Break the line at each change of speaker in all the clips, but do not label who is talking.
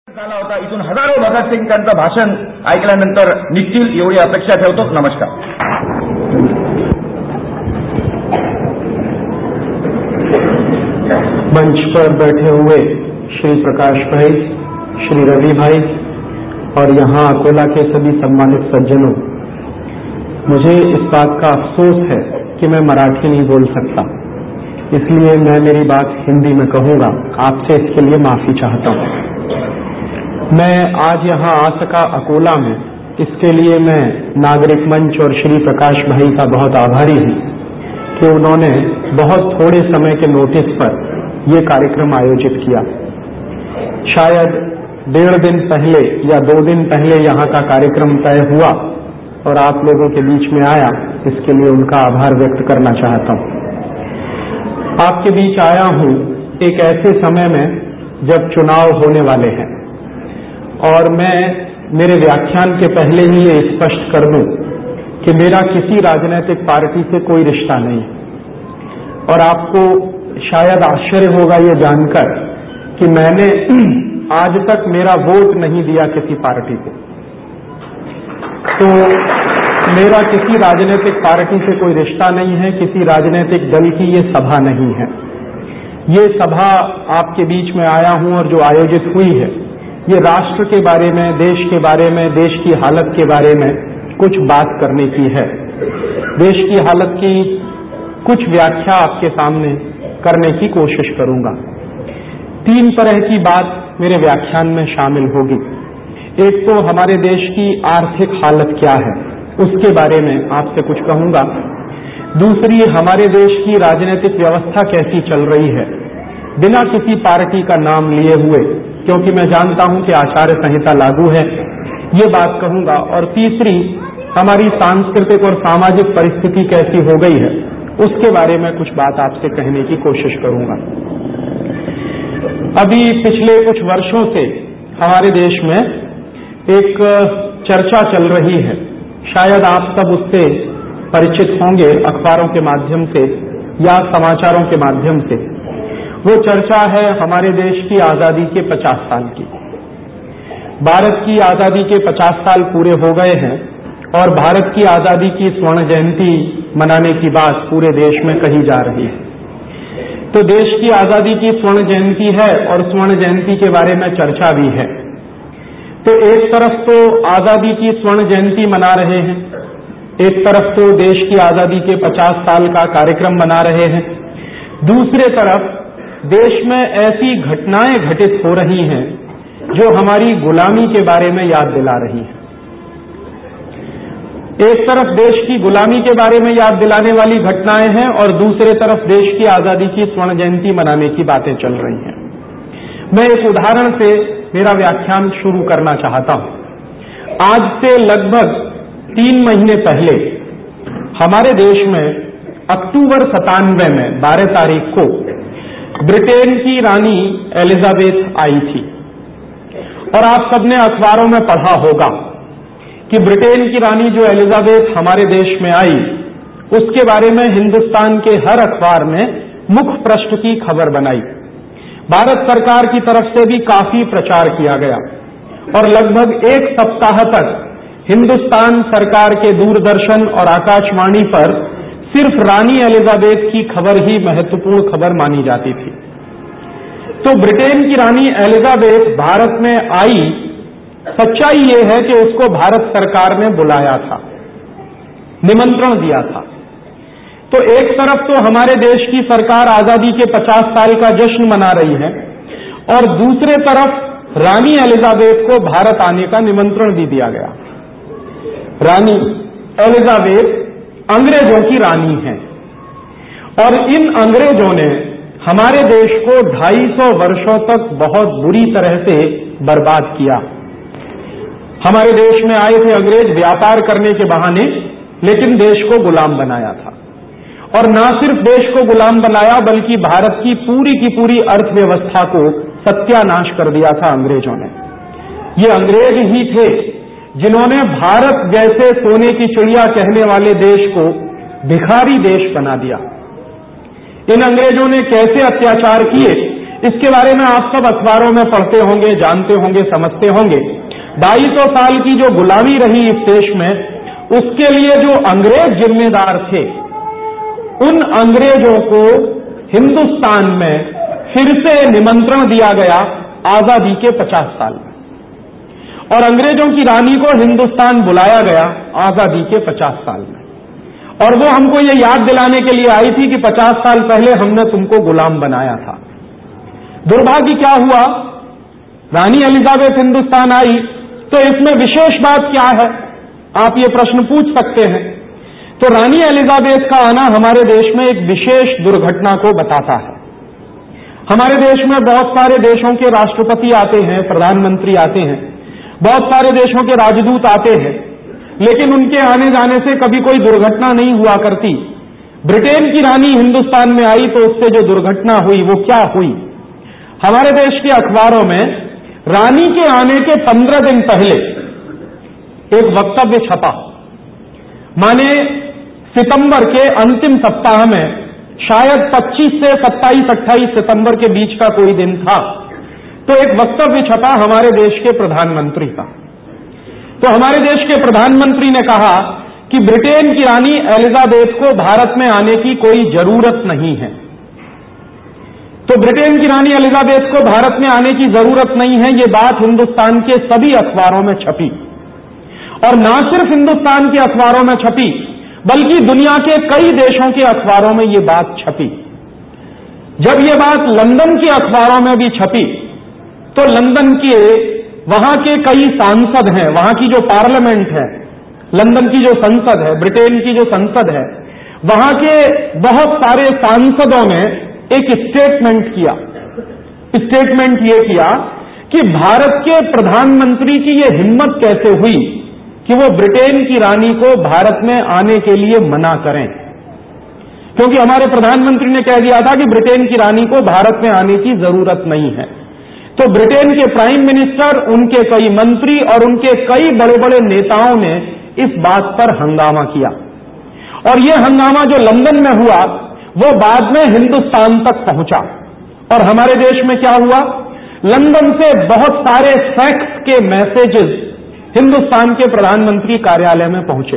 झाला होता. इथून हजारो भगतसिंगांचं भाषण ऐकल्यानंतर निघतील एवढी अपेक्षा ठेवतो. नमस्कार.
मंच पर बैठे हुए श्री प्रकाश भाई, श्री रवि भाई और यहाँ अकोला के सभी सम्मानित सज्जनों, मुझे इस बात का अफसोस है कि मैं मराठी नहीं बोल सकता, इसलिए मैं मेरी बात हिंदी में कहूंगा. आपसे इसके लिए माफी चाहता हूं. मैं आज यहाँ आ सका अकोला में, इसके लिए मैं नागरिक मंच और श्री प्रकाश भाई का बहुत आभारी हूँ कि उन्होंने बहुत थोड़े समय के नोटिस पर ये कार्यक्रम आयोजित किया. शायद 1.5 दिन पहले या 2 दिन पहले यहाँ का कार्यक्रम तय हुआ और आप लोगों के बीच में आया, इसके लिए उनका आभार व्यक्त करना चाहता हूँ. आपके बीच आया हूँ एक ऐसे समय में जब चुनाव होने वाले हैं और मैं मेरे व्याख्यान के पहले ही ये स्पष्ट कर दूं कि मेरा किसी राजनीतिक पार्टी से कोई रिश्ता नहीं है. और आपको शायद आश्चर्य होगा ये जानकर कि मैंने आज तक मेरा वोट नहीं दिया किसी पार्टी को. तो मेरा किसी राजनीतिक पार्टी से कोई रिश्ता नहीं है, किसी राजनीतिक दल की ये सभा नहीं है. ये सभा आपके बीच में आया हूं और जो आयोजित हुई है, ये राष्ट्र के बारे में, देश के बारे में, देश की हालत के बारे में कुछ बात करने की है. देश की हालत की कुछ व्याख्या आपके सामने करने की कोशिश करूंगा. 3 तरह की बात मेरे व्याख्यान में शामिल होगी. एक तो हमारे देश की आर्थिक हालत क्या है, उसके बारे में आपसे कुछ कहूंगा. दूसरी, हमारे देश की राजनीतिक व्यवस्था कैसी चल रही है, बिना किसी पार्टी का नाम लिए हुए, क्योंकि मैं जानता हूं कि आचार्य संहिता लागू है, ये बात कहूंगा. और तीसरी, हमारी सांस्कृतिक और सामाजिक परिस्थिति कैसी हो गई है, उसके बारे में कुछ बात आपसे कहने की कोशिश करूंगा. अभी पिछले कुछ वर्षों से हमारे देश में एक चर्चा चल रही है, शायद आप सब उससे परिचित होंगे अखबारों के माध्यम से या समाचारों के माध्यम से. वो चर्चा है हमारे देश की आजादी के 50 साल की. भारत की आजादी के 50 साल पूरे हो गए हैं और भारत की आजादी की स्वर्ण जयंती मनाने की बात पूरे देश में कही जा रही है. तो देश की आजादी की स्वर्ण जयंती है और स्वर्ण जयंती के बारे में चर्चा भी है. तो एक तरफ तो आजादी की स्वर्ण जयंती मना रहे हैं, एक तरफ तो देश की आजादी के 50 साल का कार्यक्रम मना रहे हैं, दूसरे तरफ देश में ऐसी घटनाएं घटित हो रही हैं जो हमारी गुलामी के बारे में याद दिला रही हैं. एक तरफ देश की गुलामी के बारे में याद दिलाने वाली घटनाएं हैं और दूसरे तरफ देश की आजादी की स्वर्ण जयंती मनाने की बातें चल रही हैं. मैं एक उदाहरण से मेरा व्याख्यान शुरू करना चाहता हूं. आज से लगभग 3 महीने पहले हमारे देश में अक्टूबर 97 में 12 तारीख को ब्रिटेन की रानी एलिजाबेथ आई थी. और आप सबने अखबारों में पढ़ा होगा कि ब्रिटेन की रानी जो एलिजाबेथ हमारे देश में आई, उसके बारे में हिंदुस्तान के हर अखबार में मुख्य पृष्ठ की खबर बनाई. भारत सरकार की तरफ से भी काफी प्रचार किया गया और लगभग 1 सप्ताह तक हिंदुस्तान सरकार के दूरदर्शन और आकाशवाणी पर सिर्फ रानी एलिजाबेथ की खबर ही महत्वपूर्ण खबर मानी जाती थी. तो ब्रिटेन की रानी एलिजाबेथ भारत में आई, सच्चाई ये है कि उसको भारत सरकार ने बुलाया था, निमंत्रण दिया था. तो एक तरफ तो हमारे देश की सरकार आजादी के 50 साल का जश्न मना रही है और दूसरे तरफ रानी एलिजाबेथ को भारत आने का निमंत्रण भी दिया गया. रानी एलिजाबेथ अंग्रेजों की रानी हैं और इन अंग्रेजों ने हमारे देश को 250 वर्षों तक बहुत बुरी तरह से बर्बाद किया. हमारे देश में आए थे अंग्रेज व्यापार करने के बहाने, लेकिन देश को गुलाम बनाया था. और न सिर्फ देश को गुलाम बनाया बल्कि भारत की पूरी अर्थव्यवस्था को सत्यानाश कर दिया था अंग्रेजों ने. ये अंग्रेज ही थे जिन्होंने भारत जैसे सोने की चिड़िया कहने वाले देश को भिखारी देश बना दिया. इन अंग्रेजों ने कैसे अत्याचार किए, इसके बारे में आप सब अखबारों में पढ़ते होंगे, जानते होंगे, समझते होंगे। 250 साल की जो गुलामी रही इस देश में, उसके लिए जो अंग्रेज जिम्मेदार थे, उन अंग्रेजों को हिंदुस्तान में फिर से निमंत्रण दिया गया आजादी के 50 साल में, और अंग्रेजों की रानी को हिंदुस्तान बुलाया गया आजादी के 50 साल में, और वो हमको ये याद दिलाने के लिए आई थी कि 50 साल पहले हमने तुमको गुलाम बनाया था। दुर्भाग्य क्या हुआ, रानी एलिजाबेथ हिंदुस्तान आई, तो इसमें विशेष बात क्या है, आप ये प्रश्न पूछ सकते हैं। तो रानी एलिजाबेथ का आना हमारे देश में एक विशेष दुर्घटना को बताता है। हमारे देश में बहुत सारे देशों के राष्ट्रपति आते हैं, प्रधानमंत्री आते हैं, बहुत सारे देशों के राजदूत आते हैं, लेकिन उनके आने जाने से कभी कोई दुर्घटना नहीं हुआ करती। ब्रिटेन की रानी हिंदुस्तान में आई तो उससे जो दुर्घटना हुई वो क्या हुई। हमारे देश के अखबारों में रानी के आने के 15 दिन पहले एक वक्तव्य छपा, माने सितंबर के अंतिम सप्ताह में, शायद 25 से 27-28 सितंबर के बीच का कोई दिन था, तो एक वक्तव्य छपा हमारे देश के प्रधानमंत्री का। तो हमारे देश के प्रधानमंत्री ने कहा कि ब्रिटेन की रानी एलिजाबेथ को भारत में आने की कोई जरूरत नहीं है। तो ब्रिटेन की रानी एलिजाबेथ को भारत में आने की जरूरत नहीं है, ये बात हिंदुस्तान के सभी अखबारों में छपी, और ना सिर्फ हिंदुस्तान के अखबारों में छपी बल्कि दुनिया के कई देशों के अखबारों में ये बात छपी। जब ये बात लंदन के अखबारों में भी छपी तो लंदन के वहां के कई सांसद हैं, वहां की जो पार्लियामेंट है, लंदन की जो संसद है, ब्रिटेन की जो संसद है, वहां के बहुत सारे सांसदों ने एक स्टेटमेंट किया। स्टेटमेंट ये किया कि भारत के प्रधानमंत्री की ये हिम्मत कैसे हुई कि वो ब्रिटेन की रानी को भारत में आने के लिए मना करें, क्योंकि हमारे प्रधानमंत्री ने कह दिया था कि ब्रिटेन की रानी को भारत में आने की जरूरत नहीं है। तो ब्रिटेन के प्राइम मिनिस्टर, उनके कई मंत्री और उनके कई बड़े बड़े नेताओं ने इस बात पर हंगामा किया, और यह हंगामा जो लंदन में हुआ वो बाद में हिंदुस्तान तक पहुंचा। और हमारे देश में क्या हुआ, लंदन से बहुत सारे फैक्स के मैसेजेस हिंदुस्तान के प्रधानमंत्री कार्यालय में पहुंचे,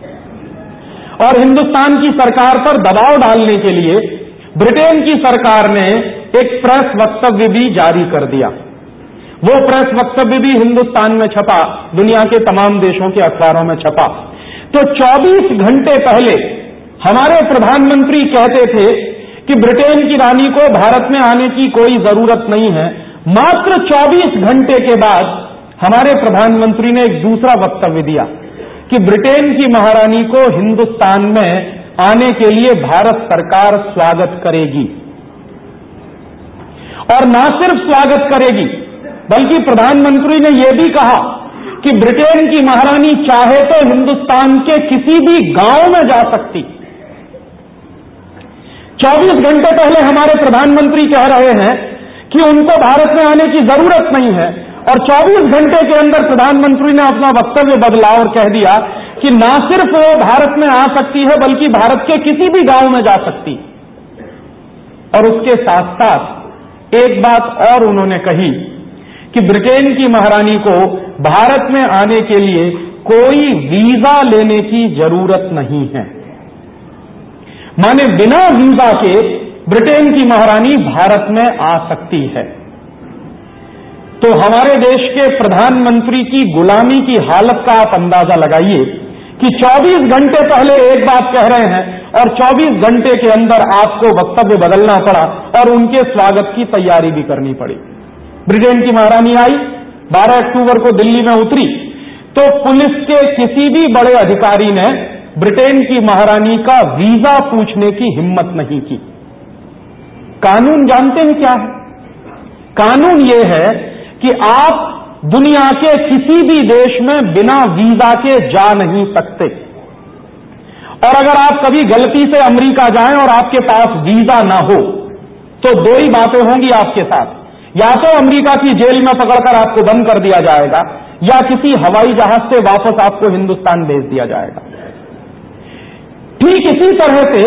और हिंदुस्तान की सरकार पर दबाव डालने के लिए ब्रिटेन की सरकार ने एक प्रेस वक्तव्य भी जारी कर दिया। वो प्रेस वक्तव्य भी हिंदुस्तान में छपा, दुनिया के तमाम देशों के अखबारों में छपा। तो 24 घंटे पहले हमारे प्रधानमंत्री कहते थे कि ब्रिटेन की रानी को भारत में आने की कोई जरूरत नहीं है। मात्र 24 घंटे के बाद हमारे प्रधानमंत्री ने एक दूसरा वक्तव्य दिया कि ब्रिटेन की महारानी को हिंदुस्तान में आने के लिए भारत सरकार स्वागत करेगी, और न सिर्फ स्वागत करेगी बल्कि प्रधानमंत्री ने यह भी कहा कि ब्रिटेन की महारानी चाहे तो हिंदुस्तान के किसी भी गांव में जा सकती। 24 घंटे पहले हमारे प्रधानमंत्री कह रहे हैं कि उनको भारत में आने की जरूरत नहीं है, और 24 घंटे के अंदर प्रधानमंत्री ने अपना वक्तव्य बदला और कह दिया कि ना सिर्फ वो भारत में आ सकती है बल्कि भारत के किसी भी गांव में जा सकती। और उसके साथ साथ एक बात और उन्होंने कही कि ब्रिटेन की महारानी को भारत में आने के लिए कोई वीजा लेने की जरूरत नहीं है, माने बिना वीजा के ब्रिटेन की महारानी भारत में आ सकती है। तो हमारे देश के प्रधानमंत्री की गुलामी की हालत का आप अंदाजा लगाइए कि 24 घंटे पहले एक बात कह रहे हैं और 24 घंटे के अंदर आपको वक्तव्य बदलना पड़ा और उनके स्वागत की तैयारी भी करनी पड़ी। ब्रिटेन की महारानी आई, 12 अक्टूबर को दिल्ली में उतरी, तो पुलिस के किसी भी बड़े अधिकारी ने ब्रिटेन की महारानी का वीजा पूछने की हिम्मत नहीं की। कानून जानते हैं क्या है? कानून यह है कि आप दुनिया के किसी भी देश में बिना वीजा के जा नहीं सकते, और अगर आप कभी गलती से अमेरिका जाएं और आपके पास वीजा ना हो तो दो ही बातें होंगी आपके साथ, या तो अमेरिका की जेल में पकड़कर आपको बंद कर दिया जाएगा या किसी हवाई जहाज से वापस आपको हिंदुस्तान भेज दिया जाएगा। ठीक इसी तरह से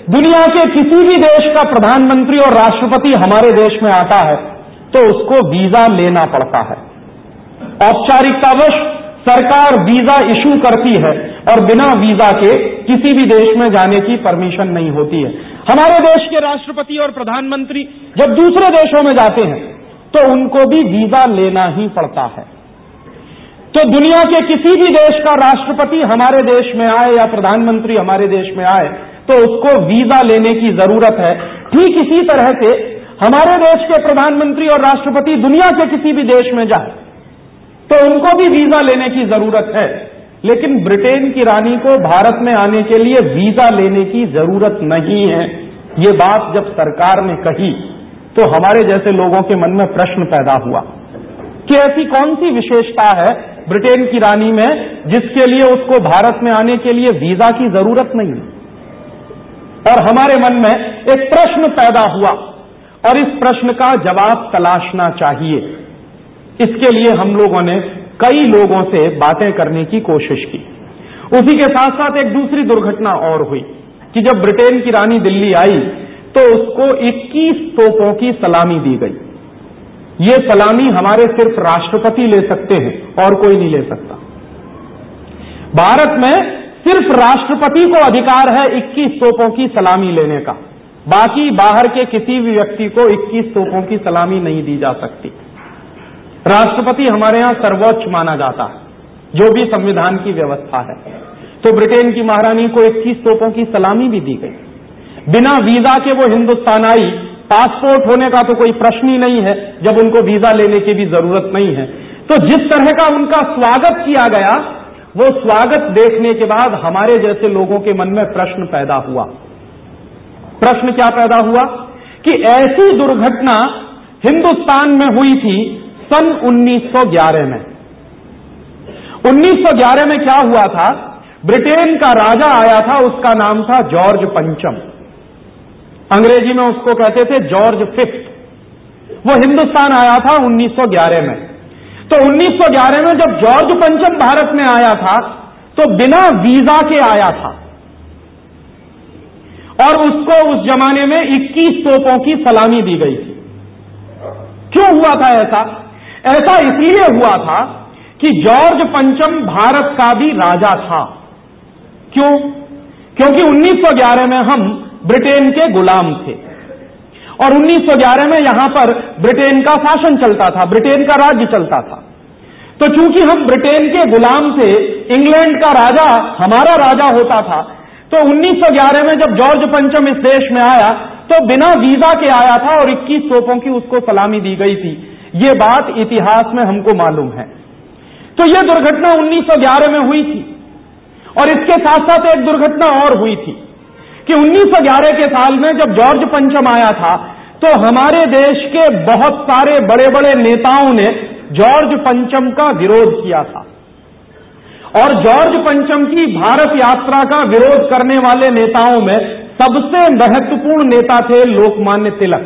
दुनिया के किसी भी देश का प्रधानमंत्री और राष्ट्रपति हमारे देश में आता है तो उसको वीजा लेना पड़ता है। औपचारिकतावश सरकार वीजा इशू करती है और बिना वीजा के किसी भी देश में जाने की परमिशन नहीं होती है। हमारे देश के राष्ट्रपति और प्रधानमंत्री जब दूसरे देशों में जाते हैं तो उनको भी वीजा लेना ही पड़ता है। तो दुनिया के किसी भी देश का राष्ट्रपति हमारे देश में आए या प्रधानमंत्री हमारे देश में आए तो उसको वीजा लेने की जरूरत है। ठीक इसी तरह से हमारे देश के प्रधानमंत्री और राष्ट्रपति दुनिया के किसी भी देश में जाए तो उनको भी वीजा लेने की जरूरत है। लेकिन ब्रिटेन की रानी को भारत में आने के लिए वीजा लेने की जरूरत नहीं है। ये बात जब सरकार ने कही तो हमारे जैसे लोगों के मन में प्रश्न पैदा हुआ कि ऐसी कौन सी विशेषता है ब्रिटेन की रानी में जिसके लिए उसको भारत में आने के लिए वीजा की जरूरत नहीं है। और हमारे मन में एक प्रश्न पैदा हुआ और इस प्रश्न का जवाब तलाशना चाहिए। इसके लिए हम लोगों ने कई लोगों से बातें करने की कोशिश की। उसी के साथ साथ एक दूसरी दुर्घटना और हुई कि जब ब्रिटेन की रानी दिल्ली आई तो उसको 21 तोपों की सलामी दी गई। ये सलामी हमारे सिर्फ राष्ट्रपति ले सकते हैं और कोई नहीं ले सकता। भारत में सिर्फ राष्ट्रपति को अधिकार है 21 तोपों की सलामी लेने का। बाकी बाहर के किसी भी व्यक्ति को 21 तोपों की सलामी नहीं दी जा सकती। राष्ट्रपति हमारे यहां सर्वोच्च माना जाता है, जो भी संविधान की व्यवस्था है। तो ब्रिटेन की महारानी को 21 तोपों की सलामी भी दी गई। बिना वीजा के वो हिंदुस्तान आई। पासपोर्ट होने का तो कोई प्रश्न ही नहीं है, जब उनको वीजा लेने की भी जरूरत नहीं है। तो जिस तरह का उनका स्वागत किया गया, वो स्वागत देखने के बाद हमारे जैसे लोगों के मन में प्रश्न पैदा हुआ। प्रश्न क्या पैदा हुआ कि ऐसी दुर्घटना हिंदुस्तान में हुई थी सन 1911 में। 1911 में क्या हुआ था? ब्रिटेन का राजा आया था, उसका नाम था जॉर्ज पंचम। अंग्रेजी में उसको कहते थे जॉर्ज फिफ्थ। वो हिंदुस्तान आया था 1911 में। तो 1911 में जब जॉर्ज पंचम भारत में आया था तो बिना वीजा के आया था और उसको उस जमाने में 21 तोपों की सलामी दी गई थी। क्यों हुआ था ऐसा? ऐसा इसलिए हुआ था कि जॉर्ज पंचम भारत का भी राजा था। क्यों? क्योंकि 1911 में हम ब्रिटेन के गुलाम थे और 1911 में यहां पर ब्रिटेन का शासन चलता था, ब्रिटेन का राज्य चलता था। तो चूंकि हम ब्रिटेन के गुलाम थे, इंग्लैंड का राजा हमारा राजा होता था, तो 1911 में जब जॉर्ज पंचम इस देश में आया तो बिना वीजा के आया था और 21 तोपों की उसको सलामी दी गई थी। ये बात इतिहास में हमको मालूम है। तो यह दुर्घटना 1911 में हुई थी और इसके साथ साथ एक दुर्घटना और हुई थी कि 1911 के साल में जब जॉर्ज पंचम आया था तो हमारे देश के बहुत सारे बड़े बड़े नेताओं ने जॉर्ज पंचम का विरोध किया था। और जॉर्ज पंचम की भारत यात्रा का विरोध करने वाले नेताओं में सबसे महत्वपूर्ण नेता थे लोकमान्य तिलक।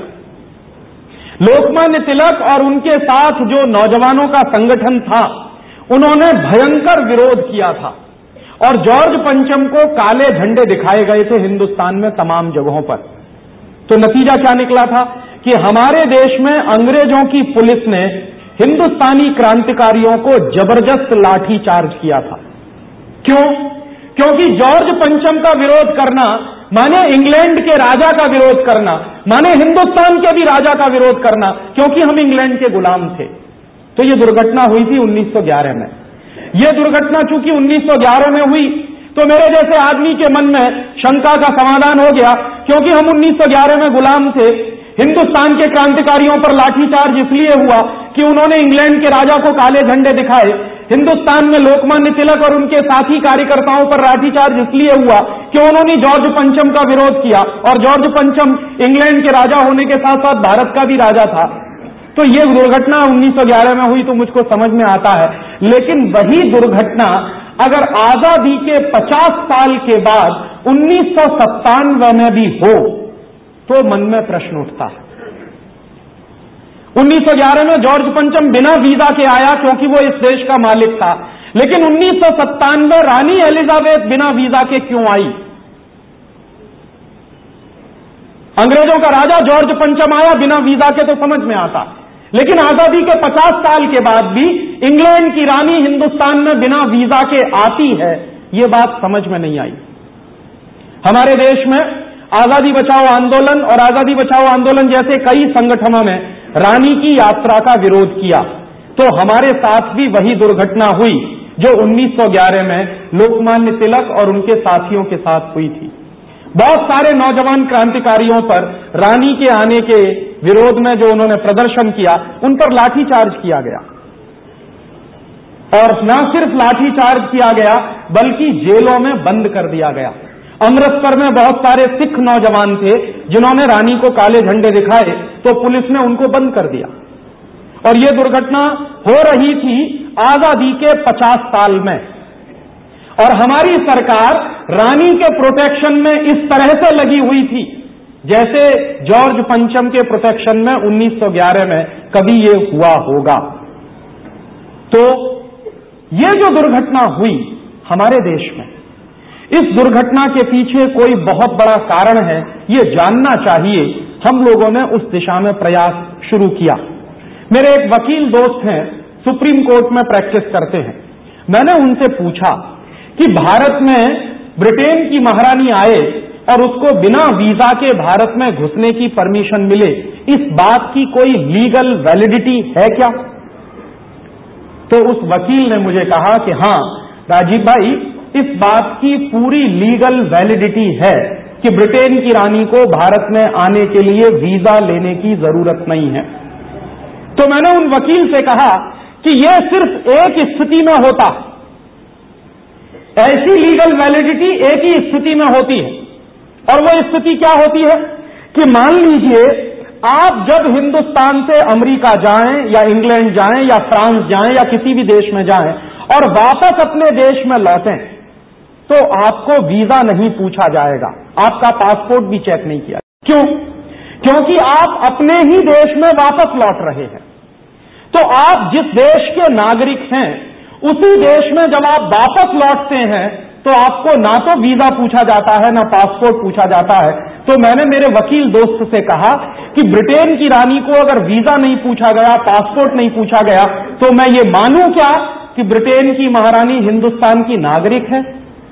लोकमान्य तिलक और उनके साथ जो नौजवानों का संगठन था, उन्होंने भयंकर विरोध किया था और जॉर्ज पंचम को काले झंडे दिखाए गए थे हिंदुस्तान में तमाम जगहों पर। तो नतीजा क्या निकला था कि हमारे देश में अंग्रेजों की पुलिस ने हिंदुस्तानी क्रांतिकारियों को जबरदस्त लाठी चार्ज किया था। क्यों? क्योंकि जॉर्ज पंचम का विरोध करना माने इंग्लैंड के राजा का विरोध करना, माने हिंदुस्तान के भी राजा का विरोध करना, क्योंकि हम इंग्लैंड के गुलाम थे। तो यह दुर्घटना हुई थी 1911 में। यह दुर्घटना चूंकि 1911 में हुई तो मेरे जैसे आदमी के मन में शंका का समाधान हो गया, क्योंकि हम 1911 में गुलाम थे। हिंदुस्तान के क्रांतिकारियों पर लाठीचार्ज इसलिए हुआ कि उन्होंने इंग्लैंड के राजा को काले झंडे दिखाए। हिंदुस्तान में लोकमान्य तिलक और उनके साथी कार्यकर्ताओं पर लाठीचार्ज इसलिए हुआ कि उन्होंने जॉर्ज पंचम का विरोध किया और जॉर्ज पंचम इंग्लैंड के राजा होने के साथ साथ भारत का भी राजा था। तो यह दुर्घटना 1911 में हुई तो मुझको समझ में आता है। लेकिन वही दुर्घटना अगर आजादी के 50 साल के बाद 1997 में भी हो तो मन में प्रश्न उठता है। 1911 में जॉर्ज पंचम बिना वीजा के आया क्योंकि वो इस देश का मालिक था, लेकिन 1997 रानी एलिजाबेथ बिना वीजा के क्यों आई? अंग्रेजों का राजा जॉर्ज पंचम आया, बिना वीजा के तो समझ में आता, लेकिन आजादी के 50 साल के बाद भी इंग्लैंड की रानी हिंदुस्तान में बिना वीजा के आती है, ये बात समझ में नहीं आई। हमारे देश में आजादी बचाओ आंदोलन और आजादी बचाओ आंदोलन जैसे कई संगठनों ने रानी की यात्रा का विरोध किया, तो हमारे साथ भी वही दुर्घटना हुई जो 1911 में लोकमान्य तिलक और उनके साथियों के साथ हुई थी। बहुत सारे नौजवान क्रांतिकारियों पर रानी के आने के विरोध में जो उन्होंने प्रदर्शन किया, उन पर लाठीचार्ज किया गया, और न सिर्फ लाठीचार्ज किया गया बल्कि जेलों में बंद कर दिया गया। अमृतसर में बहुत सारे सिख नौजवान थे जिन्होंने रानी को काले झंडे दिखाए, तो पुलिस ने उनको बंद कर दिया। और यह दुर्घटना हो रही थी आजादी के 50 साल में, और हमारी सरकार रानी के प्रोटेक्शन में इस तरह से लगी हुई थी जैसे जॉर्ज पंचम के प्रोटेक्शन में 1911 में कभी ये हुआ होगा। तो ये जो दुर्घटना हुई हमारे देश में, इस दुर्घटना के पीछे कोई बहुत बड़ा कारण है, ये जानना चाहिए। हम लोगों ने उस दिशा में प्रयास शुरू किया। मेरे एक वकील दोस्त हैं, सुप्रीम कोर्ट में प्रैक्टिस करते हैं। मैंने उनसे पूछा कि भारत में ब्रिटेन की महारानी आए और उसको बिना वीजा के भारत में घुसने की परमिशन मिले, इस बात की कोई लीगल वैलिडिटी है क्या? तो उस वकील ने मुझे कहा कि हां राजीव भाई, इस बात की पूरी लीगल वैलिडिटी है कि ब्रिटेन की रानी को भारत में आने के लिए वीजा लेने की जरूरत नहीं है। तो मैंने उन वकील से कहा कि यह सिर्फ एक स्थिति में होता, ऐसी लीगल वैलिडिटी एक ही स्थिति में होती है, और वो स्थिति क्या होती है कि मान लीजिए आप जब हिंदुस्तान से अमेरिका जाएं या इंग्लैंड जाएं या फ्रांस जाएं या किसी भी देश में जाएं और वापस अपने देश में लौटें, तो आपको वीजा नहीं पूछा जाएगा, आपका पासपोर्ट भी चेक नहीं किया। क्यों? क्योंकि आप अपने ही देश में वापस लौट रहे हैं। तो आप जिस देश के नागरिक हैं, उसी देश में जब आप वापस लौटते हैं तो आपको ना तो वीजा पूछा जाता है ना पासपोर्ट पूछा जाता है। तो मैंने मेरे वकील दोस्त से कहा कि ब्रिटेन की रानी को अगर वीजा नहीं पूछा गया, पासपोर्ट नहीं पूछा गया, तो मैं ये मानूं क्या कि ब्रिटेन की महारानी हिंदुस्तान की नागरिक है?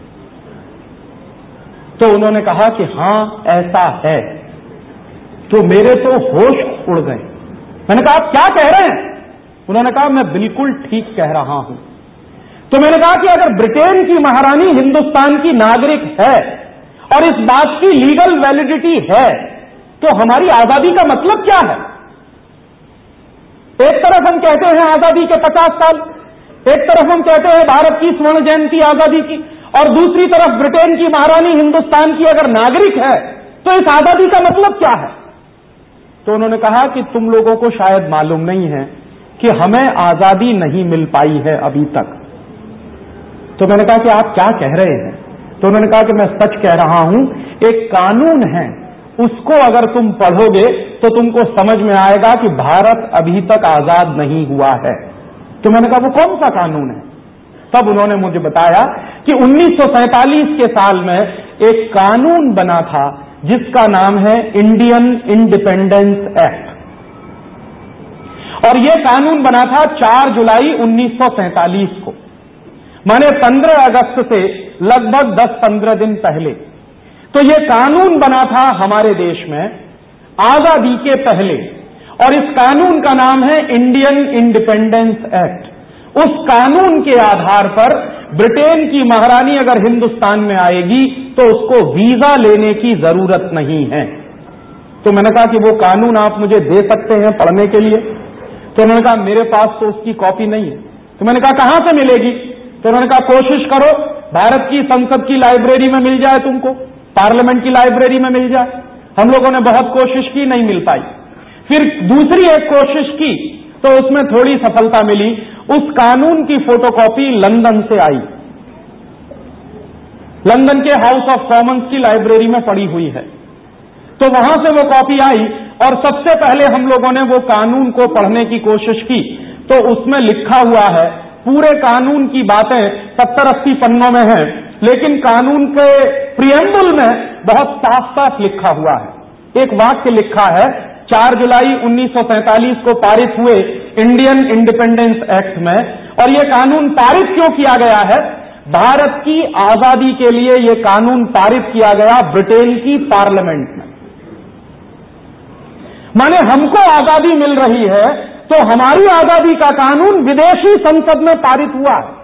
तो उन्होंने कहा कि हां ऐसा है। तो मेरे तो होश उड़ गए। मैंने कहा आप क्या कह रहे हैं? उन्होंने कहा मैं बिल्कुल ठीक कह रहा हूं। तो मैंने कहा कि अगर ब्रिटेन की महारानी हिंदुस्तान की नागरिक है और इस बात की लीगल वैलिडिटी है, तो हमारी आजादी का मतलब क्या है? एक तरफ हम कहते हैं आजादी के 50 साल, एक तरफ हम कहते हैं भारत की स्वर्ण जयंती आजादी की, और दूसरी तरफ ब्रिटेन की महारानी हिंदुस्तान की अगर नागरिक है, तो इस आजादी का मतलब क्या है? तो उन्होंने कहा कि तुम लोगों को शायद मालूम नहीं है कि हमें आजादी नहीं मिल पाई है अभी तक। तो मैंने कहा कि आप क्या कह रहे हैं? तो उन्होंने कहा कि मैं सच कह रहा हूं, एक कानून है, उसको अगर तुम पढ़ोगे तो तुमको समझ में आएगा कि भारत अभी तक आजाद नहीं हुआ है। तो मैंने कहा वो कौन सा कानून है? तब उन्होंने मुझे बताया कि 1947 के साल में एक कानून बना था जिसका नाम है इंडियन इंडिपेंडेंस एक्ट, और यह कानून बना था 4 जुलाई 1947 को, माने 15 अगस्त से लगभग 10-15 दिन पहले। तो यह कानून बना था हमारे देश में आजादी के पहले, और इस कानून का नाम है इंडियन इंडिपेंडेंस एक्ट। उस कानून के आधार पर ब्रिटेन की महारानी अगर हिंदुस्तान में आएगी तो उसको वीजा लेने की जरूरत नहीं है। तो मैंने कहा कि वो कानून आप मुझे दे सकते हैं पढ़ने के लिए? तो उन्होंने कहा मेरे पास तो उसकी कॉपी नहीं है। तो मैंने कहा कहां से मिलेगी? तो उन्होंने कहा कोशिश करो भारत की संसद की लाइब्रेरी में मिल जाए, तुमको पार्लियामेंट की लाइब्रेरी में मिल जाए। हम लोगों ने बहुत कोशिश की, नहीं मिल पाई। फिर दूसरी एक कोशिश की तो उसमें थोड़ी सफलता मिली। उस कानून की फोटोकॉपी लंदन से आई, लंदन के हाउस ऑफ कॉमन्स की लाइब्रेरी में पड़ी हुई है। तो वहां से वो कॉपी आई, और सबसे पहले हम लोगों ने वो कानून को पढ़ने की कोशिश की। तो उसमें लिखा हुआ है, पूरे कानून की बातें 70-80 पन्नों में हैं, लेकिन कानून के प्रिएम्बल में बहुत साफ साफ लिखा हुआ है एक वाक्य लिखा है 4 जुलाई 1947 को पारित हुए इंडियन इंडिपेंडेंस एक्ट में, और यह कानून पारित क्यों किया गया है? भारत की आजादी के लिए यह कानून पारित किया गया ब्रिटेन की पार्लियामेंट में। माने हमको आजादी मिल रही है तो हमारी आजादी का कानून विदेशी संसद में पारित हुआ है,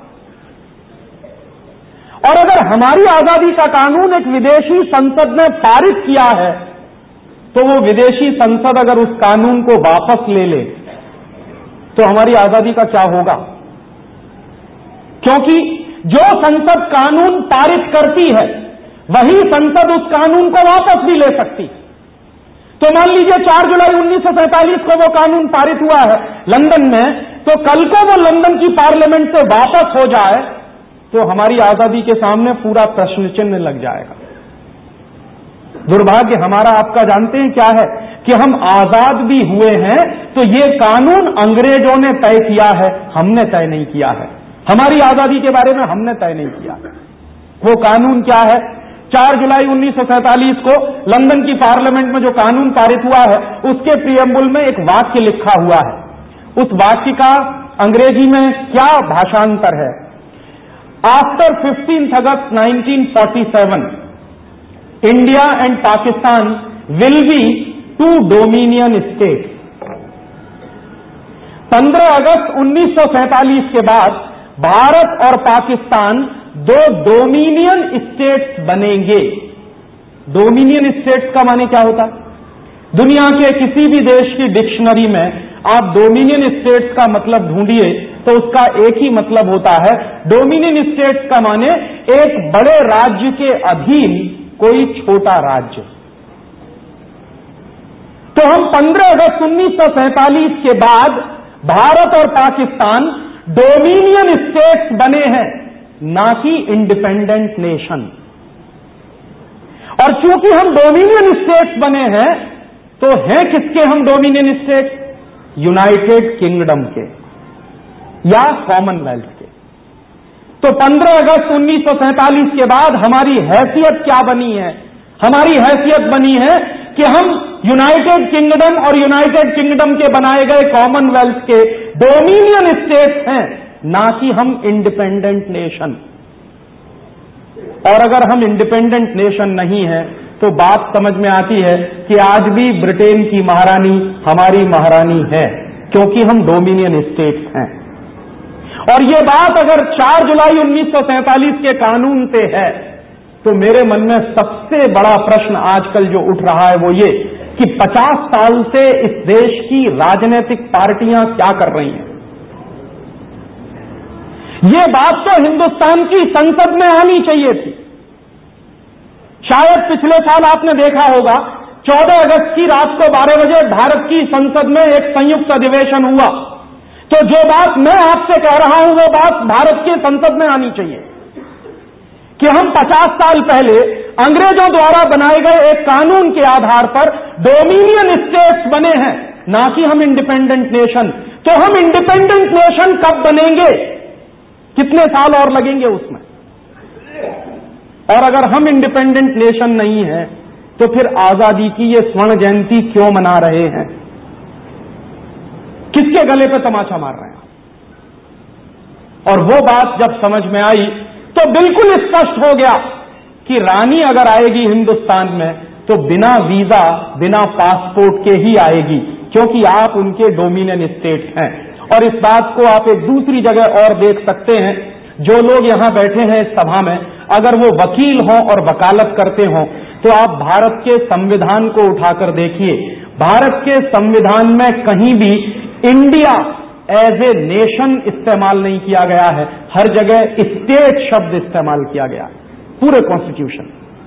और अगर हमारी आजादी का कानून एक विदेशी संसद ने पारित किया है तो वो विदेशी संसद अगर उस कानून को वापस ले ले तो हमारी आजादी का क्या होगा? क्योंकि जो संसद कानून पारित करती है वही संसद उस कानून को वापस भी ले सकती। तो मान लीजिए 4 जुलाई 1947 को वो कानून पारित हुआ है लंदन में, तो कल को वो लंदन की पार्लियामेंट से वापस हो जाए तो हमारी आजादी के सामने पूरा प्रश्न चिन्ह लग जाएगा। दुर्भाग्य हमारा आपका जानते हैं क्या है कि हम आजाद भी हुए हैं तो ये कानून अंग्रेजों ने तय किया है, हमने तय नहीं किया है। हमारी आजादी के बारे में हमने तय नहीं किया है। वो कानून क्या है? 4 जुलाई 1947 को लंदन की पार्लियामेंट में जो कानून पारित हुआ है उसके प्रियम्बुल में एक वाक्य लिखा हुआ है। उस वाक्य का अंग्रेजी में क्या भाषांतर है? After 15 August 1947 India and Pakistan will be 2 dominion state. 15 अगस्त 1947 के बाद भारत और पाकिस्तान 2 डोमिनियन स्टेट्स बनेंगे। डोमिनियन स्टेट्स का माने क्या होता है? दुनिया के किसी भी देश की डिक्शनरी में आप डोमिनियन स्टेट्स का मतलब ढूंढिए तो उसका एक ही मतलब होता है, डोमिनियन स्टेट्स का माने एक बड़े राज्य के अधीन कोई छोटा राज्य। तो हम 15 अगस्त 1947 के बाद भारत और पाकिस्तान डोमिनियन स्टेट्स बने हैं, ना कि इंडिपेंडेंट नेशन। और चूंकि हम डोमिनियन स्टेट्स बने हैं तो हैं किसके हम डोमिनियन स्टेट्स? यूनाइटेड किंगडम के या कॉमनवेल्थ के। तो 15 अगस्त 1947 के बाद हमारी हैसियत क्या बनी है? हमारी हैसियत बनी है कि हम यूनाइटेड किंगडम और यूनाइटेड किंगडम के बनाए गए कॉमनवेल्थ के डोमिनियन स्टेट्स हैं, ना कि हम इंडिपेंडेंट नेशन। और अगर हम इंडिपेंडेंट नेशन नहीं है तो बात समझ में आती है कि आज भी ब्रिटेन की महारानी हमारी महारानी है, क्योंकि हम डोमिनियन स्टेट्स हैं। और ये बात अगर 4 जुलाई 1947 के कानून से है तो मेरे मन में सबसे बड़ा प्रश्न आजकल जो उठ रहा है वो ये कि 50 साल से इस देश की राजनीतिक पार्टियां क्या कर रही हैं। ये बात तो हिंदुस्तान की संसद में आनी चाहिए थी। शायद पिछले साल आपने देखा होगा 14 अगस्त की रात को 12 बजे भारत की संसद में एक संयुक्त अधिवेशन हुआ। तो जो बात मैं आपसे कह रहा हूं वो बात भारत की संसद में आनी चाहिए कि हम 50 साल पहले अंग्रेजों द्वारा बनाए गए एक कानून के आधार पर डोमिनियन स्टेट्स बने हैं, ना कि हम इंडिपेंडेंट नेशन। तो हम इंडिपेंडेंट नेशन कब बनेंगे? कितने साल और लगेंगे उसमें? और अगर हम इंडिपेंडेंट नेशन नहीं है तो फिर आजादी की ये स्वर्ण जयंती क्यों मना रहे हैं? किसके गले पे तमाचा मार रहे हैं? और वो बात जब समझ में आई तो बिल्कुल स्पष्ट हो गया कि रानी अगर आएगी हिंदुस्तान में तो बिना वीजा बिना पासपोर्ट के ही आएगी, क्योंकि आप उनके डोमिनियन स्टेट हैं। और इस बात को आप एक दूसरी जगह और देख सकते हैं। जो लोग यहां बैठे हैं इस सभा में, अगर वो वकील हों और वकालत करते हों तो आप भारत के संविधान को उठाकर देखिए। भारत के संविधान में कहीं भी इंडिया एज ए नेशन इस्तेमाल नहीं किया गया है, हर जगह स्टेट शब्द इस्तेमाल किया गया है। पूरे कॉन्स्टिट्यूशन,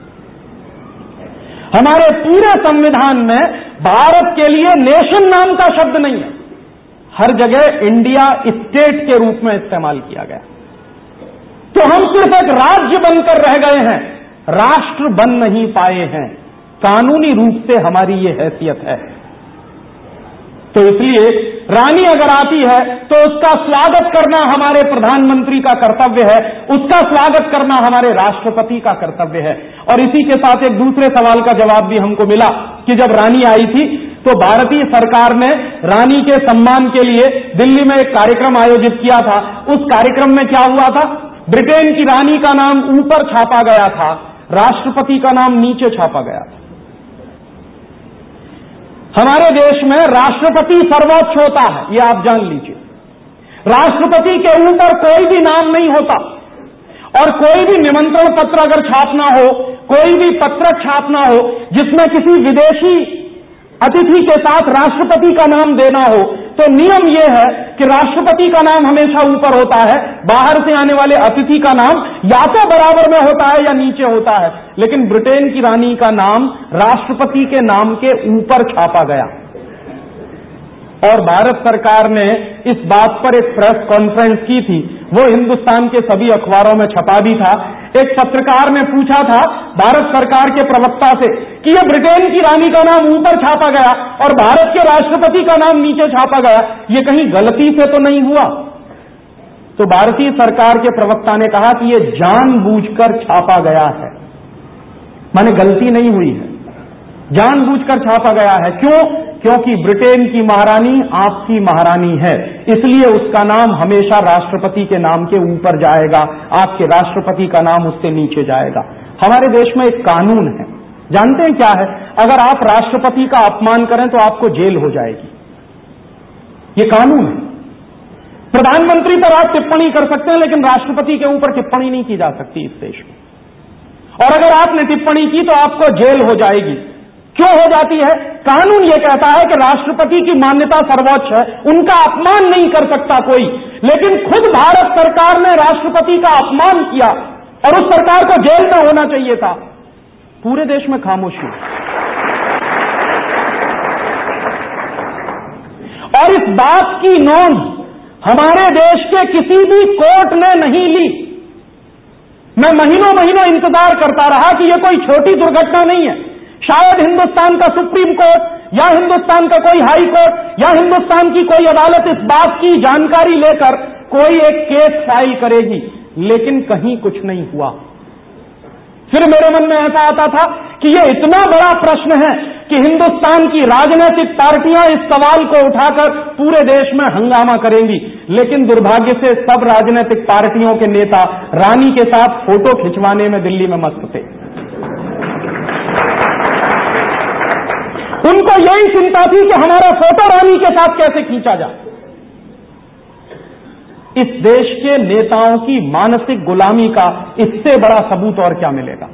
हमारे पूरे संविधान में भारत के लिए नेशन नाम का शब्द नहीं है, हर जगह इंडिया स्टेट के रूप में इस्तेमाल किया गया। तो हम सिर्फ एक राज्य बनकर रह गए हैं, राष्ट्र बन नहीं पाए हैं। कानूनी रूप से हमारी ये हैसियत है। तो इसलिए रानी अगर आती है तो उसका स्वागत करना हमारे प्रधानमंत्री का कर्तव्य है, उसका स्वागत करना हमारे राष्ट्रपति का कर्तव्य है। और इसी के साथ एक दूसरे सवाल का जवाब भी हमको मिला कि जब रानी आई थी तो भारतीय सरकार ने रानी के सम्मान के लिए दिल्ली में एक कार्यक्रम आयोजित किया था। उस कार्यक्रम में क्या हुआ था, ब्रिटेन की रानी का नाम ऊपर छापा गया था, राष्ट्रपति का नाम नीचे छापा गया था। हमारे देश में राष्ट्रपति सर्वोच्च होता है, ये आप जान लीजिए। राष्ट्रपति के ऊपर कोई भी नाम नहीं होता, और कोई भी निमंत्रण पत्र अगर छापना हो, कोई भी पत्रक छापना हो जिसमें किसी विदेशी अतिथि के साथ राष्ट्रपति का नाम देना हो, तो नियम यह है कि राष्ट्रपति का नाम हमेशा ऊपर होता है, बाहर से आने वाले अतिथि का नाम या तो बराबर में होता है या नीचे होता है। लेकिन ब्रिटेन की रानी का नाम राष्ट्रपति के नाम के ऊपर छापा गया, और भारत सरकार ने इस बात पर एक प्रेस कॉन्फ्रेंस की थी, वो हिंदुस्तान के सभी अखबारों में छपा भी था। एक पत्रकार ने पूछा था भारत सरकार के प्रवक्ता से कि ये ब्रिटेन की रानी का नाम ऊपर छापा गया और भारत के राष्ट्रपति का नाम नीचे छापा गया, ये कहीं गलती से तो नहीं हुआ? तो भारतीय सरकार के प्रवक्ता ने कहा कि ये जानबूझकर छापा गया है, माने गलती नहीं हुई है, जानबूझकर छापा गया है। क्यों? क्योंकि ब्रिटेन की महारानी आपकी महारानी है, इसलिए उसका नाम हमेशा राष्ट्रपति के नाम के ऊपर जाएगा, आपके राष्ट्रपति का नाम उससे नीचे जाएगा। हमारे देश में एक कानून है, जानते हैं क्या है? अगर आप राष्ट्रपति का अपमान करें तो आपको जेल हो जाएगी, ये कानून है। प्रधानमंत्री पर आप टिप्पणी कर सकते हैं, लेकिन राष्ट्रपति के ऊपर टिप्पणी नहीं की जा सकती इस देश में, और अगर आपने टिप्पणी की तो आपको जेल हो जाएगी। क्यों हो जाती है? कानून यह कहता है कि राष्ट्रपति की मान्यता सर्वोच्च है, उनका अपमान नहीं कर सकता कोई। लेकिन खुद भारत सरकार ने राष्ट्रपति का अपमान किया और उस सरकार को जेल में होना चाहिए था। पूरे देश में खामोशी, और इस बात की नोंद हमारे देश के किसी भी कोर्ट ने नहीं ली। मैं महीनों महीनों इंतजार करता रहा कि यह कोई छोटी दुर्घटना नहीं है, शायद हिंदुस्तान का सुप्रीम कोर्ट या हिंदुस्तान का कोई हाई कोर्ट या हिंदुस्तान की कोई अदालत इस बात की जानकारी लेकर कोई एक केस फाइल करेगी, लेकिन कहीं कुछ नहीं हुआ। फिर मेरे मन में ऐसा आता था कि यह इतना बड़ा प्रश्न है कि हिंदुस्तान की राजनीतिक पार्टियां इस सवाल को उठाकर पूरे देश में हंगामा करेंगी, लेकिन दुर्भाग्य से सब राजनीतिक पार्टियों के नेता रानी के साथ फोटो खिंचवाने में दिल्ली में मस्त थे। उनको यही चिंता थी कि हमारा फोटो रानी के साथ कैसे खींचा जाए। इस देश के नेताओं की मानसिक गुलामी का इससे बड़ा सबूत और क्या मिलेगा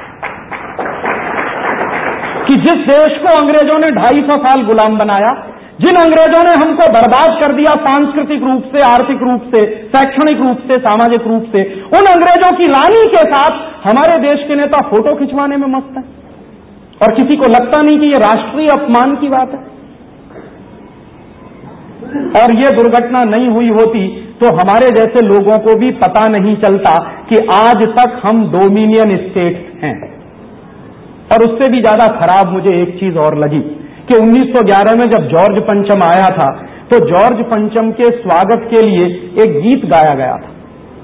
कि जिस देश को अंग्रेजों ने 250 साल गुलाम बनाया, जिन अंग्रेजों ने हमको बर्बाद कर दिया सांस्कृतिक रूप से, आर्थिक रूप से, शैक्षणिक रूप से, सामाजिक रूप से, उन अंग्रेजों की रानी के साथ हमारे देश के नेता फोटो खिंचवाने में मस्त है, और किसी को लगता नहीं कि यह राष्ट्रीय अपमान की बात है। और यह दुर्घटना नहीं हुई होती तो हमारे जैसे लोगों को भी पता नहीं चलता कि आज तक हम डोमिनियन स्टेट्स हैं। और उससे भी ज्यादा खराब मुझे एक चीज और लगी कि 1911 में जब जॉर्ज पंचम आया था तो जॉर्ज पंचम के स्वागत के लिए एक गीत गाया गया था।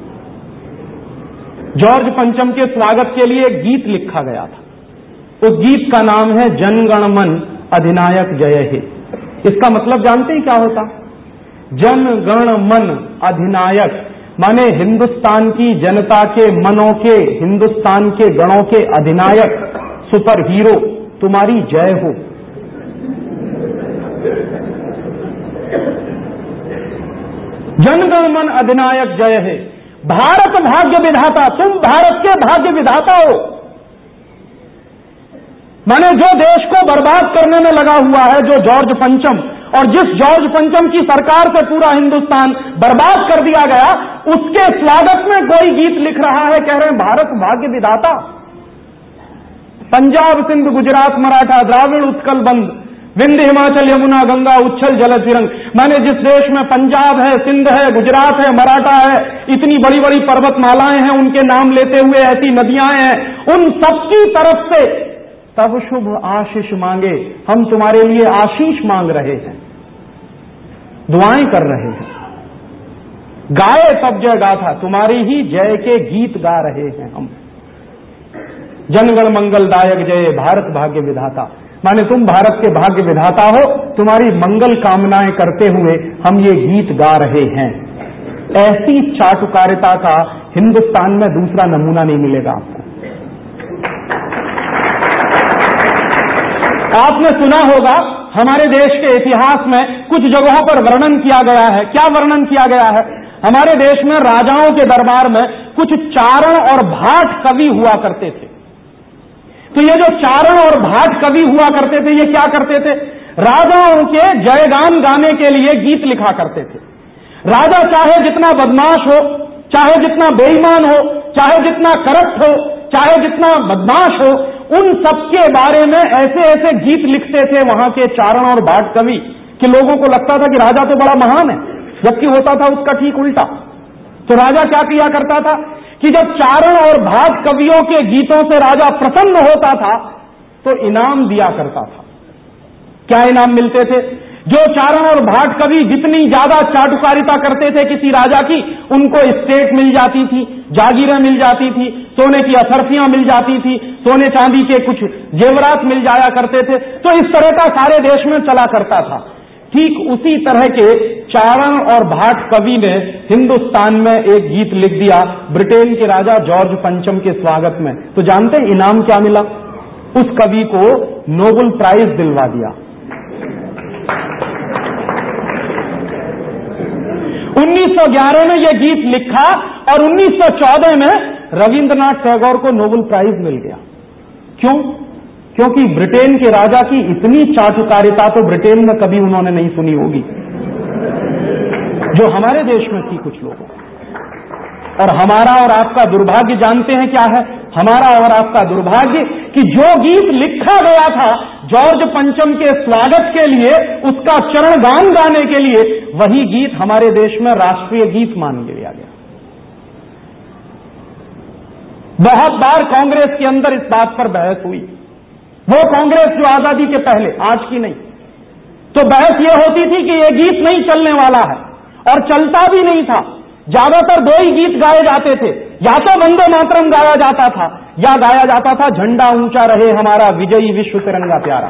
जॉर्ज पंचम के स्वागत के लिए एक गीत लिखा गया था। उस गीत का नाम है जन गण मन अधिनायक जय हे। इसका मतलब जानते हैं क्या होता? जन गण मन अधिनायक माने हिंदुस्तान की जनता के मनों के, हिंदुस्तान के गणों के अधिनायक, सुपर हीरो, तुम्हारी जय हो। जन गण मन अधिनायक जय है। भारत भाग्य विधाता, तुम भारत के भाग्य विधाता हो। माने जो देश को बर्बाद करने में लगा हुआ है, जो जॉर्ज पंचम, और जिस जॉर्ज पंचम की सरकार से पूरा हिंदुस्तान बर्बाद कर दिया गया, उसके स्वागत में कोई गीत लिख रहा है, कह रहे हैं भारत भाग्य विधाता। पंजाब सिंध गुजरात मराठा द्राविड़ उत्कल बंद, विंध्य हिमाचल यमुना गंगा उच्छल जल तिरंग। माने जिस देश में पंजाब है, सिंध है, गुजरात है, मराठा है, इतनी बड़ी बड़ी पर्वतमालाएं हैं, उनके नाम लेते हुए ऐसी नदियां हैं, उन सबकी तरफ से तब शुभ आशीष मांगे, हम तुम्हारे लिए आशीष मांग रहे हैं। दुआएं कर रहे हैं। गाए सब जय गाथा, तुम्हारी ही जय के गीत गा रहे हैं हम। जनगण मंगलदायक जय भारत भाग्य विधाता, माने तुम भारत के भाग्य विधाता हो, तुम्हारी मंगल कामनाएं करते हुए हम ये गीत गा रहे हैं। ऐसी चाटुकारिता का हिंदुस्तान में दूसरा नमूना नहीं मिलेगा आपको। आपने सुना होगा हमारे देश के इतिहास में कुछ जगहों पर वर्णन किया गया है। क्या वर्णन किया गया है? हमारे देश में राजाओं के दरबार में कुछ चारण और भाट कवि हुआ करते थे। तो ये जो चारण और भाट कवि हुआ करते थे, ये क्या करते थे? राजाओं के जयगान गाने के लिए गीत लिखा करते थे। राजा चाहे जितना बदमाश हो, चाहे जितना बेईमान हो, चाहे जितना करप्ट हो, चाहे जितना बदमाश हो, उन सबके बारे में ऐसे ऐसे गीत लिखते थे वहां के चारण और भाट कवि कि लोगों को लगता था कि राजा तो बड़ा महान है, जबकि होता था उसका ठीक उल्टा। तो राजा क्या किया करता था कि जब चारण और भाट कवियों के गीतों से राजा प्रसन्न होता था तो इनाम दिया करता था। क्या इनाम मिलते थे? जो चारण और भाट कवि जितनी ज्यादा चाटुकारिता करते थे किसी राजा की, उनको एस्टेट मिल जाती थी, जागीरें मिल जाती थी, सोने की अथर्फियां मिल जाती थी, सोने चांदी के कुछ जेवरात मिल जाया करते थे। तो इस तरह का सारे देश में चला करता था। ठीक उसी तरह के चारण और भाट कवि ने हिंदुस्तान में एक गीत लिख दिया ब्रिटेन के राजा जॉर्ज पंचम के स्वागत में। तो जानते हैं इनाम क्या मिला? उस कवि को नोबेल प्राइज दिलवा दिया। 1911 में यह गीत लिखा और 1914 में रविंद्रनाथ टैगोर को नोबेल प्राइज मिल गया। क्यों? क्योंकि ब्रिटेन के राजा की इतनी चाटुकारिता तो ब्रिटेन में कभी उन्होंने नहीं सुनी होगी जो हमारे देश में थी कुछ लोगों। और हमारा और आपका दुर्भाग्य जानते हैं क्या है? हमारा और आपका दुर्भाग्य कि जो गीत लिखा गया था जॉर्ज पंचम के स्वागत के लिए, उसका चरण गान गाने के लिए, वही गीत हमारे देश में राष्ट्रीय गीत मान लिया गया। बहुत बार कांग्रेस के अंदर इस बात पर बहस हुई। वो कांग्रेस जो आजादी के पहले, आज की नहीं। तो बहस यह होती थी कि यह गीत नहीं चलने वाला है, और चलता भी नहीं था। ज्यादातर दो ही गीत गाए जाते थे, या तो वंदे मातरम गाया जाता था या गाया जाता था झंडा ऊंचा रहे हमारा विजयी विश्व तिरंगा प्यारा।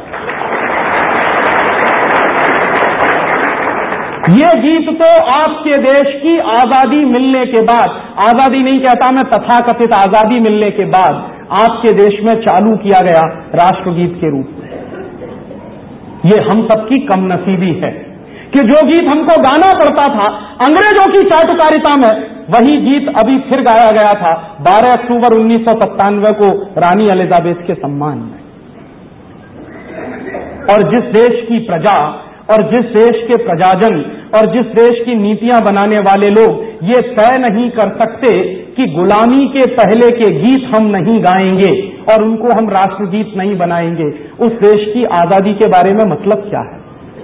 ये गीत तो आपके देश की आजादी मिलने के बाद, आजादी नहीं कहता मैं, तथाकथित आजादी मिलने के बाद आपके देश में चालू किया गया राष्ट्रगीत के रूप में। ये हम सबकी कमनसीबी है कि जो गीत हमको गाना पड़ता था अंग्रेजों की चाटुकारिता में, वही गीत अभी फिर गाया गया था 12 अक्टूबर 1997 को रानी एलिजाबेथ के सम्मान में। और जिस देश की प्रजा और जिस देश के प्रजाजन और जिस देश की नीतियां बनाने वाले लोग ये तय नहीं कर सकते कि गुलामी के पहले के गीत हम नहीं गाएंगे और उनको हम राष्ट्रगीत नहीं बनाएंगे, उस देश की आजादी के बारे में मतलब क्या है?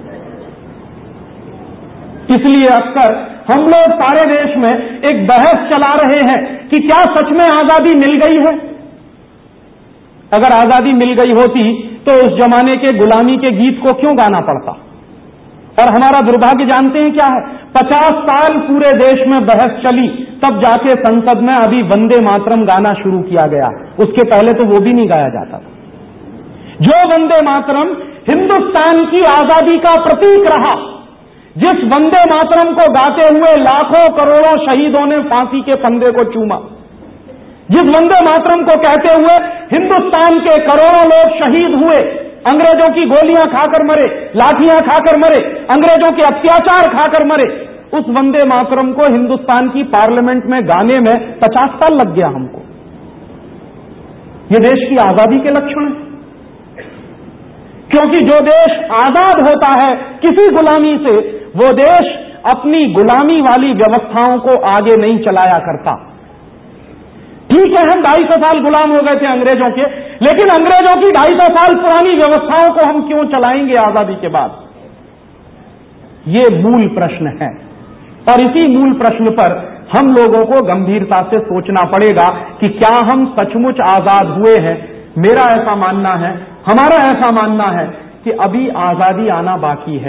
इसलिए अक्सर हम लोग सारे देश में एक बहस चला रहे हैं कि क्या सच में आजादी मिल गई है? अगर आजादी मिल गई होती तो उस जमाने के गुलामी के गीत को क्यों गाना पड़ता? और हमारा दुर्भाग्य जानते हैं क्या है? 50 साल पूरे देश में बहस चली, तब जाके संसद में अभी वंदे मातरम गाना शुरू किया गया। उसके पहले तो वो भी नहीं गाया जाता था। जो वंदे मातरम हिंदुस्तान की आजादी का प्रतीक रहा, जिस वंदे मातरम को गाते हुए लाखों करोड़ों शहीदों ने फांसी के फंदे को चूमा, जिस वंदे मातरम को कहते हुए हिंदुस्तान के करोड़ों लोग शहीद हुए, अंग्रेजों की गोलियां खाकर मरे, लाठियां खाकर मरे, अंग्रेजों के अत्याचार खाकर मरे, उस वंदे मातरम को हिंदुस्तान की पार्लियामेंट में गाने में 50 साल लग गया हमको। ये देश की आजादी के लक्षण है। क्योंकि जो देश आजाद होता है किसी गुलामी से, वो देश अपनी गुलामी वाली व्यवस्थाओं को आगे नहीं चलाया करता। ठीक है, हम 250 साल गुलाम हो गए थे अंग्रेजों के, लेकिन अंग्रेजों की 250 साल पुरानी व्यवस्थाओं को हम क्यों चलाएंगे आजादी के बाद? ये मूल प्रश्न है। और इसी मूल प्रश्न पर हम लोगों को गंभीरता से सोचना पड़ेगा कि क्या हम सचमुच आजाद हुए हैं। मेरा ऐसा मानना है, हमारा ऐसा मानना है कि अभी आजादी आना बाकी है।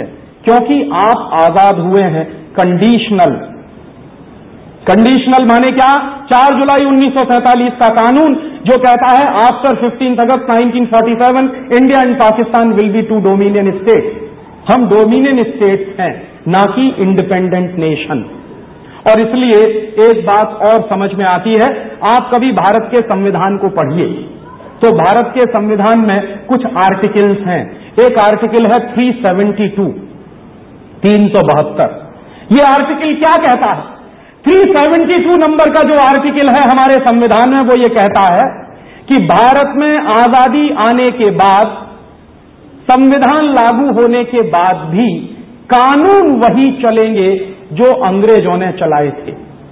क्योंकि आप आजाद हुए हैं कंडीशनल। कंडीशनल माने क्या? 4 जुलाई 1947 का कानून जो कहता है after 15 August 1947 India and Pakistan will be 2 dominion state. हम डोमिनियन स्टेट्स हैं, ना कि इंडिपेंडेंट नेशन। और इसलिए एक बात और समझ में आती है, आप कभी भारत के संविधान को पढ़िए तो भारत के संविधान में कुछ आर्टिकल्स हैं। एक आर्टिकल है 372, 372। ये आर्टिकल क्या कहता है? 372 नंबर का जो आर्टिकल है हमारे संविधान में, वो ये कहता है कि भारत में आजादी आने के बाद, संविधान लागू होने के बाद भी कानून वही चलेंगे जो अंग्रेजों ने चलाए थे।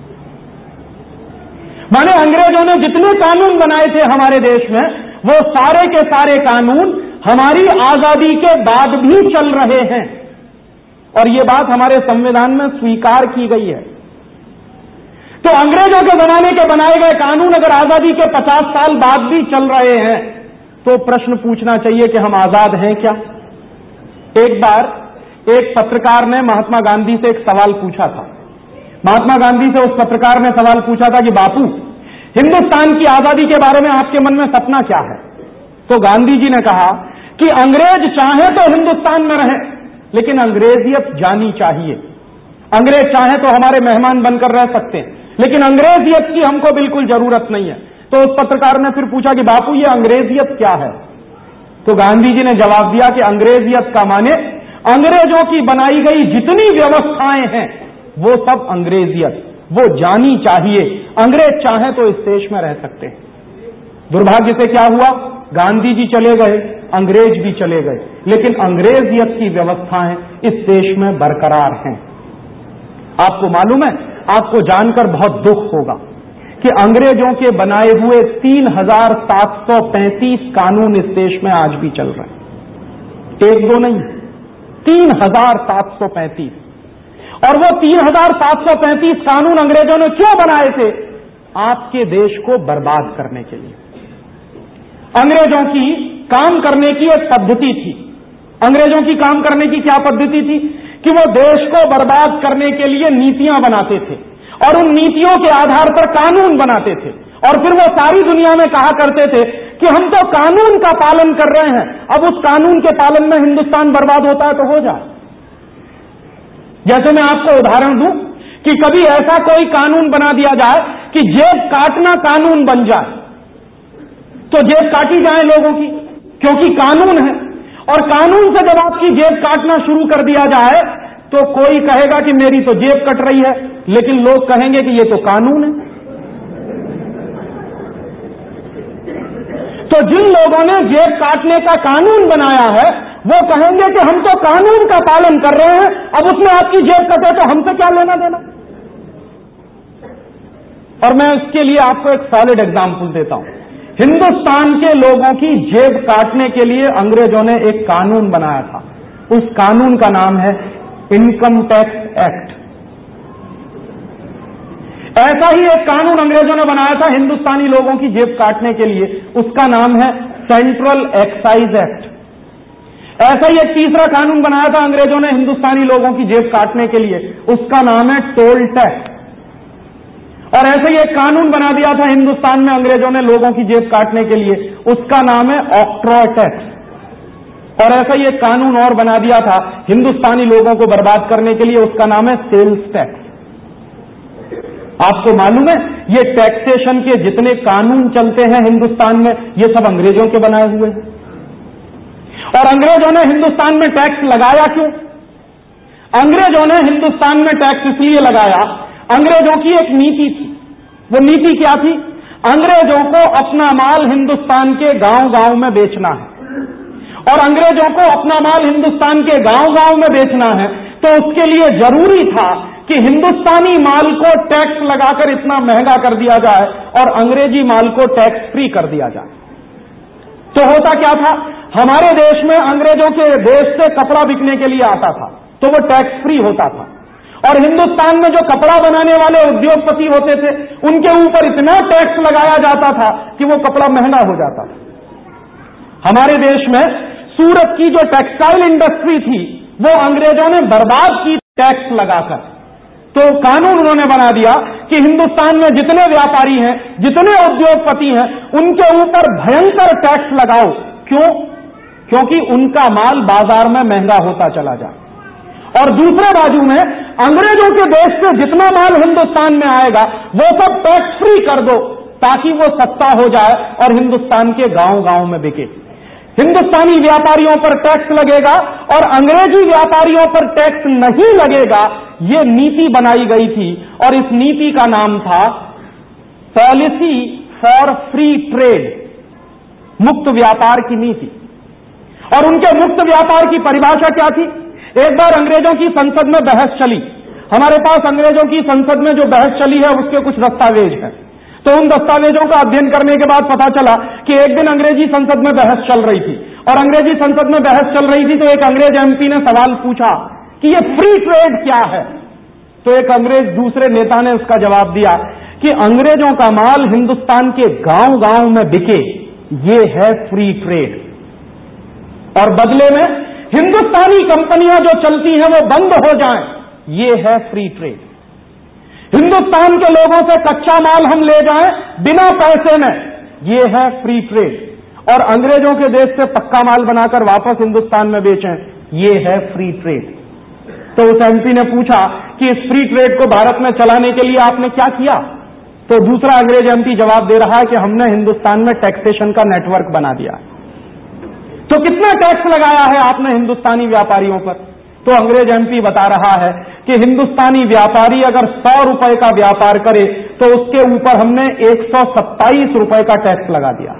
माने अंग्रेजों ने जितने कानून बनाए थे हमारे देश में, वो सारे के सारे कानून हमारी आजादी के बाद भी चल रहे हैं। और ये बात हमारे संविधान में स्वीकार की गई है। तो अंग्रेजों के जमाने के बनाए गए कानून अगर आजादी के 50 साल बाद भी चल रहे हैं, तो प्रश्न पूछना चाहिए कि हम आजाद हैं क्या? एक बार एक पत्रकार ने महात्मा गांधी से एक सवाल पूछा था। महात्मा गांधी से उस पत्रकार ने सवाल पूछा था कि बापू, हिंदुस्तान की आजादी के बारे में आपके मन में सपना क्या है? तो गांधी जी ने कहा कि अंग्रेज चाहे तो हिंदुस्तान में रहे, लेकिन अंग्रेजियत जानी चाहिए। अंग्रेज चाहे तो हमारे मेहमान बनकर रह सकते हैं, लेकिन अंग्रेजियत की हमको बिल्कुल जरूरत नहीं है। तो उस पत्रकार ने फिर पूछा कि बापू ये अंग्रेजियत क्या है? तो गांधी जी ने जवाब दिया कि अंग्रेजियत का माने अंग्रेजों की बनाई गई जितनी व्यवस्थाएं हैं वो सब अंग्रेजियत, वो जानी चाहिए। अंग्रेज चाहे तो इस देश में रह सकते हैं। दुर्भाग्य से क्या हुआ? गांधी जी चले गए, अंग्रेज भी चले गए, लेकिन अंग्रेजियत की व्यवस्थाएं इस देश में बरकरार हैं। आपको मालूम है, आपको जानकर बहुत दुख होगा कि अंग्रेजों के बनाए हुए 3735 कानून इस देश में आज भी चल रहे हैं। एक दो नहीं, 3735। और वो 3735 कानून अंग्रेजों ने क्यों बनाए थे? आपके देश को बर्बाद करने के लिए। अंग्रेजों की काम करने की एक पद्धति थी। अंग्रेजों की काम करने की क्या पद्धति थी? कि वो देश को बर्बाद करने के लिए नीतियां बनाते थे और उन नीतियों के आधार पर कानून बनाते थे, और फिर वो सारी दुनिया में कहा करते थे कि हम तो कानून का पालन कर रहे हैं, अब उस कानून के पालन में हिंदुस्तान बर्बाद होता है तो हो जाए। जैसे मैं आपको उदाहरण दूं कि कभी ऐसा कोई कानून बना दिया जाए कि जेब काटना कानून बन जाए, तो जेब काटी जाए लोगों की, क्योंकि कानून है। और कानून से जब आपकी जेब काटना शुरू कर दिया जाए तो कोई कहेगा कि मेरी तो जेब कट रही है, लेकिन लोग कहेंगे कि ये तो कानून है। तो जिन लोगों ने जेब काटने का कानून बनाया है वो कहेंगे कि हम तो कानून का पालन कर रहे हैं, अब उसमें आपकी जेब कटे तो हमसे क्या लेना देना। और मैं इसके लिए आपको एक सॉलिड एग्जाम्पल देता हूं। हिंदुस्तान के लोगों की जेब काटने के लिए अंग्रेजों ने एक कानून बनाया था। उस कानून का नाम है इनकम टैक्स एक्ट। ऐसा ही एक कानून अंग्रेजों ने बनाया था हिंदुस्तानी लोगों की जेब काटने के लिए, उसका नाम है सेंट्रल एक्साइज एक्ट। ऐसा ही एक तीसरा कानून बनाया था अंग्रेजों ने हिंदुस्तानी लोगों की जेब काटने के लिए, उसका नाम है टोल टैक्स। और ऐसे ही एक कानून बना दिया था हिंदुस्तान में अंग्रेजों ने लोगों की जेब काटने के लिए, उसका नाम है ऑक्ट्रॉय टैक्स। और ऐसा ही एक कानून और बना दिया था हिंदुस्तानी लोगों को बर्बाद करने के लिए, उसका नाम है सेल्स टैक्स। आपको मालूम है ये टैक्सेशन के जितने कानून चलते हैं हिंदुस्तान में, ये सब अंग्रेजों के बनाए हुए हैं। और अंग्रेजों ने हिंदुस्तान में टैक्स लगाया क्यों? अंग्रेजों ने हिंदुस्तान में टैक्स इसलिए लगाया, अंग्रेजों की एक नीति थी। वो नीति क्या थी? अंग्रेजों को अपना माल हिंदुस्तान के गांव-गांव में बेचना है, और अंग्रेजों को अपना माल हिंदुस्तान के गांव-गांव में बेचना है, तो उसके लिए जरूरी था कि हिंदुस्तानी माल को टैक्स लगाकर इतना महंगा कर दिया जाए और अंग्रेजी माल को टैक्स फ्री कर दिया जाए। तो होता क्या था? हमारे देश में अंग्रेजों के देश से कपड़ा बिकने के लिए आता था तो वो टैक्स फ्री होता था, और हिंदुस्तान में जो कपड़ा बनाने वाले उद्योगपति होते थे उनके ऊपर इतना टैक्स लगाया जाता था कि वो कपड़ा महंगा हो जाता था। हमारे देश में सूरत की जो टेक्सटाइल इंडस्ट्री थी वो अंग्रेजों ने बर्बाद की टैक्स लगाकर। तो कानून उन्होंने बना दिया कि हिंदुस्तान में जितने व्यापारी हैं, जितने उद्योगपति हैं, उनके ऊपर भयंकर टैक्स लगाओ। क्यों? क्योंकि उनका माल बाजार में महंगा होता चला जाए। और दूसरे बाजू में अंग्रेजों के देश से जितना माल हिंदुस्तान में आएगा वो सब टैक्स फ्री कर दो, ताकि वो सस्ता हो जाए और हिंदुस्तान के गांव गांव में बिके। हिंदुस्तानी व्यापारियों पर टैक्स लगेगा और अंग्रेजी व्यापारियों पर टैक्स नहीं लगेगा, ये नीति बनाई गई थी। और इस नीति का नाम था पॉलिसी फॉर फ्री ट्रेड, मुक्त व्यापार की नीति। और उनके मुक्त व्यापार की परिभाषा क्या थी? एक बार अंग्रेजों की संसद में बहस चली। हमारे पास अंग्रेजों की संसद में जो बहस चली है उसके कुछ दस्तावेज हैं। तो उन दस्तावेजों का अध्ययन करने के बाद पता चला कि एक दिन अंग्रेजी संसद में बहस चल रही थी, और अंग्रेजी संसद में बहस चल रही थी तो एक अंग्रेज एमपी ने सवाल पूछा कि ये फ्री ट्रेड क्या है। तो एक अंग्रेज दूसरे नेता ने उसका जवाब दिया कि अंग्रेजों का माल हिंदुस्तान के गांव गांव में बिके, ये है फ्री ट्रेड। और बदले में हिंदुस्तानी कंपनियां जो चलती हैं वो बंद हो जाएं, ये है फ्री ट्रेड। हिंदुस्तान के लोगों से कच्चा माल हम ले जाएं बिना पैसे में, ये है फ्री ट्रेड। और अंग्रेजों के देश से पक्का माल बनाकर वापस हिंदुस्तान में बेचें, ये है फ्री ट्रेड। तो उस एमपी ने पूछा कि इस फ्री ट्रेड को भारत में चलाने के लिए आपने क्या किया? तो दूसरा अंग्रेज एमपी जवाब दे रहा है कि हमने हिंदुस्तान में टैक्सेशन का नेटवर्क बना दिया। तो कितना टैक्स लगाया है आपने हिंदुस्तानी व्यापारियों पर? तो अंग्रेज एमपी बता रहा है कि हिंदुस्तानी व्यापारी अगर 100 रुपए का व्यापार करे तो उसके ऊपर हमने 127 रुपए का टैक्स लगा दिया।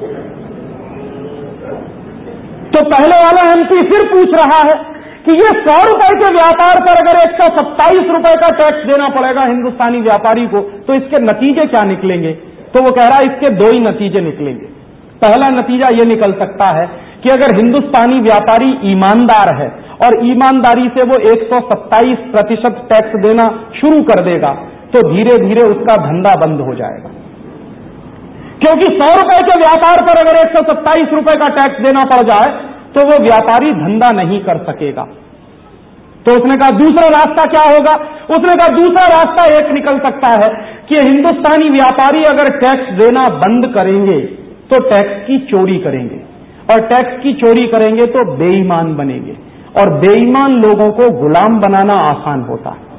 तो पहले वाला एमपी फिर पूछ रहा है कि ये 100 रुपए के व्यापार पर अगर 127 रुपए का टैक्स देना पड़ेगा हिंदुस्तानी व्यापारी को, तो इसके नतीजे क्या निकलेंगे? तो वो कह रहा है इसके दो ही नतीजे निकलेंगे। पहला नतीजा ये निकल सकता है कि अगर हिंदुस्तानी व्यापारी ईमानदार है और ईमानदारी से वो 127% टैक्स देना शुरू कर देगा, तो धीरे धीरे उसका धंधा बंद हो जाएगा। क्योंकि 100 रुपए के व्यापार पर अगर 127 रुपए का टैक्स देना पड़ जाए तो वो व्यापारी धंधा नहीं कर सकेगा। तो उसने कहा दूसरा रास्ता क्या होगा? उसने कहा दूसरा रास्ता एक निकल सकता है कि हिंदुस्तानी व्यापारी अगर टैक्स देना बंद करेंगे तो टैक्स की चोरी करेंगे, और टैक्स की चोरी करेंगे तो बेईमान बनेंगे, और बेईमान लोगों को गुलाम बनाना आसान होता है।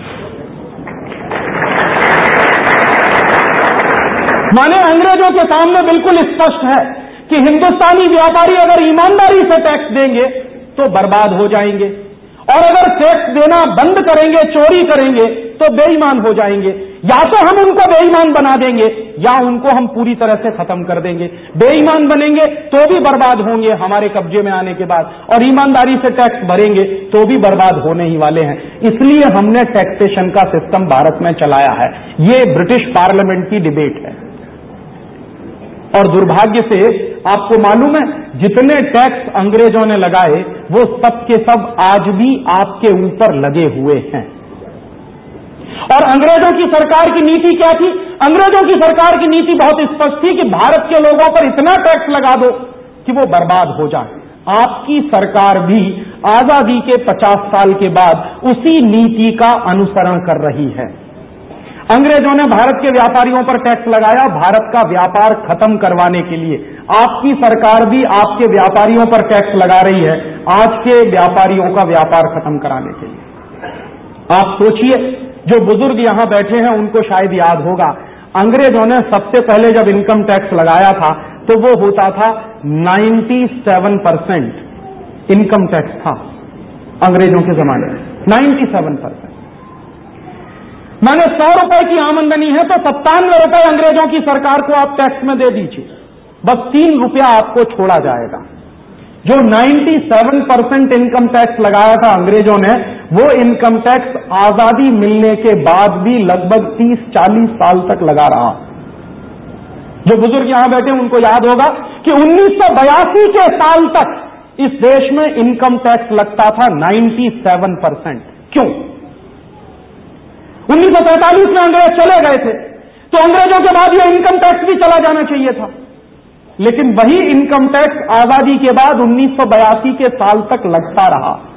माने अंग्रेजों के सामने बिल्कुल स्पष्ट है कि हिंदुस्तानी व्यापारी अगर ईमानदारी से टैक्स देंगे तो बर्बाद हो जाएंगे, और अगर टैक्स देना बंद करेंगे, चोरी करेंगे, तो बेईमान हो जाएंगे। या तो हम उनको बेईमान बना देंगे या उनको हम पूरी तरह से खत्म कर देंगे। बेईमान बनेंगे तो भी बर्बाद होंगे हमारे कब्जे में आने के बाद, और ईमानदारी से टैक्स भरेंगे तो भी बर्बाद होने ही वाले हैं। इसलिए हमने टैक्सेशन का सिस्टम भारत में चलाया है। ये ब्रिटिश पार्लियामेंट की डिबेट है। और दुर्भाग्य से आपको मालूम है जितने टैक्स अंग्रेजों ने लगाए वो सब के सब आज भी आपके ऊपर लगे हुए हैं। और अंग्रेजों की सरकार की नीति क्या थी? अंग्रेजों की सरकार की नीति बहुत स्पष्ट थी कि भारत के लोगों पर इतना टैक्स लगा दो कि वो बर्बाद हो जाए। आपकी सरकार भी आजादी के 50 साल के बाद उसी नीति का अनुसरण कर रही है। अंग्रेजों ने भारत के व्यापारियों पर टैक्स लगाया भारत का व्यापार खत्म करवाने के लिए। आपकी सरकार भी आपके व्यापारियों पर टैक्स लगा रही है आज के व्यापारियों का व्यापार खत्म कराने के लिए। आप सोचिए, जो बुजुर्ग यहां बैठे हैं उनको शायद याद होगा, अंग्रेजों ने सबसे पहले जब इनकम टैक्स लगाया था तो वो होता था 97% इनकम टैक्स था अंग्रेजों के जमाने में, 97%। माने 100 रुपए की आमदनी है तो 97 रुपए अंग्रेजों की सरकार को आप टैक्स में दे दीजिए, बस 3 रुपया आपको छोड़ा जाएगा। जो 97% इनकम टैक्स लगाया था अंग्रेजों ने, वो इनकम टैक्स आजादी मिलने के बाद भी लगभग 30-40 साल तक लगा रहा। जो बुजुर्ग यहां बैठे उनको याद होगा कि 1982 के साल तक इस देश में इनकम टैक्स लगता था 97%। क्यों? 1945 में अंग्रेज चले गए थे तो अंग्रेजों के बाद यह इनकम टैक्स भी चला जाना चाहिए था, लेकिन वही इनकम टैक्स आजादी के बाद 1982 के साल तक लगता रहा।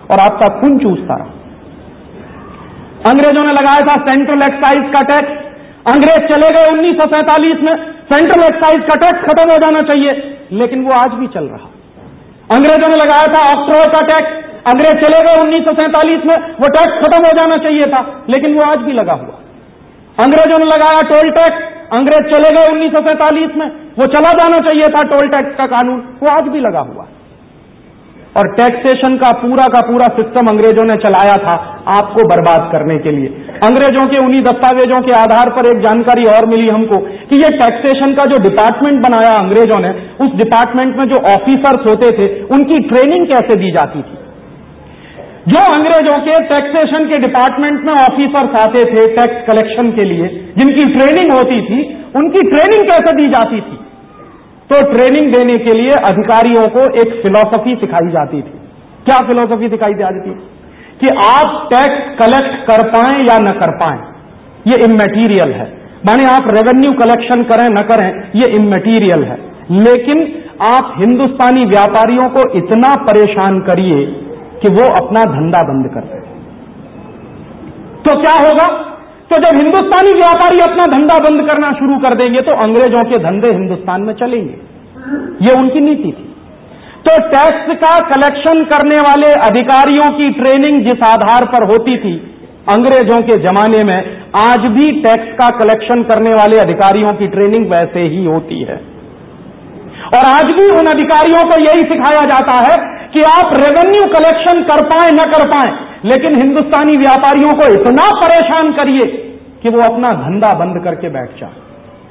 और आपका खून चूसता रहा। अंग्रेजों ने लगाया था सेंट्रल एक्साइज का टैक्स, अंग्रेज चले गए 1947 में, सेंट्रल एक्साइज का टैक्स खत्म हो जाना चाहिए, लेकिन वो आज भी चल रहा। अंग्रेजों ने लगाया था ऑक्ट्रॉय का टैक्स, अंग्रेज चले गए 1947 में, वो टैक्स खत्म हो जाना चाहिए था, लेकिन वो आज भी लगा हुआ। अंग्रेजों ने लगाया टोल टैक्स, अंग्रेज चले गए 1947 में, वो चला जाना चाहिए था टोल टैक्स का कानून, वो आज भी लगा हुआ। और टैक्सेशन का पूरा सिस्टम अंग्रेजों ने चलाया था आपको बर्बाद करने के लिए। अंग्रेजों के उन्हीं दस्तावेजों के आधार पर एक जानकारी और मिली हमको कि ये टैक्सेशन का जो डिपार्टमेंट बनाया अंग्रेजों ने, उस डिपार्टमेंट में जो ऑफिसर्स होते थे उनकी ट्रेनिंग कैसे दी जाती थी। जो अंग्रेजों के टैक्सेशन के डिपार्टमेंट में ऑफिसर्स आते थे टैक्स कलेक्शन के लिए, जिनकी ट्रेनिंग होती थी, उनकी ट्रेनिंग कैसे दी जाती थी। तो ट्रेनिंग देने के लिए अधिकारियों को एक फिलॉसफी सिखाई जाती थी। क्या फिलॉसफी सिखाई जाती थी कि आप टैक्स कलेक्ट कर पाएं या न कर पाएं, ये इमैटीरियल है। माने आप रेवेन्यू कलेक्शन करें न करें, ये इमैटीरियल है, लेकिन आप हिंदुस्तानी व्यापारियों को इतना परेशान करिए कि वो अपना धंधा बंद कर दें। तो क्या होगा? तो जब हिंदुस्तानी व्यापारी अपना धंधा बंद करना शुरू कर देंगे तो अंग्रेजों के धंधे हिंदुस्तान में चलेंगे। ये उनकी नीति थी। तो टैक्स का कलेक्शन करने वाले अधिकारियों की ट्रेनिंग जिस आधार पर होती थी अंग्रेजों के जमाने में, आज भी टैक्स का कलेक्शन करने वाले अधिकारियों की ट्रेनिंग वैसे ही होती है। और आज भी उन अधिकारियों को यही सिखाया जाता है कि आप रेवेन्यू कलेक्शन कर पाए न कर पाए, लेकिन हिंदुस्तानी व्यापारियों को इतना परेशान करिए कि वो अपना धंधा बंद करके बैठ जाए।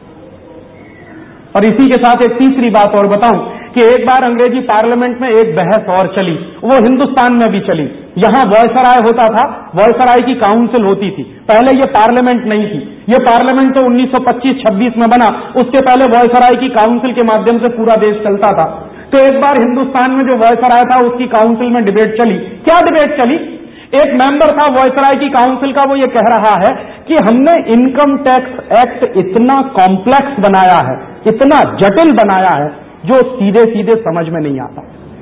और इसी के साथ एक तीसरी बात और बताऊं कि एक बार अंग्रेजी पार्लियामेंट में एक बहस और चली, वो हिंदुस्तान में भी चली। यहां वॉयसराय होता था, वॉयसराय की काउंसिल होती थी। पहले ये पार्लियामेंट नहीं थी, ये पार्लियामेंट तो 1925-26 में बना, उसके पहले वॉयसराय की काउंसिल के माध्यम से पूरा देश चलता था। तो एक बार हिंदुस्तान में जो वॉयसराय था उसकी काउंसिल में डिबेट चली। क्या डिबेट चली? एक मेंबर था वॉयसराय की काउंसिल का, वो ये कह रहा है कि हमने इनकम टैक्स एक्ट इतना कॉम्प्लेक्स बनाया है, इतना जटिल बनाया है, जो सीधे सीधे समझ में नहीं आता।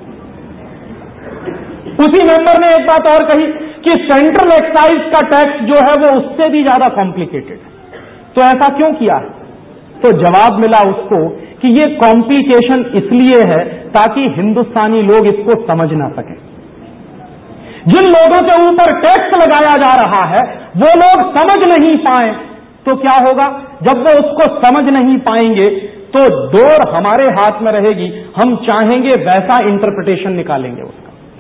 उसी मेंबर ने एक बात और कही कि सेंट्रल एक्साइज का टैक्स जो है वो उससे भी ज्यादा कॉम्प्लिकेटेड है। तो ऐसा क्यों किया है? तो जवाब मिला उसको कि ये कॉम्प्लिकेशन इसलिए है ताकि हिंदुस्तानी लोग इसको समझ ना सकें। जिन लोगों के ऊपर टैक्स लगाया जा रहा है वो लोग समझ नहीं पाए तो क्या होगा? जब वो उसको समझ नहीं पाएंगे तो डोर हमारे हाथ में रहेगी, हम चाहेंगे वैसा इंटरप्रिटेशन निकालेंगे उसका।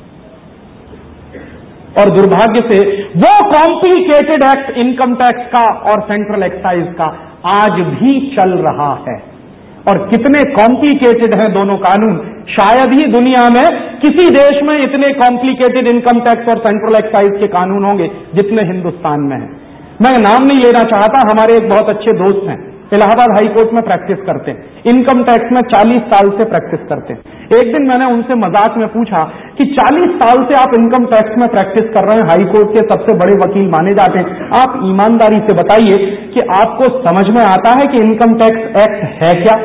और दुर्भाग्य से वो कॉम्प्लिकेटेड एक्ट इनकम टैक्स का और सेंट्रल एक्साइज का आज भी चल रहा है। और कितने कॉम्प्लिकेटेड हैं दोनों कानून, शायद ही दुनिया में किसी देश में इतने कॉम्प्लिकेटेड इनकम टैक्स और सेंट्रल एक्साइज के कानून होंगे जितने हिंदुस्तान में हैं। मैं नाम नहीं लेना चाहता, हमारे एक बहुत अच्छे दोस्त हैं, इलाहाबाद हाई कोर्ट में प्रैक्टिस करते हैं, इनकम टैक्स में 40 साल से प्रैक्टिस करते हैं। एक दिन मैंने उनसे मजाक में पूछा कि 40 साल से आप इनकम टैक्स में प्रैक्टिस कर रहे हैं, हाई कोर्ट के सबसे बड़े वकील माने जाते हैं, आप ईमानदारी से बताइए कि आपको समझ में आता है कि इनकम टैक्स एक्ट है क्या?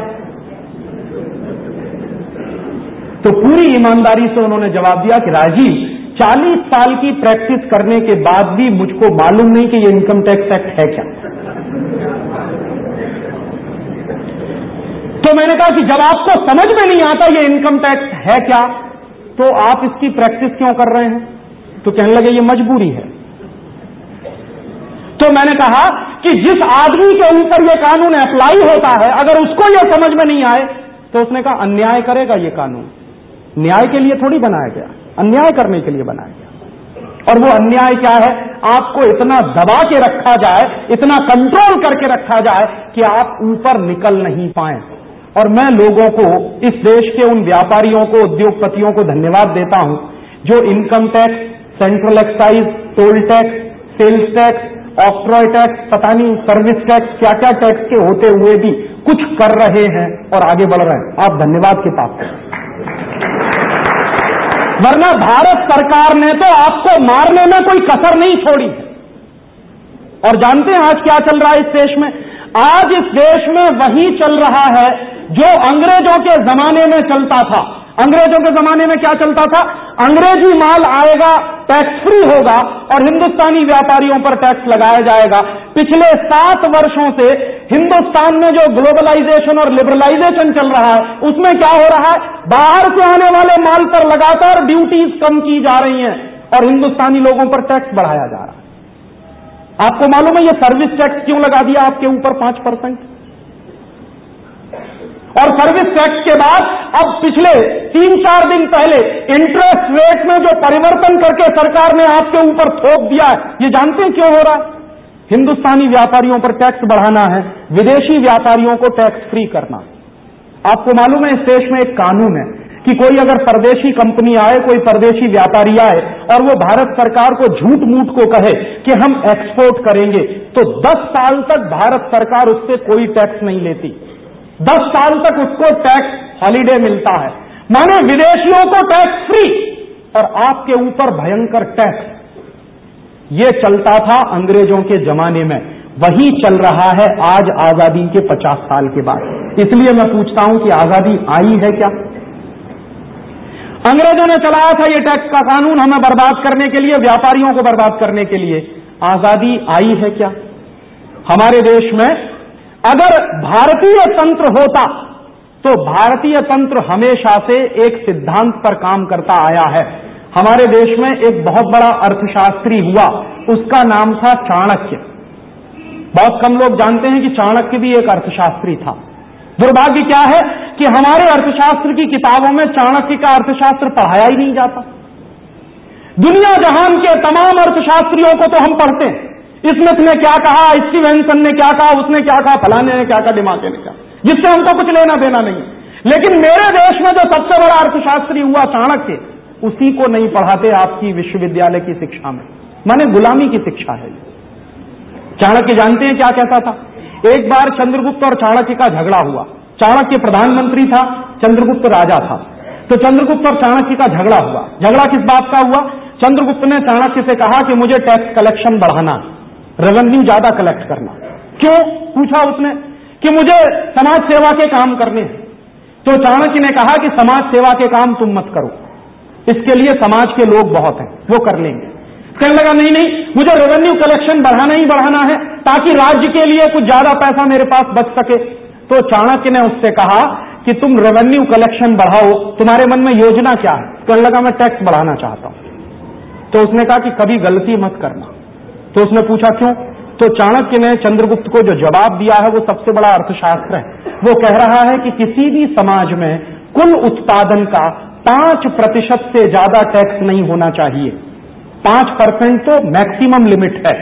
तो पूरी ईमानदारी से उन्होंने जवाब दिया कि राजीव, 40 साल की प्रैक्टिस करने के बाद भी मुझको मालूम नहीं कि ये इनकम टैक्स एक्ट है क्या। तो मैंने कहा कि जब आपको समझ में नहीं आता ये इनकम टैक्स है क्या, तो आप इसकी प्रैक्टिस क्यों कर रहे हैं? तो कहने लगे ये मजबूरी है। तो मैंने कहा कि जिस आदमी के ऊपर ये कानून अप्लाई होता है, अगर उसको ये समझ में नहीं आए तो उसने कहा अन्याय करेगा ये कानून। न्याय के लिए थोड़ी बनाया गया, अन्याय करने के लिए बनाया गया। और वो अन्याय क्या है? आपको इतना दबा के रखा जाए, इतना कंट्रोल करके रखा जाए कि आप ऊपर निकल नहीं पाए। और मैं लोगों को, इस देश के उन व्यापारियों को, उद्योगपतियों को धन्यवाद देता हूं जो income tax, central excise, toll tax, sales tax, octroi tax, पता नहीं सर्विस टैक्स, क्या क्या टैक्स के होते हुए भी कुछ कर रहे हैं और आगे बढ़ रहे हैं। आप धन्यवाद के पात्र हैं। वरना भारत सरकार ने तो आपको मारने में कोई कसर नहीं छोड़ी। और जानते हैं आज क्या चल रहा है इस देश में? आज इस देश में वही चल रहा है जो अंग्रेजों के जमाने में चलता था। अंग्रेजों के जमाने में क्या चलता था? अंग्रेजी माल आएगा, टैक्स फ्री होगा और हिंदुस्तानी व्यापारियों पर टैक्स लगाया जाएगा। पिछले 7 वर्षों से हिंदुस्तान में जो ग्लोबलाइजेशन और लिबरलाइजेशन चल रहा है उसमें क्या हो रहा है, बाहर से आने वाले माल पर लगातार ड्यूटीज कम की जा रही हैं और हिंदुस्तानी लोगों पर टैक्स बढ़ाया जा रहा है। आपको मालूम है ये सर्विस टैक्स क्यों लगा दिया आपके ऊपर 5%? और सर्विस टैक्स के बाद अब पिछले 3-4 दिन पहले इंटरेस्ट रेट में जो परिवर्तन करके सरकार ने आपके ऊपर थोप दिया है, ये जानते हैं क्यों हो रहा है? हिंदुस्तानी व्यापारियों पर टैक्स बढ़ाना है, विदेशी व्यापारियों को टैक्स फ्री करना। आपको मालूम है इस देश में एक कानून है कि कोई अगर परदेशी कंपनी आए, कोई परदेशी व्यापारी आए और वो भारत सरकार को झूठ मूठ को कहे कि हम एक्सपोर्ट करेंगे, तो 10 साल तक भारत सरकार उससे कोई टैक्स नहीं लेती। 10 साल तक उसको टैक्स हॉलीडे मिलता है, माने विदेशियों को टैक्स फ्री और आपके ऊपर भयंकर टैक्स। ये चलता था अंग्रेजों के जमाने में, वही चल रहा है आज आजादी के 50 साल के बाद। इसलिए मैं पूछता हूं कि आजादी आई है क्या? अंग्रेजों ने चलाया था ये टैक्स का कानून हमें बर्बाद करने के लिए, व्यापारियों को बर्बाद करने के लिए। आजादी आई है क्या? हमारे देश में अगर भारतीय तंत्र होता तो भारतीय तंत्र हमेशा से एक सिद्धांत पर काम करता आया है। हमारे देश में एक बहुत बड़ा अर्थशास्त्री हुआ, उसका नाम था चाणक्य। बहुत कम लोग जानते हैं कि चाणक्य भी एक अर्थशास्त्री था। दुर्भाग्य क्या है कि हमारे अर्थशास्त्र की किताबों में चाणक्य का अर्थशास्त्र पढ़ाया ही नहीं जाता। दुनिया जहान के तमाम अर्थशास्त्रियों को तो हम पढ़ते हैं, स्मिथ ने क्या कहा, स्टीवेंसन ने क्या कहा, उसने क्या कहा, फलाने ने क्या कहा, डिमाके ने क्या, जिससे हमको कुछ लेना देना नहीं। लेकिन मेरे देश में जो सबसे बड़ा अर्थशास्त्री हुआ चाणक्य, उसी को नहीं पढ़ाते आपकी विश्वविद्यालय की शिक्षा में, माने गुलामी की शिक्षा है। चाणक्य जानते हैं क्या कहता था? एक बार चंद्रगुप्त और चाणक्य का झगड़ा हुआ। चाणक्य प्रधानमंत्री था, चंद्रगुप्त राजा था। तो चंद्रगुप्त और चाणक्य का झगड़ा हुआ। झगड़ा किस बात का हुआ? चंद्रगुप्त ने चाणक्य से कहा कि मुझे टैक्स कलेक्शन बढ़ाना, रेवेन्यू ज्यादा कलेक्ट करना। क्यों पूछा उसने? कि मुझे समाज सेवा के काम करने हैं। तो चाणक्य ने कहा कि समाज सेवा के काम तुम मत करो, इसके लिए समाज के लोग बहुत हैं, वो कर लेंगे। कहने लगा नहीं नहीं, मुझे रेवेन्यू कलेक्शन बढ़ाना ही बढ़ाना है ताकि राज्य के लिए कुछ ज्यादा पैसा मेरे पास बच सके। तो चाणक्य ने उससे कहा कि तुम रेवेन्यू कलेक्शन बढ़ाओ, तुम्हारे मन में योजना क्या है? कहने लगा मैं टैक्स बढ़ाना चाहता हूं। तो उसने कहा कि कभी गलती मत करना। तो उसने पूछा क्यों? तो चाणक्य ने चंद्रगुप्त को जो जवाब दिया है वो सबसे बड़ा अर्थशास्त्र है। वो कह रहा है कि किसी भी समाज में कुल उत्पादन का 5% से ज्यादा टैक्स नहीं होना चाहिए। 5% तो मैक्सिमम लिमिट है।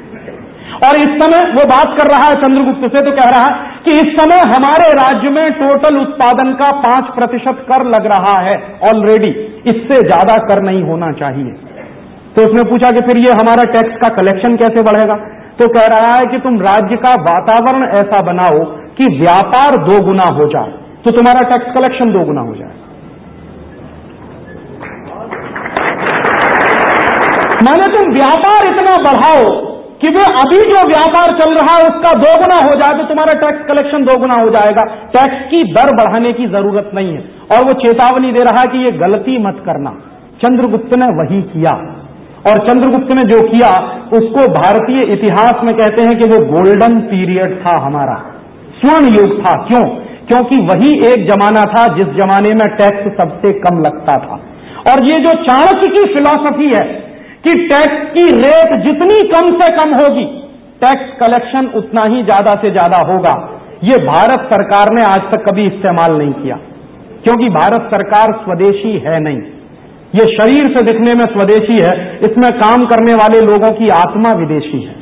और इस समय वो बात कर रहा है चंद्रगुप्त से, तो कह रहा है कि इस समय हमारे राज्य में टोटल उत्पादन का 5% कर लग रहा है ऑलरेडी, इससे ज्यादा कर नहीं होना चाहिए। तो उसने पूछा कि फिर ये हमारा टैक्स का कलेक्शन कैसे बढ़ेगा? तो कह रहा है कि तुम राज्य का वातावरण ऐसा बनाओ कि व्यापार 2 गुना हो जाए, तो तुम्हारा टैक्स कलेक्शन 2 गुना हो जाए। माने तुम व्यापार इतना बढ़ाओ कि वो अभी जो व्यापार चल रहा है उसका 2 गुना हो जाए, तो तुम्हारा टैक्स कलेक्शन 2 गुना हो जाएगा। टैक्स की दर बढ़ाने की जरूरत नहीं है। और वो चेतावनी दे रहा है कि ये गलती मत करना। चंद्रगुप्त ने वही किया, और चंद्रगुप्त ने जो किया उसको भारतीय इतिहास में कहते हैं कि वो गोल्डन पीरियड था, हमारा स्वर्ण युग था। क्यों? क्योंकि वही एक जमाना था जिस जमाने में टैक्स सबसे कम लगता था। और ये जो चाणक्य की फिलॉसफी है कि टैक्स की रेट जितनी कम से कम होगी, टैक्स कलेक्शन उतना ही ज्यादा से ज्यादा होगा, ये भारत सरकार ने आज तक कभी इस्तेमाल नहीं किया। क्योंकि भारत सरकार स्वदेशी है नहीं, ये शरीर से दिखने में स्वदेशी है, इसमें काम करने वाले लोगों की आत्मा विदेशी है।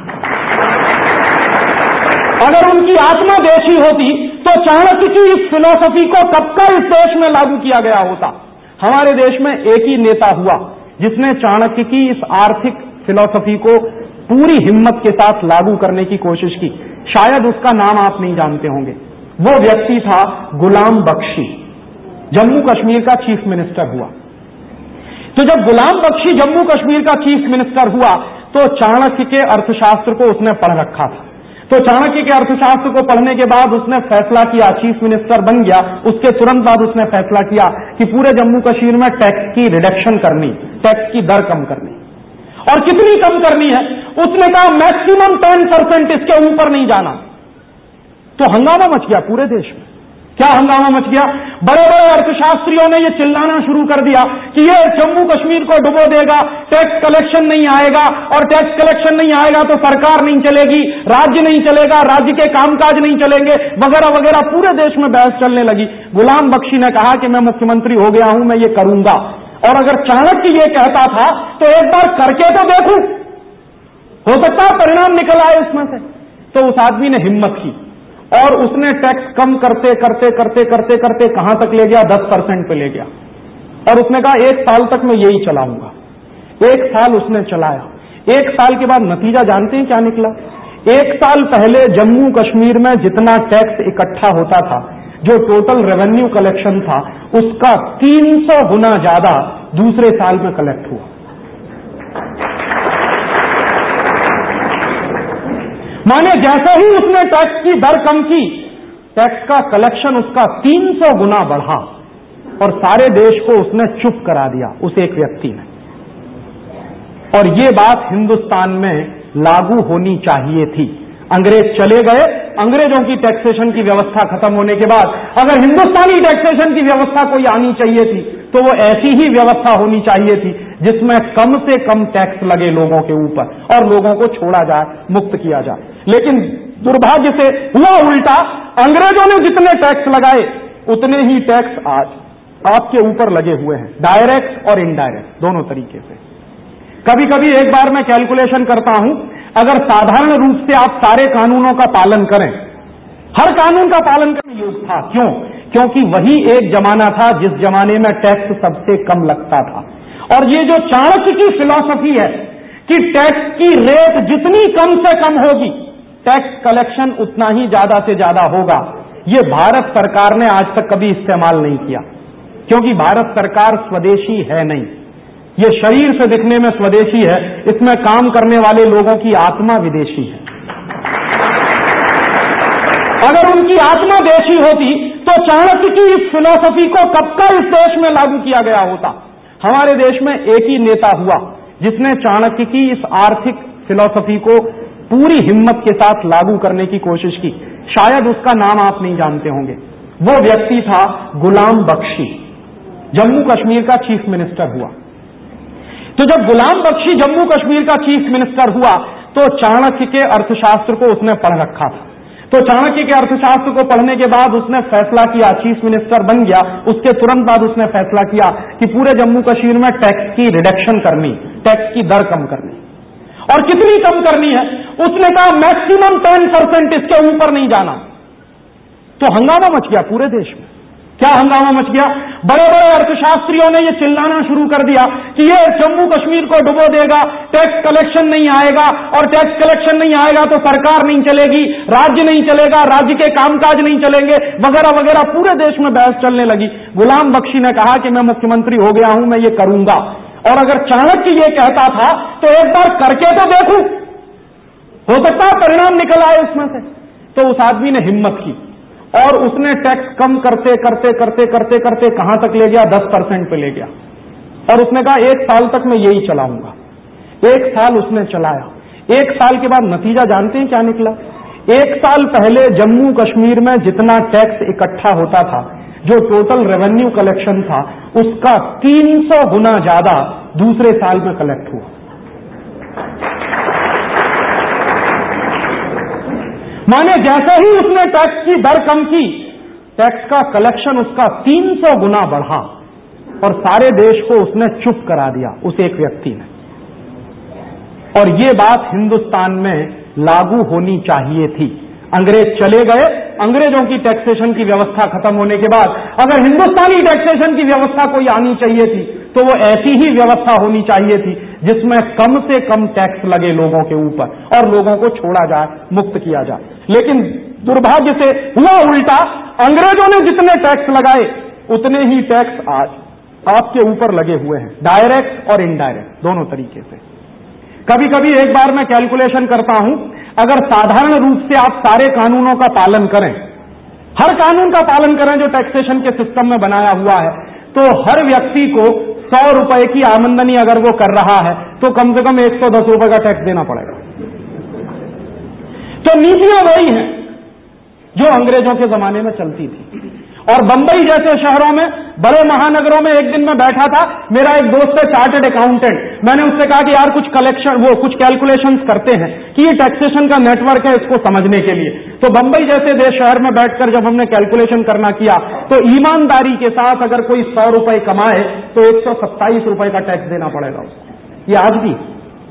अगर उनकी आत्मा देशी होती तो चाणक्य की इस फिलॉसफी को कब का इस देश में लागू किया गया होता। हमारे देश में एक ही नेता हुआ जिसने चाणक्य की इस आर्थिक फिलॉसफी को पूरी हिम्मत के साथ लागू करने की कोशिश की। शायद उसका नाम आप नहीं जानते होंगे। वो व्यक्ति था गुलाम बख्शी, जम्मू कश्मीर का चीफ मिनिस्टर हुआ। तो जब गुलाम बख्शी जम्मू कश्मीर का चीफ मिनिस्टर हुआ तो चाणक्य के अर्थशास्त्र को उसने पढ़ रखा था। तो चाणक्य के अर्थशास्त्र को पढ़ने के बाद उसने फैसला किया, चीफ मिनिस्टर बन गया, उसके तुरंत बाद उसने फैसला किया कि पूरे जम्मू कश्मीर में टैक्स की रिडक्शन करनी, टैक्स की दर कम करनी। और कितनी कम करनी है? उसने कहा मैक्सिमम 10%, इसके ऊपर नहीं जाना। तो हंगामा मच गया पूरे देश में। क्या हंगामा मच गया? बड़े बड़े अर्थशास्त्रियों ने यह चिल्लाना शुरू कर दिया कि यह जम्मू कश्मीर को डुबो देगा, टैक्स कलेक्शन नहीं आएगा, और टैक्स कलेक्शन नहीं आएगा तो सरकार नहीं चलेगी, राज्य नहीं चलेगा, राज्य के कामकाज नहीं चलेंगे, वगैरह वगैरह। पूरे देश में बहस चलने लगी। गुलाम बख्शी ने कहा कि मैं मुख्यमंत्री हो गया हूं, मैं ये करूंगा। और अगर चाणक्य ये कहता था तो एक बार करके तो देखूं, हो सकता है परिणाम निकल आए उसमें से। तो उस आदमी ने हिम्मत की और उसने टैक्स कम करते करते करते करते करते कहां तक ले गया? 10% पे ले गया। और उसने कहा 1 साल तक मैं यही चलाऊंगा। 1 साल उसने चलाया। 1 साल के बाद नतीजा जानते हैं क्या निकला? 1 साल पहले जम्मू कश्मीर में जितना टैक्स इकट्ठा होता था, जो टोटल रेवेन्यू कलेक्शन था, उसका 300 गुना ज्यादा दूसरे साल में कलेक्ट हुआ। माने जैसे ही उसने टैक्स की दर कम की, टैक्स का कलेक्शन उसका 300 गुना बढ़ा और सारे देश को उसने चुप करा दिया, उस एक व्यक्ति ने। और ये बात हिंदुस्तान में लागू होनी चाहिए थी। अंग्रेज चले गए, अंग्रेजों की टैक्सेशन की व्यवस्था खत्म होने के बाद अगर हिंदुस्तानी टैक्सेशन की व्यवस्था कोई आनी चाहिए थी तो वो ऐसी ही व्यवस्था होनी चाहिए थी जिसमें कम से कम टैक्स लगे लोगों के ऊपर और लोगों को छोड़ा जाए, मुक्त किया जाए। लेकिन दुर्भाग्य से हुआ उल्टा। अंग्रेजों ने जितने टैक्स लगाए उतने ही टैक्स आज आपके ऊपर लगे हुए हैं, डायरेक्ट और इनडायरेक्ट दोनों तरीके से। कभी कभी एक बार मैं कैलकुलेशन करता हूं, अगर साधारण रूप से आप सारे कानूनों का पालन करें, हर कानून का पालन करने योग्य था। क्यों? क्योंकि वही एक जमाना था जिस जमाने में टैक्स सबसे कम लगता था। और ये जो चाणक्य की फिलॉसफी है कि टैक्स की रेट जितनी कम से कम होगी, टैक्स कलेक्शन उतना ही ज्यादा से ज्यादा होगा, ये भारत सरकार ने आज तक कभी इस्तेमाल नहीं किया। क्योंकि भारत सरकार स्वदेशी है नहीं, ये शरीर से दिखने में स्वदेशी है, इसमें काम करने वाले लोगों की आत्मा विदेशी है। अगर उनकी आत्मा देशी होती तो चाणक्य की इस फिलॉसफी को कब का इस देश में लागू किया गया होता। हमारे देश में एक ही नेता हुआ जिसने चाणक्य की इस आर्थिक फिलॉसफी को पूरी हिम्मत के साथ लागू करने की कोशिश की। शायद उसका नाम आप नहीं जानते होंगे। वो व्यक्ति था गुलाम बख्शी, जम्मू कश्मीर का चीफ मिनिस्टर हुआ। तो जब गुलाम बख्शी जम्मू कश्मीर का चीफ मिनिस्टर हुआ तो चाणक्य के अर्थशास्त्र को उसने पढ़ रखा था। तो चाणक्य के अर्थशास्त्र को पढ़ने के बाद उसने फैसला किया, चीफ मिनिस्टर बन गया, उसके तुरंत बाद उसने फैसला किया कि पूरे जम्मू कश्मीर में टैक्स की रिडक्शन करनी, टैक्स की दर कम करनी। और कितनी कम करनी है? उसने कहा मैक्सिमम 10%, इसके ऊपर नहीं जाना। तो हंगामा मच गया पूरे देश में। क्या हंगामा मच गया? बड़े बड़े अर्थशास्त्रियों ने यह चिल्लाना शुरू कर दिया कि यह जम्मू कश्मीर को डुबो देगा, टैक्स कलेक्शन नहीं आएगा, और टैक्स कलेक्शन नहीं आएगा तो सरकार नहीं चलेगी, राज्य नहीं चलेगा, राज्य के कामकाज नहीं चलेंगे, वगैरह वगैरह। पूरे देश में बहस चलने लगी। गुलाम बख्शी ने कहा कि मैं मुख्यमंत्री हो गया हूं, मैं ये करूंगा। और अगर चाणक्य ये कहता था तो एक बार करके तो देखूं, हो सकता है परिणाम निकल आए उसमें से। तो उस आदमी ने हिम्मत की और उसने टैक्स कम करते करते करते करते करते कहां तक ले गया? 10% पे ले गया। और उसने कहा 1 साल तक मैं यही चलाऊंगा। 1 साल उसने चलाया। 1 साल के बाद नतीजा जानते हैं क्या निकला? 1 साल पहले जम्मू कश्मीर में जितना टैक्स इकट्ठा होता था, जो टोटल रेवेन्यू कलेक्शन था, उसका 300 गुना ज्यादा दूसरे साल में कलेक्ट हुआ। माने जैसे ही उसने टैक्स की दर कम की, टैक्स का कलेक्शन उसका 300 गुना बढ़ा और सारे देश को उसने चुप करा दिया, उस एक व्यक्ति ने। और ये बात हिंदुस्तान में लागू होनी चाहिए थी। अंग्रेज चले गए, अंग्रेजों की टैक्सेशन की व्यवस्था खत्म होने के बाद अगर हिंदुस्तानी टैक्सेशन की व्यवस्था कोई आनी चाहिए थी तो वो ऐसी ही व्यवस्था होनी चाहिए थी जिसमें कम से कम टैक्स लगे लोगों के ऊपर और लोगों को छोड़ा जाए, मुक्त किया जाए। लेकिन दुर्भाग्य से हुआ उल्टा। अंग्रेजों ने जितने टैक्स लगाए उतने ही टैक्स आज आपके ऊपर लगे हुए हैं, डायरेक्ट और इनडायरेक्ट दोनों तरीके से। कभी कभी एक बार मैं कैलकुलेशन करता हूं, अगर साधारण रूप से आप सारे कानूनों का पालन करें, हर कानून का पालन करें जो टैक्सेशन के सिस्टम में बनाया हुआ है, तो हर व्यक्ति को 100 रुपए की आमदनी अगर वो कर रहा है तो कम से कम 110 रुपए का टैक्स देना पड़ेगा। तो नीतियां वही हैं जो अंग्रेजों के जमाने में चलती थी। और बंबई जैसे शहरों में, बड़े महानगरों में एक दिन मैं बैठा था, मेरा एक दोस्त है चार्टर्ड अकाउंटेंट, मैंने उससे कहा कि यार कुछ कुछ कैलकुलेशंस करते हैं कि ये टैक्सेशन का नेटवर्क है, इसको समझने के लिए। तो बंबई जैसे देश शहर में बैठकर जब हमने कैलकुलेशन करना किया तो ईमानदारी के साथ अगर कोई 100 रुपए कमाए तो 127 रुपए का टैक्स देना पड़ेगा उसको। ये आज भी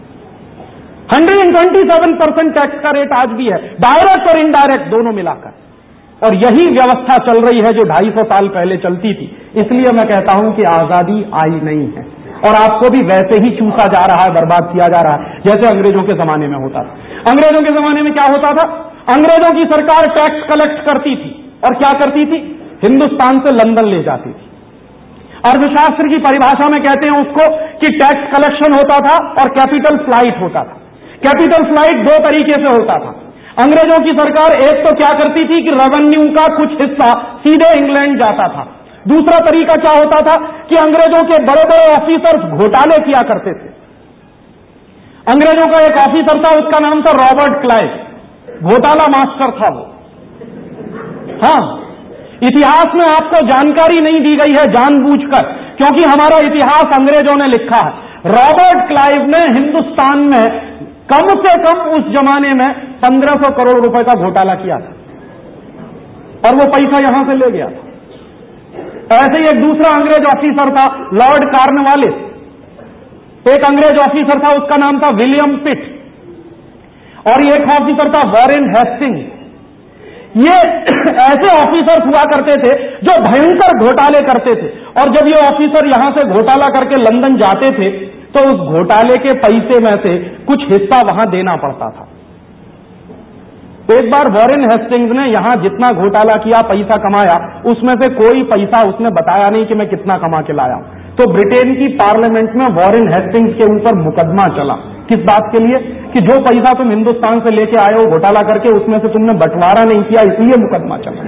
127% टैक्स का रेट आज भी है, डायरेक्ट और इनडायरेक्ट दोनों मिलाकर। और यही व्यवस्था चल रही है जो 250 साल पहले चलती थी। इसलिए मैं कहता हूं कि आजादी आई नहीं है और आपको भी वैसे ही चूसा जा रहा है, बर्बाद किया जा रहा है जैसे अंग्रेजों के जमाने में होता था। अंग्रेजों के जमाने में क्या होता था? अंग्रेजों की सरकार टैक्स कलेक्ट करती थी और क्या करती थी? हिंदुस्तान से लंदन ले जाती थी। अर्थशास्त्र की परिभाषा में कहते हैं उसको कि टैक्स कलेक्शन होता था और कैपिटल फ्लाइट होता था। कैपिटल फ्लाइट दो तरीके से होता था। अंग्रेजों की सरकार एक तो क्या करती थी कि रेवेन्यू का कुछ हिस्सा सीधे इंग्लैंड जाता था। दूसरा तरीका क्या होता था कि अंग्रेजों के बड़े बड़े ऑफिसर्स घोटाले किया करते थे। अंग्रेजों का एक ऑफिसर था, उसका नाम था रॉबर्ट क्लाइव, घोटाला मास्टर था वो। हाँ, इतिहास में आपको जानकारी नहीं दी गई है जानबूझकर, क्योंकि हमारा इतिहास अंग्रेजों ने लिखा है। रॉबर्ट क्लाइव ने हिंदुस्तान में कम से कम उस जमाने में 1500 करोड़ रुपए का घोटाला किया था और वो पैसा यहां से ले गया था। ऐसे ही एक दूसरा अंग्रेज ऑफिसर था लॉर्ड कॉर्नवालिस, एक अंग्रेज ऑफिसर था उसका नाम था विलियम पिट, और एक ऑफिसर था वॉरेन हेस्टिंग्स। ये ऐसे ऑफिसर हुआ करते थे जो भयंकर घोटाले करते थे, और जब ये ऑफिसर यहां से घोटाला करके लंदन जाते थे तो उस घोटाले के पैसे में से कुछ हिस्सा वहां देना पड़ता था। एक बार वॉरेन हेस्टिंग्स ने यहां जितना घोटाला किया, पैसा कमाया, उसमें से कोई पैसा उसने बताया नहीं कि मैं कितना कमा के लाया। तो ब्रिटेन की पार्लियामेंट में वॉरेन हेस्टिंग्स के ऊपर मुकदमा चला। किस बात के लिए? कि जो पैसा तुम हिंदुस्तान से लेके आए हो घोटाला करके, उसमें से तुमने बंटवारा नहीं किया, इसलिए मुकदमा चला।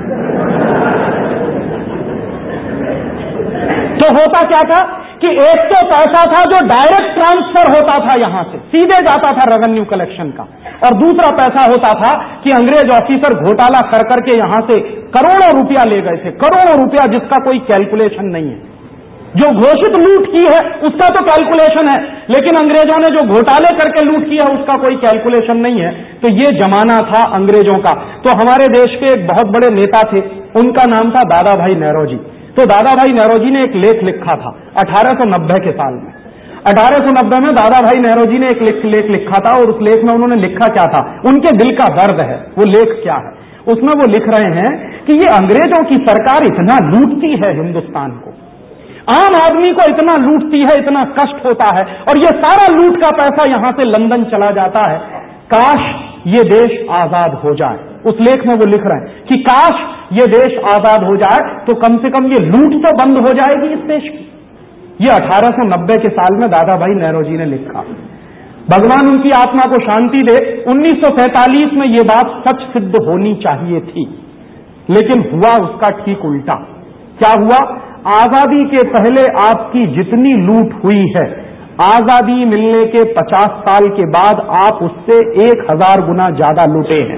तो होता क्या था कि एक तो पैसा था जो डायरेक्ट ट्रांसफर होता था, यहां से सीधे जाता था रेवेन्यू कलेक्शन का, और दूसरा पैसा होता था कि अंग्रेज ऑफिसर घोटाला कर करके यहां से करोड़ों रुपया ले गए थे, करोड़ों रुपया जिसका कोई कैलकुलेशन नहीं है। जो घोषित लूट की है उसका तो कैलकुलेशन है, लेकिन अंग्रेजों ने जो घोटाले करके लूट किया उसका कोई कैलकुलेशन नहीं है। तो ये जमाना था अंग्रेजों का। तो हमारे देश के एक बहुत बड़े नेता थे, उनका नाम था दादा भाई नेहरूजी। तो दादा भाई नेहरूजी ने एक लेख लिखा था 1890 के साल में। 1890 में दादा भाई नेहरूजी ने एक लेख लिखा था, और उस लेख में उन्होंने लिखा क्या था, उनके दिल का दर्द है। वो लेख क्या है? उसमें वो लिख रहे हैं कि ये अंग्रेजों की सरकार इतना लूटती है हिंदुस्तान को, आम आदमी को इतना लूटती है, इतना कष्ट होता है, और ये सारा लूट का पैसा यहां से लंदन चला जाता है। काश ये देश आजाद हो जाए। उस लेख में वो लिख रहे हैं कि काश ये देश आजाद हो जाए तो कम से कम ये लूट तो बंद हो जाएगी इस देश की। ये 1890 के साल में दादा भाई नेहरूजी ने लिखा। भगवान उनकी आत्मा को शांति दे। 1947 में ये बात सच सिद्ध होनी चाहिए थी, लेकिन हुआ उसका ठीक उल्टा। क्या हुआ? आजादी के पहले आपकी जितनी लूट हुई है, आजादी मिलने के 50 साल के बाद आप उससे 1000 गुना ज्यादा लूटे हैं।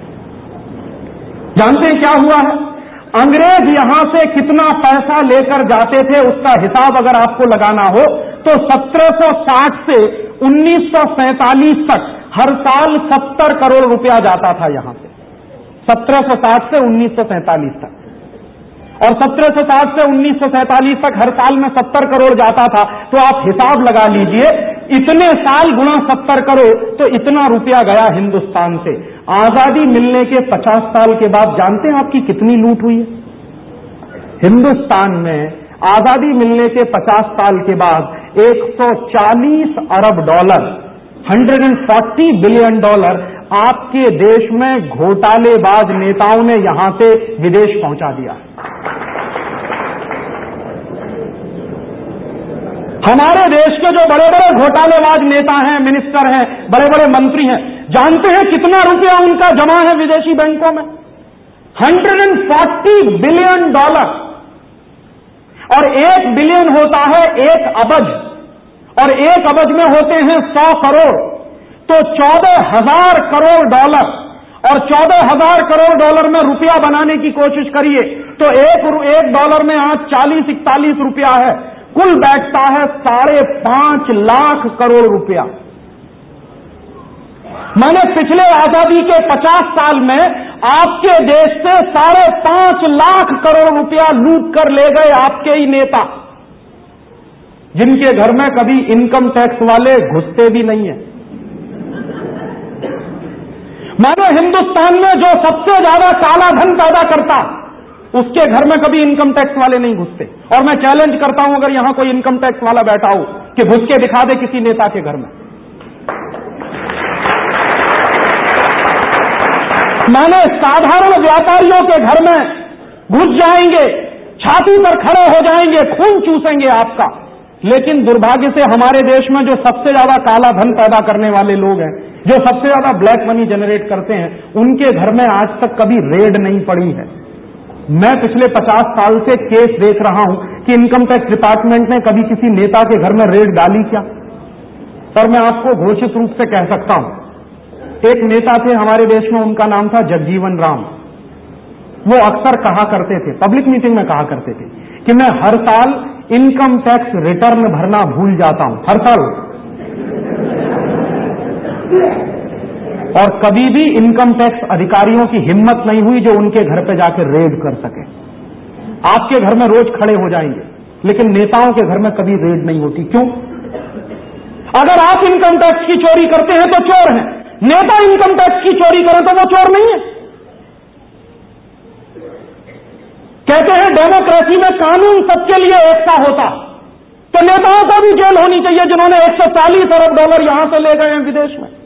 जानते हैं क्या हुआ है? अंग्रेज यहां से कितना पैसा लेकर जाते थे उसका हिसाब अगर आपको लगाना हो तो 1760 से 1947 तक हर साल 70 करोड़ रुपया जाता था यहां से। 1760 से 1947 तक, और 1760 से 1947 तक हर साल में 70 करोड़ जाता था। तो आप हिसाब लगा लीजिए, इतने साल गुणा 70 करोड़, तो इतना रुपया गया हिंदुस्तान से। आजादी मिलने के 50 साल के बाद जानते हैं आपकी कितनी लूट हुई है? हिंदुस्तान में आजादी मिलने के 50 साल के बाद 140 अरब डॉलर, 140 बिलियन डॉलर आपके देश में घोटालेबाज नेताओं ने यहां से विदेश पहुंचा दिया। हमारे देश के जो बड़े बड़े घोटालेबाज नेता हैं, मिनिस्टर हैं, बड़े बड़े मंत्री हैं, जानते हैं कितना रुपया उनका जमा है विदेशी बैंकों में? $140 बिलियन। और 1 बिलियन होता है 1 अबज, और 1 अबज में होते हैं 100 करोड़, तो $14,000 करोड़। और $14,000 करोड़ में रुपया बनाने की कोशिश करिए तो एक डॉलर में आज 40-41 रुपया है, कुल बैठता है 5.5 लाख करोड़ रुपया। मैंने पिछले आजादी के 50 साल में आपके देश से 5.5 लाख करोड़ रुपया लूट कर ले गए आपके ही नेता, जिनके घर में कभी इनकम टैक्स वाले घुसते भी नहीं है। मैंने हिंदुस्तान में जो सबसे ज्यादा काला धन पैदा करता, उसके घर में कभी इनकम टैक्स वाले नहीं घुसते। और मैं चैलेंज करता हूं, अगर यहां कोई इनकम टैक्स वाला बैठा हो कि घुस के दिखा दे किसी नेता के घर में। मैंने साधारण व्यापारियों के घर में घुस जाएंगे, छाती पर खड़े हो जाएंगे, खून चूसेंगे आपका। लेकिन दुर्भाग्य से हमारे देश में जो सबसे ज्यादा काला धन पैदा करने वाले लोग हैं, जो सबसे ज्यादा ब्लैक मनी जनरेट करते हैं, उनके घर में आज तक कभी रेड नहीं पड़ी है। मैं पिछले 50 साल से केस देख रहा हूं कि इनकम टैक्स डिपार्टमेंट ने कभी किसी नेता के घर में रेड डाली क्या? और मैं आपको घोषित रूप से कह सकता हूं, एक नेता थे हमारे देश में, उनका नाम था जगजीवन राम। वो अक्सर कहा करते थे, पब्लिक मीटिंग में कहा करते थे कि मैं हर साल इनकम टैक्स रिटर्न भरना भूल जाता हूं, हर साल। और कभी भी इनकम टैक्स अधिकारियों की हिम्मत नहीं हुई जो उनके घर पे जाकर रेड कर सके। आपके घर में रोज खड़े हो जाएंगे, लेकिन नेताओं के घर में कभी रेड नहीं होती। क्यों? अगर आप इनकम टैक्स की चोरी करते हैं तो चोर हैं, नेता इनकम टैक्स की चोरी करें तो वो चोर नहीं है। कहते हैं डेमोक्रेसी में कानून सबके लिए एक सा होता, तो नेताओं को भी जेल होनी चाहिए जिन्होंने $140 अरब यहां से ले गए हैं विदेश में।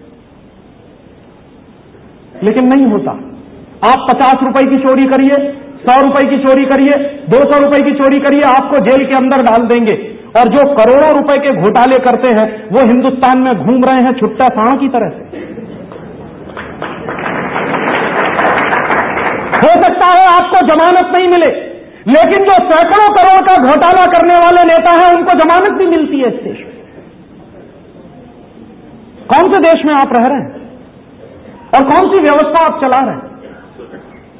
लेकिन नहीं होता। आप 50 रुपए की चोरी करिए, 100 रुपए की चोरी करिए, 200 रुपए की चोरी करिए, आपको जेल के अंदर डाल देंगे। और जो करोड़ों रुपए के घोटाले करते हैं वो हिंदुस्तान में घूम रहे हैं छुट्टा सांड की तरह से। हो सकता है आपको जमानत नहीं मिले, लेकिन जो सैकड़ों करोड़ का घोटाला करने वाले नेता हैं उनको जमानत भी मिलती है इस देश में। कौन से देश में आप रह रहे हैं और कौन सी व्यवस्था आप चला रहे हैं?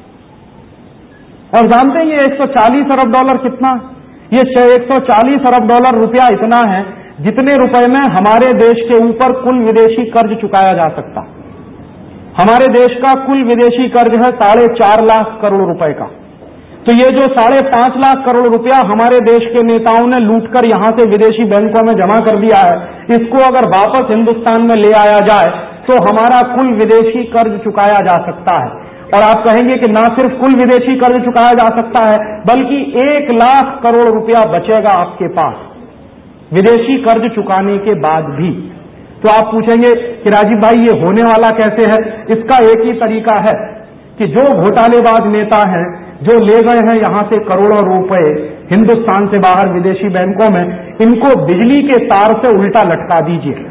और जानते हैं ये $140 अरब कितना? ये $140 अरब रुपया इतना है जितने रुपए में हमारे देश के ऊपर कुल विदेशी कर्ज चुकाया जा सकता। हमारे देश का कुल विदेशी कर्ज है 4.5 लाख करोड़ रुपए का। तो ये जो 5.5 लाख करोड़ रुपया हमारे देश के नेताओं ने लूटकर यहां से विदेशी बैंकों में जमा कर दिया है, इसको अगर वापस हिंदुस्तान में ले आया जाए तो हमारा कुल विदेशी कर्ज चुकाया जा सकता है। और आप कहेंगे कि ना सिर्फ कुल विदेशी कर्ज चुकाया जा सकता है, बल्कि 1 लाख करोड़ रुपया बचेगा आपके पास विदेशी कर्ज चुकाने के बाद भी। तो आप पूछेंगे कि राजीव भाई ये होने वाला कैसे है? इसका एक ही तरीका है कि जो घोटालेबाज नेता हैं, जो ले गए हैं यहां से करोड़ों रुपए हिंदुस्तान से बाहर विदेशी बैंकों में, इनको बिजली के तार से उल्टा लटका दीजिए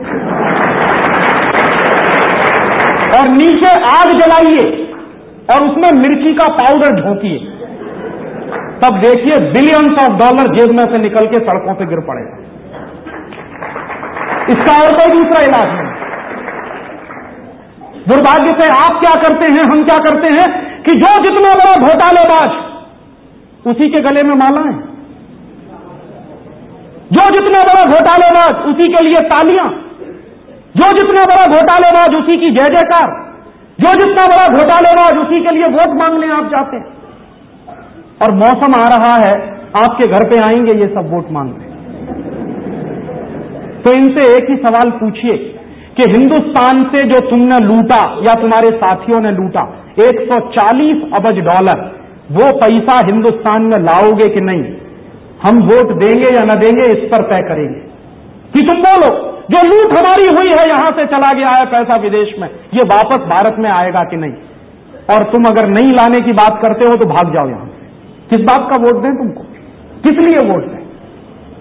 और नीचे आग जलाइए और उसमें मिर्ची का पाउडर झोंकिए। तब देखिए बिलियंस ऑफ डॉलर जेब में से निकल के सड़कों पे गिर पड़ेगा। इसका और कोई दूसरा इलाज नहीं। दुर्भाग्य से आप क्या करते हैं, हम क्या करते हैं कि जो जितना बड़ा घोटालेबाज उसी के गले में माला है, जो जितना बड़ा घोटालेबाज उसी के लिए तालियां, जो जितना बड़ा घोटालेबाज उसी की जय जयकार, जो जितना बड़ा घोटालेबाज उसी के लिए वोट मांगने आप जाते हैं। और मौसम आ रहा है, आपके घर पे आएंगे ये सब वोट मांगने। तो इनसे एक ही सवाल पूछिए कि हिंदुस्तान से जो तुमने लूटा या तुम्हारे साथियों ने लूटा $140 अरब, वो पैसा हिंदुस्तान में लाओगे कि नहीं? हम वोट देंगे या न देंगे इस पर तय करेंगे। कि तुम बोलो जो लूट हमारी हुई है, यहां से चला गया है पैसा विदेश में, ये वापस भारत में आएगा कि नहीं? और तुम अगर नहीं लाने की बात करते हो तो भाग जाओ यहां से। किस बात का वोट दें तुमको? किस लिए वोट दें?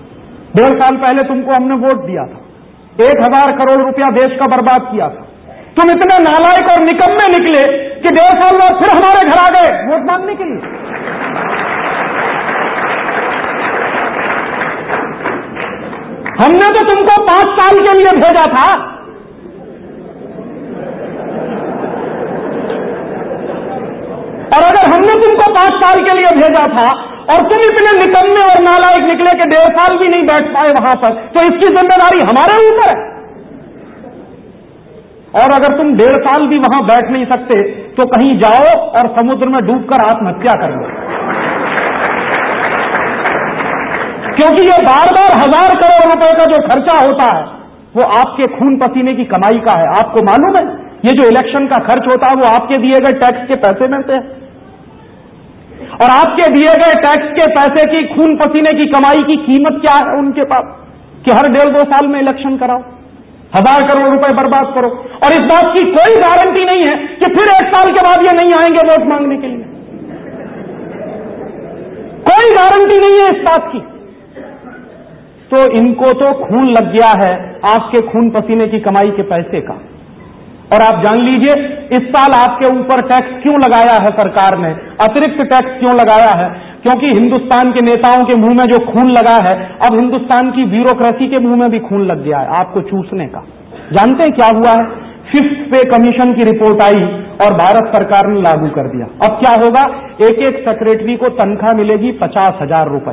1.5 साल पहले तुमको हमने वोट दिया था, 1000 करोड़ रुपया देश का बर्बाद किया था, तुम इतने नालायक और निकम्मे निकले कि 1.5 साल बाद फिर हमारे घर आ गए वोट मांगने के लिए। हमने तो तुमको 5 साल के लिए भेजा था। और अगर हमने तुमको 5 साल के लिए भेजा था और तुम इतने निकम्मे और नालायक निकले कि 1.5 साल भी नहीं बैठ पाए वहां पर, तो इसकी जिम्मेदारी हमारे ऊपर है। और अगर तुम 1.5 साल भी वहां बैठ नहीं सकते तो कहीं जाओ और समुद्र में डूबकर आत्महत्या कर लो, क्योंकि ये बार बार 1000 करोड़ रुपए का जो खर्चा होता है वो आपके खून पसीने की कमाई का है। आपको मालूम है ये जो इलेक्शन का खर्च होता है वो आपके दिए गए टैक्स के पैसे में से है, और आपके दिए गए टैक्स के पैसे की खून पसीने की कमाई की कीमत क्या है उनके पास कि हर 1.5-2 साल में इलेक्शन कराओ, 1000 करोड़ रुपए बर्बाद करो, और इस बात की कोई गारंटी नहीं है कि फिर 1 साल के बाद ये नहीं आएंगे वोट मांगने के लिए। कोई गारंटी नहीं है इस बात की। तो इनको तो खून लग गया है आपके खून पसीने की कमाई के पैसे का। और आप जान लीजिए इस साल आपके ऊपर टैक्स क्यों लगाया है सरकार ने, अतिरिक्त टैक्स क्यों लगाया है, क्योंकि हिंदुस्तान के नेताओं के मुंह में जो खून लगा है अब हिंदुस्तान की ब्यूरोक्रेसी के मुंह में भी खून लग गया है आपको चूसने का। जानते हैं क्या हुआ है? 5th पे कमीशन की रिपोर्ट आई और भारत सरकार ने लागू कर दिया। अब क्या होगा? एक एक सेक्रेटरी को तनख्वाह मिलेगी 50,000 रुपए,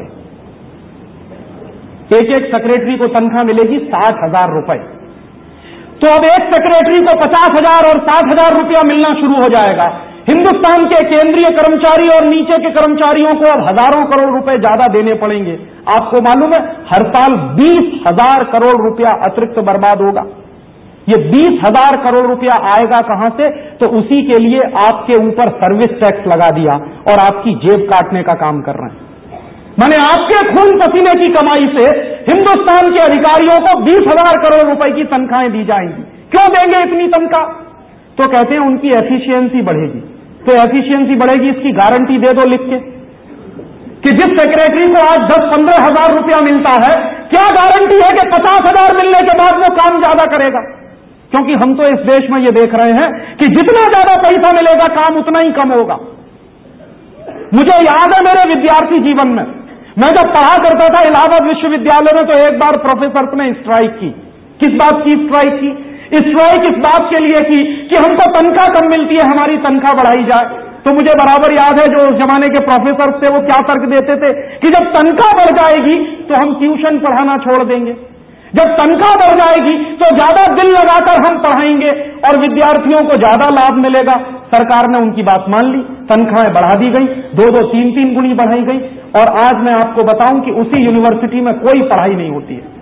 एक एक सेक्रेटरी को तनख्वाह मिलेगी 60,000 रुपए। तो अब एक सेक्रेटरी को 50,000 और 60,000 रुपया मिलना शुरू हो जाएगा। हिंदुस्तान के केंद्रीय कर्मचारी और नीचे के कर्मचारियों को अब हजारों करोड़ रुपए ज्यादा देने पड़ेंगे। आपको मालूम है हर साल 20,000 करोड़ रुपया अतिरिक्त बर्बाद होगा। ये 20,000 करोड़ रुपया आएगा कहां से? तो उसी के लिए आपके ऊपर सर्विस टैक्स लगा दिया और आपकी जेब काटने का काम कर रहे हैं। माने आपके खून पसीने की कमाई से हिंदुस्तान के अधिकारियों को 20,000 करोड़ रुपए की तनख्वाहें दी जाएंगी। क्यों देंगे इतनी तनख्वाह? तो कहते हैं उनकी एफिशिएंसी बढ़ेगी। तो एफिशिएंसी बढ़ेगी इसकी गारंटी दे दो लिख के कि जिस सेक्रेटरी को आज 10-15 हजार रुपया मिलता है, क्या गारंटी है कि 50,000 मिलने के बाद वो काम ज्यादा करेगा? क्योंकि हम तो इस देश में ये देख रहे हैं कि जितना ज्यादा पैसा मिलेगा काम उतना ही कम होगा। मुझे याद है मेरे विद्यार्थी जीवन में मैं जब पढ़ा करता था इलाहाबाद विश्वविद्यालय में तो एक बार प्रोफेसर ने स्ट्राइक की। किस बात की स्ट्राइक की? स्ट्राइक इस बात के लिए की कि हमको तनख्वाह कम मिलती है, हमारी तनख्वाह बढ़ाई जाए। तो मुझे बराबर याद है जो उस जमाने के प्रोफेसर थे वो क्या तर्क देते थे कि जब तनख्वाह बढ़ जाएगी तो हम ट्यूशन पढ़ाना छोड़ देंगे, जब तनख्वाह बढ़ जाएगी तो ज्यादा दिल लगाकर हम पढ़ाएंगे और विद्यार्थियों को ज्यादा लाभ मिलेगा। सरकार ने उनकी बात मान ली, तनख्वाहें बढ़ा दी गई, 2-2, 3-3 गुनी बढ़ाई गई। और आज मैं आपको बताऊं कि उसी यूनिवर्सिटी में कोई पढ़ाई नहीं होती है।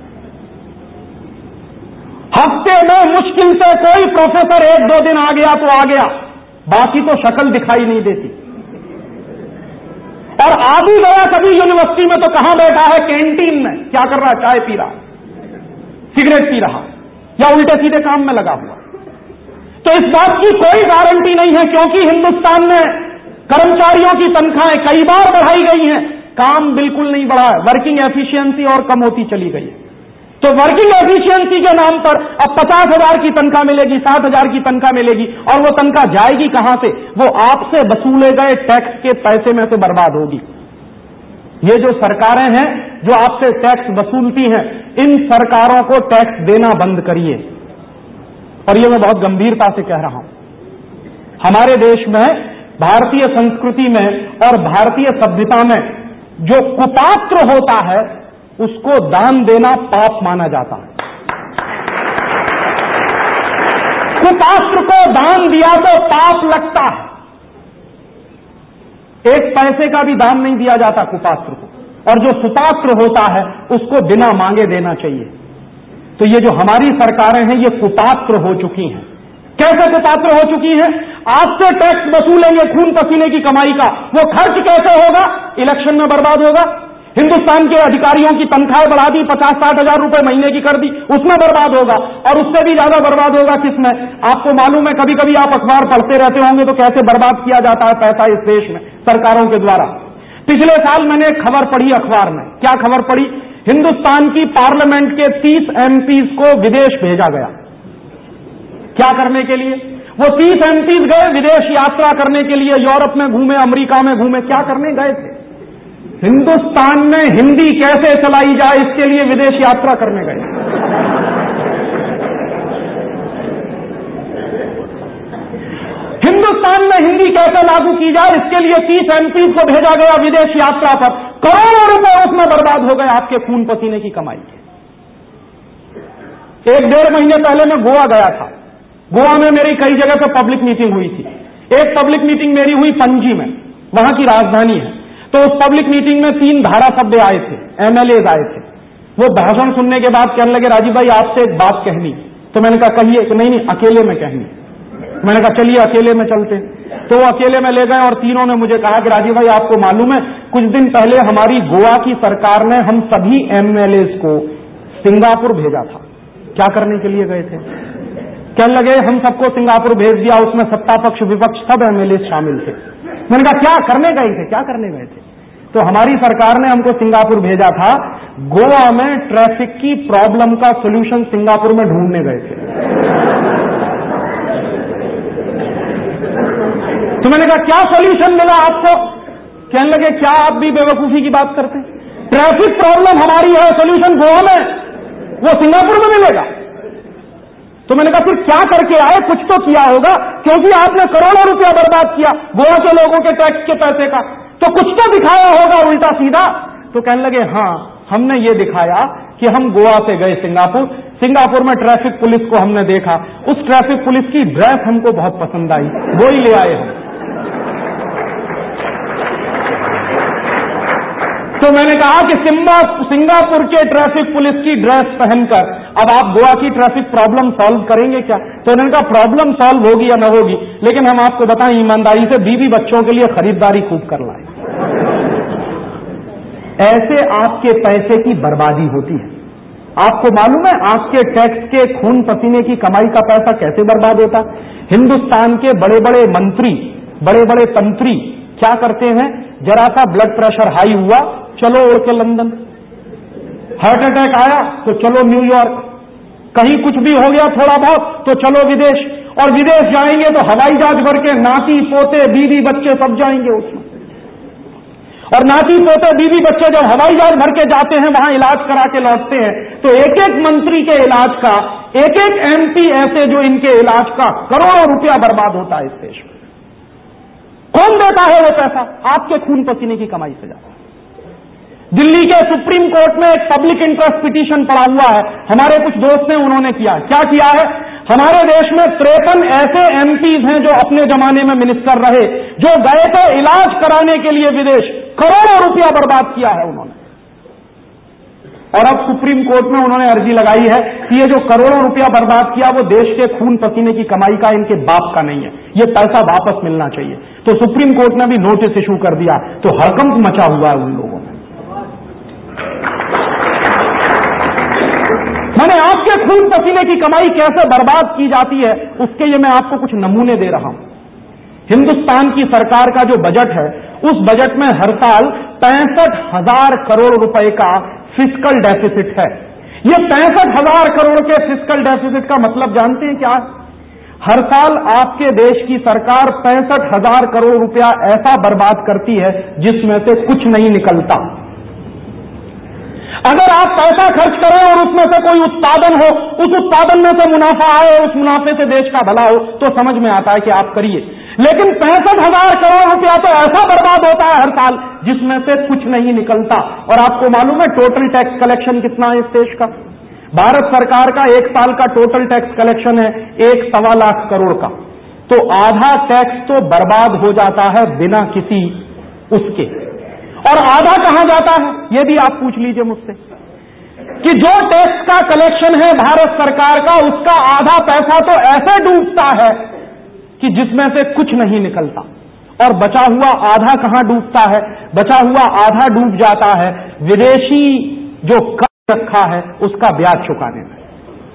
हफ्ते में मुश्किल से कोई प्रोफेसर 1-2 दिन आ गया तो आ गया, बाकी तो शक्ल दिखाई नहीं देती। और आ भी गया कभी यूनिवर्सिटी में तो कहां बैठा है? कैंटीन में। क्या कर रहा? चाय पी रहा, सिगरेट पी रहा, या उल्टे सीधे काम में लगा हुआ। तो इस बात की कोई गारंटी नहीं है, क्योंकि हिंदुस्तान में कर्मचारियों की तनख्वाहें कई बार बढ़ाई गई हैं, काम बिल्कुल नहीं बढ़ा है। वर्किंग एफिशिएंसी और कम होती चली गई है। तो वर्किंग एफिशिएंसी के नाम पर अब 50,000 की तनख्वाह मिलेगी, 60,000 की तनख्वाह मिलेगी, और वो तनख्वाह जाएगी कहां से? वो आपसे वसूले गए टैक्स के पैसे में से बर्बाद होगी। ये जो सरकारें हैं जो आपसे टैक्स वसूलती हैं, इन सरकारों को टैक्स देना बंद करिए। और ये मैं बहुत गंभीरता से कह रहा हूं। हमारे देश में भारतीय संस्कृति में और भारतीय सभ्यता में जो कुपात्र होता है उसको दान देना पाप माना जाता है। कुपात्र को दान दिया तो पाप लगता है। एक पैसे का भी दान नहीं दिया जाता कुपात्र को, और जो सुपात्र होता है उसको बिना मांगे देना चाहिए। तो ये जो हमारी सरकारें हैं ये कुपात्र हो चुकी हैं। कैसे कुपात्र हो चुकी हैं? आपसे टैक्स वसूलेंगे खून पसीने की कमाई का, वो खर्च कैसे होगा? इलेक्शन में बर्बाद होगा। हिंदुस्तान के अधिकारियों की तनख्वाहें बढ़ा दी, 50-60 हजार रुपए महीने की कर दी, उसमें बर्बाद होगा। और उससे भी ज्यादा बर्बाद होगा किसमें? आपको मालूम है, कभी कभी आप अखबार पढ़ते रहते होंगे तो कैसे बर्बाद किया जाता है पैसा इस देश में सरकारों के द्वारा। पिछले साल मैंने एक खबर पढ़ी अखबार में। क्या खबर पढ़ी? हिंदुस्तान की पार्लियामेंट के 30 MPs को विदेश भेजा गया।
क्या करने के लिए? वो 30 एमपीज गए विदेश यात्रा करने के लिए, यूरोप में घूमे, अमेरिका में घूमे, क्या करने गए थे? हिंदुस्तान में हिंदी कैसे चलाई जाए इसके लिए विदेश यात्रा करने गए। हिंदुस्तान में हिंदी कैसे लागू की जाए इसके लिए 30 एमपी को भेजा गया विदेश यात्रा पर, करोड़ों रुपए उसमें बर्बाद हो गए आपके खून पसीने की कमाई के। 1-1.5 महीने पहले मैं गोवा गया था। गोवा में मेरी कई जगह पे पब्लिक मीटिंग हुई थी। एक पब्लिक मीटिंग मेरी हुई पणजी में, वहां की राजधानी है। तो उस पब्लिक मीटिंग में 3 धारासभ्य आए थे, एमएलए आए थे। वो भाषण सुनने के बाद कहने लगे, राजीव भाई आपसे एक बात कहनी। तो मैंने कहा कहिए। तो नहीं अकेले में कहनी। मैंने कहा चलिए अकेले में चलते। तो वो अकेले में ले गए और तीनों ने मुझे कहा कि राजीव भाई आपको मालूम है कुछ दिन पहले हमारी गोवा की सरकार ने हम सभी एमएलए को सिंगापुर भेजा था। क्या करने के लिए गए थे? कहने लगे हम सबको सिंगापुर भेज दिया, उसमें सत्ता पक्ष विपक्ष सब एमएलए शामिल थे। मैंने कहा क्या करने गए थे? क्या करने गए थे? तो हमारी सरकार ने हमको सिंगापुर भेजा था, गोवा में ट्रैफिक की प्रॉब्लम का सोल्यूशन सिंगापुर में ढूंढने गए थे। तो मैंने कहा क्या सॉल्यूशन मिला आपको? कहने लगे क्या आप भी बेवकूफी की बात करते हैं? ट्रैफिक प्रॉब्लम हमारी है, सॉल्यूशन गोवा में, वो सिंगापुर में मिलेगा। तो मैंने कहा फिर क्या करके आए? कुछ तो किया होगा, क्योंकि आपने करोड़ों रुपया बर्बाद किया गोवा के लोगों के टैक्स के पैसे का, तो कुछ तो दिखाया होगा उल्टा सीधा। तो कहने लगे हाँ हमने ये दिखाया कि हम गोवा से गए सिंगापुर में ट्रैफिक पुलिस को हमने देखा, उस ट्रैफिक पुलिस की ड्रेस हमको बहुत पसंद आई, वो ही ले आए हम। तो मैंने कहा कि सिंगापुर के ट्रैफिक पुलिस की ड्रेस पहनकर अब आप गोवा की ट्रैफिक प्रॉब्लम सॉल्व करेंगे क्या? तो उन्होंने कहा प्रॉब्लम सॉल्व होगी या न होगी, लेकिन हम आपको बताएं ईमानदारी से बीवी बच्चों के लिए खरीदारी खूब कर लाए। ऐसे आपके पैसे की बर्बादी होती है। आपको मालूम है आपके टैक्स के खून पसीने की कमाई का पैसा कैसे बर्बाद होता? हिंदुस्तान के बड़े बड़े मंत्री, बड़े बड़े तंत्री क्या करते हैं? जरा सा ब्लड प्रेशर हाई हुआ, चलो उड़ के लंदन, हार्ट अटैक आया तो चलो न्यूयॉर्क, कहीं कुछ भी हो गया थोड़ा बहुत तो चलो विदेश, और विदेश जाएंगे तो हवाई जहाज भर के नाती पोते बीवी बच्चे सब जाएंगे उसमें। और नाती पोते बीवी बच्चे जब हवाई जहाज भर के जाते हैं वहां इलाज करा के लौटते हैं, तो एक एक मंत्री के इलाज का, एक एक एमपी ऐसे जो इनके इलाज का करोड़ों रुपया बर्बाद होता है इस देश में। कौन देता है वो पैसा? आपके खून पसीने की कमाई से जाता है। दिल्ली के सुप्रीम कोर्ट में एक पब्लिक इंटरेस्ट पिटीशन पड़ा हुआ है, हमारे कुछ दोस्त ने उन्होंने किया। क्या किया है? हमारे देश में 53 ऐसे एमपीज हैं जो अपने जमाने में मिनिस्टर रहे, जो गए थे इलाज कराने के लिए विदेश, करोड़ों रुपया बर्बाद किया है उन्होंने। और अब सुप्रीम कोर्ट में उन्होंने अर्जी लगाई है कि ये जो करोड़ों रुपया बर्बाद किया वो देश के खून पसीने की कमाई का, इनके बाप का नहीं है, ये पैसा वापस मिलना चाहिए। तो सुप्रीम कोर्ट ने भी नोटिस इशू कर दिया, तो हड़कंप मचा हुआ है उन लोगों में। मैंने आपके खून पसीने की कमाई कैसे बर्बाद की जाती है उसके ये मैं आपको कुछ नमूने दे रहा हूं। हिंदुस्तान की सरकार का जो बजट है, उस बजट में हर साल 65,000 करोड़ रुपए का फिस्कल डेफिसिट है। ये 65,000 करोड़ के फिस्कल डेफिसिट का मतलब जानते हैं क्या? हर साल आपके देश की सरकार 65,000 करोड़ रुपया ऐसा बर्बाद करती है जिसमें से कुछ नहीं निकलता। अगर आप पैसा खर्च करें और उसमें से कोई उत्पादन हो, उस उत्पादन में से मुनाफा आए और उस मुनाफे से देश का भला हो, तो समझ में आता है कि आप करिए। लेकिन 65,000 करोड़ रुपया तो ऐसा बर्बाद होता है हर साल जिसमें से कुछ नहीं निकलता। और आपको मालूम है टोटल टैक्स कलेक्शन कितना है इस देश का? भारत सरकार का एक साल का टोटल टैक्स कलेक्शन है 1.25 लाख करोड़ का। तो आधा टैक्स तो बर्बाद हो जाता है बिना किसी उसके। और आधा कहां जाता है ये भी आप पूछ लीजिए मुझसे, कि जो टैक्स का कलेक्शन है भारत सरकार का, उसका आधा पैसा तो ऐसे डूबता है कि जिसमें से कुछ नहीं निकलता। और बचा हुआ आधा कहां डूबता है? बचा हुआ आधा डूब जाता है विदेशी जो कर्ज रखा है उसका ब्याज चुकाने में।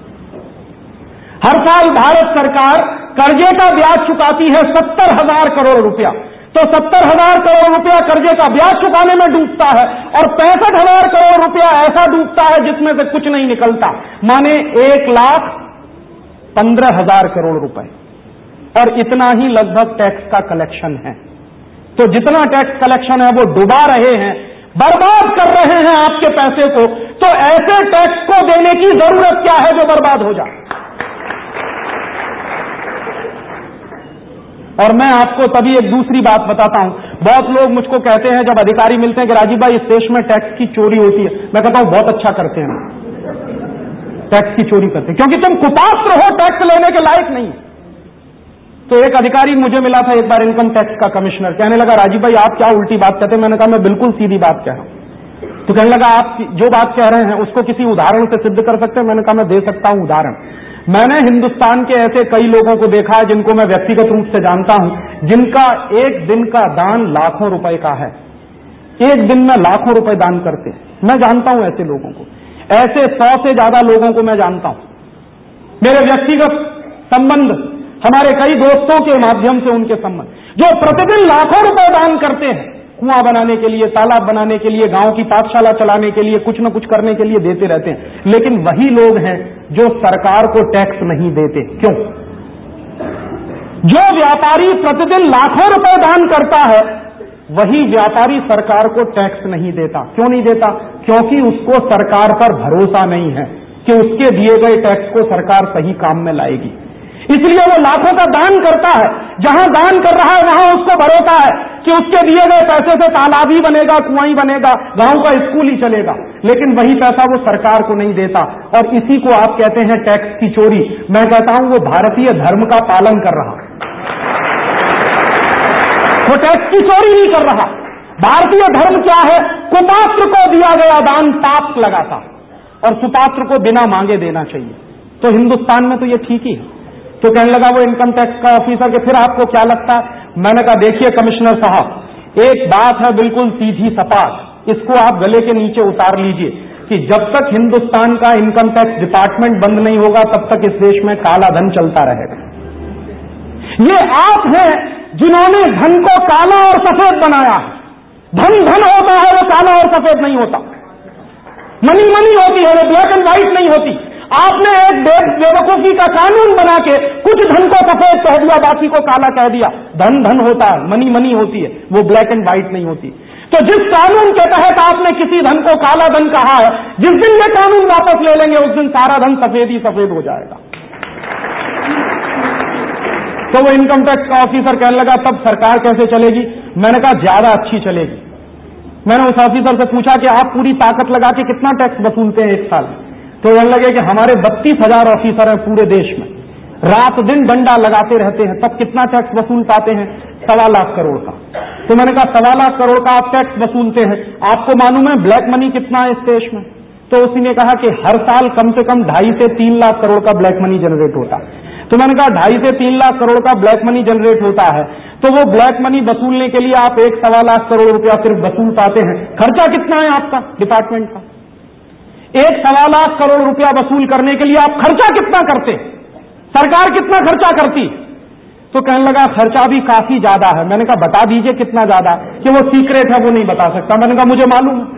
हर साल भारत सरकार कर्जे का ब्याज चुकाती है 70,000 करोड़ रुपया। तो 70,000 करोड़ रुपया कर्जे का ब्याज चुकाने में डूबता है और 65,000 करोड़ रुपया ऐसा डूबता है जिसमें से कुछ नहीं निकलता। माने 1 लाख 15,000 करोड़ रुपए, और इतना ही लगभग टैक्स का कलेक्शन है। तो जितना टैक्स कलेक्शन है वो डुबा रहे हैं, बर्बाद कर रहे हैं आपके पैसे को। तो ऐसे टैक्स को देने की जरूरत क्या है जो बर्बाद हो जाए? और मैं आपको तभी एक दूसरी बात बताता हूं। बहुत लोग मुझको कहते हैं, जब अधिकारी मिलते हैं कि राजीव भाई इस देश में टैक्स की चोरी होती है, मैं कहता हूं बहुत अच्छा करते हैं, टैक्स की चोरी करते हैं, क्योंकि तुम कुपात्र हो, टैक्स लेने के लायक नहीं। तो एक अधिकारी मुझे मिला था एक बार, इनकम टैक्स का कमिश्नर, कहने लगा राजीव भाई आप क्या उल्टी बात कहते हैं? मैंने कहा मैं बिल्कुल सीधी बात कह रहा हूं। तो कहने लगा आप जो बात कह रहे हैं उसको किसी उदाहरण से सिद्ध कर सकते हैं? मैंने कहा मैं दे सकता हूं उदाहरण। मैंने हिंदुस्तान के ऐसे कई लोगों को देखा है जिनको मैं व्यक्तिगत रूप से जानता हूं, जिनका एक दिन का दान लाखों रुपए का है, एक दिन में लाखों रुपए दान करते हैं। मैं जानता हूं ऐसे लोगों को, ऐसे 100 से ज्यादा लोगों को मैं जानता हूं। मेरे व्यक्तिगत संबंध, हमारे कई दोस्तों के माध्यम से उनके संबंध, जो प्रतिदिन लाखों रुपए दान करते हैं, कुआं बनाने के लिए, तालाब बनाने के लिए, गांव की पाठशाला चलाने के लिए, कुछ न कुछ करने के लिए देते रहते हैं। लेकिन वही लोग हैं जो सरकार को टैक्स नहीं देते। क्यों? जो व्यापारी प्रतिदिन लाखों रुपए दान करता है, वही व्यापारी सरकार को टैक्स नहीं देता। क्यों नहीं देता? क्योंकि उसको सरकार पर भरोसा नहीं है कि उसके दिए गए टैक्स को सरकार सही काम में लाएगी। इसलिए वो लाखों का दान करता है। जहां दान कर रहा है वहां उसको भरोसा है कि उसके दिए गए पैसे से तालाब ही बनेगा, कुआं ही बनेगा, गांव का स्कूल ही चलेगा। लेकिन वही पैसा वो सरकार को नहीं देता, और इसी को आप कहते हैं टैक्स की चोरी। मैं कहता हूं वो भारतीय धर्म का पालन कर रहा, वो टैक्स की चोरी नहीं कर रहा। भारतीय धर्म क्या है? कुपात्र को दिया गया दान पाप लगाता, और सुपात्र को बिना मांगे देना चाहिए। तो हिंदुस्तान में तो ये ठीक ही है। तो कहने लगा वो इनकम टैक्स का ऑफिसर कि फिर आपको क्या लगता है? मैंने कहा देखिए कमिश्नर साहब, एक बात है बिल्कुल सीधी सपाट, इसको आप गले के नीचे उतार लीजिए कि जब तक हिंदुस्तान का इनकम टैक्स डिपार्टमेंट बंद नहीं होगा तब तक इस देश में काला धन चलता रहेगा। ये आप हैं जिन्होंने धन को काला और सफेद बनाया है। धन धन होता है, वो काला और सफेद नहीं होता। मनी मनी होती है, वो ब्लैक एंड व्हाइट नहीं होती। आपने एक बेवकूफी का कानून बना के कुछ धन को सफेद कह दिया, बाकी को काला कह दिया। धन धन होता है, मनी मनी होती है, वो ब्लैक एंड व्हाइट नहीं होती। तो जिस कानून के तहत आपने किसी धन को काला धन कहा है, जिस दिन ये कानून वापस ले लेंगे उस दिन सारा धन सफेद ही सफेद हो जाएगा। तो वो इनकम टैक्स का ऑफिसर कहने लगा तब सरकार कैसे चलेगी? मैंने कहा ज्यादा अच्छी चलेगी। मैंने उस ऑफिसर से पूछा कि आप पूरी ताकत लगा के कितना टैक्स वसूलते हैं एक साल? तो कहने लगे कि हमारे 32,000 ऑफिसर हैं पूरे देश में, रात दिन डंडा लगाते रहते हैं, तब कितना टैक्स वसूल पाते हैं? 1.25 लाख करोड़ का। तो मैंने कहा 1.25 लाख करोड़ का आप टैक्स वसूलते हैं, आपको मालूम है ब्लैक मनी कितना है इस देश में? तो उसी ने कहा कि हर साल कम से कम 2.5 से 3 लाख करोड़ का ब्लैक मनी जनरेट होता है। तो मैंने कहा 2.5 से 3 लाख करोड़ का ब्लैक मनी जनरेट होता है, तो वो ब्लैक मनी वसूलने के लिए आप 1.25 लाख करोड़ रुपया सिर्फ वसूल पाते हैं। खर्चा कितना है आपका डिपार्टमेंट का? 1.25 लाख करोड़ रुपया वसूल करने के लिए आप खर्चा कितना करते? सरकार कितना खर्चा करती? तो कहने लगा खर्चा भी काफी ज्यादा है। मैंने कहा बता दीजिए कितना ज्यादा? कि वो सीक्रेट है, वो नहीं बता सकता। मैंने कहा मुझे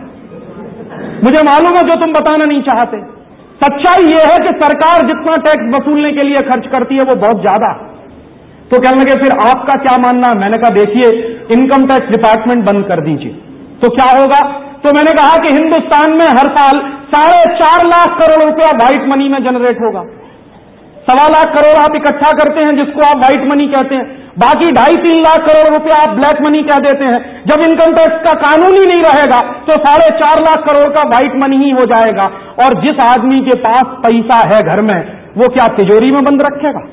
मालूम है जो तुम बताना नहीं चाहते। सच्चाई ये है कि सरकार जितना टैक्स वसूलने के लिए खर्च करती है वो बहुत ज्यादा। तो कहने लगे फिर आपका क्या मानना है? मैंने कहा देखिए इनकम टैक्स डिपार्टमेंट बंद कर दीजिए तो क्या होगा? तो मैंने कहा कि हिंदुस्तान में हर साल 4.5 लाख करोड़ रुपया व्हाइट मनी में जनरेट होगा। 1.25 लाख करोड़ आप इकट्ठा करते हैं जिसको आप व्हाइट मनी कहते हैं, बाकी 2.5-3 लाख करोड़ रुपया आप ब्लैक मनी कह देते हैं। जब इनकम टैक्स का कानून ही नहीं रहेगा तो 4.5 लाख करोड़ का व्हाइट मनी ही हो जाएगा। और जिस आदमी के पास पैसा है घर में, वो क्या तिजोरी में बंद रखेगा?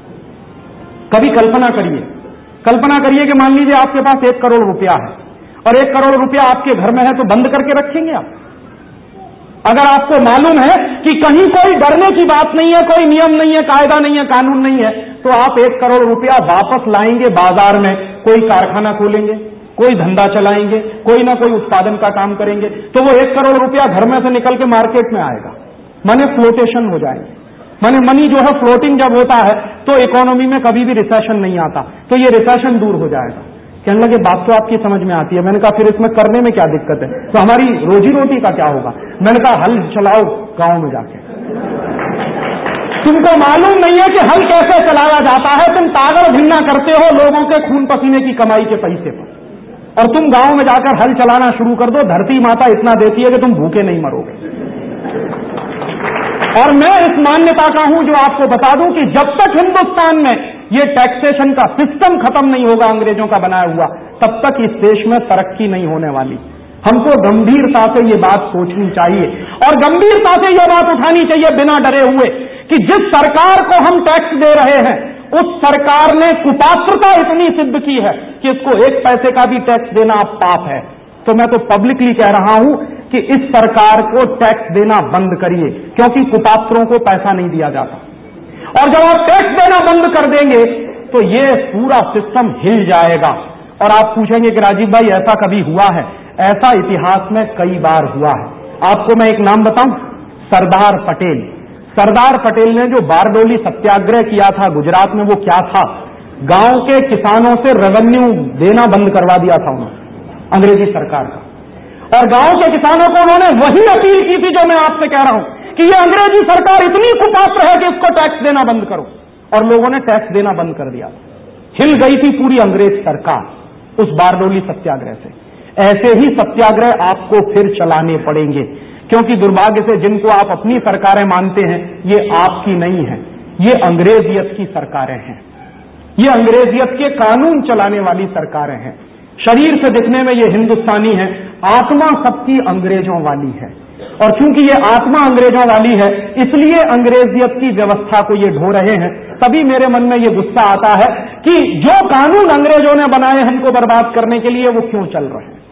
कभी कल्पना करिए कि मान लीजिए आपके पास 1 करोड़ रुपया है और 1 करोड़ रुपया आपके घर में है, तो बंद करके रखेंगे आप? अगर आपको मालूम है कि कहीं कोई डरने की बात नहीं है, कोई नियम नहीं है, कायदा नहीं है, कानून नहीं है, तो आप 1 करोड़ रुपया वापस लाएंगे बाजार में, कोई कारखाना खोलेंगे, कोई धंधा चलाएंगे, कोई ना कोई उत्पादन का काम करेंगे, तो वो 1 करोड़ रुपया घर में से निकल के मार्केट में आएगा। माने फ्लोटेशन हो जाएंगे। माने मनी जो है फ्लोटिंग जब होता है तो इकोनॉमी में कभी भी रिसेशन नहीं आता, तो ये रिसेशन दूर हो जाएगा। कहने लगे बात तो आपकी समझ में आती है। मैंने कहा फिर इसमें करने में क्या दिक्कत है? तो हमारी रोजी रोटी का क्या होगा? मैंने कहा हल चलाओ गांव में जाके। तुमको मालूम नहीं है कि हल कैसे चलाया जाता है। तुम तागड़ भिन्ना करते हो लोगों के खून पसीने की कमाई के पैसे पर, और तुम गांव में जाकर हल चलाना शुरू कर दो, धरती माता इतना देती है कि तुम भूखे नहीं मरोगे। और मैं इस मान्यता का हूं जो आपको बता दूं कि जब तक हिंदुस्तान में ये टैक्सेशन का सिस्टम खत्म नहीं होगा अंग्रेजों का बनाया हुआ, तब तक इस देश में तरक्की नहीं होने वाली। हमको गंभीरता से ये बात सोचनी चाहिए और गंभीरता से ये बात उठानी चाहिए बिना डरे हुए कि जिस सरकार को हम टैक्स दे रहे हैं उस सरकार ने कुपात्रता इतनी सिद्ध की है कि इसको एक पैसे का भी टैक्स देना अब पाप है। तो मैं तो पब्लिकली कह रहा हूं कि इस सरकार को टैक्स देना बंद करिए, क्योंकि कुपात्रों को पैसा नहीं दिया जाता। और जब आप टैक्स देना बंद कर देंगे तो ये पूरा सिस्टम हिल जाएगा। और आप पूछेंगे कि राजीव भाई ऐसा कभी हुआ है? ऐसा इतिहास में कई बार हुआ है। आपको मैं एक नाम बताऊं, सरदार पटेल। सरदार पटेल ने जो बारडोली सत्याग्रह किया था गुजरात में, वो क्या था? गांव के किसानों से रेवेन्यू देना बंद करवा दिया था उन्होंने, अंग्रेजी सरकार का। और गांव के किसानों को उन्होंने वही अपील की थी जो मैं आपसे कह रहा हूं कि ये अंग्रेजी सरकार इतनी कुपात्र है कि इसको टैक्स देना बंद करो। और लोगों ने टैक्स देना बंद कर दिया। हिल गई थी पूरी अंग्रेज सरकार उस बारडोली सत्याग्रह से। ऐसे ही सत्याग्रह आपको फिर चलाने पड़ेंगे, क्योंकि दुर्भाग्य से जिनको आप अपनी सरकारें मानते हैं ये आपकी नहीं है, ये अंग्रेजियत की सरकारें हैं। ये अंग्रेजियत के कानून चलाने वाली सरकारें हैं। शरीर से दिखने में ये हिंदुस्तानी है, आत्मा सबकी अंग्रेजों वाली है। और चूंकि ये आत्मा अंग्रेजों वाली है इसलिए अंग्रेजियत की व्यवस्था को ये ढो रहे हैं। तभी मेरे मन में ये गुस्सा आता है कि जो कानून अंग्रेजों ने बनाए हमको बर्बाद करने के लिए वो क्यों चल रहे हैं।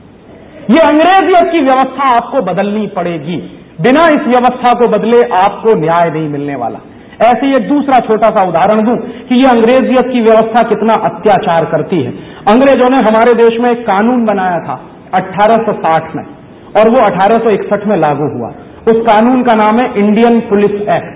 ये अंग्रेजियत की व्यवस्था आपको बदलनी पड़ेगी। बिना इस व्यवस्था को बदले आपको न्याय नहीं मिलने वाला। ऐसे ही एक दूसरा छोटा सा उदाहरण दूं कि ये अंग्रेजियत की व्यवस्था कितना अत्याचार करती है। अंग्रेजों ने हमारे देश में एक कानून बनाया था 1860 में, और वो 1861 में लागू हुआ। उस कानून का नाम है इंडियन पुलिस एक्ट।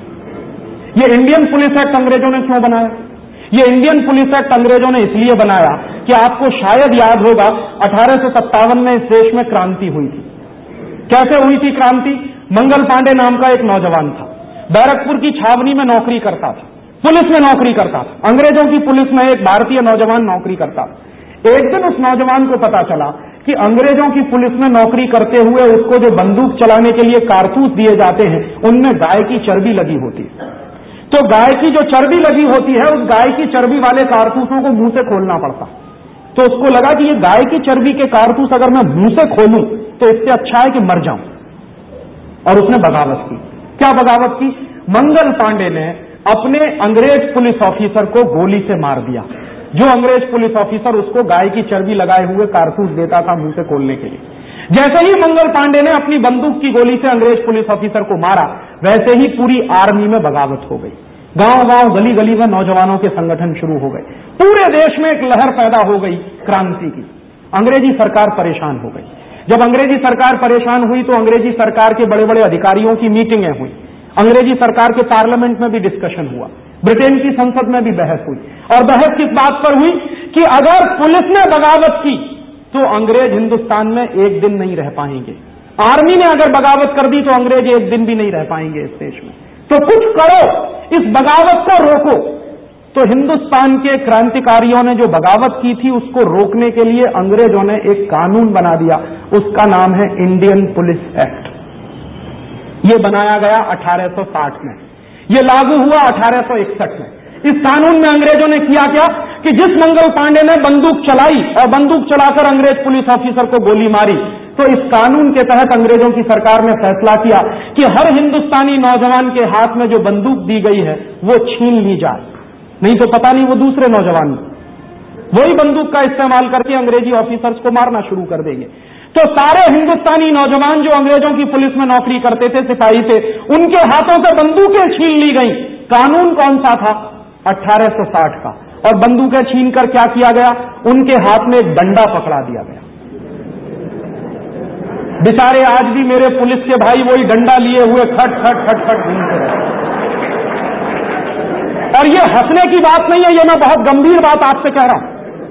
ये इंडियन पुलिस एक्ट अंग्रेजों ने क्यों बनाया? ये इंडियन पुलिस एक्ट अंग्रेजों ने इसलिए बनाया कि आपको शायद याद होगा 1857 में इस देश में क्रांति हुई थी। कैसे हुई थी क्रांति? मंगल पांडे नाम का एक नौजवान था, बैरकपुर की छावनी में नौकरी करता था, पुलिस में नौकरी करता था। अंग्रेजों की पुलिस में एक भारतीय नौजवान नौकरी करता था। एक दिन उस नौजवान को पता चला कि अंग्रेजों की पुलिस में नौकरी करते हुए उसको जो बंदूक चलाने के लिए कारतूस दिए जाते हैं उनमें गाय की चर्बी लगी होती है। तो गाय की जो चर्बी लगी होती है उस गाय की चर्बी वाले कारतूसों को मुंह से खोलना पड़ता। तो उसको लगा कि ये गाय की चर्बी के कारतूस अगर मैं मुंह से खोलूं तो इससे अच्छा है कि मर जाऊं, और उसने बगावत की। क्या बगावत की? मंगल पांडे ने अपने अंग्रेज पुलिस ऑफिसर को गोली से मार दिया। जो अंग्रेज पुलिस ऑफिसर उसको गाय की चर्बी लगाए हुए कारतूस देता था मुंह से खोलने के लिए। जैसे ही मंगल पांडे ने अपनी बंदूक की गोली से अंग्रेज पुलिस ऑफिसर को मारा, वैसे ही पूरी आर्मी में बगावत हो गई। गांव-गांव, गली-गली में नौजवानों के संगठन शुरू हो गए। पूरे देश में एक लहर पैदा हो गई क्रांति की। अंग्रेजी सरकार परेशान हो गई। जब अंग्रेजी सरकार परेशान हुई तो अंग्रेजी सरकार के बड़े बड़े अधिकारियों की मीटिंगें हुई। अंग्रेजी सरकार के पार्लियामेंट में भी डिस्कशन हुआ, ब्रिटेन की संसद में भी बहस हुई। और बहस किस बात पर हुई कि अगर पुलिस ने बगावत की तो अंग्रेज हिंदुस्तान में एक दिन नहीं रह पाएंगे। आर्मी ने अगर बगावत कर दी तो अंग्रेज एक दिन भी नहीं रह पाएंगे इस देश में। तो कुछ करो, इस बगावत को रोको। तो हिंदुस्तान के क्रांतिकारियों ने जो बगावत की थी उसको रोकने के लिए अंग्रेजों ने एक कानून बना दिया, उसका नाम है इंडियन पुलिस एक्ट। ये बनाया गया 1860 में, ये लागू हुआ 1861 में। इस कानून में अंग्रेजों ने किया क्या कि जिस मंगल पांडे ने बंदूक चलाई और बंदूक चलाकर अंग्रेज पुलिस ऑफिसर को गोली मारी, तो इस कानून के तहत अंग्रेजों की सरकार ने फैसला किया कि हर हिंदुस्तानी नौजवान के हाथ में जो बंदूक दी गई है वो छीन ली जाए, नहीं तो पता नहीं वो दूसरे नौजवान वही बंदूक का इस्तेमाल करके अंग्रेजी ऑफिसर्स को मारना शुरू कर देंगे। तो सारे हिंदुस्तानी नौजवान जो अंग्रेजों की पुलिस में नौकरी करते थे, सिपाही थे, उनके हाथों से बंदूकें छीन ली गई। कानून कौन सा था? 1860 का। और बंदूकें छीनकर क्या किया गया? उनके हाथ में एक डंडा पकड़ा दिया गया। बेचारे आज भी मेरे पुलिस के भाई वही डंडा लिए हुए खट खट खट खट घूमते रहे। और ये हंसने की बात नहीं है, ये मैं बहुत गंभीर बात आपसे कह रहा हूं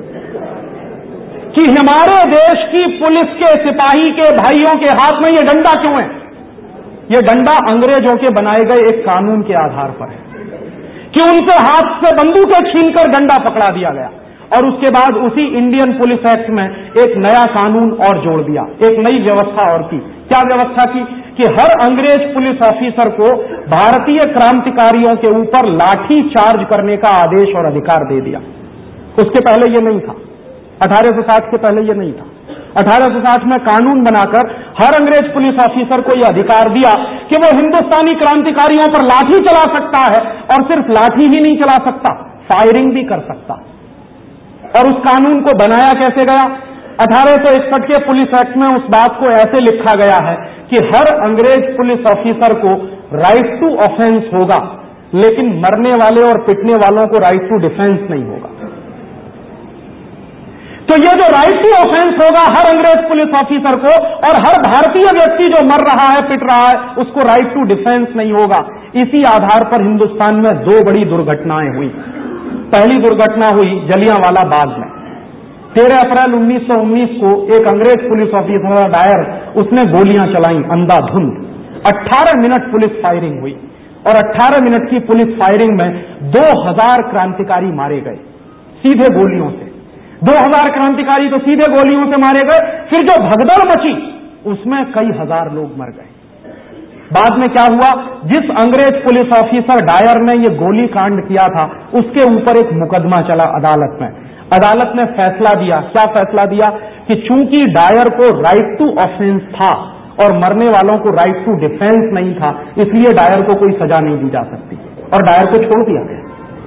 कि हमारे देश की पुलिस के सिपाही के भाइयों के हाथ में ये डंडा क्यों है? ये डंडा अंग्रेजों के बनाए गए एक कानून के आधार पर है कि उनसे हाथ से बंदूकें छीनकर डंडा पकड़ा दिया गया और उसके बाद उसी इंडियन पुलिस एक्ट में एक नया कानून और जोड़ दिया, एक नई व्यवस्था और की। क्या व्यवस्था की कि हर अंग्रेज पुलिस ऑफिसर को भारतीय क्रांतिकारियों के ऊपर लाठी चार्ज करने का आदेश और अधिकार दे दिया। उसके पहले ये नहीं था, 1860 के पहले ये नहीं था। 1860 में कानून बनाकर हर अंग्रेज पुलिस ऑफिसर को यह अधिकार दिया कि वो हिंदुस्तानी क्रांतिकारियों पर लाठी चला सकता है और सिर्फ लाठी ही नहीं चला सकता, फायरिंग भी कर सकता। और उस कानून को बनाया कैसे गया? 1861 के पुलिस एक्ट में उस बात को ऐसे लिखा गया है कि हर अंग्रेज पुलिस ऑफिसर को राइट टू ऑफेंस होगा, लेकिन मरने वाले और पिटने वालों को राइट टू डिफेंस नहीं होगा। तो ये जो राइट टू ऑफेंस होगा हर अंग्रेज पुलिस ऑफिसर को, और हर भारतीय व्यक्ति जो मर रहा है, पिट रहा है, उसको राइट टू डिफेंस नहीं होगा। इसी आधार पर हिंदुस्तान में दो बड़ी दुर्घटनाएं हुई। पहली दुर्घटना हुई जलियांवाला बाग में। 13 अप्रैल 1919 को एक अंग्रेज पुलिस ऑफिसर डायर, उसने गोलियां चलाई अंधाधुंध। 18 मिनट पुलिस फायरिंग हुई और 18 मिनट की पुलिस फायरिंग में 2000 क्रांतिकारी मारे गए सीधे गोलियों से। 2000 क्रांतिकारी तो सीधे गोलियों से मारे गए, फिर जो भगदड़ मची उसमें कई हजार लोग मर गए। बाद में क्या हुआ? जिस अंग्रेज पुलिस ऑफिसर डायर ने ये गोली कांड किया था, उसके ऊपर एक मुकदमा चला अदालत में। अदालत ने फैसला दिया, क्या फैसला दिया? कि चूंकि डायर को राइट टू ऑफेंस था और मरने वालों को राइट टू डिफेंस नहीं था, इसलिए डायर को कोई सजा नहीं दी जा सकती और डायर को छोड़ दिया गया।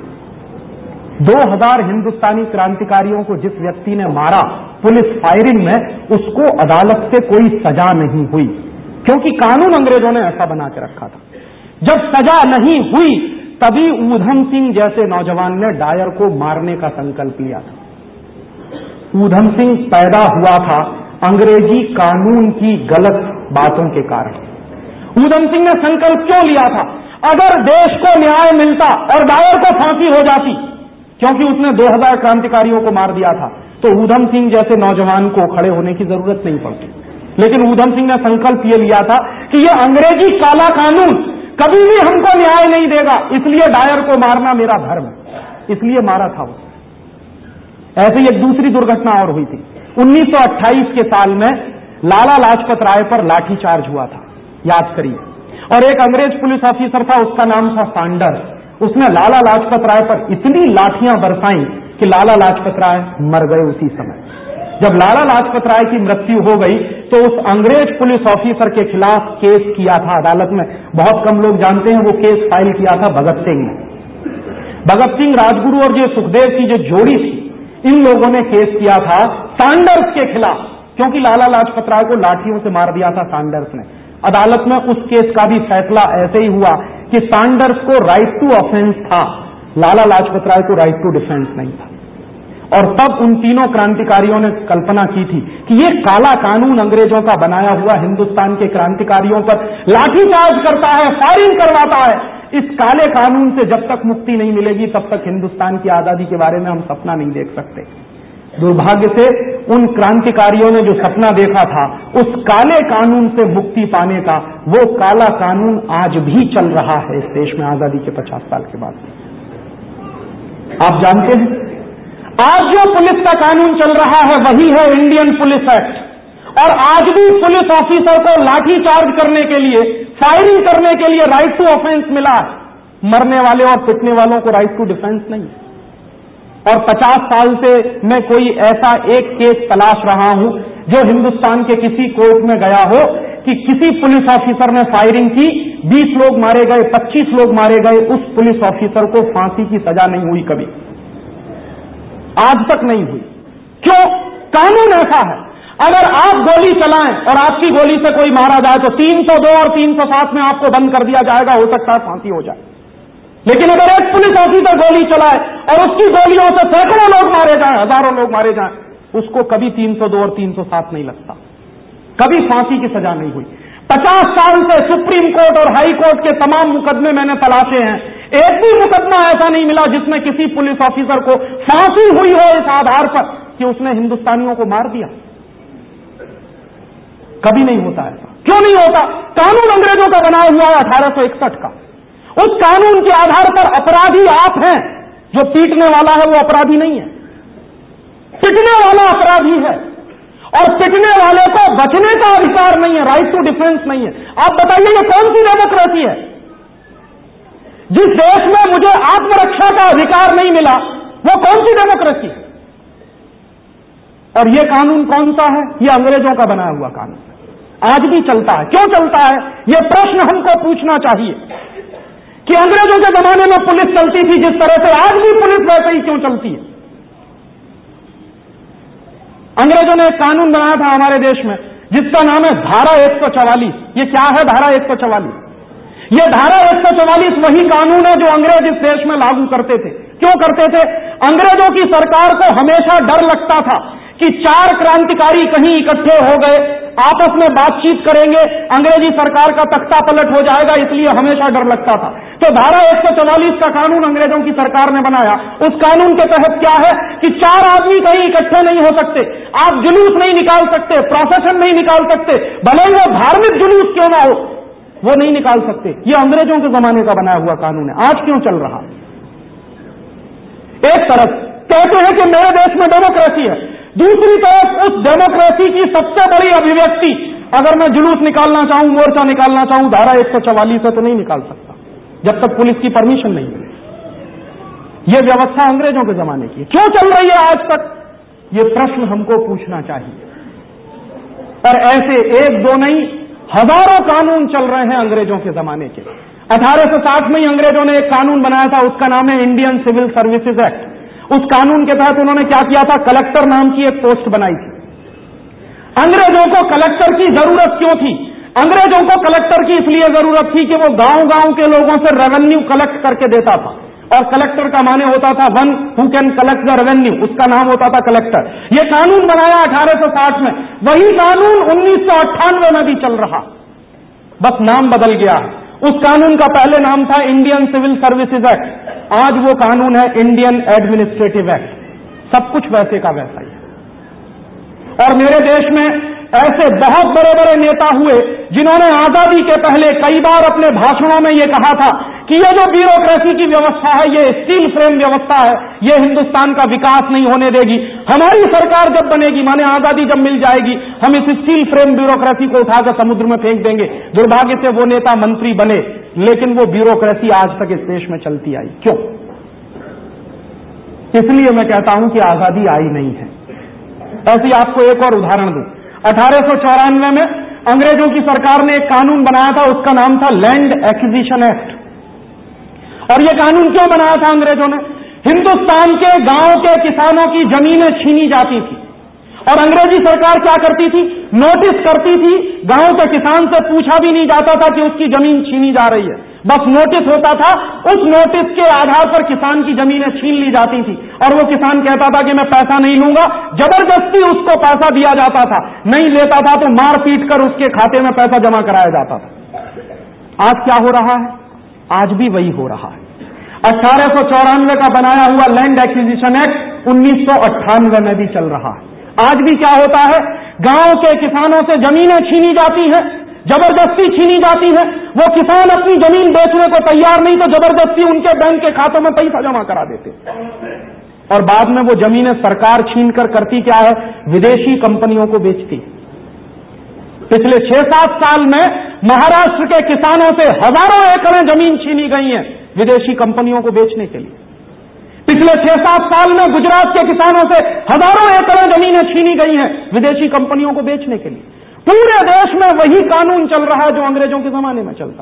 2000 हिंदुस्तानी क्रांतिकारियों को जिस व्यक्ति ने मारा पुलिस फायरिंग में, उसको अदालत से कोई सजा नहीं हुई, क्योंकि कानून अंग्रेजों ने ऐसा बना के रखा था। जब सजा नहीं हुई तभी ऊधम सिंह जैसे नौजवान ने डायर को मारने का संकल्प लिया था। ऊधम सिंह पैदा हुआ था अंग्रेजी कानून की गलत बातों के कारण। ऊधम सिंह ने संकल्प क्यों लिया था? अगर देश को न्याय मिलता और डायर को फांसी हो जाती, क्योंकि उसने 2000 क्रांतिकारियों को मार दिया था, तो ऊधम सिंह जैसे नौजवान को खड़े होने की जरूरत नहीं पड़ती। लेकिन ऊधम सिंह ने संकल्प ये लिया था कि ये अंग्रेजी काला कानून कभी भी हमको न्याय नहीं देगा, इसलिए डायर को मारना मेरा धर्म है, इसलिए मारा था उसने। ऐसे ही एक दूसरी दुर्घटना और हुई थी। 1928 के साल में लाला लाजपत राय पर लाठीचार्ज हुआ था, याद करिए। और एक अंग्रेज पुलिस ऑफिसर था, उसका नाम था सैंडर्स। उसने लाला लाजपत राय पर इतनी लाठियां बरसाई कि लाला लाजपत राय मर गए उसी समय। जब लाला लाजपत राय की मृत्यु हो गई तो उस अंग्रेज पुलिस ऑफिसर के खिलाफ केस किया था अदालत में। बहुत कम लोग जानते हैं वो केस फाइल किया था भगत सिंह ने। भगत सिंह, राजगुरु और जो सुखदेव की जो जोड़ी थी, इन लोगों ने केस किया था सैंडर्स के खिलाफ, क्योंकि लाला लाजपत राय को लाठियों से मार दिया था सैंडर्स ने। अदालत में उस केस का भी फैसला ऐसे ही हुआ कि सैंडर्स को राइट टू ऑफेंस था, लाला लाजपत राय को राइट टू डिफेंस नहीं था। और तब उन तीनों क्रांतिकारियों ने कल्पना की थी कि ये काला कानून अंग्रेजों का बनाया हुआ हिंदुस्तान के क्रांतिकारियों पर लाठीचार्ज करता है, फायरिंग करवाता है। इस काले कानून से जब तक मुक्ति नहीं मिलेगी तब तक हिंदुस्तान की आजादी के बारे में हम सपना नहीं देख सकते। दुर्भाग्य से उन क्रांतिकारियों ने जो सपना देखा था उस काले कानून से मुक्ति पाने का, वो काला कानून आज भी चल रहा है इस देश में आजादी के 50 साल के बाद। आप जानते हैं आज जो पुलिस का कानून चल रहा है वही है इंडियन पुलिस एक्ट, और आज भी पुलिस ऑफिसर को लाठी चार्ज करने के लिए, फायरिंग करने के लिए राइट टू ऑफेंस मिला है। मरने वाले और पिटने वालों को राइट टू डिफेंस नहीं है। और 50 साल से मैं कोई ऐसा एक केस तलाश रहा हूं जो हिंदुस्तान के किसी कोर्ट में गया हो कि किसी पुलिस ऑफिसर ने फायरिंग की, 20 लोग मारे गए, 25 लोग मारे गए, उस पुलिस ऑफिसर को फांसी की सजा नहीं हुई कभी, आज तक नहीं हुई। क्यों? कानून ऐसा है। अगर आप गोली चलाएं और आपकी गोली से कोई मारा जाए तो 302 और 307 में आपको बंद कर दिया जाएगा, हो सकता है फांसी हो जाए। लेकिन अगर एक पुलिस ऑफिसर गोली चलाए और उसकी गोलियों से सैकड़ों लोग मारे जाएं, हजारों लोग मारे जाएं, उसको कभी 302 और 307 नहीं लगता, कभी फांसी की सजा नहीं हुई। 50 साल से सुप्रीम कोर्ट और हाई कोर्ट के तमाम मुकदमे मैंने तलाशे हैं, एक भी मुकदमा ऐसा नहीं मिला जिसमें किसी पुलिस ऑफिसर को फांसी हुई हो इस आधार पर कि उसने हिंदुस्तानियों को मार दिया। कभी नहीं होता ऐसा। क्यों नहीं होता? कानून अंग्रेजों का बनाया हुआ है 1861 का। उस कानून के आधार पर अपराधी आप हैं, जो पीटने वाला है वो अपराधी नहीं है, पिटने वाला अपराधी है, और पिटने वाले को बचने का अधिकार नहीं है, राइट टू डिफेंस नहीं है। आप बताइए ये कौन सी डेमोक्रेसी है? जिस देश में मुझे आत्मरक्षा का अधिकार नहीं मिला वो कौन सी डेमोक्रेसी है? और ये कानून कौन सा है? ये अंग्रेजों का बनाया हुआ कानून आज भी चलता है। क्यों चलता है? ये प्रश्न हमको पूछना चाहिए कि अंग्रेजों के जमाने में पुलिस चलती थी जिस तरह से, आज भी पुलिस वैसे ही क्यों चलती है? अंग्रेजों ने एक कानून बनाया था हमारे देश में जिसका नाम है धारा 144। ये क्या है धारा 144? ये धारा 144 वही कानून है जो अंग्रेज इस देश में लागू करते थे। क्यों करते थे? अंग्रेजों की सरकार को हमेशा डर लगता था कि 4 क्रांतिकारी कहीं इकट्ठे हो गए, आपस में बातचीत करेंगे, अंग्रेजी सरकार का तख्ता पलट हो जाएगा, इसलिए हमेशा डर लगता था। तो धारा 144 का कानून अंग्रेजों की सरकार ने बनाया। उस कानून के तहत क्या है कि 4 आदमी कहीं इकट्ठे नहीं हो सकते, आप जुलूस नहीं निकाल सकते, प्रोसेशन नहीं निकाल सकते, भले ही वो धार्मिक जुलूस क्यों ना हो, वो नहीं निकाल सकते। ये अंग्रेजों के जमाने का बनाया हुआ कानून है। आज क्यों चल रहा? एक तरफ कहते हैं कि मेरे देश में डेमोक्रेसी है, दूसरी तरफ उस डेमोक्रेसी की सबसे बड़ी अभिव्यक्ति, अगर मैं जुलूस निकालना चाहूं, मोर्चा निकालना चाहूं, धारा 144 से तो नहीं निकाल सकता जब तक पुलिस की परमिशन नहीं मिले। यह व्यवस्था अंग्रेजों के जमाने की क्यों चल रही है आज तक? यह प्रश्न हमको पूछना चाहिए। और ऐसे 1-2 नहीं, हजारों कानून चल रहे हैं अंग्रेजों के जमाने के। 1860 में ही अंग्रेजों ने एक कानून बनाया था, उसका नाम है इंडियन सिविल सर्विसेज एक्ट। उस कानून के तहत उन्होंने क्या किया था? कलेक्टर नाम की एक पोस्ट बनाई थी। अंग्रेजों को कलेक्टर की जरूरत क्यों थी? अंग्रेजों को कलेक्टर की इसलिए जरूरत थी कि वो गांव-गांव के लोगों से रेवेन्यू कलेक्ट करके देता था, और कलेक्टर का माने होता था one who can collect the revenue, उसका नाम होता था कलेक्टर। यह कानून बनाया 1860 में, वही कानून 1998 में भी चल रहा, बस नाम बदल गया। उस कानून का पहले नाम था इंडियन सिविल सर्विसेज एक्ट, आज वो कानून है इंडियन एडमिनिस्ट्रेटिव एक्ट। सब कुछ वैसे का वैसा ही है। और मेरे देश में ऐसे बहुत बड़े बड़े नेता हुए जिन्होंने आजादी के पहले कई बार अपने भाषणों में यह कहा था कि ये जो ब्यूरोक्रेसी की व्यवस्था है, ये स्टील फ्रेम व्यवस्था है, ये हिंदुस्तान का विकास नहीं होने देगी। हमारी सरकार जब बनेगी, माने आजादी जब मिल जाएगी, हम इस स्टील फ्रेम ब्यूरोक्रेसी को उठाकर समुद्र में फेंक देंगे। दुर्भाग्य से वो नेता मंत्री बने, लेकिन वो ब्यूरोक्रेसी आज तक इस देश में चलती आई। क्यों? इसलिए मैं कहता हूं कि आजादी आई नहीं है। ऐसे आपको एक और उदाहरण दूं। 1894 में अंग्रेजों की सरकार ने एक कानून बनाया था, उसका नाम था लैंड एक्विजिशन एक्ट। और यह कानून क्यों बनाया था अंग्रेजों ने? हिंदुस्तान के गांव के किसानों की जमीनें छीनी जाती थी, और अंग्रेजी सरकार क्या करती थी? नोटिस करती थी, गांव के किसान से पूछा भी नहीं जाता था कि उसकी जमीन छीनी जा रही है, बस नोटिस होता था, उस नोटिस के आधार पर किसान की जमीनें छीन ली जाती थी, और वो किसान कहता था कि मैं पैसा नहीं लूंगा, जबरदस्ती उसको पैसा दिया जाता था, नहीं लेता था तो मार पीट कर उसके खाते में पैसा जमा कराया जाता था। आज क्या हो रहा है? आज भी वही हो रहा है। 1894 का बनाया हुआ लैंड एक्विजिशन एक्ट 1998 में भी चल रहा है। आज भी क्या होता है? गांव के किसानों से जमीनें छीनी जाती हैं, जबरदस्ती छीनी जाती है। वो किसान अपनी जमीन बेचने को तैयार नहीं तो जबरदस्ती उनके बैंक के खातों में पैसा जमा करा देते, और बाद में वो जमीनें सरकार छीन कर करती क्या है? विदेशी कंपनियों को बेचती। पिछले 6-7 साल में महाराष्ट्र के किसानों से हजारों एकड़ जमीन छीनी गई है विदेशी कंपनियों को बेचने के लिए। पिछले 6-7 साल में गुजरात के किसानों से हजारों एकड़ जमीनें छीनी गई हैं विदेशी कंपनियों को बेचने के लिए। पूरे देश में वही कानून चल रहा है जो अंग्रेजों के जमाने में चलता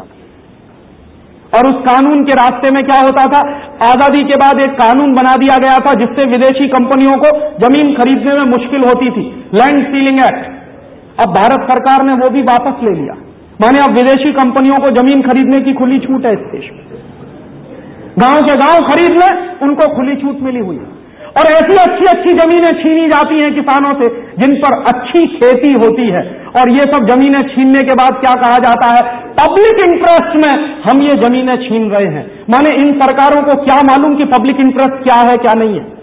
था। और उस कानून के रास्ते में क्या होता था? आजादी के बाद एक कानून बना दिया गया था जिससे विदेशी कंपनियों को जमीन खरीदने में मुश्किल होती थी, लैंड सीलिंग एक्ट। अब भारत सरकार ने वो भी वापस ले लिया, माने अब विदेशी कंपनियों को जमीन खरीदने की खुली छूट है इस देश में। गांव के गांव खरीद ले, उनको खुली छूट मिली हुई है। और ऐसी अच्छी अच्छी जमीनें छीनी जाती हैं किसानों से जिन पर अच्छी खेती होती है, और ये सब जमीनें छीनने के बाद क्या कहा जाता है? पब्लिक इंटरेस्ट में हम ये जमीनें छीन रहे हैं। माने इन सरकारों को क्या मालूम कि पब्लिक इंटरेस्ट क्या है क्या नहीं है?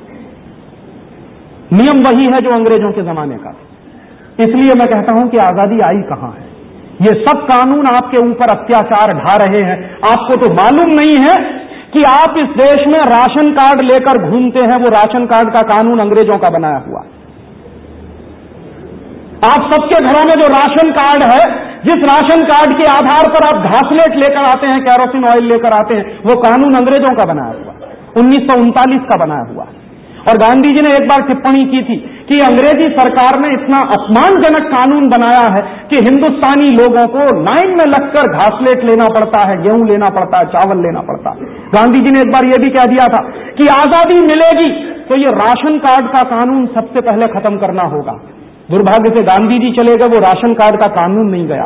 नियम वही है जो अंग्रेजों के जमाने का। इसलिए मैं कहता हूं कि आजादी आई कहां है? ये सब कानून आपके ऊपर अत्याचार ढा रहे हैं। आपको तो मालूम नहीं है कि आप इस देश में राशन कार्ड लेकर घूमते हैं, वो राशन कार्ड का कानून अंग्रेजों का बनाया हुआ है। आप सबके घरों में जो राशन कार्ड है, जिस राशन कार्ड के आधार पर आप घासलेट लेकर आते हैं, केरोसिन ऑयल लेकर आते हैं, वो कानून अंग्रेजों का बनाया हुआ, 1939 का बनाया हुआ। और गांधी जी ने एक बार टिप्पणी की थी कि अंग्रेजी सरकार ने इतना अपमानजनक कानून बनाया है कि हिंदुस्तानी लोगों को लाइन में लगकर घासलेट लेना पड़ता है, गेहूं लेना पड़ता है, चावल लेना पड़ता है। गांधी जी ने एक बार यह भी कह दिया था कि आजादी मिलेगी तो ये राशन कार्ड का कानून सबसे पहले खत्म करना होगा। दुर्भाग्य से गांधी जी चले गए, वो राशन कार्ड का कानून नहीं गया।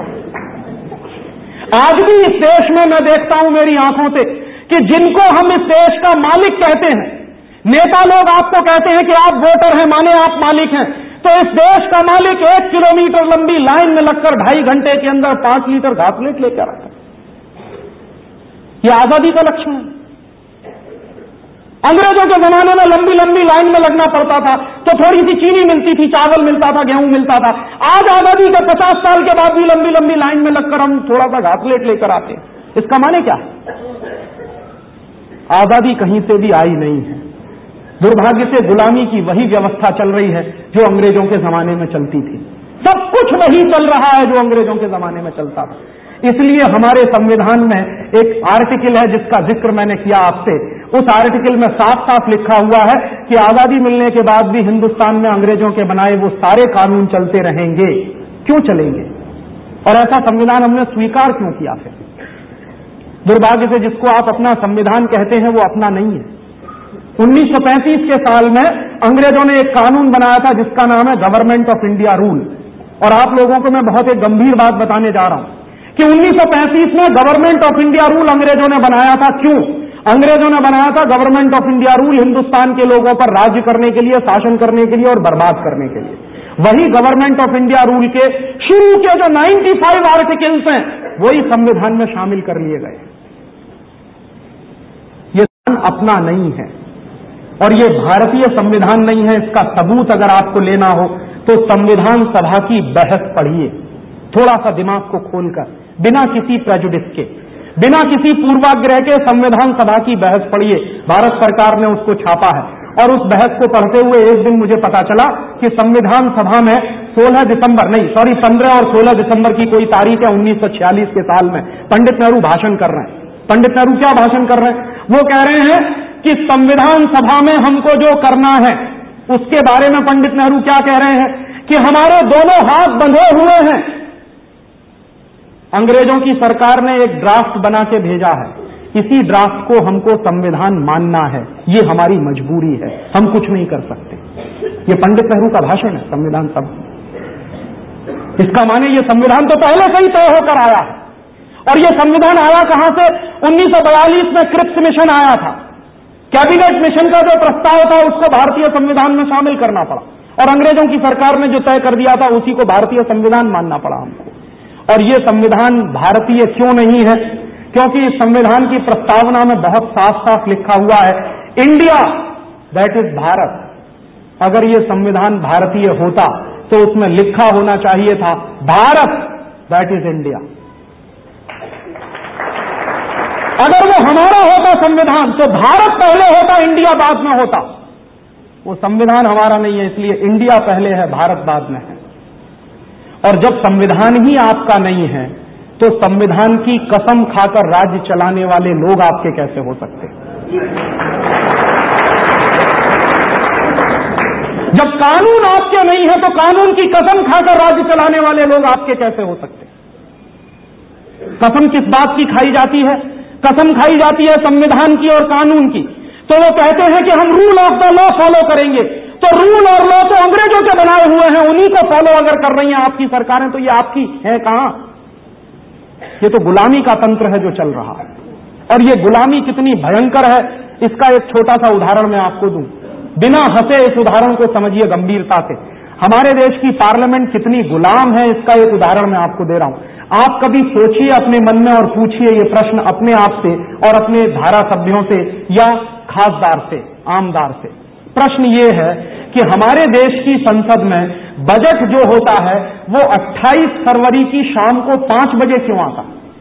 आज भी इस देश में मैं देखता हूं मेरी आंखों से कि जिनको हम इस देश का मालिक कहते हैं, नेता लोग आपको कहते हैं कि आप वोटर हैं, माने आप मालिक हैं, तो इस देश का मालिक 1 किलोमीटर लंबी लाइन में लगकर 2.5 घंटे के अंदर 5 लीटर घासलेट लेकर आता है। यह आजादी का लक्षण है। अंग्रेजों के जमाने में लंबी लंबी लाइन में लगना पड़ता था तो थोड़ी सी चीनी मिलती थी, चावल मिलता था, गेहूं मिलता था। आज आजादी के 50 साल के बाद भी लंबी लंबी लाइन में लगकर हम थोड़ा सा घासलेट लेकर आते हैं। इसका माने क्या है? आजादी कहीं से भी आई नहीं है। दुर्भाग्य से गुलामी की वही व्यवस्था चल रही है जो अंग्रेजों के जमाने में चलती थी। सब कुछ वही चल रहा है जो अंग्रेजों के जमाने में चलता था। इसलिए हमारे संविधान में एक आर्टिकल है जिसका जिक्र मैंने किया आपसे। उस आर्टिकल में साफ साफ लिखा हुआ है कि आजादी मिलने के बाद भी हिंदुस्तान में अंग्रेजों के बनाए वो सारे कानून चलते रहेंगे। क्यों चलेंगे? और ऐसा संविधान हमने स्वीकार क्यों किया? फिर दुर्भाग्य से जिसको आप अपना संविधान कहते हैं वो अपना नहीं है। 1935 के साल में अंग्रेजों ने एक कानून बनाया था जिसका नाम है गवर्नमेंट ऑफ इंडिया रूल। और आप लोगों को मैं बहुत एक गंभीर बात बताने जा रहा हूं कि 1935 में गवर्नमेंट ऑफ इंडिया रूल अंग्रेजों ने बनाया था। क्यों अंग्रेजों ने बनाया था government of India rule? Hindustan के लोगों पर राज्य करने के लिए, शासन करने के लिए और बर्बाद करने के लिए। वही गवर्नमेंट ऑफ इंडिया रूल के शुरू के जो 95 आर्टिकल्स हैं वही संविधान में शामिल कर लिए गए। ये अपना नहीं है और ये भारतीय संविधान नहीं है। इसका सबूत अगर आपको लेना हो तो संविधान सभा की बहस पढ़िए, थोड़ा सा दिमाग को खोलकर, बिना किसी प्रेजुडिस के, बिना किसी पूर्वाग्रह के संविधान सभा की बहस पढ़िए। भारत सरकार ने उसको छापा है और उस बहस को पढ़ते हुए एक दिन मुझे पता चला कि संविधान सभा में 15 और 16 दिसंबर की कोई तारीख है 1946 के साल में पंडित नेहरू भाषण कर रहे हैं। पंडित नेहरू क्या भाषण कर रहे हैं? वो कह रहे हैं कि संविधान सभा में हमको जो करना है उसके बारे में पंडित नेहरू क्या कह रहे हैं कि हमारे दोनों हाथ बंधे हुए हैं। अंग्रेजों की सरकार ने एक ड्राफ्ट बना के भेजा है, इसी ड्राफ्ट को हमको संविधान मानना है, ये हमारी मजबूरी है, हम कुछ नहीं कर सकते। ये पंडित नेहरू का भाषण है संविधान सभा। इसका माने ये संविधान तो पहले से ही तय होकर आया है। और ये संविधान आया कहां से? 1942 में क्रिप्स मिशन आया था। कैबिनेट मिशन का जो प्रस्ताव था उसको भारतीय संविधान में शामिल करना पड़ा और अंग्रेजों की सरकार ने जो तय कर दिया था उसी को भारतीय संविधान मानना पड़ा हमको। और ये संविधान भारतीय क्यों नहीं है? क्योंकि इस संविधान की प्रस्तावना में बहुत साफ साफ लिखा हुआ है इंडिया दैट इज भारत। अगर ये संविधान भारतीय होता तो उसमें लिखा होना चाहिए था भारत दैट इज इंडिया। अगर वो हमारा होता संविधान तो भारत पहले होता, इंडिया बाद में होता। वो संविधान हमारा नहीं है, इसलिए इंडिया पहले है, भारत बाद में है। और जब संविधान ही आपका नहीं है तो संविधान की कसम खाकर राज्य चलाने वाले लोग आपके कैसे हो सकते? जब कानून आपके नहीं है तो कानून की कसम खाकर राज्य चलाने वाले लोग आपके कैसे हो सकते? कसम किस बात की खाई जाती है? कसम खाई जाती है संविधान की और कानून की। तो वो कहते हैं कि हम rule of the law follow करेंगे। तो रूल और लॉ तो अंग्रेजों के बनाए हुए हैं, उन्हीं को फॉलो अगर कर रही हैं आपकी सरकारें तो ये आपकी है कहां? ये तो गुलामी का तंत्र है जो चल रहा है। और ये गुलामी कितनी भयंकर है इसका एक छोटा सा उदाहरण मैं आपको दूं। बिना हंसे इस उदाहरण को समझिए गंभीरता से। हमारे देश की पार्लियामेंट कितनी गुलाम है इसका एक उदाहरण मैं आपको दे रहा हूं। आप कभी सोचिए अपने मन में और पूछिए ये प्रश्न अपने आप से और अपने धारा सभ्यों से या खासदार से, आमदार से। प्रश्न ये है कि हमारे देश की संसद में बजट जो होता है वो 28 फरवरी की शाम को 5 बजे क्यों आता?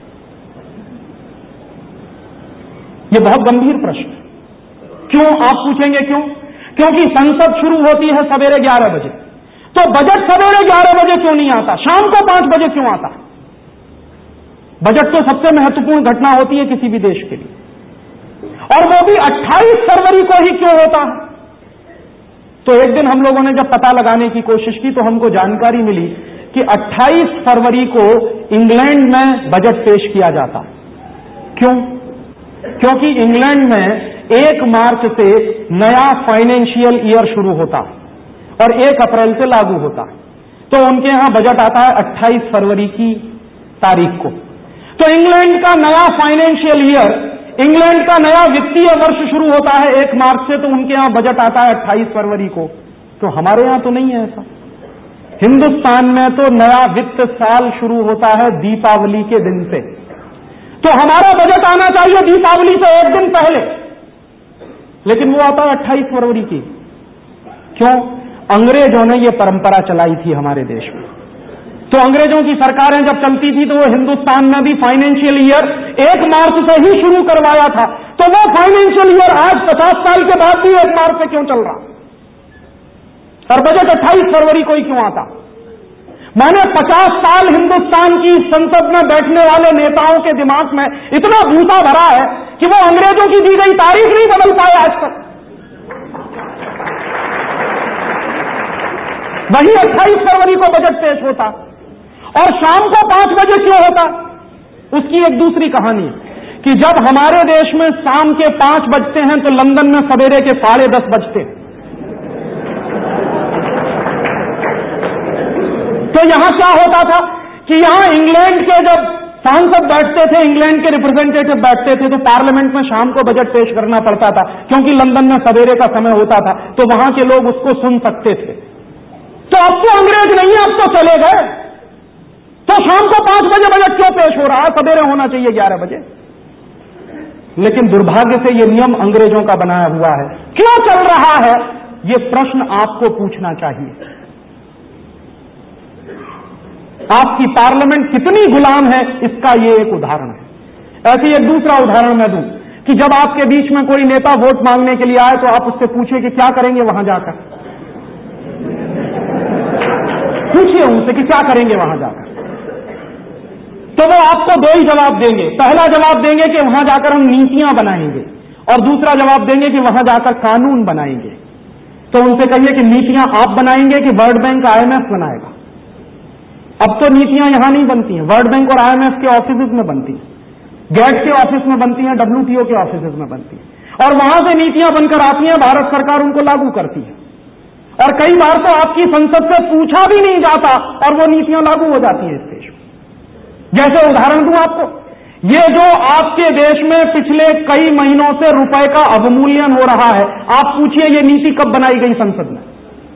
ये बहुत गंभीर प्रश्न है। क्यों, आप पूछेंगे क्यों? क्योंकि संसद शुरू होती है सवेरे 11 बजे, तो बजट सवेरे 11 बजे क्यों नहीं आता? शाम को 5 बजे क्यों आता? बजट तो सबसे महत्वपूर्ण घटना होती है किसी भी देश के लिए, और वो भी 28 फरवरी को ही क्यों होता है? तो एक दिन हम लोगों ने जब पता लगाने की कोशिश की तो हमको जानकारी मिली कि 28 फरवरी को इंग्लैंड में बजट पेश किया जाता। क्यों? क्योंकि इंग्लैंड में 1 मार्च से नया फाइनेंशियल ईयर शुरू होता और 1 अप्रैल से लागू होता, तो उनके यहां बजट आता है 28 फरवरी की तारीख को। तो इंग्लैंड का नया फाइनेंशियल ईयर, इंग्लैंड का नया वित्तीय वर्ष शुरू होता है 1 मार्च से, तो उनके यहां बजट आता है 28 फरवरी को। तो हमारे यहां तो नहीं है ऐसा। हिंदुस्तान में तो नया वित्त साल शुरू होता है दीपावली के दिन से, तो हमारा बजट आना चाहिए दीपावली से 1 दिन पहले, लेकिन वो आता है 28 फरवरी की। क्यों? अंग्रेजों ने ये परंपरा चलाई थी हमारे देश में। तो अंग्रेजों की सरकारें जब चलती थी तो वो हिंदुस्तान में भी फाइनेंशियल ईयर 1 मार्च से ही शुरू करवाया था, तो वो फाइनेंशियल ईयर आज 50 साल के बाद भी 1 मार्च से क्यों चल रहा? और बजट 28 फरवरी को ही क्यों आता? मैंने 50 साल हिंदुस्तान की संसद में बैठने वाले नेताओं के दिमाग में इतना भूसा भरा है कि वो अंग्रेजों की दी गई तारीख नहीं बदल पाए आज तक। वही 28 फरवरी को बजट पेश होता और शाम को 5 बजे क्यों होता? उसकी एक दूसरी कहानी है कि जब हमारे देश में शाम के 5 बजते हैं तो लंदन में सवेरे के 10:30 बजते हैं। तो यहां क्या होता था कि यहां इंग्लैंड के जब सांसद बैठते थे, इंग्लैंड के रिप्रेजेंटेटिव बैठते थे, तो पार्लियामेंट में शाम को बजट पेश करना पड़ता था, क्योंकि लंदन में सवेरे का समय होता था, तो वहां के लोग उसको सुन सकते थे। तो अब तो अंग्रेज नहीं है, अब तो चले गए, तो शाम को 5 बजे बजट क्यों पेश हो रहा है? सवेरे होना चाहिए 11 बजे। लेकिन दुर्भाग्य से यह नियम अंग्रेजों का बनाया हुआ है। क्यों चल रहा है? यह प्रश्न आपको पूछना चाहिए। आपकी पार्लियामेंट कितनी गुलाम है, इसका यह एक उदाहरण है। ऐसे ही एक दूसरा उदाहरण मैं दूं कि जब आपके बीच में कोई नेता वोट मांगने के लिए आए तो आप उससे पूछिए कि क्या करेंगे वहां जाकर। पूछिए उनसे कि क्या करेंगे वहां जाकर, तो वो आपको 2 ही जवाब देंगे। पहला जवाब देंगे कि वहां जाकर हम नीतियां बनाएंगे, और दूसरा जवाब देंगे कि वहां जाकर कानून बनाएंगे। तो उनसे कहिए कि नीतियां आप बनाएंगे कि वर्ल्ड बैंक IMF बनाएगा? अब तो नीतियां यहां नहीं बनती हैं, वर्ल्ड बैंक और IMF के ऑफिस में बनती हैं, गेट के ऑफिस में बनती हैं, WTO के ऑफिस में बनती हैं, और वहां से नीतियां बनकर आती हैं, भारत सरकार उनको लागू करती है। और कई बार तो आपकी संसद से पूछा भी नहीं जाता और वो नीतियां लागू हो जाती हैं इस देश में। जैसे उदाहरण दूं आपको, ये जो आपके देश में पिछले कई महीनों से रुपए का अवमूल्यन हो रहा है, आप पूछिए ये नीति कब बनाई गई संसद में?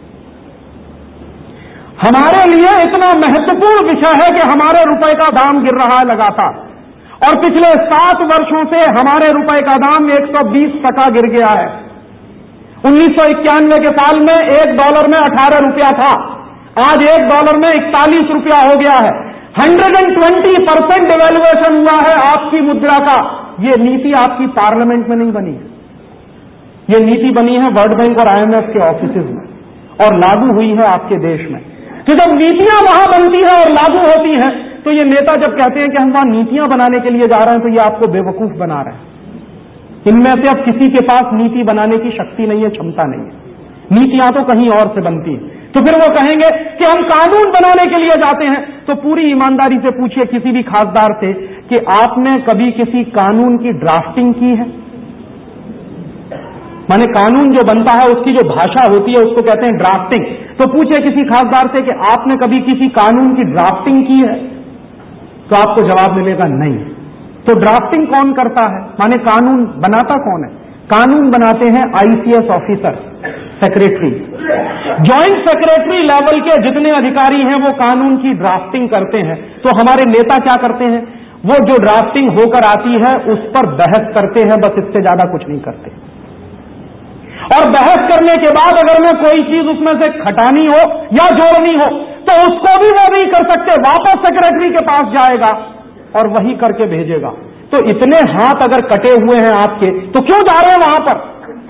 हमारे लिए इतना महत्वपूर्ण विषय है कि हमारे रुपए का दाम गिर रहा है लगातार, और पिछले 7 वर्षों से हमारे रुपए का दाम 120% गिर गया है। 1991 के साल में $1 में 18 रुपया था, आज $1 में 41 रुपया हो गया है। 120% डिवेल्युएशन हुआ है आपकी मुद्रा का। ये नीति आपकी पार्लियामेंट में नहीं बनी है, ये नीति बनी है वर्ल्ड बैंक और IMF के ऑफिसेज में और लागू हुई है आपके देश में। तो जब नीतियां वहां बनती हैं और लागू होती हैं, तो ये नेता जब कहते हैं कि हम वहां नीतियां बनाने के लिए जा रहे हैं, तो ये आपको बेवकूफ बना रहे हैं। इनमें से अब किसी के पास नीति बनाने की शक्ति नहीं है, क्षमता नहीं है, नीतियां तो कहीं और से बनती हैं। तो फिर वो कहेंगे कि हम कानून बनाने के लिए जाते हैं। तो पूरी ईमानदारी से पूछिए किसी भी खासदार से कि आपने कभी किसी कानून की ड्राफ्टिंग की है? माने कानून जो बनता है उसकी जो भाषा होती है उसको कहते हैं ड्राफ्टिंग। तो पूछिए किसी खासदार से कि आपने कभी किसी कानून की ड्राफ्टिंग की है? तो आपको जवाब मिलेगा नहीं। तो ड्राफ्टिंग कौन करता है? माने कानून बनाता कौन है? कानून बनाते हैं ICS officer, secretary, joint secretary level के जितने अधिकारी हैं वो कानून की ड्राफ्टिंग करते हैं। तो हमारे नेता क्या करते हैं? वो जो ड्राफ्टिंग होकर आती है उस पर बहस करते हैं, बस इससे ज्यादा कुछ नहीं करते। और बहस करने के बाद अगर मैं कोई चीज उसमें से घटानी हो या जोड़नी हो तो उसको भी वो नहीं कर सकते, वापस सेक्रेटरी के पास जाएगा और वही करके भेजेगा। तो इतने हाथ अगर कटे हुए हैं आपके, तो क्यों जा रहे हैं वहां पर?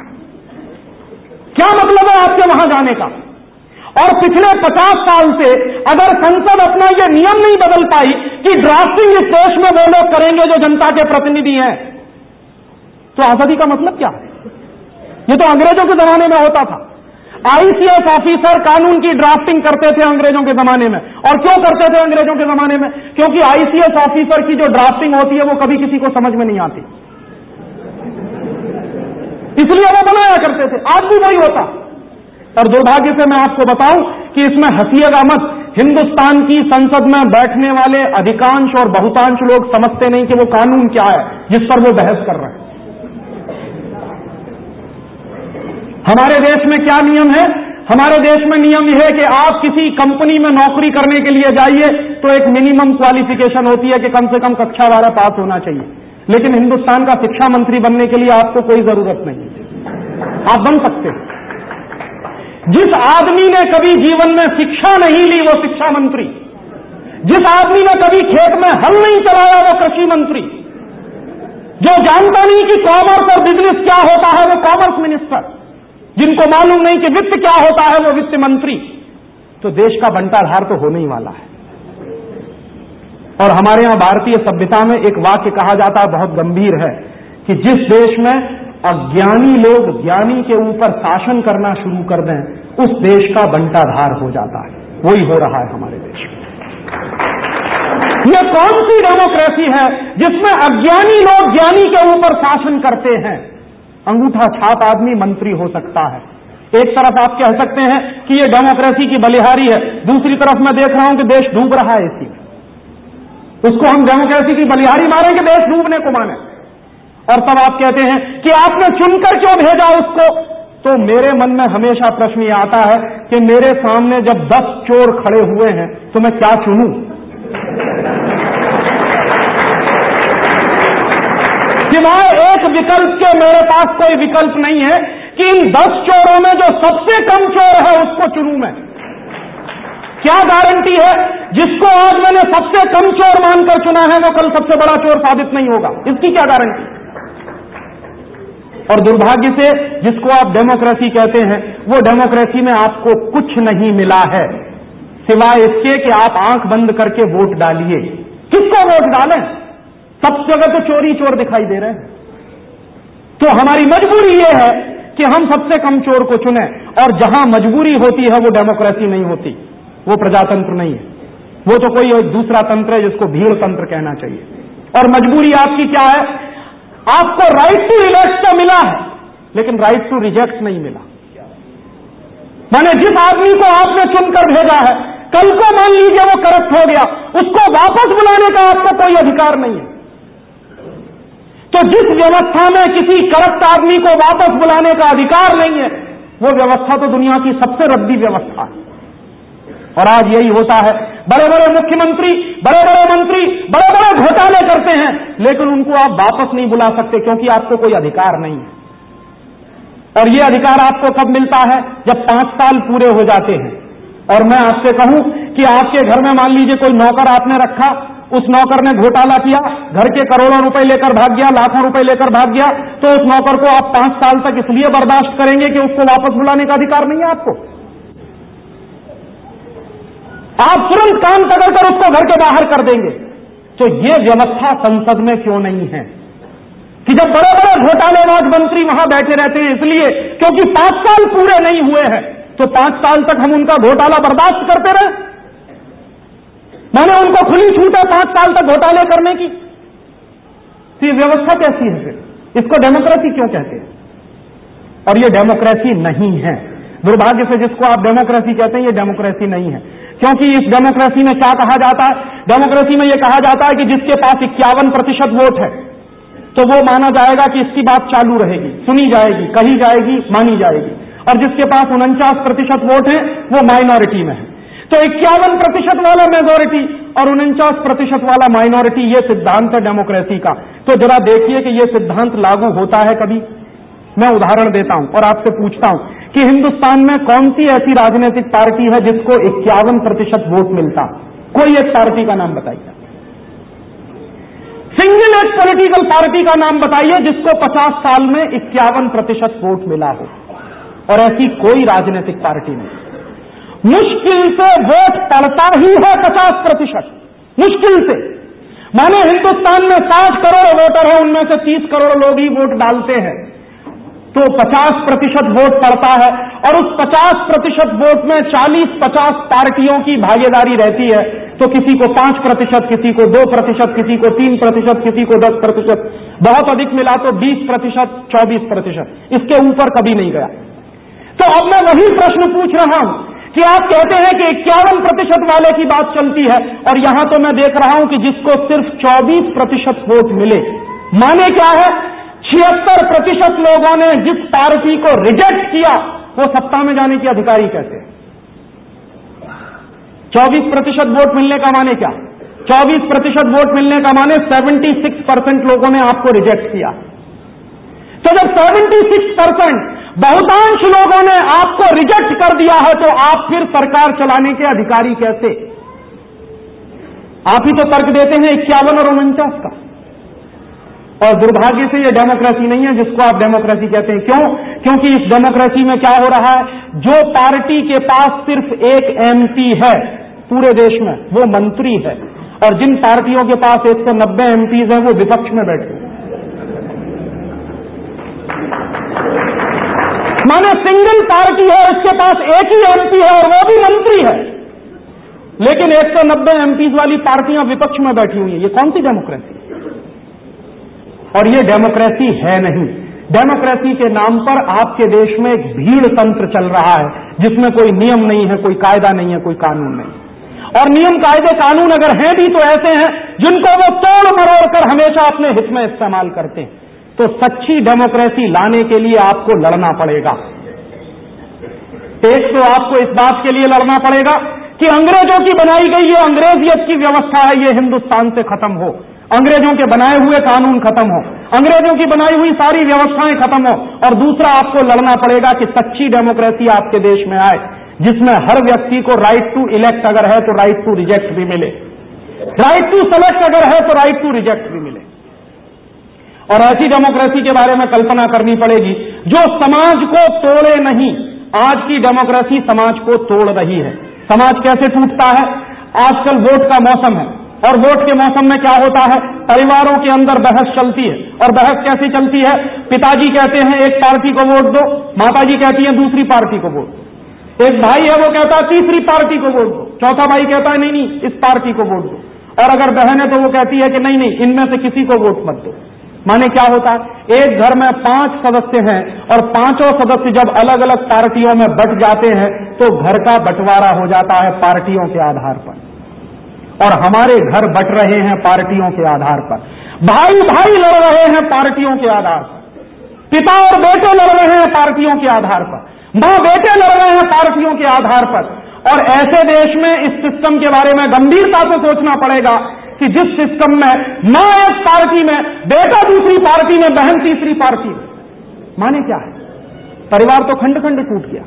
क्या मतलब है आपके वहां जाने का? और पिछले 50 साल से अगर संसद अपना यह नियम नहीं बदल पाई कि ड्राफ्टिंग इस देश में वो लोग करेंगे जो जनता के प्रतिनिधि हैं, तो आजादी का मतलब क्या है? ये तो अंग्रेजों के जमाने में होता था। आईसीएस ऑफिसर कानून की ड्राफ्टिंग करते थे अंग्रेजों के जमाने में। और क्यों करते थे अंग्रेजों के जमाने में? क्योंकि आईसीएस ऑफिसर की जो ड्राफ्टिंग होती है वो कभी किसी को समझ में नहीं आती, इसलिए वो बनाया करते थे। आज भी वही होता। और दुर्भाग्य से मैं आपको बताऊं कि इसमें हंसिएगा मत, हिंदुस्तान की संसद में बैठने वाले अधिकांश और बहुतांश लोग समझते नहीं कि वो कानून क्या है जिस पर वो बहस कर रहे हैं। हमारे देश में क्या नियम है? हमारे देश में नियम यह है कि आप किसी कंपनी में नौकरी करने के लिए जाइए तो एक मिनिमम क्वालिफिकेशन होती है कि कम से कम कक्षा 12 पास होना चाहिए। लेकिन हिंदुस्तान का शिक्षा मंत्री बनने के लिए आपको कोई जरूरत नहीं, आप बन सकते हैं। जिस आदमी ने कभी जीवन में शिक्षा नहीं ली वो शिक्षा मंत्री, जिस आदमी ने कभी खेत में हल नहीं चलाया वो कृषि मंत्री, जो जानता नहीं कि कॉमर्स और बिजनेस क्या होता है वो कॉमर्स मिनिस्टर, जिनको मालूम नहीं कि वित्त क्या होता है वो वित्त मंत्री। तो देश का बंटाधार तो होने ही वाला है। और हमारे यहां भारतीय सभ्यता में एक वाक्य कहा जाता है, बहुत गंभीर है, कि जिस देश में अज्ञानी लोग ज्ञानी के ऊपर शासन करना शुरू कर दें उस देश का बंटाधार हो जाता है। वही हो रहा है हमारे देश में। यह कौन सी डेमोक्रेसी है जिसमें अज्ञानी लोग ज्ञानी के ऊपर शासन करते हैं? अंगूठा छाप आदमी मंत्री हो सकता है। एक तरफ आप कह सकते हैं कि यह डेमोक्रेसी की बलिहारी है, दूसरी तरफ मैं देख रहा हूं कि देश डूब रहा है इसी में। उसको हम डेमोक्रेसी की बलिहारी मारेंगे, देश डूबने को माने। और तब आप कहते हैं कि आपने चुनकर क्यों भेजा उसको? तो मेरे मन में हमेशा प्रश्न ये आता है कि मेरे सामने जब 10 चोर खड़े हुए हैं तो मैं क्या चुनूं? सिवाय एक विकल्प के मेरे पास कोई विकल्प नहीं है कि इन 10 चोरों में जो सबसे कम चोर है उसको चुनूं मैं। क्या गारंटी है जिसको आज मैंने सबसे कम चोर मानकर चुना है वो कल सबसे बड़ा चोर साबित नहीं होगा? इसकी क्या गारंटी? और दुर्भाग्य से जिसको आप डेमोक्रेसी कहते हैं वो डेमोक्रेसी में आपको कुछ नहीं मिला है सिवाय इसके कि आप आंख बंद करके वोट डालिए। किसको वोट डालें? सब जगह तो चोरी चोर दिखाई दे रहे हैं। तो हमारी मजबूरी यह है कि हम सबसे कम चोर को चुने। और जहां मजबूरी होती है वो डेमोक्रेसी नहीं होती, वो प्रजातंत्र नहीं है, वो तो कोई दूसरा तंत्र है जिसको भीड़ तंत्र कहना चाहिए। और मजबूरी आपकी क्या है? आपको राइट टू इलेक्ट तो मिला है लेकिन राइट टू रिजेक्ट नहीं मिला। माने जिस आदमी को आपने चुनकर भेजा है, कल को मान लीजिए वो करप्ट हो गया, उसको वापस बुलाने का आपको कोई अधिकार नहीं है। तो जिस व्यवस्था में किसी करप्ट आदमी को वापस बुलाने का अधिकार नहीं है वो व्यवस्था तो दुनिया की सबसे रद्दी व्यवस्था है। और आज यही होता है, बड़े बड़े मुख्यमंत्री, बड़े बड़े मंत्री बड़े बड़े घोटाले करते हैं लेकिन उनको आप वापस नहीं बुला सकते क्योंकि आपको कोई अधिकार नहीं है। और ये अधिकार आपको कब मिलता है? जब 5 साल पूरे हो जाते हैं। और मैं आपसे कहूं कि आपके घर में मान लीजिए कोई नौकर आपने रखा, उस नौकर ने घोटाला किया, घर के करोड़ों रुपए लेकर भाग गया, लाखों रुपए लेकर भाग गया, तो उस नौकर को आप 5 साल तक इसलिए बर्दाश्त करेंगे कि उसको वापस बुलाने का अधिकार नहीं है आपको। आप तुरंत कान पकड़कर उसको घर के बाहर कर देंगे। तो ये व्यवस्था संसद में क्यों नहीं है कि जब बड़े बड़े घोटालेबाज मंत्री वहां बैठे रहते हैं इसलिए क्योंकि 5 साल पूरे नहीं हुए हैं, तो 5 साल तक हम उनका घोटाला बर्दाश्त करते रहे? मैंने उनको खुली छूट है 5 साल तक घोटाले करने की। तो ये व्यवस्था कैसी है? फिर इसको डेमोक्रेसी क्यों कहते हैं? और ये डेमोक्रेसी नहीं है। दुर्भाग्य से जिसको आप डेमोक्रेसी कहते हैं ये डेमोक्रेसी नहीं है। क्योंकि इस डेमोक्रेसी में क्या कहा जाता है? डेमोक्रेसी में यह कहा जाता है कि जिसके पास 51% वोट है तो वो माना जाएगा कि इसकी बात चालू रहेगी, सुनी जाएगी, कही जाएगी, मानी जाएगी। और जिसके पास 49% वोट है वो माइनॉरिटी में है। तो 51% वाला मेजॉरिटी और 49% वाला माइनॉरिटी, ये सिद्धांत है डेमोक्रेसी का। तो जरा देखिए कि ये सिद्धांत लागू होता है कभी? मैं उदाहरण देता हूं और आपसे पूछता हूं कि हिंदुस्तान में कौन सी ऐसी राजनीतिक पार्टी है जिसको 51% वोट मिलता? कोई एक पार्टी का नाम बताइए, सिंगल एक पॉलिटिकल पार्टी का नाम बताइए जिसको 50 साल में 51% वोट मिला हो। और ऐसी कोई राजनीतिक पार्टी नहीं। मुश्किल से वोट पड़ता ही है 50%, मुश्किल से। माने हिंदुस्तान में 60 करोड़ वोटर है, उनमें से 30 करोड़ लोग ही वोट डालते हैं, तो 50% वोट पड़ता है। और उस 50% वोट में 40-50 पार्टियों की भागीदारी रहती है, तो किसी को 5%, किसी को 2%, किसी को 3%, किसी को 10%, बहुत अधिक मिला तो 20%, 24%, इसके ऊपर कभी नहीं गया। तो अब मैं वही प्रश्न पूछ रहा हूं कि आप कहते हैं कि 51% वाले की बात चलती है, और यहां तो मैं देख रहा हूं कि जिसको सिर्फ 24% वोट मिले, माने क्या है, 76% लोगों ने जिस पार्टी को रिजेक्ट किया वो सत्ता में जाने की अधिकारी कैसे? 24% वोट मिलने का माने क्या? 24% वोट मिलने का माने 76% लोगों ने आपको रिजेक्ट किया। तो जब 76% बहुतांश लोगों ने आपको रिजेक्ट कर दिया है, तो आप फिर सरकार चलाने के अधिकारी कैसे? आप ही तो तर्क देते हैं 51 और 49 का। और दुर्भाग्य से ये डेमोक्रेसी नहीं है जिसको आप डेमोक्रेसी कहते हैं। क्यों? क्योंकि इस डेमोक्रेसी में क्या हो रहा है, जो पार्टी के पास सिर्फ एक MP है पूरे देश में, वो मंत्री है, और जिन पार्टियों के पास 190 MPs हैं वो विपक्ष में बैठे हैं। माने सिंगल पार्टी है, उसके पास एक ही MP है और वो भी मंत्री है, लेकिन 190 MPs वाली पार्टियां विपक्ष में बैठी हुई है। ये कौन सी डेमोक्रेसी? और ये डेमोक्रेसी है नहीं। डेमोक्रेसी के नाम पर आपके देश में एक भीड़ तंत्र चल रहा है जिसमें कोई नियम नहीं है, कोई कायदा नहीं है, कोई कानून नहीं। और नियम कायदे कानून अगर हैं भी तो ऐसे हैं जिनको वो तोड़ मरोड़ कर हमेशा अपने हित में इस्तेमाल करते हैं। तो सच्ची डेमोक्रेसी लाने के लिए आपको लड़ना पड़ेगा। एक तो आपको इस बात के लिए लड़ना पड़ेगा कि अंग्रेजों की बनाई गई ये अंग्रेजियत की व्यवस्था है, ये हिंदुस्तान से खत्म हो, अंग्रेजों के बनाए हुए कानून खत्म हो, अंग्रेजों की बनाई हुई सारी व्यवस्थाएं खत्म हो। और दूसरा आपको लड़ना पड़ेगा कि सच्ची डेमोक्रेसी आपके देश में आए, जिसमें हर व्यक्ति को राइट टू इलेक्ट अगर है तो राइट टू रिजेक्ट भी मिले, राइट टू सेलेक्ट अगर है तो राइट टू रिजेक्ट भी मिले। और ऐसी डेमोक्रेसी के बारे में कल्पना करनी पड़ेगी जो समाज को तोड़े नहीं। आज की डेमोक्रेसी समाज को तोड़ रही है। समाज कैसे टूटता है? आजकल वोट का मौसम है, और वोट के मौसम में क्या होता है, परिवारों के अंदर बहस चलती है। और बहस कैसे चलती है? पिताजी कहते हैं एक पार्टी को वोट दो, माताजी कहती है दूसरी पार्टी को वोट दो। एक भाई है वो कहता है तीसरी पार्टी को वोट दो, चौथा भाई कहता है नहीं नहीं इस पार्टी को वोट दो, और अगर बहन है तो वो कहती है कि नहीं नहीं इनमें से किसी को वोट मत दो। माने क्या होता है, एक घर में 5 सदस्य हैं और पांचों सदस्य जब अलग अलग पार्टियों में बट जाते हैं तो घर का बंटवारा हो जाता है पार्टियों के आधार पर। और हमारे घर बट रहे हैं पार्टियों के आधार पर, भाई भाई लड़ रहे हैं पार्टियों के आधार पर, पिता और बेटे लड़ रहे हैं पार्टियों के आधार पर, मां बेटे लड़ रहे हैं पार्टियों के आधार पर। और ऐसे देश में इस सिस्टम के बारे में गंभीरता से सोचना पड़ेगा कि जिस सिस्टम में मां एक पार्टी में, बेटा दूसरी पार्टी में, बहन तीसरी पार्टी में, माने क्या है, परिवार तो खंड खंड टूट गया।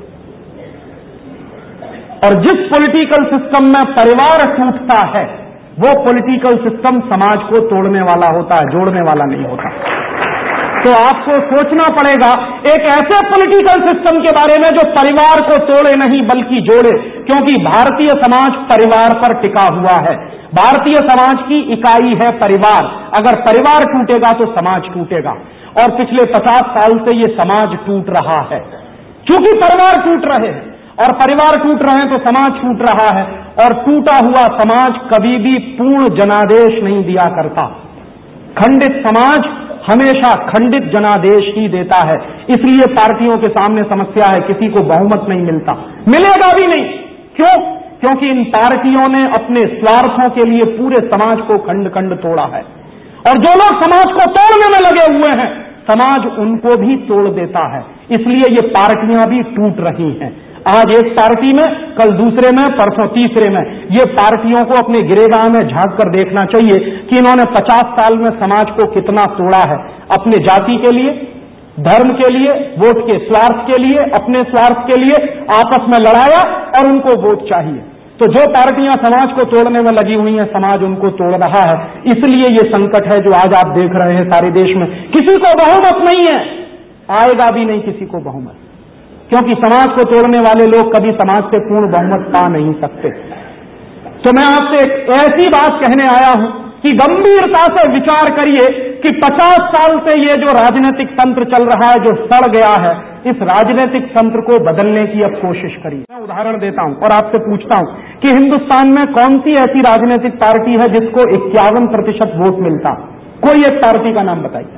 और जिस पॉलिटिकल सिस्टम में परिवार टूटता है वो पॉलिटिकल सिस्टम समाज को तोड़ने वाला होता है, जोड़ने वाला नहीं होता। तो आपको सोचना पड़ेगा एक ऐसे पॉलिटिकल सिस्टम के बारे में जो परिवार को तोड़े नहीं बल्कि जोड़े, क्योंकि भारतीय समाज परिवार पर टिका हुआ है। भारतीय समाज की इकाई है परिवार। अगर परिवार टूटेगा तो समाज टूटेगा, और पिछले 50 साल से ये समाज टूट रहा है। क्योंकि परिवार टूट रहे हैं, और परिवार टूट रहे हैं तो समाज टूट रहा है, और टूटा हुआ समाज कभी भी पूर्ण जनादेश नहीं दिया करता। खंडित समाज हमेशा खंडित जनादेश ही देता है। इसलिए पार्टियों के सामने समस्या है, किसी को बहुमत नहीं मिलता, मिलेगा भी नहीं। क्यों? क्योंकि इन पार्टियों ने अपने स्वार्थों के लिए पूरे समाज को खंड खंड तोड़ा है। और जो लोग समाज को तोड़ने में लगे हुए हैं, समाज उनको भी तोड़ देता है। इसलिए ये पार्टियां भी टूट रही हैं। आज एक पार्टी में, कल दूसरे में, परसों तीसरे में। ये पार्टियों को अपने गिरेगाह में झांक कर देखना चाहिए कि इन्होंने 50 साल में समाज को कितना तोड़ा है, अपने जाति के लिए, धर्म के लिए, वोट के स्वार्थ के लिए, अपने स्वार्थ के लिए आपस में लड़ाया और उनको वोट चाहिए। तो जो पार्टियां समाज को तोड़ने में लगी हुई हैं, समाज उनको तोड़ रहा है। इसलिए ये संकट है जो आज आप देख रहे हैं सारे देश में। किसी को बहुमत नहीं है, आएगा भी नहीं किसी को बहुमत, क्योंकि समाज को तोड़ने वाले लोग कभी समाज से पूर्ण बहुमत पा नहीं सकते। तो मैं आपसे एक ऐसी बात कहने आया हूं कि गंभीरता से विचार करिए कि 50 साल से ये जो राजनीतिक तंत्र चल रहा है, जो सड़ गया है, इस राजनीतिक तंत्र को बदलने की अब कोशिश करिए। मैं उदाहरण देता हूं और आपसे पूछता हूं कि हिंदुस्तान में कौन सी ऐसी राजनीतिक पार्टी है जिसको 51% वोट मिलता? कोई एक पार्टी का नाम बताइए,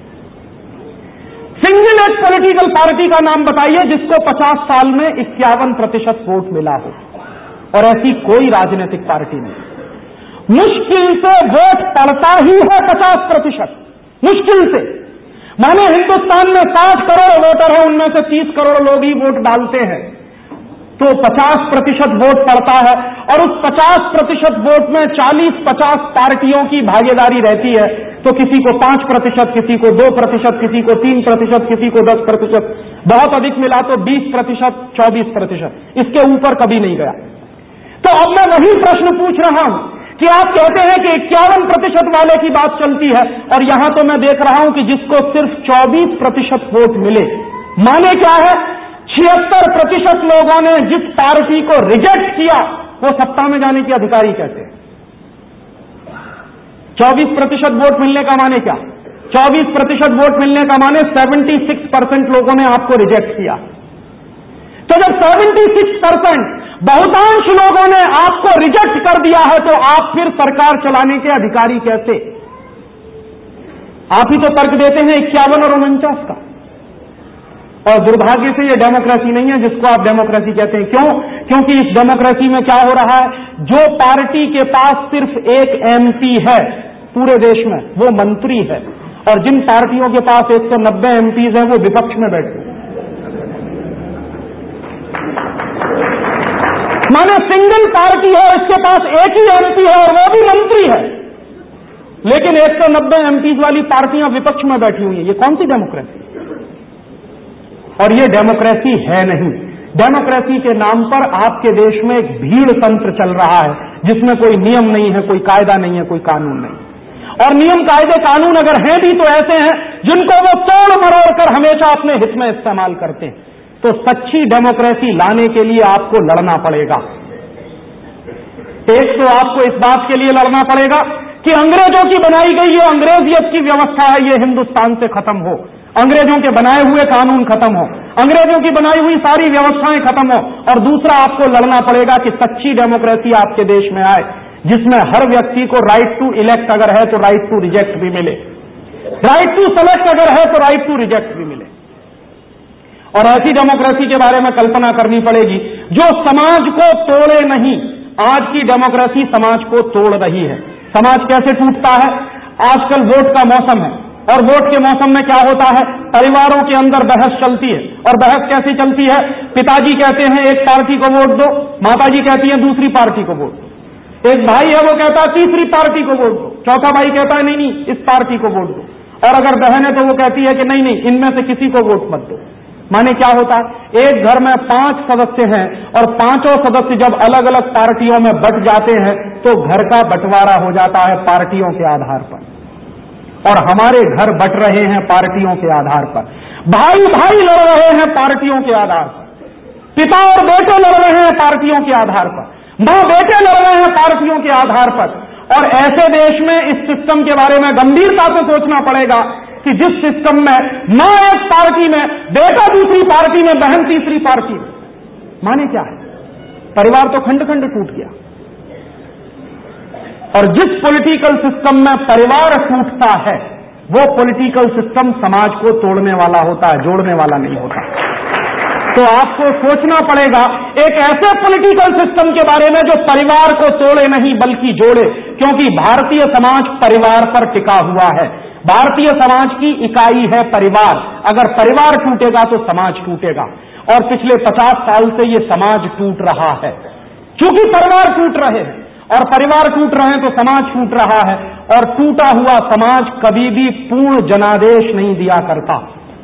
सिंगल एक पॉलिटिकल पार्टी का नाम बताइए जिसको 50 साल में 51% वोट मिला हो। और ऐसी कोई राजनीतिक पार्टी नहीं। मुश्किल से वोट पड़ता ही है 50%, मुश्किल से। माने हिंदुस्तान में 60 करोड़ वोटर हैं, उनमें से 30 करोड़ लोग ही वोट डालते हैं, तो 50% वोट पड़ता है। और उस 50% वोट में 40-50 पार्टियों की भागीदारी रहती है, तो किसी को 5%, किसी को 2%, किसी को 3%, किसी को 10%, बहुत अधिक मिला तो 20%, 24%, इसके ऊपर कभी नहीं गया। तो अब मैं वही प्रश्न पूछ रहा हूं कि आप कहते हैं कि 51% वाले की बात चलती है, और यहां तो मैं देख रहा हूं कि जिसको सिर्फ 24% वोट मिले, माने क्या है, 76% लोगों ने जिस पार्टी को रिजेक्ट किया वो सत्ता में जाने के अधिकारी कैसे? 24% वोट मिलने का माने क्या? 24% वोट मिलने का माने 76% लोगों ने आपको रिजेक्ट किया। तो जब 76% बहुतांश लोगों ने आपको रिजेक्ट कर दिया है, तो आप फिर सरकार चलाने के अधिकारी कैसे? आप ही तो तर्क देते हैं 51 और 49 का। और दुर्भाग्य से ये डेमोक्रेसी नहीं है जिसको आप डेमोक्रेसी कहते हैं। क्यों? क्योंकि इस डेमोक्रेसी में क्या हो रहा है, जो पार्टी के पास सिर्फ एक MP है पूरे देश में, वो मंत्री है, और जिन पार्टियों के पास 190 MPs हैं वो विपक्ष में बैठते हैं। माने सिंगल पार्टी है, इसके पास एक ही MP है और वो भी मंत्री है, लेकिन 190 MPs वाली पार्टियां विपक्ष में बैठी हुई हैं। ये कौन सी डेमोक्रेसी? और ये डेमोक्रेसी है नहीं। डेमोक्रेसी के नाम पर आपके देश में एक भीड़ तंत्र चल रहा है जिसमें कोई नियम नहीं है, कोई कायदा नहीं है, कोई कानून नहीं। और नियम कायदे कानून अगर हैं भी तो ऐसे हैं जिनको वो तोड़ मरोड़ कर हमेशा अपने हित में इस्तेमाल करते हैं। तो सच्ची डेमोक्रेसी लाने के लिए आपको लड़ना पड़ेगा। एक तो आपको इस बात के लिए लड़ना पड़ेगा कि अंग्रेजों की बनाई गई ये अंग्रेजियत की व्यवस्था है, ये हिंदुस्तान से खत्म हो, अंग्रेजों के बनाए हुए कानून खत्म हो, अंग्रेजों की बनाई हुई सारी व्यवस्थाएं खत्म हो। और दूसरा आपको लड़ना पड़ेगा कि सच्ची डेमोक्रेसी आपके देश में आए, जिसमें हर व्यक्ति को राइट टू इलेक्ट अगर है तो राइट टू रिजेक्ट भी मिले, राइट टू सेलेक्ट अगर है तो राइट टू रिजेक्ट भी मिले। और ऐसी डेमोक्रेसी के बारे में कल्पना करनी पड़ेगी जो समाज को तोड़े नहीं। आज की डेमोक्रेसी समाज को तोड़ रही है। समाज कैसे टूटता है? आजकल वोट का मौसम है, और वोट के मौसम में क्या होता है, परिवारों के अंदर बहस चलती है। और बहस कैसी चलती है? पिताजी कहते हैं एक पार्टी को वोट दो, माताजी कहती है दूसरी पार्टी को वोट दो। एक भाई है वो कहता है तीसरी पार्टी को वोट दो, चौथा भाई कहता है नहीं इस पार्टी को वोट दो। और अगर बहन है तो वो कहती है कि नहीं इनमें से किसी को वोट मत दो। माने क्या होता है, एक घर में 5 सदस्य हैं और पांचों सदस्य जब अलग अलग पार्टियों में बट जाते हैं तो घर का बंटवारा हो जाता है पार्टियों के आधार पर। और हमारे घर बट रहे हैं पार्टियों के आधार पर, भाई भाई लड़ रहे हैं पार्टियों के आधार पर, पिता और बेटे लड़ रहे हैं पार्टियों के आधार पर, मां बेटे लड़ रहे हैं पार्टियों के आधार पर। और ऐसे देश में इस सिस्टम के बारे में गंभीरता से सोचना पड़ेगा कि जिस सिस्टम में मां एक पार्टी में, बेटा दूसरी पार्टी में, बहन तीसरी पार्टी में, माने क्या है, परिवार तो खंड खंड टूट गया। और जिस पॉलिटिकल सिस्टम में परिवार टूटता है वो पॉलिटिकल सिस्टम समाज को तोड़ने वाला होता है, जोड़ने वाला नहीं होता। तो आपको सोचना पड़ेगा एक ऐसे पॉलिटिकल सिस्टम के बारे में जो परिवार को तोड़े नहीं बल्कि जोड़े, क्योंकि भारतीय समाज परिवार पर टिका हुआ है। भारतीय समाज की इकाई है परिवार। अगर परिवार टूटेगा तो समाज टूटेगा। और पिछले 50 साल से ये समाज टूट रहा है। क्योंकि परिवार टूट रहे हैं और परिवार टूट रहे हैं तो समाज टूट रहा है। और टूटा हुआ समाज कभी भी पूर्ण जनादेश नहीं दिया करता।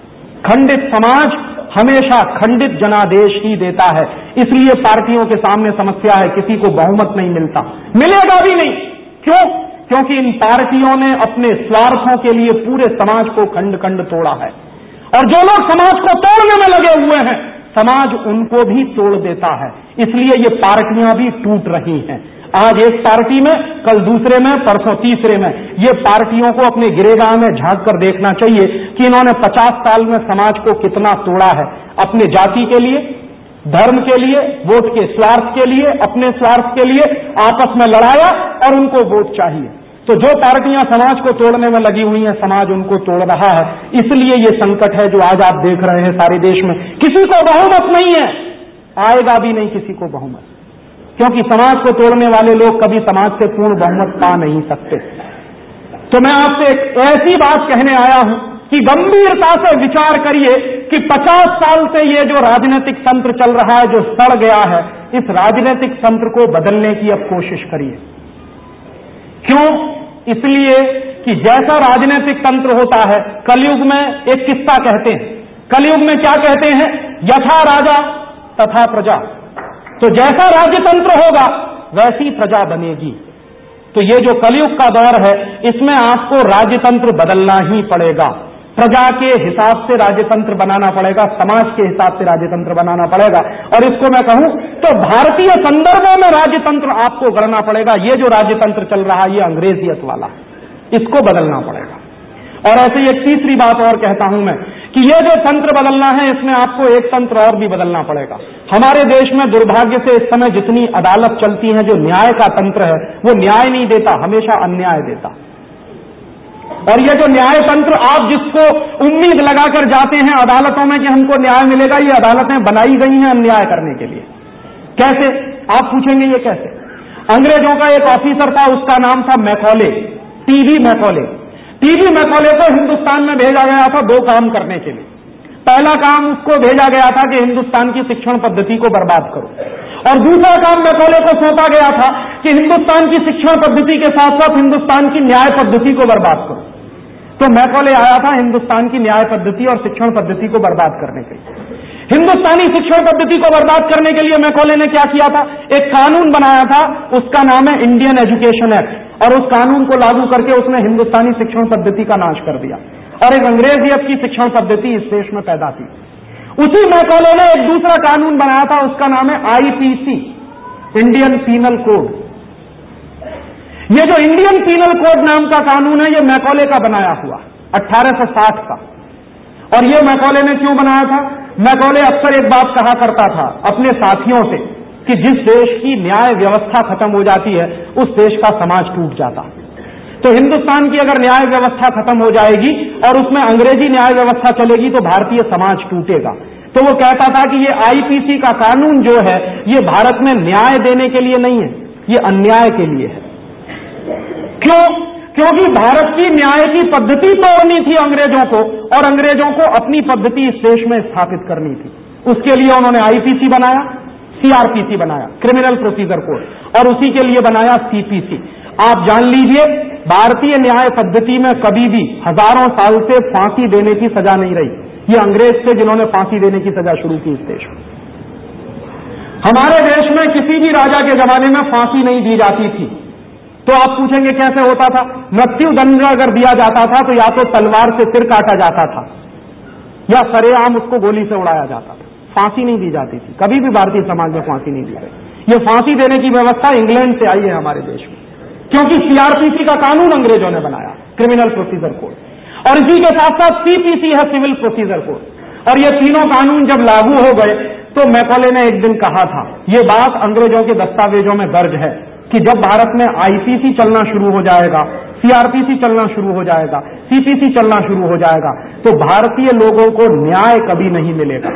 खंडित समाज हमेशा खंडित जनादेश ही देता है। इसलिए पार्टियों के सामने समस्या है, किसी को बहुमत नहीं मिलता, मिलेगा भी नहीं। क्यों? क्योंकि इन पार्टियों ने अपने स्वार्थों के लिए पूरे समाज को खंड खंड तोड़ा है, और जो लोग समाज को तोड़ने में लगे हुए हैं, समाज उनको भी तोड़ देता है। इसलिए ये पार्टियां भी टूट रही हैं। आज एक पार्टी में, कल दूसरे में, परसों तीसरे में। ये पार्टियों को अपने गिरेगाह में झांक कर देखना चाहिए कि इन्होंने 50 साल में समाज को कितना तोड़ा है। अपने जाति के लिए, धर्म के लिए, वोट के स्वार्थ के लिए, अपने स्वार्थ के लिए आपस में लड़ाया और उनको वोट चाहिए। तो जो पार्टियां समाज को तोड़ने में लगी हुई हैं, समाज उनको तोड़ रहा है। इसलिए ये संकट है जो आज आप देख रहे हैं सारे देश में। किसी को बहुमत नहीं है, आएगा भी नहीं किसी को बहुमत, क्योंकि समाज को तोड़ने वाले लोग कभी समाज से पूर्ण बहुमत पा नहीं सकते। तो मैं आपसे एक ऐसी बात कहने आया हूं कि गंभीरता से विचार करिए कि 50 साल से ये जो राजनीतिक तंत्र चल रहा है, जो सड़ गया है, इस राजनीतिक तंत्र को बदलने की अब कोशिश करिए। क्यों? इसलिए कि जैसा राजनीतिक तंत्र होता है, कलयुग में एक किस्सा कहते हैं। कलयुग में क्या कहते हैं? यथा राजा तथा प्रजा। तो जैसा राज्य तंत्र होगा वैसी प्रजा बनेगी। तो ये जो कलयुग का दौर है, इसमें आपको राजतंत्र बदलना ही पड़ेगा। प्रजा के हिसाब से राजतंत्र बनाना पड़ेगा, समाज के हिसाब से राजतंत्र बनाना पड़ेगा। और इसको मैं कहूं तो भारतीय संदर्भों में राजतंत्र आपको गढ़ना पड़ेगा। ये जो राजतंत्र चल रहा है, ये अंग्रेजियत वाला, इसको बदलना पड़ेगा। और ऐसे ही एक तीसरी बात और कहता हूं मैं कि ये जो तंत्र बदलना है, इसमें आपको एक तंत्र और भी बदलना पड़ेगा। हमारे देश में दुर्भाग्य से इस समय जितनी अदालत चलती है, जो न्याय का तंत्र है, वो न्याय नहीं देता, हमेशा अन्याय देता। और ये जो न्याय तंत्र, आप जिसको उम्मीद लगाकर जाते हैं अदालतों में कि हमको न्याय मिलेगा, ये अदालतें बनाई गई हैं अन्याय करने के लिए। कैसे? आप पूछेंगे ये कैसे? अंग्रेजों का एक ऑफिसर था, उसका नाम था Macaulay, TB Macaulay. TB Macaulay को हिंदुस्तान में भेजा गया था 2 काम करने के लिए। पहला काम उसको भेजा गया था कि हिंदुस्तान की शिक्षण पद्धति को बर्बाद करो, और दूसरा काम मैकॉले को सौंपा गया था कि हिंदुस्तान की शिक्षण पद्धति के साथ साथ हिंदुस्तान की न्याय पद्धति को बर्बाद करो। तो मैकॉले आया था हिंदुस्तान की न्याय पद्धति और शिक्षण पद्धति को बर्बाद करने के लिए। हिंदुस्तानी शिक्षण पद्धति को बर्बाद करने के लिए मैकॉले ने क्या किया था? एक कानून बनाया था, उसका नाम है इंडियन एजुकेशन एक्ट, और उस कानून को लागू करके उसने हिंदुस्तानी शिक्षण पद्धति का नाश कर दिया और एक अंग्रेजियत की शिक्षण पद्धति इस देश में पैदा थी। उसी मैकॉले ने एक दूसरा कानून बनाया था, उसका नाम है आईपीसी, इंडियन पीनल कोड। ये जो इंडियन पीनल कोड नाम का कानून है, ये मैकॉले का बनाया हुआ 1860 का। और ये मैकॉले ने क्यों बनाया था? मैकॉले अक्सर एक बात कहा करता था अपने साथियों से कि जिस देश की न्याय व्यवस्था खत्म हो जाती है, उस देश का समाज टूट जाता। तो हिंदुस्तान की अगर न्याय व्यवस्था खत्म हो जाएगी और उसमें अंग्रेजी न्याय व्यवस्था चलेगी तो भारतीय समाज टूटेगा। तो वो कहता था कि ये आईपीसी का कानून जो है, ये भारत में न्याय देने के लिए नहीं है, ये अन्याय के लिए है। क्यों? क्योंकि भारत की न्याय की पद्धति तोड़नी थी अंग्रेजों को, और अंग्रेजों को अपनी पद्धति इस देश में स्थापित करनी थी। उसके लिए उन्होंने आईपीसी बनाया, सीआरपीसी बनाया, क्रिमिनल प्रोसीजर कोड, और उसी के लिए बनाया सीपीसी। आप जान लीजिए, भारतीय न्याय पद्धति में कभी भी हजारों साल से फांसी देने की सजा नहीं रही। ये अंग्रेज थे जिन्होंने फांसी देने की सजा शुरू की इस देश में। हमारे देश में किसी भी राजा के जमाने में फांसी नहीं दी जाती थी। तो आप पूछेंगे कैसे होता था? मृत्यु दंड अगर दिया जाता था तो या तो तलवार से सिर काटा जाता था या सरेआम उसको गोली से उड़ाया जाता था। फांसी नहीं दी जाती थी, कभी भी भारतीय समाज में फांसी नहीं दी गई। ये फांसी देने की व्यवस्था इंग्लैंड से आई है हमारे देश में, क्योंकि सीआरपीसी का कानून अंग्रेजों ने बनाया, क्रिमिनल प्रोसीजर कोड, और इसी के साथ साथ सीपीसी है, सिविल प्रोसीजर कोड। और ये तीनों कानून जब लागू हो गए तो मैकॉले ने एक दिन कहा था, ये बात अंग्रेजों के दस्तावेजों में दर्ज है, कि जब भारत में आईपीसी चलना शुरू हो जाएगा, सीआरपीसी चलना शुरू हो जाएगा, सीपीसी चलना शुरू हो जाएगा, तो भारतीय लोगों को न्याय कभी नहीं मिलेगा।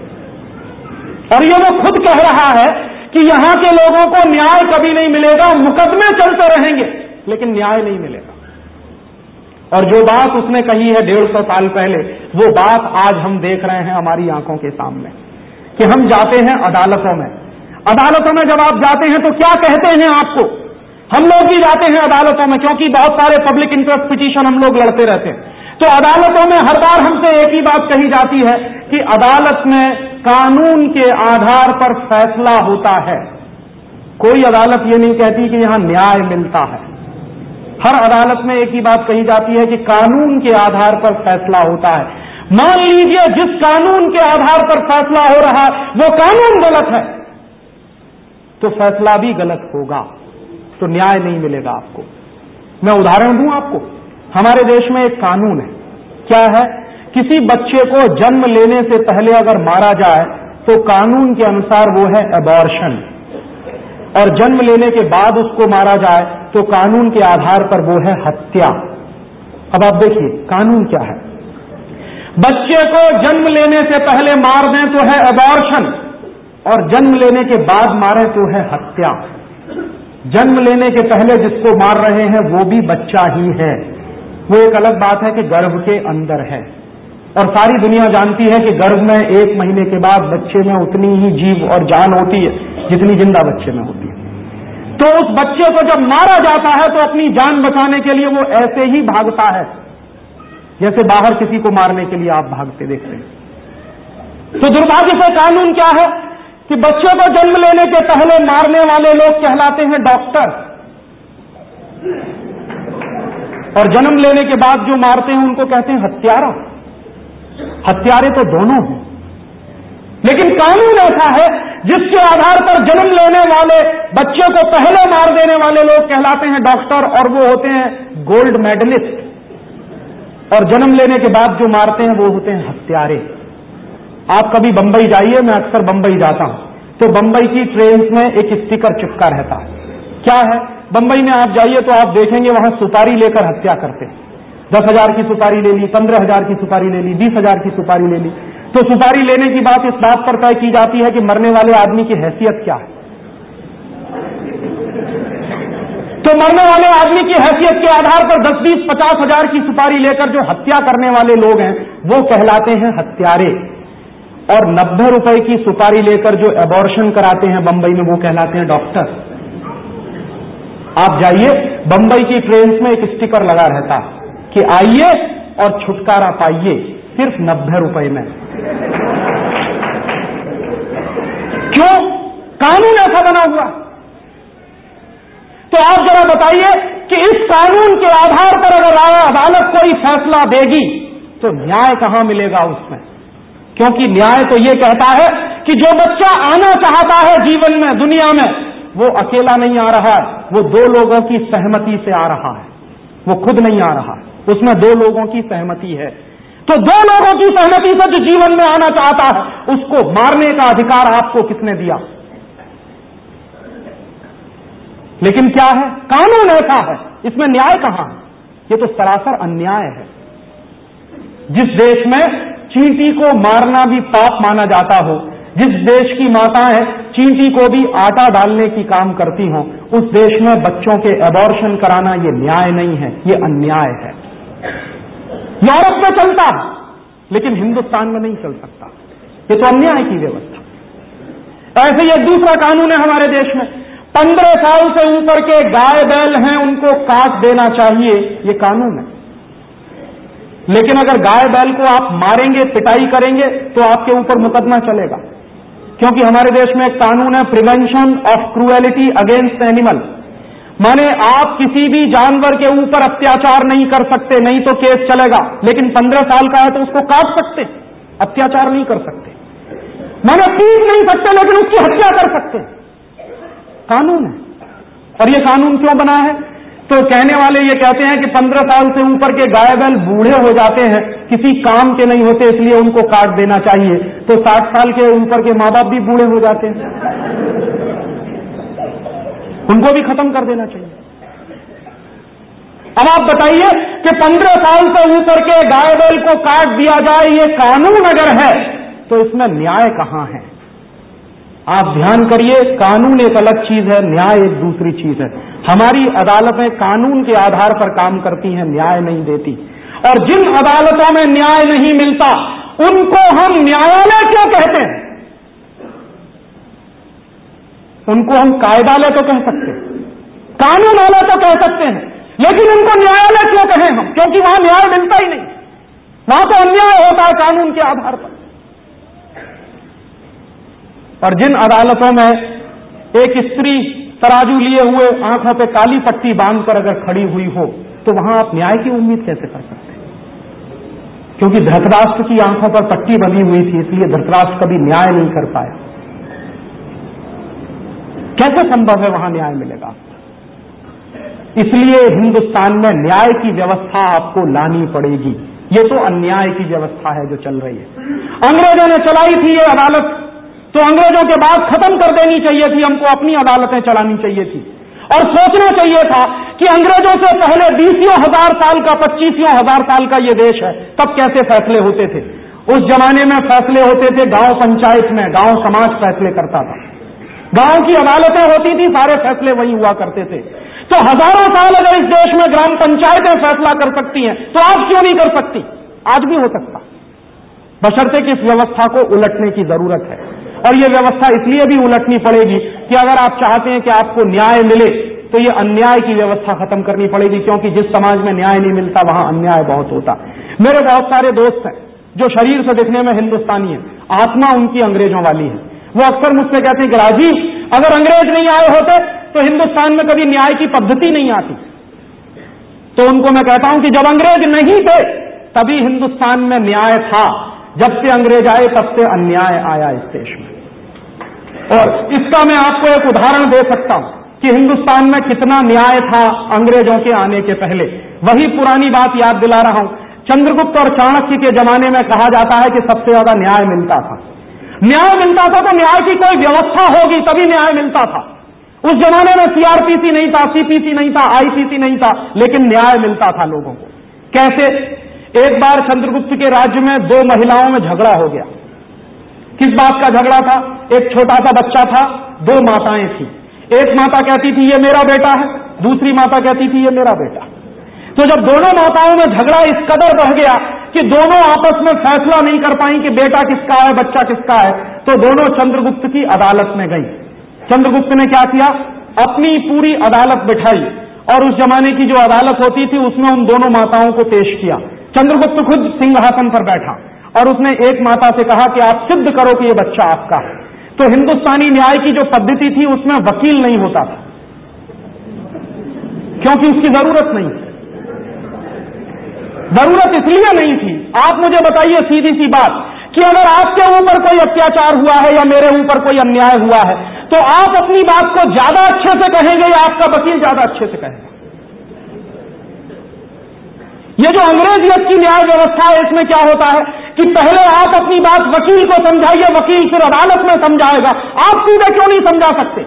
और ये वो खुद कह रहा है कि यहां के लोगों को न्याय कभी नहीं मिलेगा, मुकदमे चलते रहेंगे लेकिन न्याय नहीं मिलेगा। और जो बात उसने कही है 150 साल पहले, वो बात आज हम देख रहे हैं हमारी आंखों के सामने, कि हम जाते हैं अदालतों में। अदालतों में जब आप जाते हैं तो क्या कहते हैं आपको? हम लोग भी जाते हैं अदालतों में, क्योंकि बहुत सारे पब्लिक इंटरेस्ट पिटीशन हम लोग लड़ते रहते हैं। तो अदालतों में हर बार हमसे एक ही बात कही जाती है कि अदालत में कानून के आधार पर फैसला होता है। कोई अदालत ये नहीं कहती कि यहां न्याय मिलता है। हर अदालत में एक ही बात कही जाती है कि कानून के आधार पर फैसला होता है। मान लीजिए जिस कानून के आधार पर फैसला हो रहा है वो कानून गलत है, तो फैसला भी गलत होगा, तो न्याय नहीं मिलेगा आपको। मैं उदाहरण दूं आपको, हमारे देश में एक कानून है, क्या है, किसी बच्चे को जन्म लेने से पहले अगर मारा जाए तो कानून के अनुसार वो है एबॉर्शन, और जन्म लेने के बाद उसको मारा जाए तो कानून के आधार पर वो है हत्या। अब आप देखिए कानून क्या है। बच्चे को जन्म लेने से पहले मार दें तो है एबॉर्शन, और जन्म लेने के बाद मारे तो है हत्या। जन्म लेने के पहले जिसको मार रहे हैं वो भी बच्चा ही है, वो एक अलग बात है कि गर्भ के अंदर है, और सारी दुनिया जानती है कि गर्भ में 1 महीने के बाद बच्चे में उतनी ही जीव और जान होती है जितनी जिंदा बच्चे में होती है। तो उस बच्चे को जब मारा जाता है तो अपनी जान बचाने के लिए वो ऐसे ही भागता है जैसे बाहर किसी को मारने के लिए आप भागते देखते हैं। तो दुर्भाग्य से कानून क्या है कि बच्चे को जन्म लेने के पहले मारने वाले लोग कहलाते हैं डॉक्टर, और जन्म लेने के बाद जो मारते हैं उनको कहते हैं हत्यारा। हत्यारे तो दोनों हैं, लेकिन कानून ऐसा है जिसके आधार पर जन्म लेने वाले बच्चे को पहले मार देने वाले लोग कहलाते हैं डॉक्टर, और वो होते हैं गोल्ड मेडलिस्ट, और जन्म लेने के बाद जो मारते हैं वो होते हैं हत्यारे। आप कभी बंबई जाइए, मैं अक्सर बंबई जाता हूं, तो बंबई की ट्रेन में एक स्टिकर चिपका रहता है। क्या है, बंबई में आप जाइए तो आप देखेंगे वहां सुपारी लेकर हत्या करते हैं। 10,000 की सुपारी ले ली, 15,000 की सुपारी ले ली, 20,000 की सुपारी ले ली। तो सुपारी लेने की बात इस बात पर तय की जाती है कि मरने वाले आदमी की हैसियत क्या है। तो मरने वाले आदमी की हैसियत के आधार पर 10, 20, 50,000 की सुपारी लेकर जो हत्या करने वाले लोग हैं वो कहलाते हैं हत्यारे, और 90 रुपए की सुपारी लेकर जो एबॉर्शन कराते हैं बंबई में वो कहलाते हैं डॉक्टर। आप जाइए, बंबई की ट्रेन में एक स्टिकर लगा रहता है कि आइए और छुटकारा पाइए सिर्फ 90 रुपए में। क्यों? कानून ऐसा बना हुआ। तो आप जरा बताइए कि इस कानून के आधार पर अगर अदालत कोई फैसला देगी तो न्याय कहां मिलेगा उसमें? क्योंकि न्याय तो ये कहता है कि जो बच्चा आना चाहता है जीवन में, दुनिया में, वो अकेला नहीं आ रहा है, वो 2 लोगों की सहमति से आ रहा है, वो खुद नहीं आ रहा है, उसमें 2 लोगों की सहमति है। तो 2 लोगों की सहमति से जो जीवन में आना चाहता है उसको मारने का अधिकार आपको किसने दिया? लेकिन क्या है, कानून ऐसा है, इसमें न्याय कहां है? ये तो सरासर अन्याय है। जिस देश में चींटी को मारना भी पाप माना जाता हो, जिस देश की माताएं चींटी को भी आटा डालने की काम करती हों, उस देश में बच्चों के एबॉर्शन कराना ये न्याय नहीं है, ये अन्याय है। यूरोप में चलता है लेकिन हिंदुस्तान में नहीं चल सकता, ये तो अन्याय की व्यवस्था। ऐसे ही एक दूसरा कानून है हमारे देश में, 15 साल से ऊपर के गाय बैल हैं उनको काट देना चाहिए, ये कानून है। लेकिन अगर गाय बैल को आप मारेंगे, पिटाई करेंगे तो आपके ऊपर मुकदमा चलेगा, क्योंकि हमारे देश में एक कानून है prevention of cruelty against animal. माने आप किसी भी जानवर के ऊपर अत्याचार नहीं कर सकते, नहीं तो केस चलेगा, लेकिन 15 साल का है तो उसको काट सकते, अत्याचार नहीं कर सकते। माने पीट नहीं सकते लेकिन उसकी हत्या कर सकते, कानून है। और ये कानून क्यों बना है? तो कहने वाले ये कहते हैं कि 15 साल से ऊपर के गाय बैल बूढ़े हो जाते हैं, किसी काम के नहीं होते, इसलिए उनको काट देना चाहिए। तो 60 साल के ऊपर के माँ बाप भी बूढ़े हो जाते हैं, उनको भी खत्म कर देना चाहिए। अब आप बताइए कि 15 साल से ऊपर के गाय बैल को काट दिया जाए, ये कानून अगर है तो इसमें न्याय कहां है? आप ध्यान करिए, कानून एक अलग चीज है, न्याय एक दूसरी चीज है। हमारी अदालतें कानून के आधार पर काम करती हैं, न्याय नहीं देती। और जिन अदालतों में न्याय नहीं मिलता उनको हम न्यायालय क्यों कहते हैं? उनको हम कायदालय तो कह सकते हैं, कानूनालय तो कह सकते हैं, लेकिन उनको न्यायालय क्यों कहें हम? क्योंकि वहां न्याय मिलता ही नहीं। वहां तो अन्याय होता है कानून के आधार पर। और जिन अदालतों में एक स्त्री तराजू लिए हुए आंखों पे काली पट्टी बांधकर अगर खड़ी हुई हो, तो वहां आप न्याय की उम्मीद कैसे कर सकते हैं? क्योंकि धृतराष्ट्र की आंखों पर पट्टी बंधी हुई थी, इसलिए धृतराष्ट्र कभी न्याय नहीं कर पाया। कैसे संभव है वहां न्याय मिलेगा? इसलिए हिंदुस्तान में न्याय की व्यवस्था आपको लानी पड़ेगी। ये तो अन्याय की व्यवस्था है जो चल रही है। अंग्रेजों ने चलाई थी ये अदालत, तो अंग्रेजों के बाद खत्म कर देनी चाहिए थी, हमको अपनी अदालतें चलानी चाहिए थी। और सोचना चाहिए था कि अंग्रेजों से पहले 20 हजार साल का 25 हजार साल का ये देश है, तब कैसे फैसले होते थे। उस जमाने में फैसले होते थे गांव पंचायत में, गांव समाज फैसले करता था, गांव की अदालतें होती थी, सारे फैसले वहीं हुआ करते थे। तो हजारों साल अगर इस देश में ग्राम पंचायतें फैसला कर सकती हैं, तो आप क्यों नहीं कर सकती? आज भी हो सकता, बशर्ते कि इस व्यवस्था को उलटने की जरूरत है। और ये व्यवस्था इसलिए भी उलटनी पड़ेगी कि अगर आप चाहते हैं कि आपको न्याय मिले, तो ये अन्याय की व्यवस्था खत्म करनी पड़ेगी, क्योंकि जिस समाज में न्याय नहीं मिलता वहां अन्याय बहुत होता। मेरे बहुत सारे दोस्त हैं जो शरीर से दिखने में हिंदुस्तानी हैं, आत्मा उनकी अंग्रेजों वाली है। वो अक्सर मुझसे कहते हैं कि राजीव, अगर अंग्रेज नहीं आए होते तो हिंदुस्तान में कभी न्याय की पद्धति नहीं आती। तो उनको मैं कहता हूं कि जब अंग्रेज नहीं थे तभी हिंदुस्तान में न्याय था, जब से अंग्रेज आए तब से अन्याय आया इस देश में। और इसका मैं आपको एक उदाहरण दे सकता हूं कि हिंदुस्तान में कितना न्याय था अंग्रेजों के आने के पहले। वही पुरानी बात याद दिला रहा हूं, चंद्रगुप्त और चाणक्य के जमाने में कहा जाता है कि सबसे ज्यादा न्याय मिलता था। न्याय मिलता था तो न्याय की कोई व्यवस्था होगी तभी न्याय मिलता था। उस जमाने में सीआरपीसी नहीं था, सीपीसी नहीं था, आईपीसी नहीं था, लेकिन न्याय मिलता था लोगों को। कैसे? एक बार चंद्रगुप्त के राज्य में 2 महिलाओं में झगड़ा हो गया। किस बात का झगड़ा था? एक छोटा सा बच्चा था, 2 माताएं थी। एक माता कहती थी ये मेरा बेटा है, दूसरी माता कहती थी ये मेरा बेटा। तो जब दोनों माताओं में झगड़ा इस कदर बढ़ गया कि दोनों आपस में फैसला नहीं कर पाई कि बेटा किसका है, बच्चा किसका है, तो दोनों चंद्रगुप्त की अदालत में गई। चंद्रगुप्त ने क्या किया? अपनी पूरी अदालत बिठाई और उस जमाने की जो अदालत होती थी उसमें उन दोनों माताओं को पेश किया। चंद्रगुप्त खुद सिंहासन पर बैठा और उसने एक माता से कहा कि आप सिद्ध करो कि ये बच्चा आपका है। तो हिंदुस्तानी न्याय की जो पद्धति थी उसमें वकील नहीं होता था, क्योंकि उसकी जरूरत नहीं थी। जरूरत इसलिए नहीं थी, आप मुझे बताइए सीधी सी बात कि अगर आपके ऊपर कोई अत्याचार हुआ है या मेरे ऊपर कोई अन्याय हुआ है, तो आप अपनी बात को ज्यादा अच्छे से कहेंगे या आपका वकील ज्यादा अच्छे से कहेगा? ये जो अंग्रेजियत की न्याय व्यवस्था है, इसमें क्या होता है कि पहले आप अपनी बात वकील को समझाइए, वकील फिर अदालत में समझाएगा। आप सीधे क्यों नहीं समझा सकते?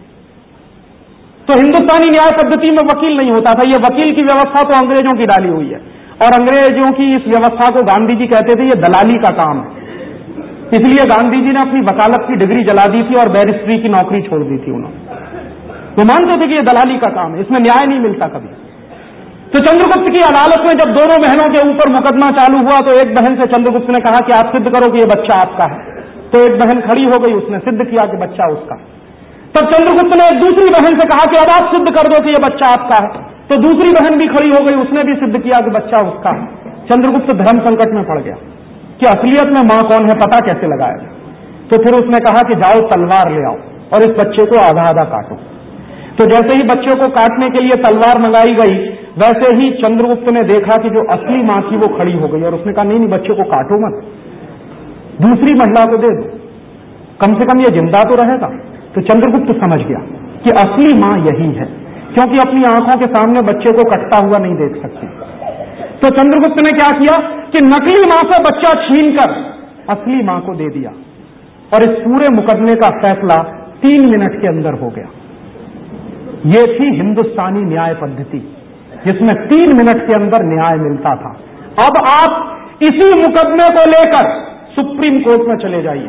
तो हिंदुस्तानी न्याय पद्धति में वकील नहीं होता था। ये वकील की व्यवस्था तो अंग्रेजों की डाली हुई है, और अंग्रेजों की इस व्यवस्था को गांधी जी कहते थे ये दलाली का काम है। इसलिए गांधी जी ने अपनी वकालत की डिग्री जला दी थी और बैरिस्ट्री की नौकरी छोड़ दी थी उन्होंने। वो मानते थे कि ये दलाली का काम है, इसमें न्याय नहीं मिलता कभी। तो चंद्रगुप्त की अदालत में जब दोनों बहनों के ऊपर मुकदमा चालू हुआ तो एक बहन से चंद्रगुप्त ने कहा कि आप सिद्ध करो कि ये बच्चा आपका है। तो एक बहन खड़ी हो गई, उसने सिद्ध किया कि बच्चा उसका। तब चंद्रगुप्त ने एक दूसरी बहन से कहा कि अब आप सिद्ध कर दो कि ये बच्चा आपका है। तो दूसरी बहन भी खड़ी हो गई, उसने भी सिद्ध किया कि बच्चा उसका है। चंद्रगुप्त धर्म संकट में पड़ गया कि असलियत में मां कौन है पता कैसे लगाएगा। तो फिर उसने कहा कि जाओ तलवार ले आओ और इस बच्चे को आधा आधा काटो। तो जैसे ही बच्चे को काटने के लिए तलवार मंगाई गई, वैसे ही चंद्रगुप्त ने देखा कि जो असली मां थी वो खड़ी हो गई और उसने कहा नहीं नहीं, बच्चे को काटो मत, दूसरी महिला को दे दो, कम से कम ये जिंदा तो रहेगा। तो चंद्रगुप्त समझ गया कि असली मां यही है, क्योंकि अपनी आंखों के सामने बच्चे को कटता हुआ नहीं देख सकती। तो चंद्रगुप्त ने क्या किया कि नकली मां से बच्चा छीनकर असली मां को दे दिया और इस पूरे मुकदमे का फैसला 3 मिनट के अंदर हो गया। ये थी हिंदुस्तानी न्याय पद्धति, जिसमें 3 मिनट के अंदर न्याय मिलता था। अब आप इसी मुकदमे को लेकर सुप्रीम कोर्ट में चले जाइए,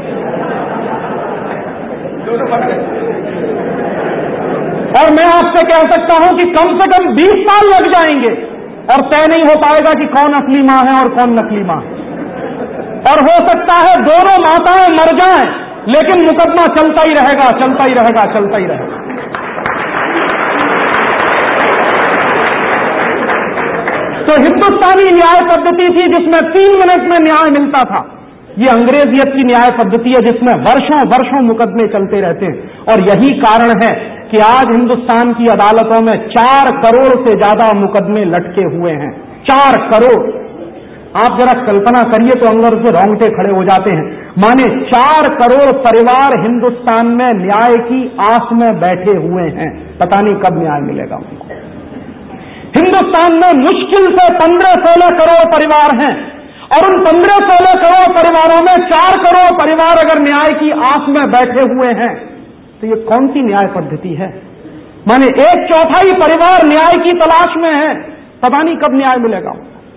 और मैं आपसे कह सकता हूं कि कम से कम 20 साल लग जाएंगे और तय नहीं हो पाएगा कि कौन असली मां है और कौन नकली मां है। और हो सकता है दोनों माताएं मर जाएं, लेकिन मुकदमा चलता ही रहेगा, चलता ही रहेगा, चलता ही रहेगा। तो हिंदुस्तानी न्याय पद्धति थी जिसमें 3 मिनट में न्याय मिलता था। ये अंग्रेजियत की न्याय पद्धति है जिसमें वर्षों वर्षों मुकदमे चलते रहते हैं। और यही कारण है कि आज हिंदुस्तान की अदालतों में 4 करोड़ से ज्यादा मुकदमे लटके हुए हैं। 4 करोड़। आप जरा कल्पना करिए तो अंदर से रोंगटे खड़े हो जाते हैं। माने 4 करोड़ परिवार हिंदुस्तान में न्याय की आस में बैठे हुए हैं, पता नहीं कब न्याय मिलेगा उनको। हिंदुस्तान में मुश्किल से 15-16 करोड़ परिवार हैं और उन 15-16 करोड़ परिवारों में 4 करोड़ परिवार अगर न्याय की आस में बैठे हुए हैं तो ये कौन सी न्याय पद्धति है? माने 1/4 परिवार न्याय की तलाश में है, पता नहीं कब न्याय मिलेगा।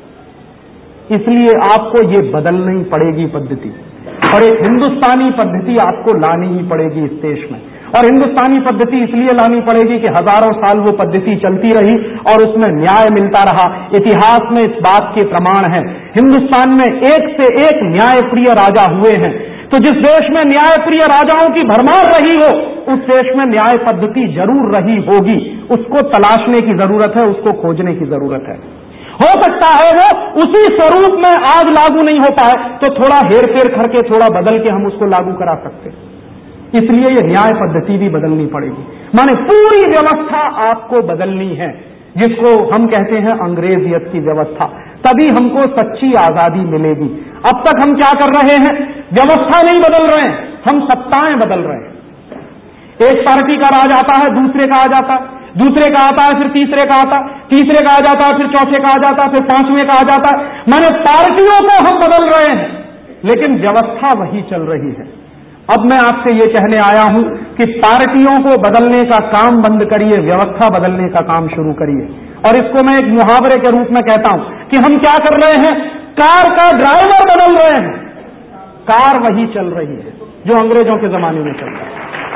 इसलिए आपको ये बदलनी पड़ेगी पद्धति, और एक हिंदुस्तानी पद्धति आपको लानी ही पड़ेगी इस देश में। और हिंदुस्तानी पद्धति इसलिए लानी पड़ेगी कि हजारों साल वो पद्धति चलती रही और उसमें न्याय मिलता रहा। इतिहास में इस बात के प्रमाण है। हिंदुस्तान में एक से एक न्यायप्रिय राजा हुए हैं। तो जिस देश में न्यायप्रिय राजाओं की भरमार रही हो उस देश में न्याय पद्धति जरूर रही होगी। उसको तलाशने की जरूरत है, उसको खोजने की जरूरत है। हो सकता है वो उसी स्वरूप में आज लागू नहीं हो पाए तो थोड़ा हेर फेर करके, थोड़ा बदल के हम उसको लागू करा सकते। इसलिए ये न्याय पद्धति भी बदलनी पड़ेगी। माने पूरी व्यवस्था आपको बदलनी है, जिसको हम कहते हैं अंग्रेजियत की व्यवस्था। तभी हमको सच्ची आजादी मिलेगी। अब तक हम क्या कर रहे हैं? व्यवस्था नहीं बदल रहे हैं, हम सत्ताएं बदल रहे हैं। एक पार्टी का राज आता है, दूसरे का आ जाता है, दूसरे का आता है, फिर तीसरे का आता है, तीसरे का आ जाता है, फिर चौथे का आ जाता है, फिर 5वें का आ जाता है। माने पार्टियों को हम बदल रहे हैं लेकिन व्यवस्था वही चल रही है। अब मैं आपसे ये कहने आया हूं कि पार्टियों को बदलने का काम बंद करिए, व्यवस्था बदलने का काम शुरू करिए। और इसको मैं एक मुहावरे के रूप में कहता हूं कि हम क्या कर रहे हैं? कार का ड्राइवर बदल रहे हैं, कार वही चल रही है जो अंग्रेजों के जमाने में चल रहा है।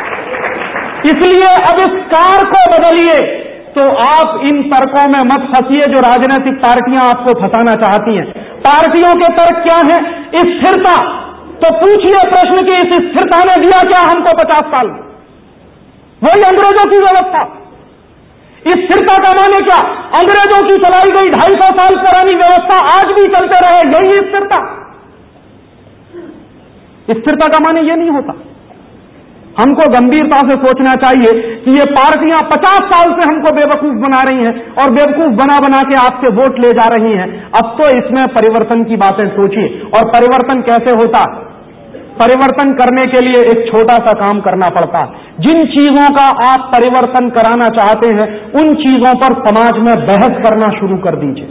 इसलिए अब इस कार को बदलिए। तो आप इन तर्कों में मत फंसिए जो राजनीतिक पार्टियां आपको फंसाना चाहती हैं। पार्टियों के तर्क क्या है? स्थिरता। तो पूछिए प्रश्न कि इस स्थिरता ने दिया क्या हमको 50 साल? वही अंग्रेजों की व्यवस्था। स्थिरता का माने क्या? अंग्रेजों की चलाई गई 250 साल पुरानी व्यवस्था आज भी चलते रहे, यही स्थिरता। स्थिरता का माने यह नहीं होता। हमको गंभीरता से सोचना चाहिए कि ये पार्टियां 50 साल से हमको बेवकूफ बना रही हैं और बेवकूफ बना बना के आपसे वोट ले जा रही हैं। अब तो इसमें परिवर्तन की बातें सोचिए। और परिवर्तन कैसे होता? परिवर्तन करने के लिए एक छोटा सा काम करना पड़ता है। जिन चीजों का आप परिवर्तन कराना चाहते हैं उन चीजों पर समाज में बहस करना शुरू कर दीजिए।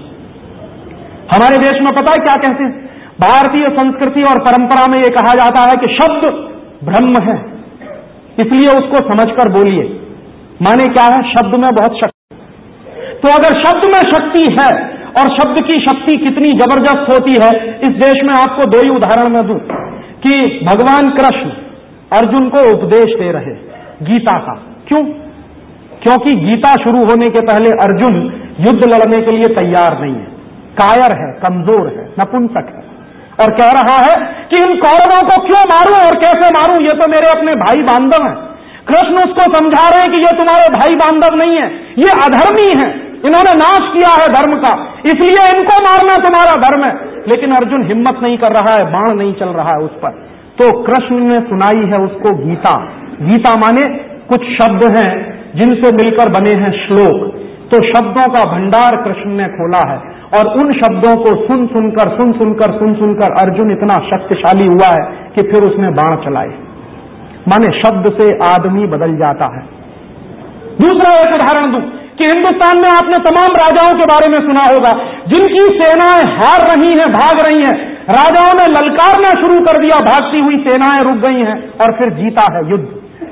हमारे देश में पता है क्या कहते हैं? भारतीय संस्कृति और परंपरा में यह कहा जाता है कि शब्द ब्रह्म है, इसलिए उसको समझकर बोलिए। माने क्या है? शब्द में बहुत शक्ति। तो अगर शब्द में शक्ति है और शब्द की शक्ति कितनी जबरदस्त होती है, इस देश में आपको 2 ही उदाहरण मैं दूं कि भगवान कृष्ण अर्जुन को उपदेश दे रहे गीता का। क्यों? क्योंकि गीता शुरू होने के पहले अर्जुन युद्ध लड़ने के लिए तैयार नहीं है, कायर है, कमजोर है, नपुंसक है और कह रहा है कि इन कौरवों को क्यों मारूं और कैसे मारूं, ये तो मेरे अपने भाई बांधव हैं। कृष्ण उसको समझा रहे हैं कि ये तुम्हारे भाई बांधव नहीं है, ये अधर्मी हैं, इन्होंने नाश किया है धर्म का, इसलिए इनको मारना तुम्हारा धर्म है। लेकिन अर्जुन हिम्मत नहीं कर रहा है, बाण नहीं चल रहा है उस पर। तो कृष्ण ने सुनाई है उसको गीता। गीता माने कुछ शब्द हैं जिनसे मिलकर बने हैं श्लोक। तो शब्दों का भंडार कृष्ण ने खोला है और उन शब्दों को सुन सुनकर अर्जुन इतना शक्तिशाली हुआ है कि फिर उसने बाण चलाए। माने शब्द से आदमी बदल जाता है। दूसरा एक उदाहरण दूं कि हिंदुस्तान में आपने तमाम राजाओं के बारे में सुना होगा जिनकी सेनाएं हार रही हैं, भाग रही हैं। राजाओं ने ललकारना शुरू कर दिया, भागती हुई सेनाएं रुक गई हैं और फिर जीता है युद्ध।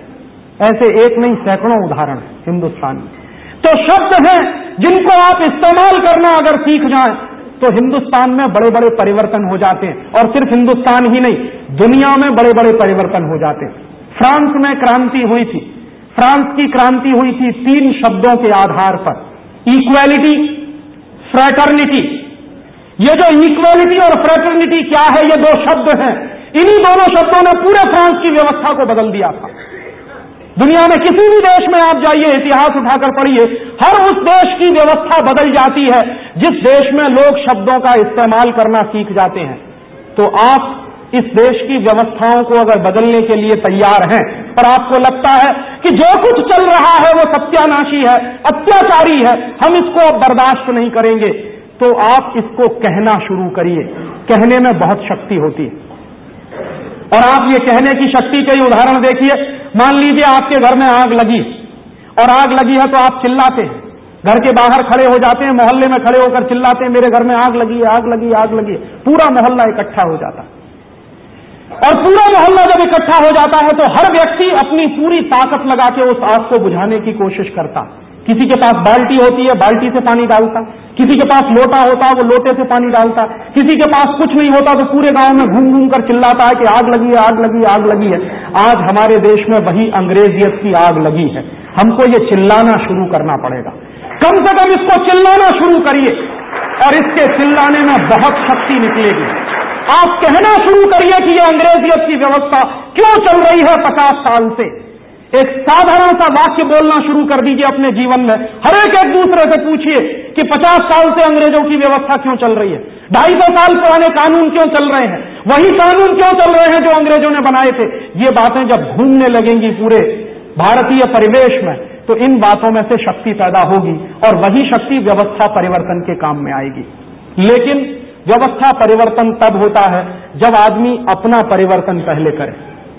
ऐसे एक नहीं सैकड़ों उदाहरण है हिंदुस्तान में। तो शब्द हैं जिनको आप इस्तेमाल करना अगर सीख जाएं तो हिंदुस्तान में बड़े बड़े परिवर्तन हो जाते हैं। और सिर्फ हिंदुस्तान ही नहीं, दुनिया में बड़े बड़े परिवर्तन हो जाते हैं। फ्रांस में क्रांति हुई थी। फ्रांस की क्रांति हुई थी 3 शब्दों के आधार पर, इक्वेलिटी, फ्रेटर्निटी। ये जो इक्वेलिटी और फ्रेटर्निटी क्या है, ये 2 शब्द हैं। इन्हीं दोनों शब्दों ने पूरे फ्रांस की व्यवस्था को बदल दिया था। दुनिया में किसी भी देश में आप जाइए, इतिहास उठाकर पढ़िए, हर उस देश की व्यवस्था बदल जाती है जिस देश में लोग शब्दों का इस्तेमाल करना सीख जाते हैं। तो आप इस देश की व्यवस्थाओं को अगर बदलने के लिए तैयार हैं और आपको लगता है कि जो कुछ चल रहा है वो सत्यानाशी है, अत्याचारी है, हम इसको अब बर्दाश्त नहीं करेंगे, तो आप इसको कहना शुरू करिए। कहने में बहुत शक्ति होती है। और आप ये कहने की शक्ति के ही उदाहरण देखिए। मान लीजिए आपके घर में आग लगी, और आग लगी है तो आप चिल्लाते हैं, घर के बाहर खड़े हो जाते हैं, मोहल्ले में खड़े होकर चिल्लाते हैं मेरे घर में आग लगी है, आग लगी, आग लगी। पूरा मोहल्ला इकट्ठा हो जाता है। और पूरा मोहल्ला जब इकट्ठा हो जाता है तो हर व्यक्ति अपनी पूरी ताकत लगा के उस आग को बुझाने की कोशिश करता। किसी के पास बाल्टी होती है, बाल्टी से पानी डालता, किसी के पास लोटा होता है, वो लोटे से पानी डालता, किसी के पास कुछ नहीं होता तो पूरे गांव में घूम घूम कर चिल्लाता है कि आग लगी है, आग लगी, आग लगी है। आज हमारे देश में वही अंग्रेजियत की आग लगी है। हमको ये चिल्लाना शुरू करना पड़ेगा। कम से कम इसको चिल्लाना शुरू करिए और इसके चिल्लाने में बहुत शक्ति निकलेगी। आप कहना शुरू करिए कि ये अंग्रेजियत की व्यवस्था क्यों चल रही है 50 साल से। एक साधारण सा वाक्य बोलना शुरू कर दीजिए अपने जीवन में। हर एक दूसरे से पूछिए कि 50 साल से अंग्रेजों की व्यवस्था क्यों चल रही है, 250 साल पुराने कानून क्यों चल रहे हैं, वही कानून क्यों चल रहे हैं जो अंग्रेजों ने बनाए थे। ये बातें जब घूमने लगेंगी पूरे भारतीय परिवेश में तो इन बातों में से शक्ति पैदा होगी और वही शक्ति व्यवस्था परिवर्तन के काम में आएगी। लेकिन व्यवस्था परिवर्तन तब होता है जब आदमी अपना परिवर्तन पहले करे।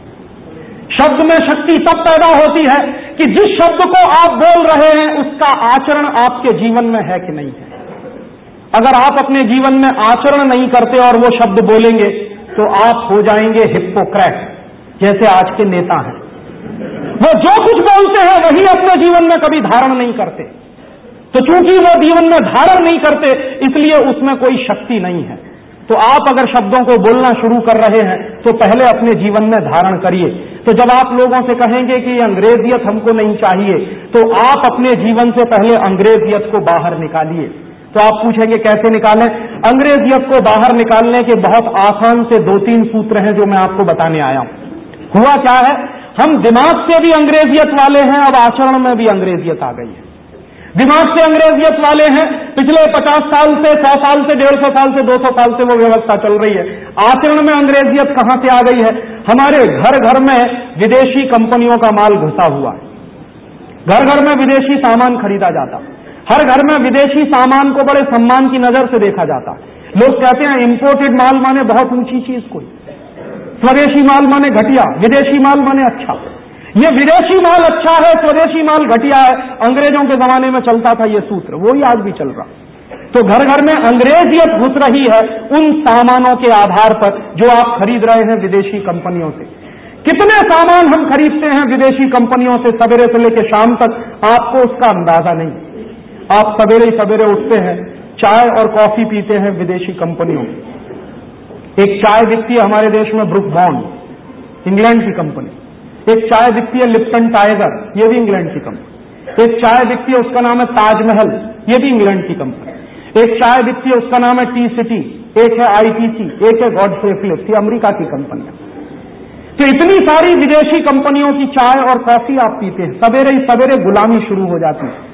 शब्द में शक्ति तब पैदा होती है कि जिस शब्द को आप बोल रहे हैं उसका आचरण आपके जीवन में है कि नहीं है। अगर आप अपने जीवन में आचरण नहीं करते और वो शब्द बोलेंगे तो आप हो जाएंगे हिप्पोक्रेट, जैसे आज के नेता हैं। वो जो कुछ बोलते हैं वही अपने जीवन में कभी धारण नहीं करते। तो चूंकि वो जीवन में धारण नहीं करते इसलिए उसमें कोई शक्ति नहीं है। तो आप अगर शब्दों को बोलना शुरू कर रहे हैं तो पहले अपने जीवन में धारण करिए। तो जब आप लोगों से कहेंगे कि अंग्रेजियत हमको नहीं चाहिए तो आप अपने जीवन से पहले अंग्रेजियत को बाहर निकालिए। तो आप पूछेंगे कैसे निकालें? अंग्रेजियत को बाहर निकालने के बहुत आसान से 2-3 सूत्र हैं जो मैं आपको बताने आया हूं। हुआ क्या है, हम दिमाग से भी अंग्रेजियत वाले हैं, अब आचरण में भी अंग्रेजियत आ गई है। दिमाग से अंग्रेजियत वाले हैं, पिछले 50 साल से, 100 साल से, 150 साल से, 200 साल से वो व्यवस्था चल रही है। आचरण में अंग्रेजियत कहां से आ गई है? हमारे घर घर में विदेशी कंपनियों का माल घुसा हुआ है। घर घर में विदेशी सामान खरीदा जाता, हर घर में विदेशी सामान को बड़े सम्मान की नजर से देखा जाता। लोग कहते हैं इंपोर्टेड माल माने बहुत ऊंची चीज, कोई स्वदेशी माल माने घटिया, विदेशी माल माने अच्छा। ये विदेशी माल अच्छा है, स्वदेशी माल घटिया है, अंग्रेजों के जमाने में चलता था ये सूत्र, वो ही आज भी चल रहा। तो घर घर में अंग्रेजियत घुस रही है उन सामानों के आधार पर जो आप खरीद रहे हैं विदेशी कंपनियों से। कितने सामान हम खरीदते हैं विदेशी कंपनियों से सवेरे से लेकर शाम तक, आपको उसका अंदाजा नहीं। आप सवेरे ही सवेरे उठते हैं, चाय और कॉफी पीते हैं विदेशी कंपनियों में। एक चाय दिखती है हमारे देश में ब्रुक बॉन्ड, इंग्लैंड की कंपनी। एक चाय दिखती है लिप्टन टाइगर, ये भी इंग्लैंड की कंपनी। एक चाय दिखती है उसका नाम है ताजमहल, ये भी इंग्लैंड की कंपनी। एक चाय दिखती है उसका नाम है टी सिटी, एक है आईटीसी, एक है गॉडफ्रे फिलिप्स, ये अमेरिका की कंपनियां। तो इतनी सारी विदेशी कंपनियों की चाय और कॉफी आप पीते हैं, सवेरे ही सवेरे गुलामी शुरू हो जाती है।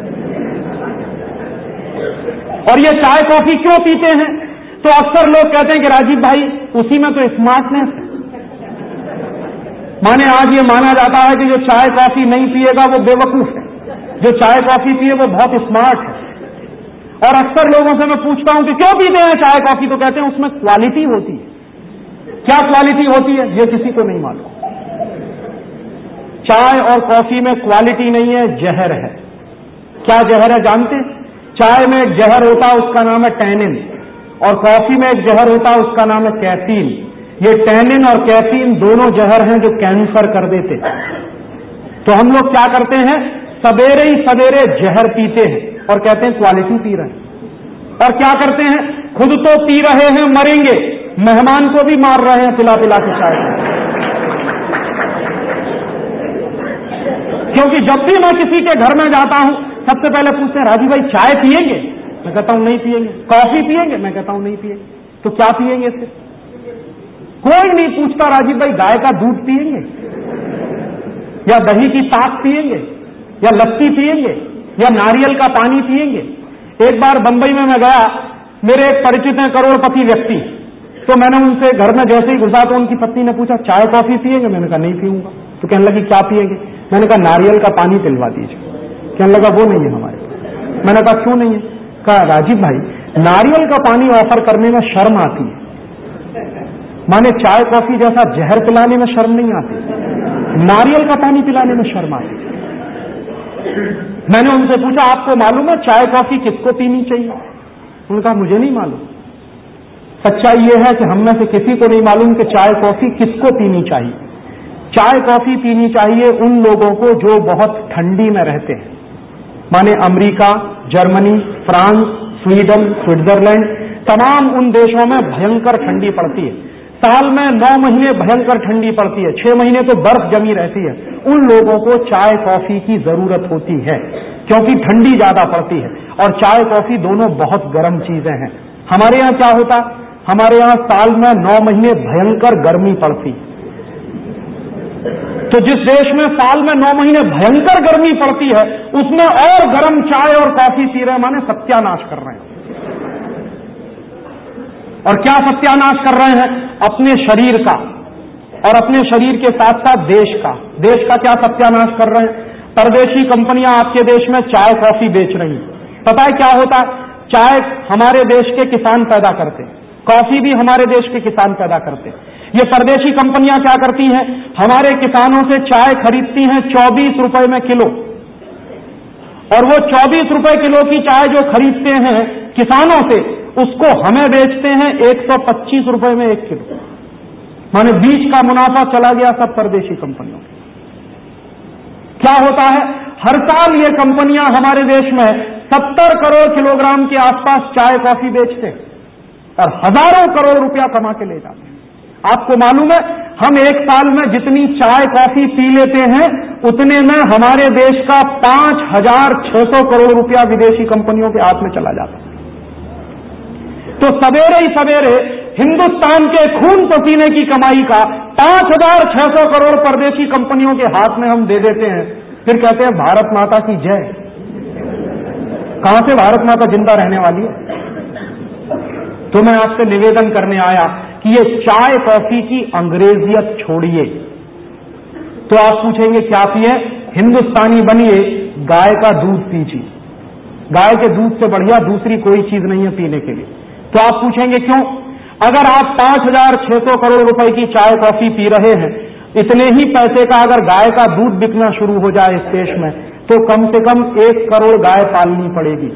और ये चाय कॉफी क्यों पीते हैं? तो अक्सर लोग कहते हैं कि राजीव भाई उसी में तो स्मार्टनेस है। माने आज ये माना जाता है कि जो चाय कॉफी नहीं पिएगा वो बेवकूफ है, जो चाय कॉफी पिए वो बहुत स्मार्ट है। और अक्सर लोगों से मैं पूछता हूं कि क्यों पीते हैं चाय कॉफी, तो कहते हैं उसमें क्वालिटी होती है। क्या क्वालिटी होती है ये किसी को नहीं मालूम। चाय और कॉफी में क्वालिटी नहीं है, जहर है। क्या जहर है जानते? चाय में एक जहर होता है उसका नाम है टैनिन, और कॉफी में एक जहर होता है उसका नाम है कैफीन। ये टैनिन और कैफीन दोनों जहर हैं जो कैंसर कर देते। तो हम लोग क्या करते हैं, सवेरे ही सवेरे जहर पीते हैं और कहते हैं क्वालिटी पी रहे हैं। और क्या करते हैं, खुद तो पी रहे हैं, मरेंगे, मेहमान को भी मार रहे हैं पिला पिला के चाय। क्योंकि जब भी मैं किसी के घर में जाता हूं सबसे पहले पूछते हैं राजीव भाई चाय पिएंगे? मैं कहता हूं नहीं पिएंगे। कॉफी पिएंगे? मैं कहता हूं नहीं पिएंगे। तो क्या पिएंगे इससे? कोई नहीं पूछता राजीव भाई गाय का दूध पिएंगे? या दही की पाक पिएंगे, या लस्सी पिएंगे, या नारियल का पानी पिएंगे। एक बार बंबई में मैं गया, मेरे एक परिचित हैं करोड़पति व्यक्ति, तो मैंने उनसे घर में जैसे ही घुसा तो उनकी पत्नी ने पूछा चाय कॉफी पिएंगे? मैंने कहा नहीं पीऊंगा। तो कहने लगी क्या पिएंगे? मैंने कहा नारियल का पानी पिलवा दीजिए। कहने लगा वो नहीं है हमारे। मैंने कहा क्यों नहीं है? कहा राजीव भाई, नारियल का पानी ऑफर करने में शर्म आती है, माने चाय कॉफी जैसा जहर पिलाने में शर्म नहीं आती, नारियल का पानी पिलाने में शर्म आती। मैंने उनसे पूछा आपको मालूम है चाय कॉफी किसको पीनी चाहिए? उन्होंने कहा मुझे नहीं मालूम। सच्चाई यह है कि हम में से किसी को नहीं मालूम कि चाय कॉफी किसको पीनी चाहिए। चाय कॉफी पीनी चाहिए उन लोगों को जो बहुत ठंडी में रहते हैं, माने America, Germany, France, Sweden, Switzerland, तमाम उन देशों में भयंकर ठंडी पड़ती है। साल में 9 महीने भयंकर ठंडी पड़ती है, 6 महीने तो बर्फ जमी रहती है। उन लोगों को चाय कॉफी की जरूरत होती है क्योंकि ठंडी ज्यादा पड़ती है, और चाय कॉफी दोनों बहुत गर्म चीजें हैं। हमारे यहां क्या होता? हमारे यहां साल में 9 महीने भयंकर गर्मी पड़ती। तो जिस देश में साल में 9 महीने भयंकर गर्मी पड़ती है, उसमें और गर्म चाय और कॉफी पी रहे, माने सत्यानाश कर रहे हैं। और क्या सत्यानाश कर रहे हैं? अपने शरीर का, और अपने शरीर के साथ साथ देश का। देश का क्या सत्यानाश कर रहे हैं? परदेशी कंपनियां आपके देश में चाय कॉफी बेच रही हैं। पता है क्या होता? चाय हमारे देश के किसान पैदा करते, कॉफी भी हमारे देश के किसान पैदा करते। ये परदेशी कंपनियां क्या करती हैं? हमारे किसानों से चाय खरीदती हैं 24 रुपए में किलो, और वो 24 रुपए किलो की चाय जो खरीदते हैं किसानों से, उसको हमें बेचते हैं 125 रुपए में 1 किलो। माने बीच का मुनाफा चला गया सब परदेशी कंपनियों। क्या होता है? हर साल ये कंपनियां हमारे देश में 70 करोड़ किलोग्राम के आसपास चाय कॉफी बेचते हैं और हजारों करोड़ रुपया कमा के ले जाते हैं। आपको मालूम है हम एक साल में जितनी चाय कॉफी पी लेते हैं, उतने में हमारे देश का 5,600 करोड़ रुपया विदेशी कंपनियों के हाथ में चला जाता है। तो सवेरे ही सवेरे हिंदुस्तान के खून पसीने की कमाई का 5,600 करोड़ परदेशी कंपनियों के हाथ में हम दे देते हैं, फिर कहते हैं भारत माता की जय। कहां से भारत माता जिंदा रहने वाली है? तो मैं आपसे निवेदन करने आया कि ये चाय कॉफी की अंग्रेजियत छोड़िए। तो आप पूछेंगे क्या पिए? हिंदुस्तानी बनिए, गाय का दूध पीजिए। गाय के दूध से बढ़िया दूसरी कोई चीज नहीं है पीने के लिए। तो आप पूछेंगे क्यों? अगर आप 5,600 करोड़ रुपए की चाय कॉफी पी रहे हैं, इतने ही पैसे का अगर गाय का दूध बिकना शुरू हो जाए इस देश में, तो कम से कम 1 करोड़ गाय पालनी पड़ेगी।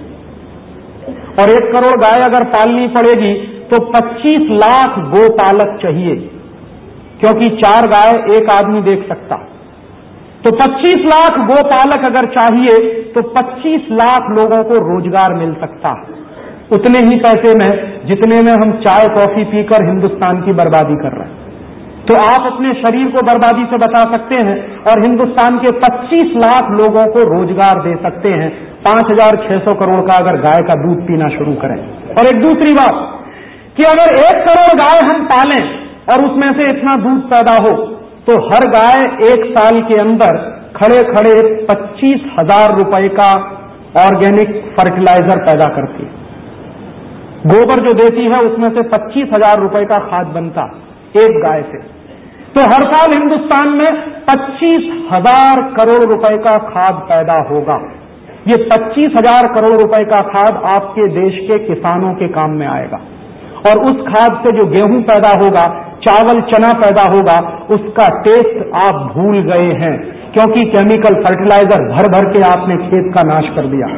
और 1 करोड़ गाय अगर पालनी पड़ेगी तो 25 लाख गोपालक चाहिए, क्योंकि 4 गाय एक आदमी देख सकता। तो 25 लाख गोपालक अगर चाहिए तो 25 लाख लोगों को रोजगार मिल सकता, उतने ही पैसे में जितने में हम चाय कॉफी पीकर हिंदुस्तान की बर्बादी कर रहे हैं। तो आप अपने शरीर को बर्बादी से बचा सकते हैं और हिंदुस्तान के 25 लाख लोगों को रोजगार दे सकते हैं 5,600 करोड़ का अगर गाय का दूध पीना शुरू करें। और एक दूसरी बात कि अगर 1 करोड़ गाय हम पालें और उसमें से इतना दूध पैदा हो, तो हर गाय 1 साल के अंदर खड़े खड़े 25,000 रुपए का ऑर्गेनिक फर्टिलाइजर पैदा करती है। गोबर जो देती है उसमें से 25,000 रुपए का खाद बनता एक गाय से। तो हर साल हिंदुस्तान में 25,000 करोड़ रुपए का खाद पैदा होगा। ये 25,000 करोड़ रुपए का खाद आपके देश के किसानों के काम में आएगा, और उस खाद से जो गेहूं पैदा होगा, चावल चना पैदा होगा, उसका टेस्ट आप भूल गए हैं, क्योंकि केमिकल फर्टिलाइजर भर भर के आपने खेत का नाश कर दिया।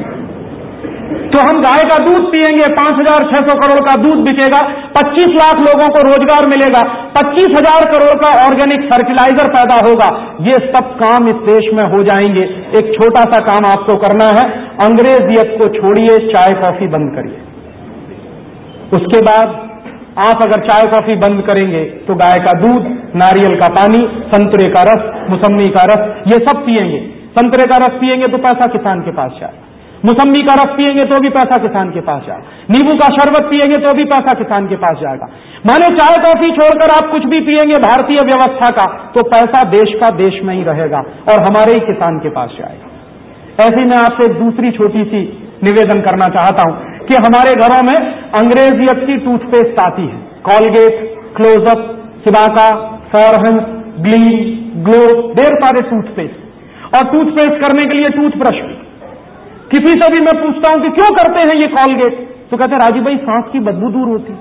तो हम गाय का दूध पिएंगे, 5,600 करोड़ का दूध बिकेगा, 25 लाख लोगों को रोजगार मिलेगा, 25,000 करोड़ का ऑर्गेनिक फर्टिलाइजर पैदा होगा। ये सब काम इस देश में हो जाएंगे। एक छोटा सा काम आपको करना है, अंग्रेजियत को छोड़िए, चाय कॉफी बंद करिए। उसके बाद आप अगर चाय कॉफी बंद करेंगे तो गाय का दूध, नारियल का पानी, संतरे का रस, मौसम्मी का रस, ये सब पिएंगे। संतरे का रस पिएंगे तो पैसा किसान के पास जाए, मौसम्मी का रस पिएंगे तो भी पैसा किसान के पास जाए, नींबू का शरबत पिएंगे तो भी पैसा किसान के पास जाएगा। माने चाय कॉफी छोड़कर आप कुछ भी पिएंगे भारतीय व्यवस्था का, तो पैसा देश का देश में ही रहेगा और हमारे ही किसान के पास जाएगा। ऐसे में आपसे एक दूसरी छोटी सी निवेदन करना चाहता हूं कि हमारे घरों में अंग्रेजियत की टूथपेस्ट आती है, Colgate, Closeup, Cibaca, Forhans, Gleem, Glow, ढेर सारे टूथपेस्ट, और टूथपेस्ट करने के लिए टूथब्रश भी। किसी से भी मैं पूछता हूं कि क्यों करते हैं ये कॉलगेट, तो कहते हैं राजीव भाई सांस की बदबू दूर होती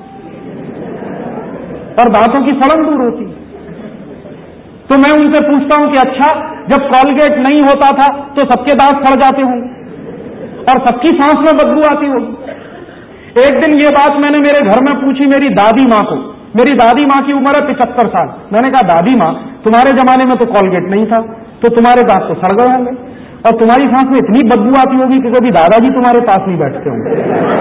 और दांतों की सड़न दूर होती। तो मैं उनसे पूछता हूं कि अच्छा, जब कॉलगेट नहीं होता था तो सबके दांत सड़ जाते होंगे और सबकी सांस में बदबू आती होगी। एक दिन ये बात मैंने मेरे घर में पूछी मेरी दादी मां को। मेरी दादी मां की उम्र है 75 साल। मैंने कहा दादी मां, तुम्हारे जमाने में तो कॉलगेट नहीं था, तो तुम्हारे दांत तो सड़ गए होंगे और तुम्हारी सांस में इतनी बदबू आती होगी कि कभी दादाजी तुम्हारे पास नहीं बैठते होंगे।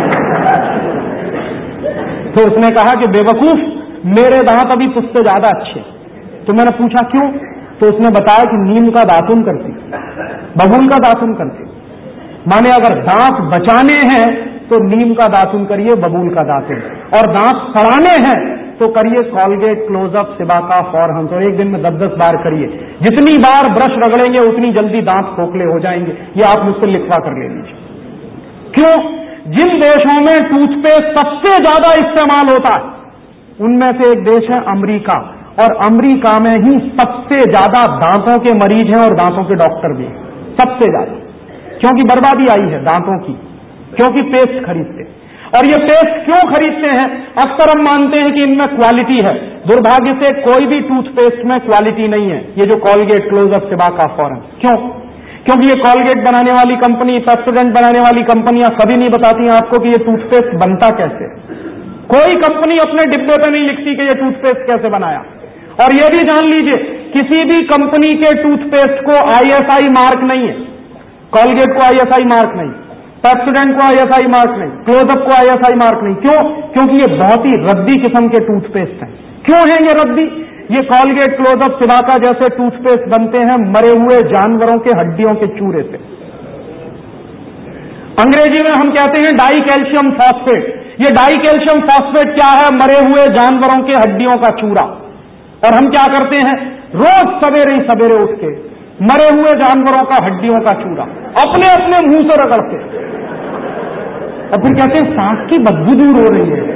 तो उसने कहा कि बेवकूफ, मेरे दांत अभी तुझसे ज्यादा अच्छे। तो मैंने पूछा क्यों, तो उसने बताया कि नीम का दातुन करती, बबूल का दातुन करती। माने अगर दांत बचाने हैं तो नीम का दातुन करिए, बबूल का दातुन, और दांत सड़ाने हैं तो करिए कॉलगेट, क्लोजअप, सिबाका, फॉरहेंस, और एक दिन में 10-10 बार करिए। जितनी बार ब्रश रगड़ेंगे उतनी जल्दी दांत खोखले हो जाएंगे। ये आप मुझसे लिखवा कर ले लीजिए। क्यों? जिन देशों में टूथपेस्ट सबसे ज्यादा इस्तेमाल होता है उनमें से एक देश है अमेरिका, और अमेरिका में ही सबसे ज्यादा दांतों के मरीज हैं और दांतों के डॉक्टर भी हैं, सबसे ज्यादा। क्योंकि बर्बादी आई है दांतों की, क्योंकि पेस्ट खरीदते। और ये पेस्ट क्यों खरीदते हैं? अक्सर हम मानते हैं कि इनमें क्वालिटी है। दुर्भाग्य से कोई भी टूथपेस्ट में क्वालिटी नहीं है। ये जो कॉलगेट, क्लोजअप, सिबाका, फॉरेंस, क्यों? क्योंकि ये कॉलगेट बनाने वाली कंपनी, पेप्सोडेंट बनाने वाली कंपनियां कभी नहीं बताती हैं आपको कि ये टूथपेस्ट बनता कैसे। कोई कंपनी अपने डिब्बे पे नहीं लिखती कि ये टूथपेस्ट कैसे बनाया। और ये भी जान लीजिए, किसी भी कंपनी के टूथपेस्ट को ISI मार्क नहीं है। कॉलगेट को ISI मार्क नहीं, पेप्सोडेंट को ISI मार्क नहीं, क्लोजअप को ISI मार्क नहीं। क्यों? क्योंकि ये बहुत ही रद्दी किस्म के टूथपेस्ट हैं। क्यों हैं ये रद्दी? ये कॉलगेट, क्लोजअप, सिबाका जैसे टूथपेस्ट बनते हैं मरे हुए जानवरों के हड्डियों के चूरे से। अंग्रेजी में हम कहते हैं डाई कैल्शियम फॉस्फेट। ये डाई कैल्शियम फॉस्फेट क्या है? मरे हुए जानवरों के हड्डियों का चूरा। और हम क्या करते हैं? रोज सवेरे ही सवेरे उठ के मरे हुए जानवरों का हड्डियों का चूरा अपने अपने मुंह से रगड़ते, और फिर कहते हैं सांस की बदबू दूर हो रही है।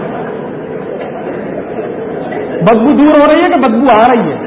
बदबू दूर हो रही है कि बदबू आ रही है?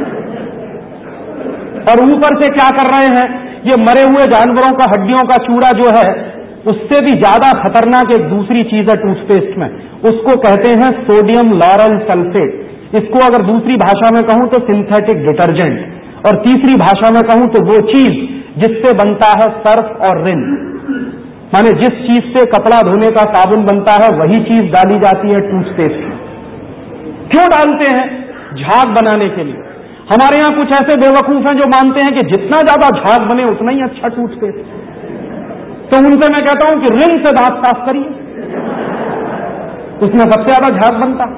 और ऊपर से क्या कर रहे हैं? ये मरे हुए जानवरों का हड्डियों का चूरा जो है, उससे भी ज्यादा खतरनाक एक दूसरी चीज है टूथपेस्ट में, उसको कहते हैं सोडियम लॉरेल सल्फेट। इसको अगर दूसरी भाषा में कहूं तो सिंथेटिक डिटर्जेंट, और तीसरी भाषा में कहूं तो वो चीज जिससे बनता है सर्फ और रिन। माने जिस चीज से कपड़ा धोने का साबुन बनता है वही चीज डाली जाती है टूथपेस्ट में। क्यों डालते हैं? झाग बनाने के लिए। हमारे यहां कुछ ऐसे बेवकूफ हैं जो मानते हैं कि जितना ज्यादा झाग बने उतना ही अच्छा टूथपेस्ट। तो उनसे मैं कहता हूं कि रिन से दांत साफ करिए, उसमें सबसे ज्यादा झाग बनता।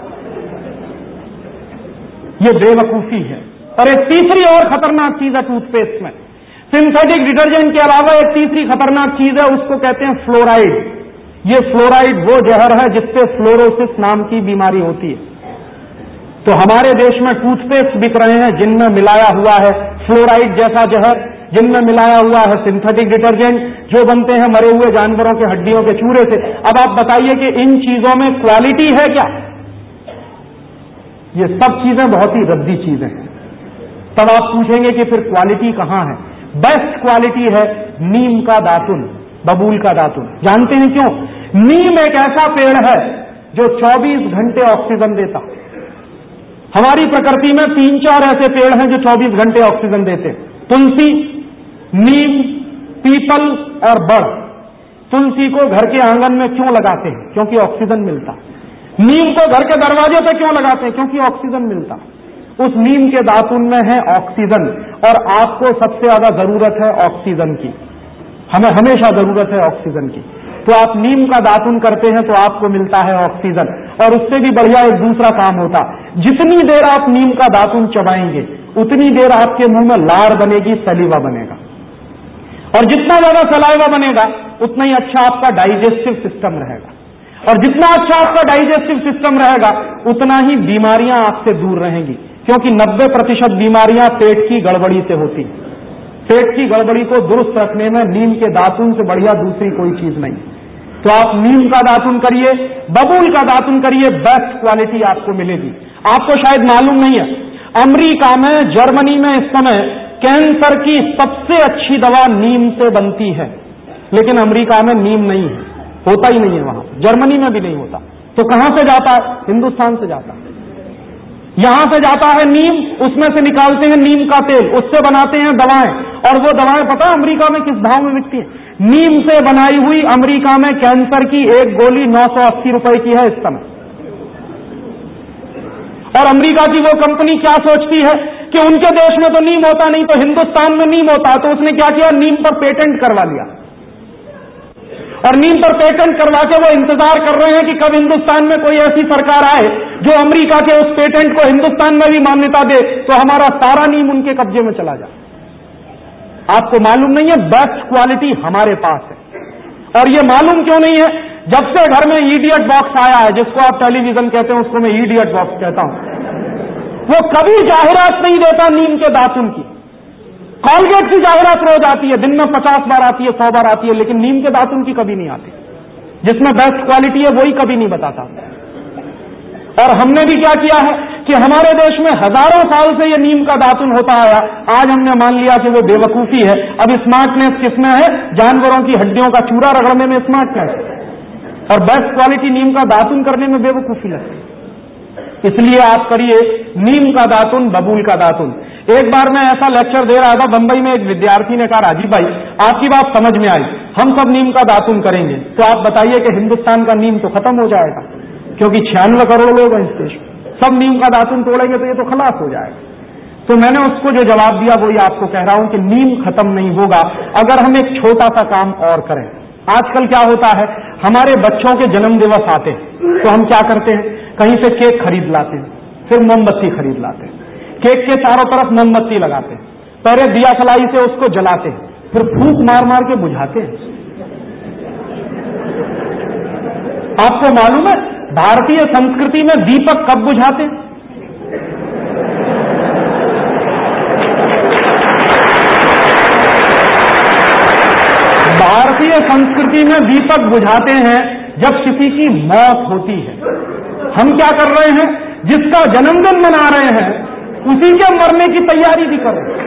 ये बेवकूफी है। और एक तीसरी और खतरनाक चीज है टूथपेस्ट में, सिंथेटिक डिटर्जेंट के अलावा एक तीसरी खतरनाक चीज है, उसको कहते हैं फ्लोराइड। ये फ्लोराइड वो जहर है जिससे फ्लोरोसिस नाम की बीमारी होती है। तो हमारे देश में टूथपेस्ट बिक रहे हैं जिनमें मिलाया हुआ है फ्लोराइड जैसा जहर, जिनमें मिलाया हुआ है सिंथेटिक डिटर्जेंट, जो बनते हैं मरे हुए जानवरों के हड्डियों के चूरे से। अब आप बताइए कि इन चीजों में क्वालिटी है क्या? ये सब चीजें बहुत ही रद्दी चीजें हैं। तब आप पूछेंगे कि फिर क्वालिटी कहां है? बेस्ट क्वालिटी है नीम का दातुन, बबूल का दातुन। जानते हैं क्यों? नीम एक ऐसा पेड़ है जो 24 घंटे ऑक्सीजन देता। हमारी प्रकृति में 3-4 ऐसे पेड़ हैं जो 24 घंटे ऑक्सीजन देते हैं, तुलसी, नीम, पीपल और बड़। तुलसी को घर के आंगन में क्यों लगाते हैं? क्योंकि ऑक्सीजन मिलता। नीम को घर के दरवाजे पे क्यों लगाते हैं? क्योंकि ऑक्सीजन मिलता। उस नीम के दातुन में है ऑक्सीजन, और आपको सबसे ज्यादा जरूरत है ऑक्सीजन की। हमें हमेशा जरूरत है ऑक्सीजन की। तो आप नीम का दातुन करते हैं तो आपको मिलता है ऑक्सीजन। और उससे भी बढ़िया एक दूसरा काम होता, जितनी देर आप नीम का दातुन चबाएंगे उतनी देर आपके मुंह में लार बनेगी, सलीवा बनेगा। और जितना ज्यादा सलाइवा बनेगा उतना ही अच्छा आपका डाइजेस्टिव सिस्टम रहेगा। और जितना अच्छा आपका डाइजेस्टिव सिस्टम रहेगा उतना ही बीमारियां आपसे दूर रहेंगी, क्योंकि 90% बीमारियां पेट की गड़बड़ी से होती हैं। पेट की गड़बड़ी को दुरुस्त रखने में नीम के दातुन से बढ़िया दूसरी कोई चीज नहीं। तो आप नीम का दातुन करिए, बबूल का दातुन करिए, बेस्ट क्वालिटी आपको मिलेगी। आपको शायद मालूम नहीं है, अमेरिका में, जर्मनी में इस समय कैंसर की सबसे अच्छी दवा नीम से बनती है, लेकिन अमेरिका में नीम नहीं है, होता ही नहीं है वहां, जर्मनी में भी नहीं होता। तो कहां से जाता है? हिंदुस्तान से जाता है। यहां से जाता है नीम, उसमें से निकालते हैं नीम का तेल, उससे बनाते हैं दवाएं, और वो दवाएं पता है अमेरिका में किस भाव में बिकती है? नीम से बनाई हुई अमेरिका में कैंसर की एक गोली 980 रुपए की है इस समय। और अमेरिका की वो कंपनी क्या सोचती है कि उनके देश में तो नीम होता नहीं, तो हिंदुस्तान में नीम होता, तो उसने क्या किया, नीम पर पेटेंट करवा लिया। और नीम पर पेटेंट करवा के वो इंतजार कर रहे हैं कि कब हिंदुस्तान में कोई ऐसी सरकार आए जो अमेरिका के उस पेटेंट को हिंदुस्तान में भी मान्यता दे, तो हमारा सारा नीम उनके कब्जे में चला जाए। आपको मालूम नहीं है, बेस्ट क्वालिटी हमारे पास है। और ये मालूम क्यों नहीं है? जब से घर में ईडियट बॉक्स आया है, जिसको आप टेलीविजन कहते हैं, उसको मैं ईडियट बॉक्स कहता हूं, वो कभी जाहिरात नहीं देता नीम के दातुन की। कॉलगेट की जाहिरात रोज आती है, दिन में 50 बार आती है, 100 बार आती है, लेकिन नीम के दातुन की कभी नहीं आती। जिसमें बेस्ट क्वालिटी है वही कभी नहीं बताता। और हमने भी क्या किया है कि हमारे देश में हजारों साल से ये नीम का दातुन होता आया, आज हमने मान लिया कि वो बेवकूफी है। अब स्मार्टनेस किसमें है? जानवरों की हड्डियों का चूरा रगड़ने में स्मार्टनेस, और बेस्ट क्वालिटी नीम का दातुन करने में बेवकूफी लगती है। इसलिए आप करिए नीम का दातुन, बबूल का दातुन। एक बार मैं ऐसा लेक्चर दे रहा था बंबई में, एक विद्यार्थी ने कहा, राजीव भाई आपकी बात समझ में आई, हम सब नीम का दातुन करेंगे, तो आप बताइए कि हिंदुस्तान का नीम तो खत्म हो जाएगा, क्योंकि 96 करोड़ लोग हैं इस देश में, सब नीम का दातुन तोड़ेंगे तो ये तो खलास हो जाएगा। तो मैंने उसको जो जवाब दिया वही आपको कह रहा हूं कि नीम खत्म नहीं होगा अगर हम एक छोटा सा काम और करें। आजकल क्या होता है, हमारे बच्चों के जन्म दिवस आते हैं तो हम क्या करते हैं, कहीं से केक खरीद लाते हैं, फिर मोमबत्ती खरीद लाते हैं, केक के चारों तरफ मोमबत्ती लगाते हैं, पहले दिया सलाई से उसको जलाते हैं, फिर फूंक मार मार के बुझाते हैं। आपको मालूम है भारतीय संस्कृति में दीपक कब बुझाते हैं? भारतीय संस्कृति में दीपक बुझाते हैं जब किसी की मौत होती है। हम क्या कर रहे हैं, जिसका जन्मदिन मना रहे हैं उसी के मरने की तैयारी भी कर रहे हैं।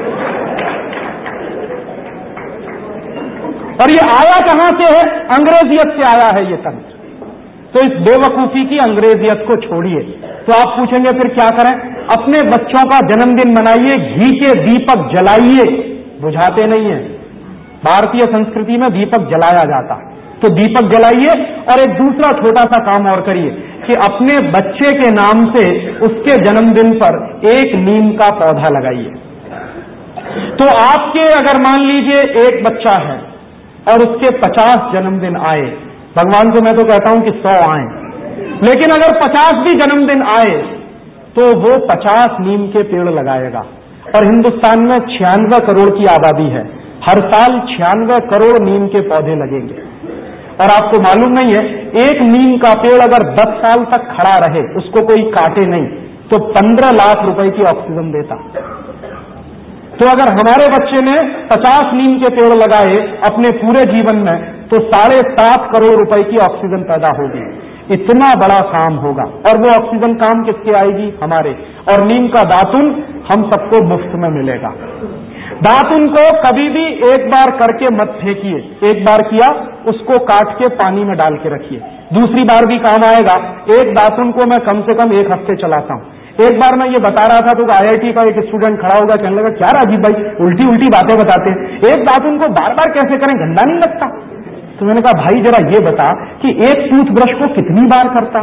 और ये आया कहां से है? अंग्रेजियत से आया है ये तंत्र। तो इस बेवकूफी की अंग्रेजियत को छोड़िए। तो आप पूछेंगे फिर क्या करें? अपने बच्चों का जन्मदिन मनाइए, घी के दीपक जलाइए, बुझाते नहीं है। भारतीय संस्कृति में दीपक जलाया जाता है, तो दीपक जलाइए। और एक दूसरा छोटा सा काम और करिए कि अपने बच्चे के नाम से उसके जन्मदिन पर एक नीम का पौधा लगाइए। तो आपके अगर मान लीजिए एक बच्चा है और उसके 50 जन्मदिन आए, भगवान से मैं तो कहता हूं कि 100 आए, लेकिन अगर 50 भी जन्मदिन आए तो वो 50 नीम के पेड़ लगाएगा। और हिंदुस्तान में 96 करोड़ की आबादी है, हर साल 96 करोड़ नीम के पौधे लगेंगे। और आपको मालूम नहीं है, एक नीम का पेड़ अगर 10 साल तक खड़ा रहे, उसको कोई काटे नहीं, तो 15 लाख रुपए की ऑक्सीजन देता। तो अगर हमारे बच्चे ने 50 नीम के पेड़ लगाए अपने पूरे जीवन में, तो 7.5 करोड़ रुपए की ऑक्सीजन पैदा होगी। इतना बड़ा काम होगा। और वो ऑक्सीजन काम किसके आएगी? हमारे। और नीम का दातुन हम सबको मुफ्त में मिलेगा। दातुन को कभी भी एक बार करके मत फेंकिए, एक बार किया उसको काट के पानी में डाल के रखिए, दूसरी बार भी काम आएगा। एक दातुन को मैं कम से कम 1 हफ्ते चलाता हूं। एक बार मैं ये बता रहा था तो IIT का एक स्टूडेंट खड़ा होगा, कहने लगा, क्या राजीव भाई उल्टी उल्टी बातें बताते हैं, एक दातुन को बार बार कैसे करें, गंदा नहीं लगता? तो मैंने कहा, भाई जरा ये बता कि एक टूथब्रश को कितनी बार करता?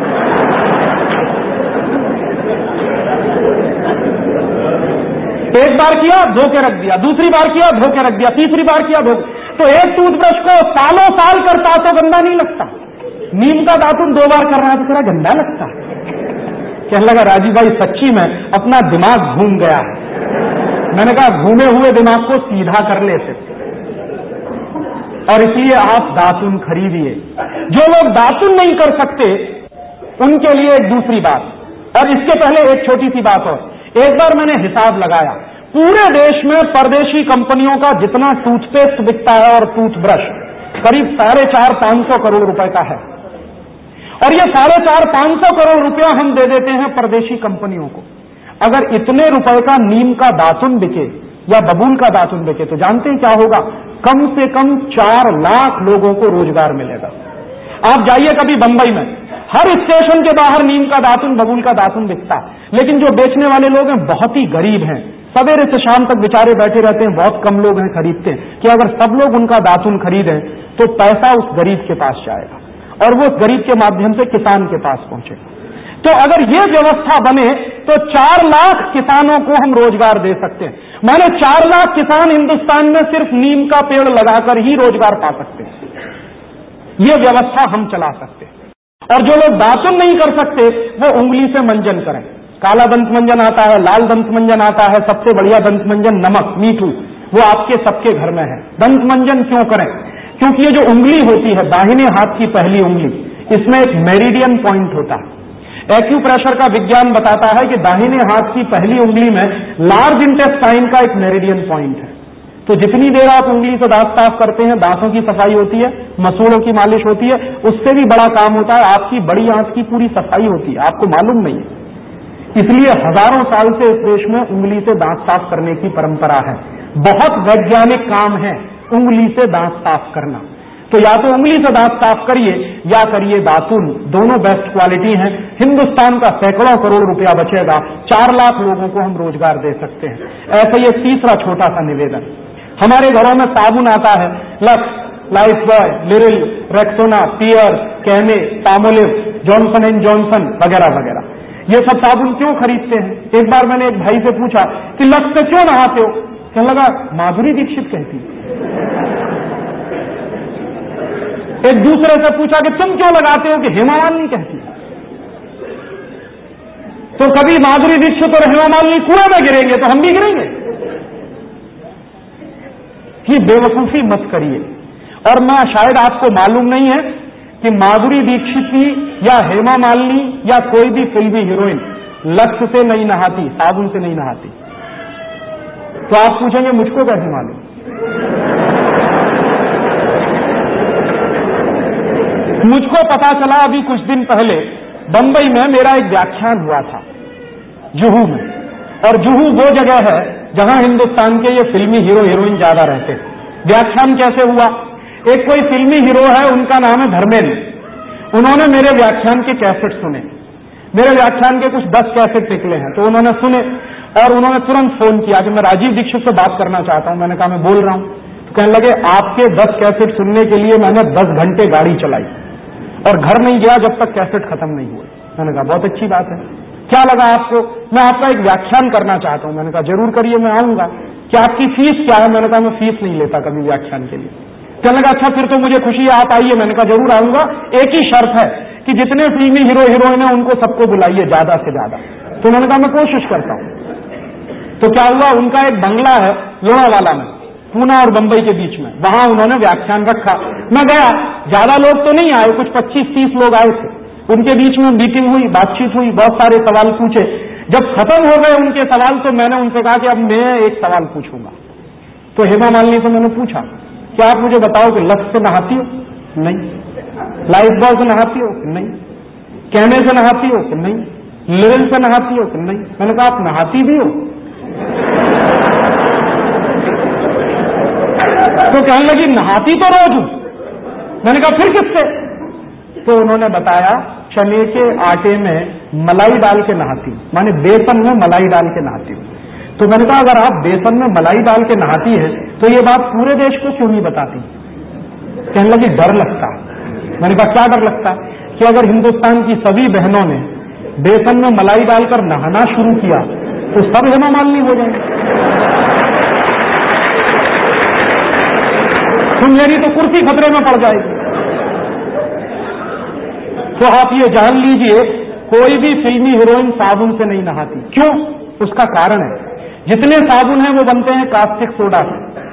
एक बार किया धो के रख दिया, दूसरी बार किया धो के रख दिया, तीसरी बार किया धो। तो एक टूथब्रश को सालों साल करता तो गंदा नहीं लगता। नीम का दातुन 2 बार कर रहा है तो थोड़ा गंदा लगता। कहने लगा, राजीव भाई सच्ची में अपना दिमाग घूम गया है। मैंने कहा, घूमे हुए दिमाग को सीधा कर ले। और इसलिए आप दातुन खरीदिए। जो लोग दातुन नहीं कर सकते उनके लिए एक दूसरी बात, और इसके पहले एक छोटी सी बात और। एक बार मैंने हिसाब लगाया, पूरे देश में परदेशी कंपनियों का जितना टूथपेस्ट बिकता है और टूथब्रश करीब 450-500 करोड़ रुपए का है, और ये 450-500 करोड़ रुपया हम दे देते हैं परदेशी कंपनियों को। अगर इतने रुपए का नीम का दातुन बिके या बबूल का दातुन बिके तो जानते हैं क्या होगा? कम से कम 4 लाख लोगों को रोजगार मिलेगा। आप जाइए कभी बंबई में, हर स्टेशन के बाहर नीम का दातुन, बबूल का दातुन बिकता है, लेकिन जो बेचने वाले लोग हैं बहुत ही गरीब हैं, सवेरे से शाम तक बेचारे बैठे रहते हैं, बहुत कम लोग हैं खरीदते हैं। कि अगर सब लोग उनका दातुन खरीदें तो पैसा उस गरीब के पास जाएगा और वो उस गरीब के माध्यम से किसान के पास पहुंचेगा। तो अगर ये व्यवस्था बने तो 4 लाख किसानों को हम रोजगार दे सकते हैं। माने 4 लाख किसान हिंदुस्तान में सिर्फ नीम का पेड़ लगाकर ही रोजगार पा सकते हैं। ये व्यवस्था हम चला सकते हैं। और जो लोग दातुन नहीं कर सकते वो उंगली से मंजन करें। काला दंत मंजन आता है, लाल दंत मंजन आता है, सबसे बढ़िया दंत मंजन नमक मीठू, वो आपके सबके घर में है। दंत मंजन क्यों करें? क्योंकि ये जो उंगली होती है, दाहिने हाथ की पहली उंगली, इसमें एक मेरिडियन पॉइंट होता है। एक्यूप्रेशर का विज्ञान बताता है कि दाहिने हाथ की पहली उंगली में लार्ज इंटेस्टाइन का एक मेरिडियन पॉइंट है। तो जितनी देर आप उंगली से दांत साफ करते हैं, दांतों की सफाई होती है, मसूड़ों की मालिश होती है, उससे भी बड़ा काम होता है, आपकी बड़ी आंत की पूरी सफाई होती है, आपको मालूम नहीं है। इसलिए हजारों साल से इस देश में उंगली से दांत साफ करने की परंपरा है। बहुत वैज्ञानिक काम है उंगली से दांत साफ करना। तो या तो उंगली से दांत साफ करिए या करिए दातुन, दोनों बेस्ट क्वालिटी हैं। हिंदुस्तान का सैकड़ों करोड़ रुपया बचेगा, 4 लाख लोगों को हम रोजगार दे सकते हैं। ऐसे ये तीसरा छोटा सा निवेदन, हमारे घरों में साबुन आता है, Lux, Lifebuoy, Liril, Rexona, Pears, Camay, Palmolive, Johnson and Johnson वगैरह वगैरह, ये सब साबुन क्यों खरीदते हैं? एक बार मैंने एक भाई से पूछा कि लक्स से क्यों नहाते हो? कहने लगा माधुरी दीक्षित कहती। एक दूसरे से पूछा कि तुम क्यों लगाते हो? कि हेमा मालिनी कहती। तो कभी माधुरी दीक्षित और हेमा मालिनी कुएं में गिरेंगे तो हम भी गिरेंगे। कि बेवकूफी मत करिए। और मैं शायद आपको मालूम नहीं है कि माधुरी दीक्षित की या हेमा मालिनी या कोई भी फिल्मी हीरोइन लक्स से नहीं नहाती, साबुन से नहीं नहाती। तो आप पूछेंगे मुझको कैसे मालूम? मुझको पता चला अभी कुछ दिन पहले बंबई में मेरा एक व्याख्यान हुआ था जुहू में, और जुहू वो जगह है जहां हिंदुस्तान के ये फिल्मी हीरो हीरोइन ज्यादा रहते हैं। व्याख्यान कैसे हुआ? एक कोई फिल्मी हीरो है, उनका नाम है धर्मेंद्र। उन्होंने मेरे व्याख्यान के कैसेट सुने, मेरे व्याख्यान के कुछ 10 कैसेट निकले हैं, तो उन्होंने सुने और उन्होंने तुरंत फोन किया कि मैं राजीव दीक्षित से बात करना चाहता हूं। मैंने कहा मैं बोल रहा हूं। तो कहने लगे आपके 10 कैसेट सुनने के लिए मैंने 10 घंटे गाड़ी चलाई और घर नहीं गया जब तक कैसेट खत्म नहीं हुए। मैंने कहा बहुत अच्छी बात है, क्या लगा आपको? मैं आपका एक व्याख्यान करना चाहता हूं। मैंने कहा जरूर करिए, मैं आऊंगा। क्या आपकी फीस क्या है? मैंने कहा मैं फीस नहीं लेता कभी व्याख्यान के लिए। कहने लगा अच्छा फिर तो मुझे खुशी है, आप आइए। मैंने कहा जरूर आऊंगा, एक ही शर्त है कि जितने फिल्मी हीरो हीरोइन है उनको सबको बुलाइए ज्यादा से ज्यादा। तो मैंने कहा मैं कोशिश करता हूं। तो क्या हुआ, उनका एक बंगला है लोनावाला में, पूना और बंबई के बीच में, वहां उन्होंने व्याख्यान रखा। मैं गया, ज्यादा लोग तो नहीं आए, कुछ 25-30 लोग आए थे। उनके बीच में मीटिंग हुई, बातचीत हुई, बहुत सारे सवाल पूछे। जब खत्म हो गए उनके सवाल तो मैंने उनसे कहा कि अब मैं एक सवाल पूछूंगा। तो हेमा मालिनी से मैंने पूछा कि आप मुझे बताओ कि लक्स से नहाती हो? नहीं। लाइफबॉय से नहाती हो? नहीं। कैमे से नहाती हो? नहीं। लिरिल से नहाती हो? नहीं। मैंने कहा आप नहाती भी हो? तो कहने लगी नहाती तो रोज हूं। मैंने कहा फिर किससे? तो उन्होंने बताया चने के आटे में मलाई डाल के नहाती हूं, माने बेसन में मलाई डाल के नहाती हूं। तो मैंने कहा अगर आप बेसन में मलाई डाल के नहाती है तो ये बात पूरे देश को क्यों नहीं बताती? कहने लगी डर लगता। मैंने कहा क्या डर लगता? कि अगर हिंदुस्तान की सभी बहनों ने बेसन में मलाई डालकर नहाना शुरू किया तो सब हेमा मालिनी हो जाएंगे। तो मेरी तो कुर्सी खतरे में पड़ जाएगी। तो आप ये जान लीजिए कोई भी फिल्मी हीरोइन साबुन से नहीं नहाती। क्यों? उसका कारण है जितने साबुन हैं वो बनते हैं कास्टिक सोडा से,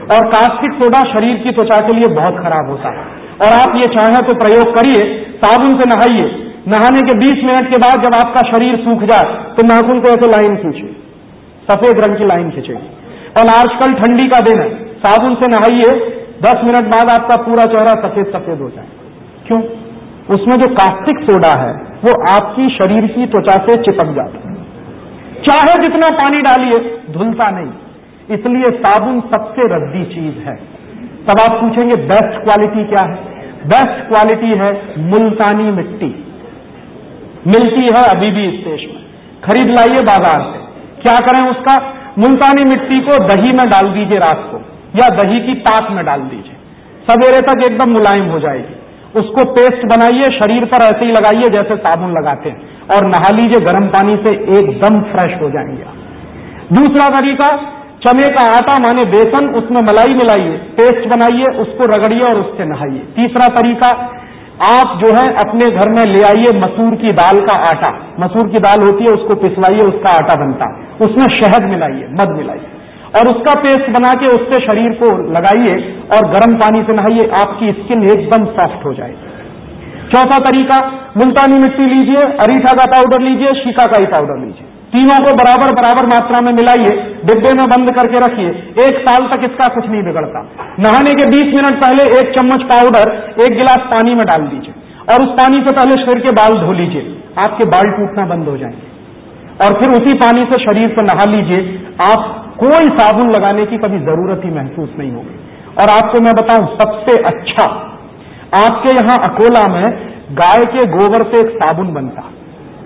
और कास्टिक सोडा शरीर की त्वचा के लिए बहुत खराब होता है। और आप ये चाहें तो प्रयोग करिए, साबुन से नहाइए, नहाने के 20 मिनट के बाद जब आपका शरीर सूख जाए तो नाखून को ऐसे लाइन खींचिए, सफेद रंग की लाइन खींचेगी। और आजकल ठंडी का दिन है, साबुन से नहाइए, 10 मिनट बाद आपका पूरा चेहरा सफेद सफेद हो जाए। क्यों? उसमें जो कास्टिक सोडा है वो आपकी शरीर की त्वचा से चिपक जाता है, चाहे जितना पानी डालिए धुलता नहीं, इसलिए साबुन सबसे रद्दी चीज है। तब आप पूछेंगे बेस्ट क्वालिटी क्या है? बेस्ट क्वालिटी है मुल्तानी मिट्टी, मिलती है अभी भी इस देश में, खरीद लाइए बाजार से। क्या करें उसका? मुल्तानी मिट्टी को दही में डाल दीजिए रात को, या दही की पाक में डाल दीजिए, सवेरे तक एकदम मुलायम हो जाएगी। उसको पेस्ट बनाइए, शरीर पर ऐसे ही लगाइए जैसे साबुन लगाते हैं, और नहा लीजिए गर्म पानी से, एकदम फ्रेश हो जाएंगे आप। दूसरा तरीका, चने का आटा माने बेसन, उसमें मलाई मिलाइए, पेस्ट बनाइए, उसको रगड़िए और उससे नहाइए। तीसरा तरीका, आप जो है अपने घर में ले आइए मसूर की दाल का आटा, मसूर की दाल होती है उसको पिसवाइए, उसका आटा बनता है, उसमें शहद मिलाइए, मध मिलाइए और उसका पेस्ट बना के उससे शरीर को लगाइए और गर्म पानी से नहाइए, आपकी स्किन एकदम सॉफ्ट हो जाएगी। चौथा तरीका, मुल्तानी मिट्टी लीजिए, अरीठा का पाउडर लीजिए, शिकाकाई पाउडर लीजिए, तीनों को बराबर बराबर मात्रा में मिलाइए, डिब्बे में बंद करके रखिए, 1 साल तक इसका कुछ नहीं बिगड़ता। नहाने के 20 मिनट पहले 1 चम्मच पाउडर 1 गिलास पानी में डाल दीजिए और उस पानी से पहले शरीर के बाल धो लीजिए, आपके बाल टूटना बंद हो जाएंगे। और फिर उसी पानी से शरीर को नहा लीजिए, आप कोई साबुन लगाने की कभी जरूरत ही महसूस नहीं होगी। और आपको मैं बताऊं, सबसे अच्छा आपके यहां अकोला में गाय के गोबर से एक साबुन बनता है,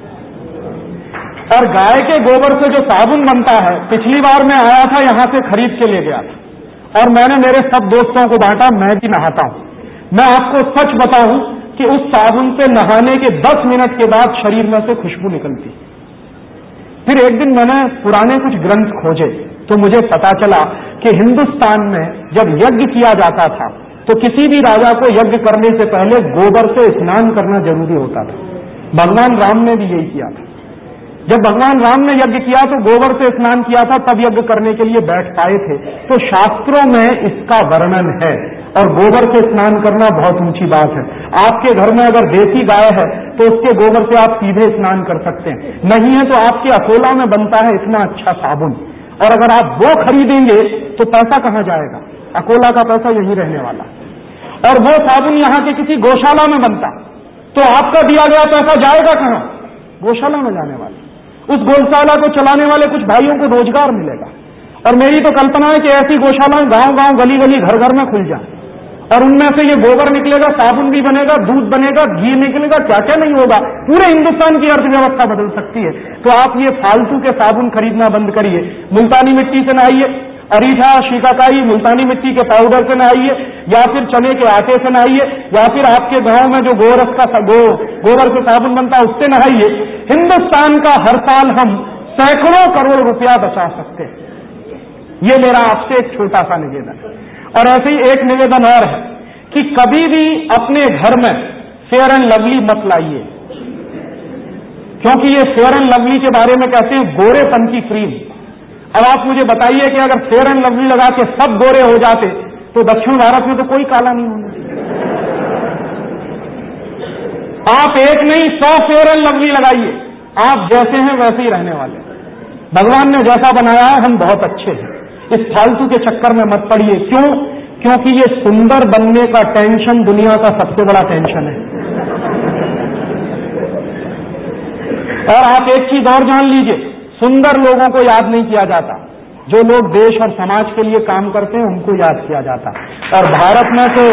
और गाय के गोबर से जो साबुन बनता है, पिछली बार मैं आया था यहां से खरीद के ले गया था और मैंने मेरे सब दोस्तों को बांटा, मैं भी नहाता हूं। मैं आपको सच बताऊं कि उस साबुन से नहाने के 10 मिनट के बाद शरीर में से खुशबू निकलती। फिर एक दिन मैंने पुराने कुछ ग्रंथ खोजे तो मुझे पता चला कि हिंदुस्तान में जब यज्ञ किया जाता था तो किसी भी राजा को यज्ञ करने से पहले गोबर से स्नान करना जरूरी होता था। भगवान राम ने भी यही किया था। जब भगवान राम ने यज्ञ किया तो गोबर से स्नान किया था, तब यज्ञ करने के लिए बैठ पाए थे। तो शास्त्रों में इसका वर्णन है और गोबर से स्नान करना बहुत ऊंची बात है। आपके घर में अगर देसी गाय है तो उसके गोबर से आप सीधे स्नान कर सकते हैं, नहीं है तो आपके अकोला में बनता है इतना अच्छा साबुन, और अगर आप वो खरीदेंगे तो पैसा कहां जाएगा? अकोला का पैसा यही रहने वाला। और वो साबुन यहां के किसी गौशाला में बनता तो आपका दिया गया पैसा जाएगा कहां? गौशाला में जाने वाला। उस गौशाला को चलाने वाले कुछ भाइयों को रोजगार मिलेगा। और मेरी तो कल्पना है कि ऐसी गौशालाएं गांव गांव गली गली घर घर में खुल जाए और उनमें से ये गोबर निकलेगा, साबुन भी बनेगा, दूध बनेगा, घी निकलेगा, क्या क्या नहीं होगा। पूरे हिंदुस्तान की अर्थव्यवस्था बदल सकती है। तो आप ये फालतू के साबुन खरीदना बंद करिए, मुल्तानी मिट्टी से नहाइए, अरीठा, शिकाकाई, मुल्तानी मिट्टी के पाउडर से नहाइए, या फिर चने के आटे से नहाइए, या फिर आपके गांव में जो गोबर से साबुन बनता है उससे नहाइए। हिंदुस्तान का हर साल हम सैकड़ों करोड़ रुपया बचा सकते हैं। ये मेरा आपसे एक छोटा सा निवेदन है। और ऐसे ही एक निवेदन और है कि कभी भी अपने घर में फेयर एंड लवली मत लाइए, क्योंकि ये फेयर एंड लवली के बारे में कहते हैं गोरेपन की क्रीम। अब आप मुझे बताइए कि अगर फेयर एंड लवली लगा के सब गोरे हो जाते तो दक्षिण भारत में तो कोई काला नहीं होना चाहिए। आप एक नहीं 100 फेयर एंड लवली लगाइए, आप जैसे हैं वैसे ही रहने वाले। भगवान ने जैसा बनाया है हम बहुत अच्छे हैं, इस फालतू के चक्कर में मत पड़िए। क्यों? क्योंकि ये सुंदर बनने का टेंशन दुनिया का सबसे बड़ा टेंशन है। और आप एक चीज और जान लीजिए, सुंदर लोगों को याद नहीं किया जाता, जो लोग देश और समाज के लिए काम करते हैं उनको याद किया जाता। और भारत में तो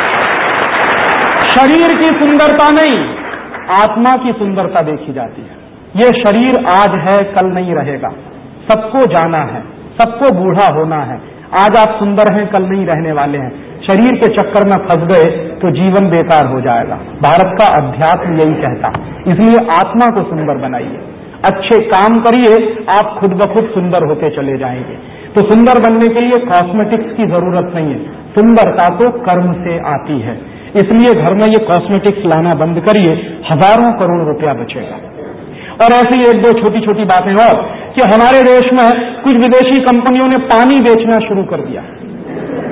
शरीर की सुंदरता नहीं, आत्मा की सुंदरता देखी जाती है। ये शरीर आज है कल नहीं रहेगा, सबको जाना है, सबको बूढ़ा होना है। आज आप सुंदर हैं कल नहीं रहने वाले हैं। शरीर के चक्कर में फंस गए तो जीवन बेकार हो जाएगा। भारत का अध्यात्म यही कहता, इसलिए आत्मा को सुंदर बनाइए, अच्छे काम करिए, आप खुद ब खुद सुंदर होते चले जाएंगे। तो सुंदर बनने के लिए कॉस्मेटिक्स की जरूरत नहीं है, सुंदरता तो कर्म से आती है। इसलिए घर में ये कॉस्मेटिक्स लाना बंद करिए, हजारों करोड़ रुपया बचेगा। और ऐसी एक दो छोटी छोटी बातें और कि हमारे देश में कुछ विदेशी कंपनियों ने पानी बेचना शुरू कर दिया।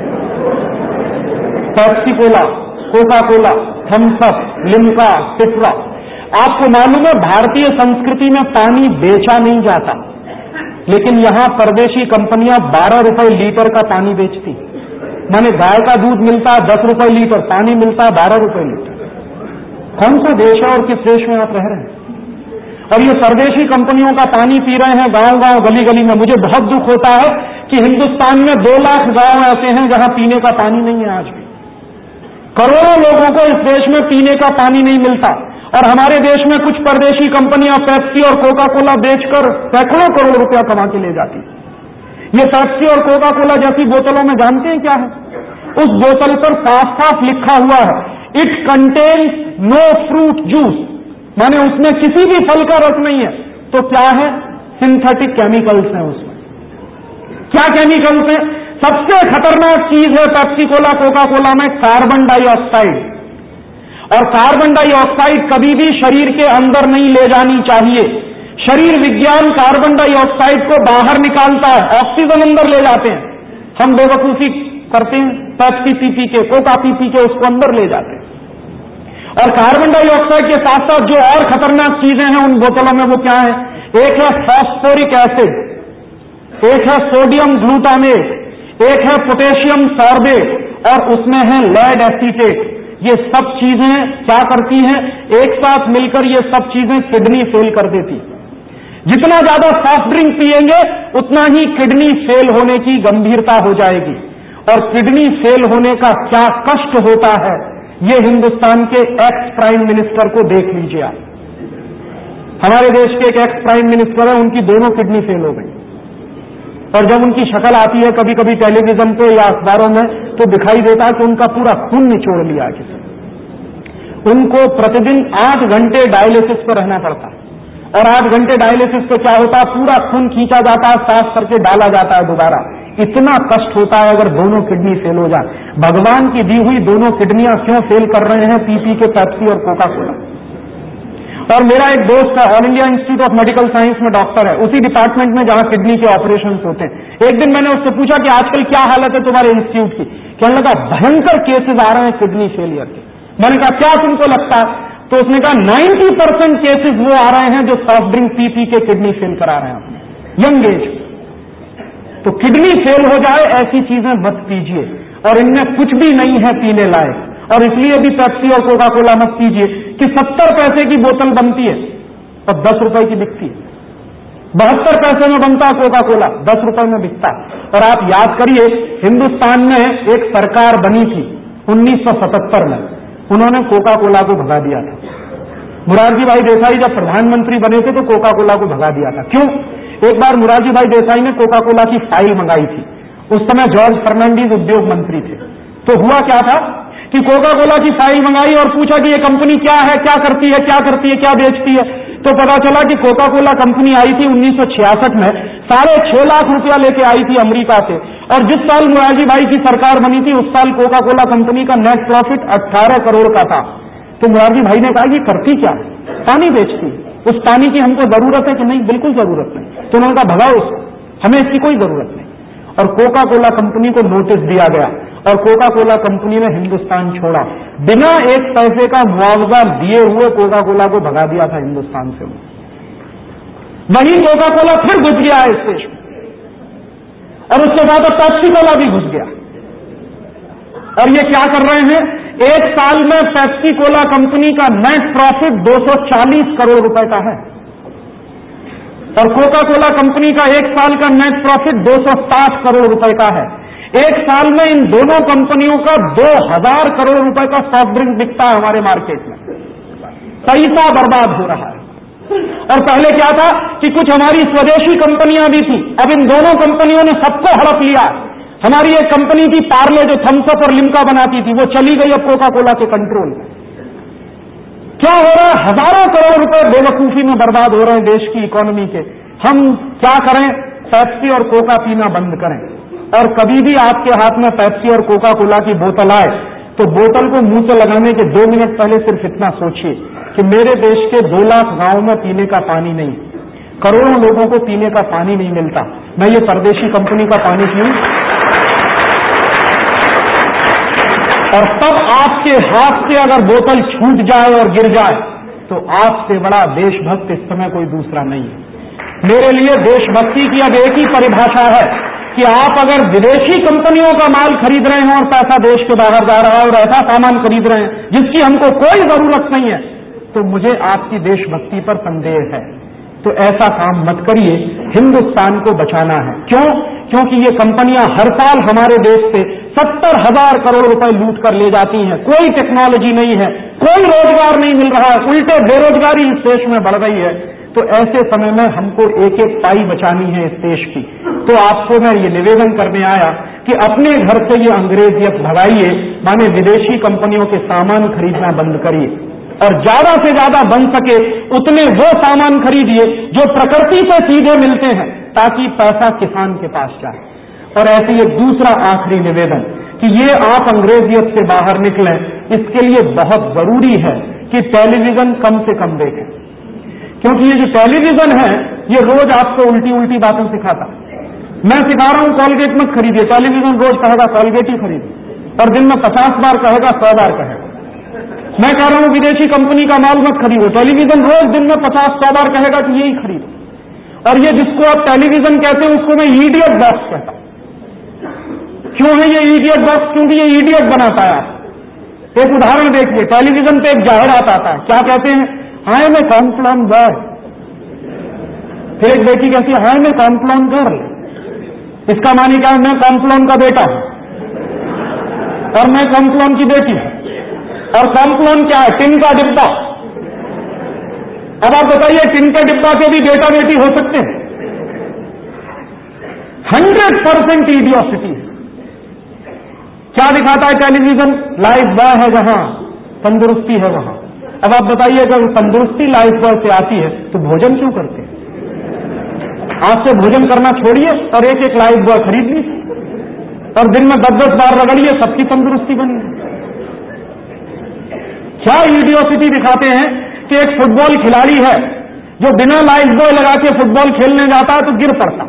Pepsi Cola, Coca Cola, Thums Up, Limca, Citra. आपको मालूम है भारतीय संस्कृति में पानी बेचा नहीं जाता, लेकिन यहां परदेशी कंपनियां 12 रुपए लीटर का पानी बेचती। माने गाय का दूध मिलता है 10 रुपए लीटर, पानी मिलता है 12 रुपए लीटर। कौन सा देश है और किस देश में आप रह रहे हैं? और ये परदेशी कंपनियों का पानी पी रहे हैं गांव-गांव, गली-गली में। मुझे बहुत दुख होता है कि हिंदुस्तान में 2 लाख गांव ऐसे हैं जहां पीने का पानी नहीं है आज भी। करोड़ों लोगों को इस देश में पीने का पानी नहीं मिलता, और हमारे देश में कुछ परदेशी कंपनियां पेप्सी और कोका कोला बेचकर सैकड़ों करोड़ रुपया कमा के ले जाती। ये पेप्सी और कोका कोला जैसी बोतलों में जानते हैं क्या है? उस बोतल पर साफ-साफ लिखा हुआ है, it contains no fruit juice, माने उसमें किसी भी फल का रस नहीं है। तो क्या है? सिंथेटिक केमिकल्स हैं उसमें। क्या केमिकल्स हैं? सबसे खतरनाक चीज है पेप्सी कोला, कोका कोला में कार्बन डाइऑक्साइड। और कार्बन डाइऑक्साइड कभी भी शरीर के अंदर नहीं ले जानी चाहिए। शरीर विज्ञान कार्बन डाइऑक्साइड को बाहर निकालता है, ऑक्सीजन अंदर ले जाते हैं। हम बेवकूफी करते हैं, पेप्सी पी के, कोका पी के उसको अंदर ले जाते हैं। और कार्बन डाइऑक्साइड के साथ साथ जो और खतरनाक चीजें हैं उन बोतलों में, वो क्या है? एक है फॉस्फोरिक एसिड, एक है सोडियम ग्लूटामेट, एक है पोटेशियम सॉर्बेट, और उसमें है लेड एसीटेट। ये सब चीजें क्या करती हैं? एक साथ मिलकर ये सब चीजें किडनी फेल कर देती। जितना ज्यादा सॉफ्ट ड्रिंक पिएंगे उतना ही किडनी फेल होने की गंभीरता हो जाएगी। और किडनी फेल होने का क्या कष्ट होता है, ये हिंदुस्तान के एक्स प्राइम मिनिस्टर को देख लीजिए आप। हमारे देश के एक एक्स प्राइम मिनिस्टर है, उनकी दोनों किडनी फेल हो गई। और जब उनकी शक्ल आती है कभी कभी टेलीविजन पे या अखबारों में, तो दिखाई देता है कि उनका पूरा खून निचोड़ लिया किसी। उनको प्रतिदिन 8 घंटे डायलिसिस पर रहना पड़ता है, और 8 घंटे डायलिसिस पे क्या होता है? पूरा खून खींचा जाता है, साफ करके डाला जाता है दोबारा। इतना कष्ट होता है अगर दोनों किडनी फेल हो जाए। भगवान की दी हुई दोनों किडनियां क्यों फेल कर रहे हैं? पी के पेप्सी और कोका कोला। और मेरा एक दोस्त है, All India Institute of Medical Science में डॉक्टर है, उसी डिपार्टमेंट में जहां किडनी के ऑपरेशन होते हैं। एक दिन मैंने उससे पूछा कि आजकल क्या हालत है तुम्हारे इंस्टीट्यूट की? कहने लगा भयंकर केसेस आ रहे हैं किडनी फेलियर के। मैंने कहा क्या तुमको लगता है? तो उसने कहा 90% केसेस वो आ रहे हैं जो सॉफ्ट ड्रिंक पी के किडनी फेल करा रहे हैं अपने यंग एज। तो किडनी फेल हो जाए ऐसी चीजें मत पीजिए, और इनमें कुछ भी नहीं है पीने लायक। और इसलिए भी पेप्सी और कोका कोला मत पीजिए कि 70 पैसे की बोतल बनती है और 10 रुपए की बिकती है। 72 पैसे में बनता है कोका कोला, 10 रुपए में बिकता है। और आप याद करिए, हिंदुस्तान में एक सरकार बनी थी 1977 में, उन्होंने कोका कोला को भगा दिया था। मोरारजी भाई देसाई जब प्रधानमंत्री बने थे तो कोका कोला को भगा दिया था। क्यों? एक बार मोरारजी भाई देसाई ने कोका कोला की फाइल मंगाई थी। उस समय जॉर्ज फर्नांडीज उद्योग मंत्री थे। तो हुआ क्या था कि कोका कोला की फाइल मंगाई और पूछा कि ये कंपनी क्या है, क्या करती है, क्या करती है, क्या बेचती है। तो पता चला कि कोका कोला कंपनी आई थी 1966 में, 6.5 लाख रुपया लेके आई थी अमेरिका से। और जिस साल मोरारजी भाई की सरकार बनी थी उस साल कोका कोला कंपनी का नेट प्रॉफिट 18 करोड़ का था। तो मोरारजी भाई ने कहा ये करती क्या? पानी बेचती। उस पानी की हमको जरूरत है कि नहीं? बिल्कुल जरूरत नहीं। तो उन्होंने कहा भगाओ उसको, हमें इसकी कोई जरूरत नहीं। और कोका कोला कंपनी को नोटिस दिया गया और कोका कोला कंपनी ने हिंदुस्तान छोड़ा। बिना 1 पैसे का मुआवजा दिए हुए कोका कोला को भगा दिया था हिंदुस्तान से। वही कोका कोला फिर घुस गया है इस देश में, और उसके बाद अब पेप्सी कोला भी घुस गया। और ये क्या कर रहे हैं? 1 साल में पेप्सी कोला कंपनी का नेट प्रॉफिट 240 करोड़ रुपए का है, और कोका कोला कंपनी का 1 साल का नेट प्रॉफिट 260 करोड़ रुपए का है। 1 साल में इन दोनों कंपनियों का 2000 करोड़ रुपए का सॉफ्ट ड्रिंक बिकता है हमारे मार्केट में। पैसा बर्बाद हो रहा है। और पहले क्या था कि कुछ हमारी स्वदेशी कंपनियां भी थी, अब इन दोनों कंपनियों ने सबको हड़प लिया। हमारी एक कंपनी थी पार्ले जो थम्स अप और लिम्का बनाती थी, वो चली गई अब कोका कोला के कंट्रोल में। क्या हो रहा है? हजारों करोड़ रुपए बेवकूफी में बर्बाद हो रहे हैं देश की इकोनॉमी के। हम क्या करें? पेप्सी और कोका पीना बंद करें। और कभी भी आपके हाथ में पेप्सी और कोका कोला की बोतल आए तो बोतल को मुंह से लगाने के 2 मिनट पहले सिर्फ इतना सोचिए कि मेरे देश के 2 लाख गांवों में पीने का पानी नहीं, करोड़ों लोगों को पीने का पानी नहीं मिलता। मैं ये परदेशी कंपनी का पानी पीऊं? और तब आपके हाथ से अगर बोतल छूट जाए और गिर जाए तो आपसे बड़ा देशभक्त इस समय कोई दूसरा नहीं है। मेरे लिए देशभक्ति की अब एक ही परिभाषा है कि आप अगर विदेशी कंपनियों का माल खरीद रहे हैं और पैसा देश के बाहर जा रहा है और ऐसा सामान खरीद रहे हैं जिसकी हमको कोई जरूरत नहीं है, तो मुझे आपकी देशभक्ति पर संदेह है। तो ऐसा काम मत करिए, हिंदुस्तान को बचाना है। क्यों? क्योंकि ये कंपनियां हर साल हमारे देश से 70,000 करोड़ रुपए लूट कर ले जाती हैं। कोई टेक्नोलॉजी नहीं है, कोई रोजगार नहीं मिल रहा है, उल्टे बेरोजगारी इस देश में बढ़ रही है। तो ऐसे समय में हमको एक एक पाई बचानी है इस देश की। तो आपको मैं ये निवेदन करने आया कि अपने घर से ये अंग्रेजियत भगाइए, माने विदेशी कंपनियों के सामान खरीदना बंद करिए और ज्यादा से ज्यादा बन सके उतने वो सामान खरीदिए जो प्रकृति से सीधे मिलते हैं, ताकि पैसा किसान के पास जाए। और ऐसे ये दूसरा आखिरी निवेदन कि ये आप अंग्रेजियत से बाहर निकलें, इसके लिए बहुत जरूरी है कि टेलीविजन कम से कम देखें, क्योंकि ये जो टेलीविजन है ये रोज आपको उल्टी उल्टी बातें सिखाता। मैं सिखा रहा हूं कॉलगेट मत खरीदिए, टेलीविजन रोज कहेगा कॉलगेट ही खरीदिए और दिन में 50 बार कहेगा 100 बार कहेगा। मैं कह रहा हूं विदेशी कंपनी का माल मत खरीदो, टेलीविजन रोज दिन में 50-100 बार कहेगा कि यही खरीदो। और ये जिसको आप टेलीविजन कहते हैं उसको मैं इडियट बॉक्स कहता हूं। क्यों है ये इडियट बॉक्स? क्योंकि ये इडियट बनाता है आप। एक उदाहरण देखिए, टेलीविजन पे एक जाहिरात आता है, क्या कहते हैं? हाय मैं कॉम्प्लॉन बॉय। फिर एक बेटी कहती है हाय मैं कॉम्प्लॉन गर्ल। इसका मानी क्या है? मैं कॉम्प्लॉन का बेटा हूं और मैं कॉम्प्लॉन की बेटी हूं। और कॉम्प्लॉन क्या है? टिन का डिब्बा। अब आप बताइए, टिन के डिब्बा के भी बेटा बेटी हो सकते हैं? 100% इडियोसिटी। क्या दिखाता है टेलीविजन? लाइफ बॉय है जहां तंदुरुस्ती है वहां। अब आप बताइए, अगर तंदुरुस्ती लाइफ बॉय से आती है तो भोजन क्यों करते हैं? आज से भोजन करना छोड़िए और एक एक लाइफ बॉय खरीद लीजिए और दिन में 10-10 बार रगड़िए, सबकी तंदुरुस्ती बनी। क्या इडियोसिटी दिखाते हैं कि एक फुटबॉल खिलाड़ी है जो बिना लाइफ बॉय लगा के फुटबॉल खेलने जाता है तो गिर पड़ता,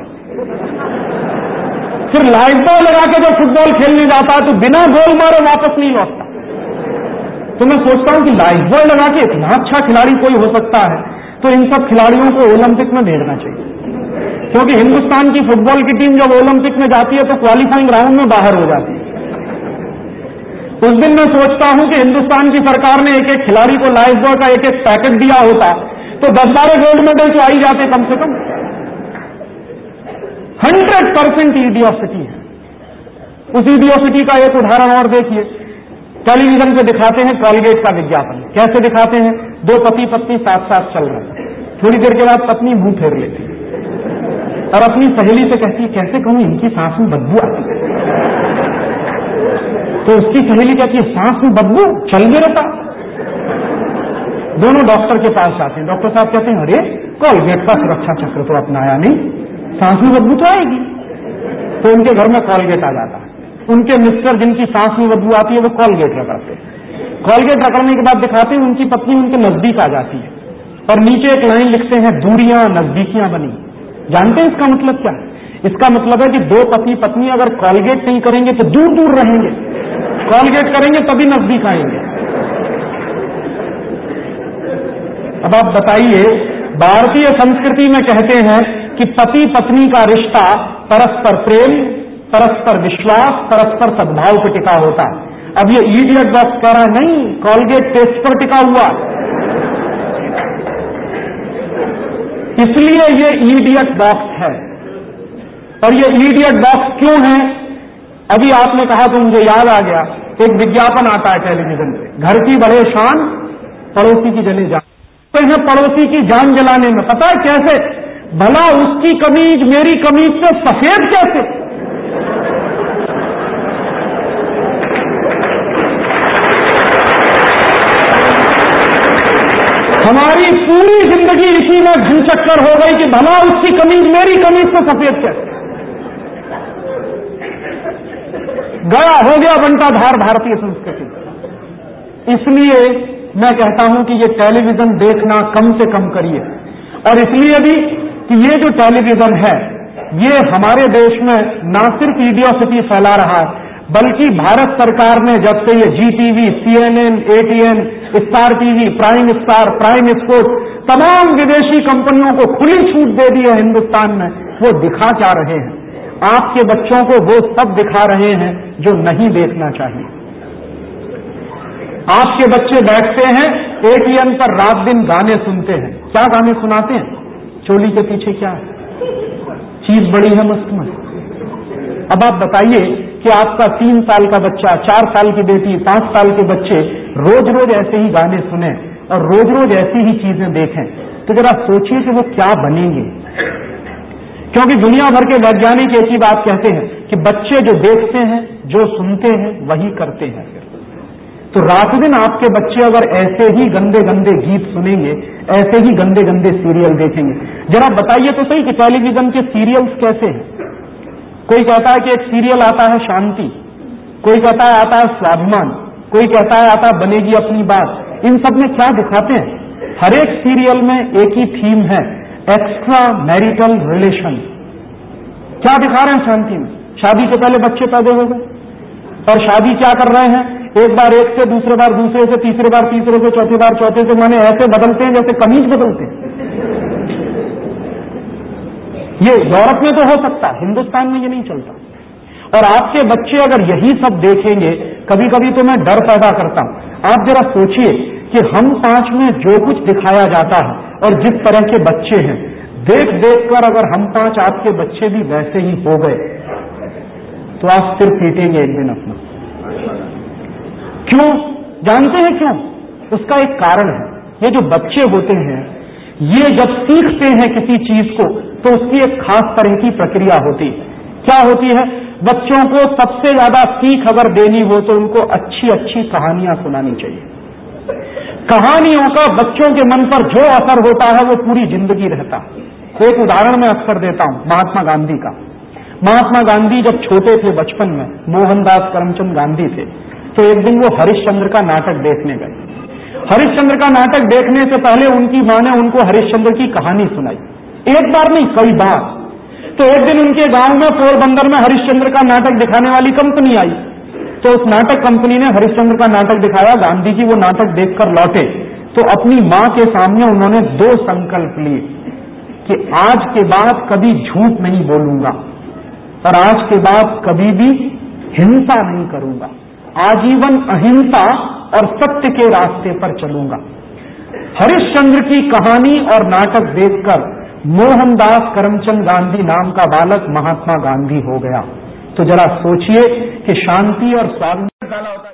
फिर लाइफ बॉय लगा के जो फुटबॉल खेलने जाता है तो बिना गोल मारे वापस नहीं लौटता। तो मैं सोचता हूं कि लाइफ बॉय लगा के इतना अच्छा खिलाड़ी कोई हो सकता है तो इन सब खिलाड़ियों को ओलंपिक में भेजना चाहिए, क्योंकि हिंदुस्तान की फुटबॉल की टीम जब ओलंपिक में जाती है तो क्वालिफाइंग राउंड में बाहर हो जाती है। उस दिन मैं सोचता हूं कि हिंदुस्तान की सरकार ने एक एक खिलाड़ी को लाइफ बॉय का एक एक पैकेट दिया होता तो 10-12 गोल्ड मेडल तो आ ही जाते कम से कम। 100% इडियोसिटी है। उस इडियोसिटी का एक उदाहरण और देखिए, टेलीविजन पे दिखाते हैं कॉलगेट का विज्ञापन। कैसे दिखाते हैं? दो पति पत्नी साथ साथ चल रहे हैं, थोड़ी देर के बाद पत्नी मुंह फेर लेती है और अपनी सहेली से कहती है कैसे कहूं इनकी सांस में बदबू आती है। तो उसकी सहेली कहती है सांस में बदबू, चल मेरे पास। दोनों डॉक्टर के पास जाते हैं। डॉक्टर साहब कहते हैं अरे कॉलगेट का सुरक्षा चक्र तो अपनाया नहीं, सांस में बदबू तो आएगी। तो उनके घर में कॉलगेट आ जाता है। उनके मिस्टर जिनकी सांस में बदबू आती है वो कॉलगेट रगड़ते हैं। कॉलगेट रगड़ने के बाद दिखाते हैं उनकी पत्नी उनके नजदीक आ जाती है और नीचे एक लाइन लिखते हैं दूरियां नजदीकियां बनी। जानते हैं इसका मतलब क्या है? इसका मतलब है कि दो पति पत्नी अगर कॉलगेट नहीं करेंगे तो दूर दूर रहेंगे, कॉलगेट करेंगे तभी नजदीक आएंगे। अब आप बताइए, भारतीय संस्कृति में कहते हैं कि पति पत्नी का रिश्ता परस्पर प्रेम, परस्पर विश्वास, परस्पर सद्भाव पर टिका होता है। अब ये इडियट बॉक्स कह रहा है नहीं, कॉलगेट टेस्ट पर टिका हुआ, इसलिए ये इडियट बॉक्स है। और ये इडियट बॉक्स क्यों है? अभी आपने कहा तो मुझे याद आ गया, एक विज्ञापन आता है टेलीविजन पे, घर की बढ़े शान पड़ोसी की जले जान। तो है पड़ोसी की जान जलाने में, पता है कैसे? भला उसकी कमीज मेरी कमीज से सफेद कैसे? हमारी पूरी जिंदगी इसी में घनचक्कर हो गई कि भला उसकी कमीज मेरी कमीज से सफेद कैसे? गया हो गया बनता धार भारतीय संस्कृति। इसलिए मैं कहता हूं कि ये टेलीविजन देखना कम से कम करिए। और इसलिए भी कि ये जो टेलीविजन है ये हमारे देश में ना सिर्फ इडियोसिटी फैला रहा है बल्कि भारत सरकार ने जब से ये GTV, CNN, ATN, Star TV, Prime Star, Prime Sport, तमाम विदेशी कंपनियों को खुली छूट दे दी है हिंदुस्तान में, वो दिखा क्या रहे हैं? आपके बच्चों को वो सब दिखा रहे हैं जो नहीं देखना चाहिए। आपके बच्चे बैठते हैं ATN पर, रात दिन गाने सुनते हैं। क्या गाने सुनाते हैं? चोली के पीछे क्या है? चीज बड़ी है मस्त मस्त। अब आप बताइए कि आपका 3 साल का बच्चा, 4 साल की बेटी, 5 साल के बच्चे रोज रोज ऐसे ही गाने सुने और रोज रोज ऐसी ही चीजें देखें, तो जरा सोचिए कि वो क्या बनेंगे। क्योंकि दुनिया भर के वैज्ञानिक एक ही बात कहते हैं कि बच्चे जो देखते हैं, जो सुनते हैं, वही करते हैं। तो रात दिन आपके बच्चे अगर ऐसे ही गंदे गंदे गीत सुनेंगे, ऐसे ही गंदे गंदे सीरियल देखेंगे, जरा बताइए तो सही कि टेलीविजन के सीरियल्स कैसे हैं? कोई कहता है कि एक सीरियल आता है शांति, कोई कहता है आता है स्वाभिमान, कोई कहता है आता है बनेगी अपनी बात। इन सब में क्या दिखाते हैं? हर एक सीरियल में एक ही थीम है, एक्स्ट्रा मैरिटल रिलेशन। क्या दिखा रहे हैं शांति में? शादी से पहले बच्चे पैदा हो गए और शादी क्या कर रहे हैं? एक बार एक से, दूसरे बार दूसरे से, तीसरे बार तीसरे से, चौथी बार चौथे से, माने ऐसे बदलते हैं जैसे कमीज बदलते हैं। ये यूरोप में तो हो सकता है, हिंदुस्तान में ये नहीं चलता। और आपके बच्चे अगर यही सब देखेंगे, कभी कभी तो मैं डर पैदा करता हूं। आप जरा सोचिए कि हम 5 में जो कुछ दिखाया जाता है और जिस तरह के बच्चे हैं, देख देख कर अगर हम 5 आपके बच्चे भी वैसे ही हो गए तो आप सिर पीटेंगे एक दिन अपना। क्यों? जानते हैं क्यों? उसका एक कारण है। ये जो बच्चे होते हैं, ये जब सीखते हैं किसी चीज को तो उसकी एक खास तरह की प्रक्रिया होती है। क्या होती है? बच्चों को सबसे ज्यादा सीख अगर देनी हो तो उनको अच्छी अच्छी कहानियां सुनानी चाहिए। कहानियों का बच्चों के मन पर जो असर होता है वो पूरी जिंदगी रहता है। एक उदाहरण मैं अक्सर देता हूं महात्मा गांधी का। महात्मा गांधी जब छोटे थे, बचपन में, मोहनदास करमचंद गांधी थे, तो एक दिन वो हरिश्चंद्र का नाटक देखने गए। हरिश्चंद्र का नाटक देखने से पहले उनकी मां ने उनको हरिश्चंद्र की कहानी सुनाई, एक बार नहीं कई बार। तो एक दिन उनके गांव में पोरबंदर में हरिश्चंद्र का नाटक दिखाने वाली कंपनी आई, तो उस नाटक कंपनी ने हरिश्चंद्र का नाटक दिखाया। गांधी जी वो नाटक देखकर लौटे तो अपनी मां के सामने उन्होंने 2 संकल्प लिए कि आज के बाद कभी झूठ नहीं बोलूंगा और आज के बाद कभी भी हिंसा नहीं करूंगा, आजीवन अहिंसा और सत्य के रास्ते पर चलूंगा। हरिश्चंद्र की कहानी और नाटक देखकर मोहनदास करमचंद गांधी नाम का बालक महात्मा गांधी हो गया। तो जरा सोचिए कि शांति और स्वाभिमान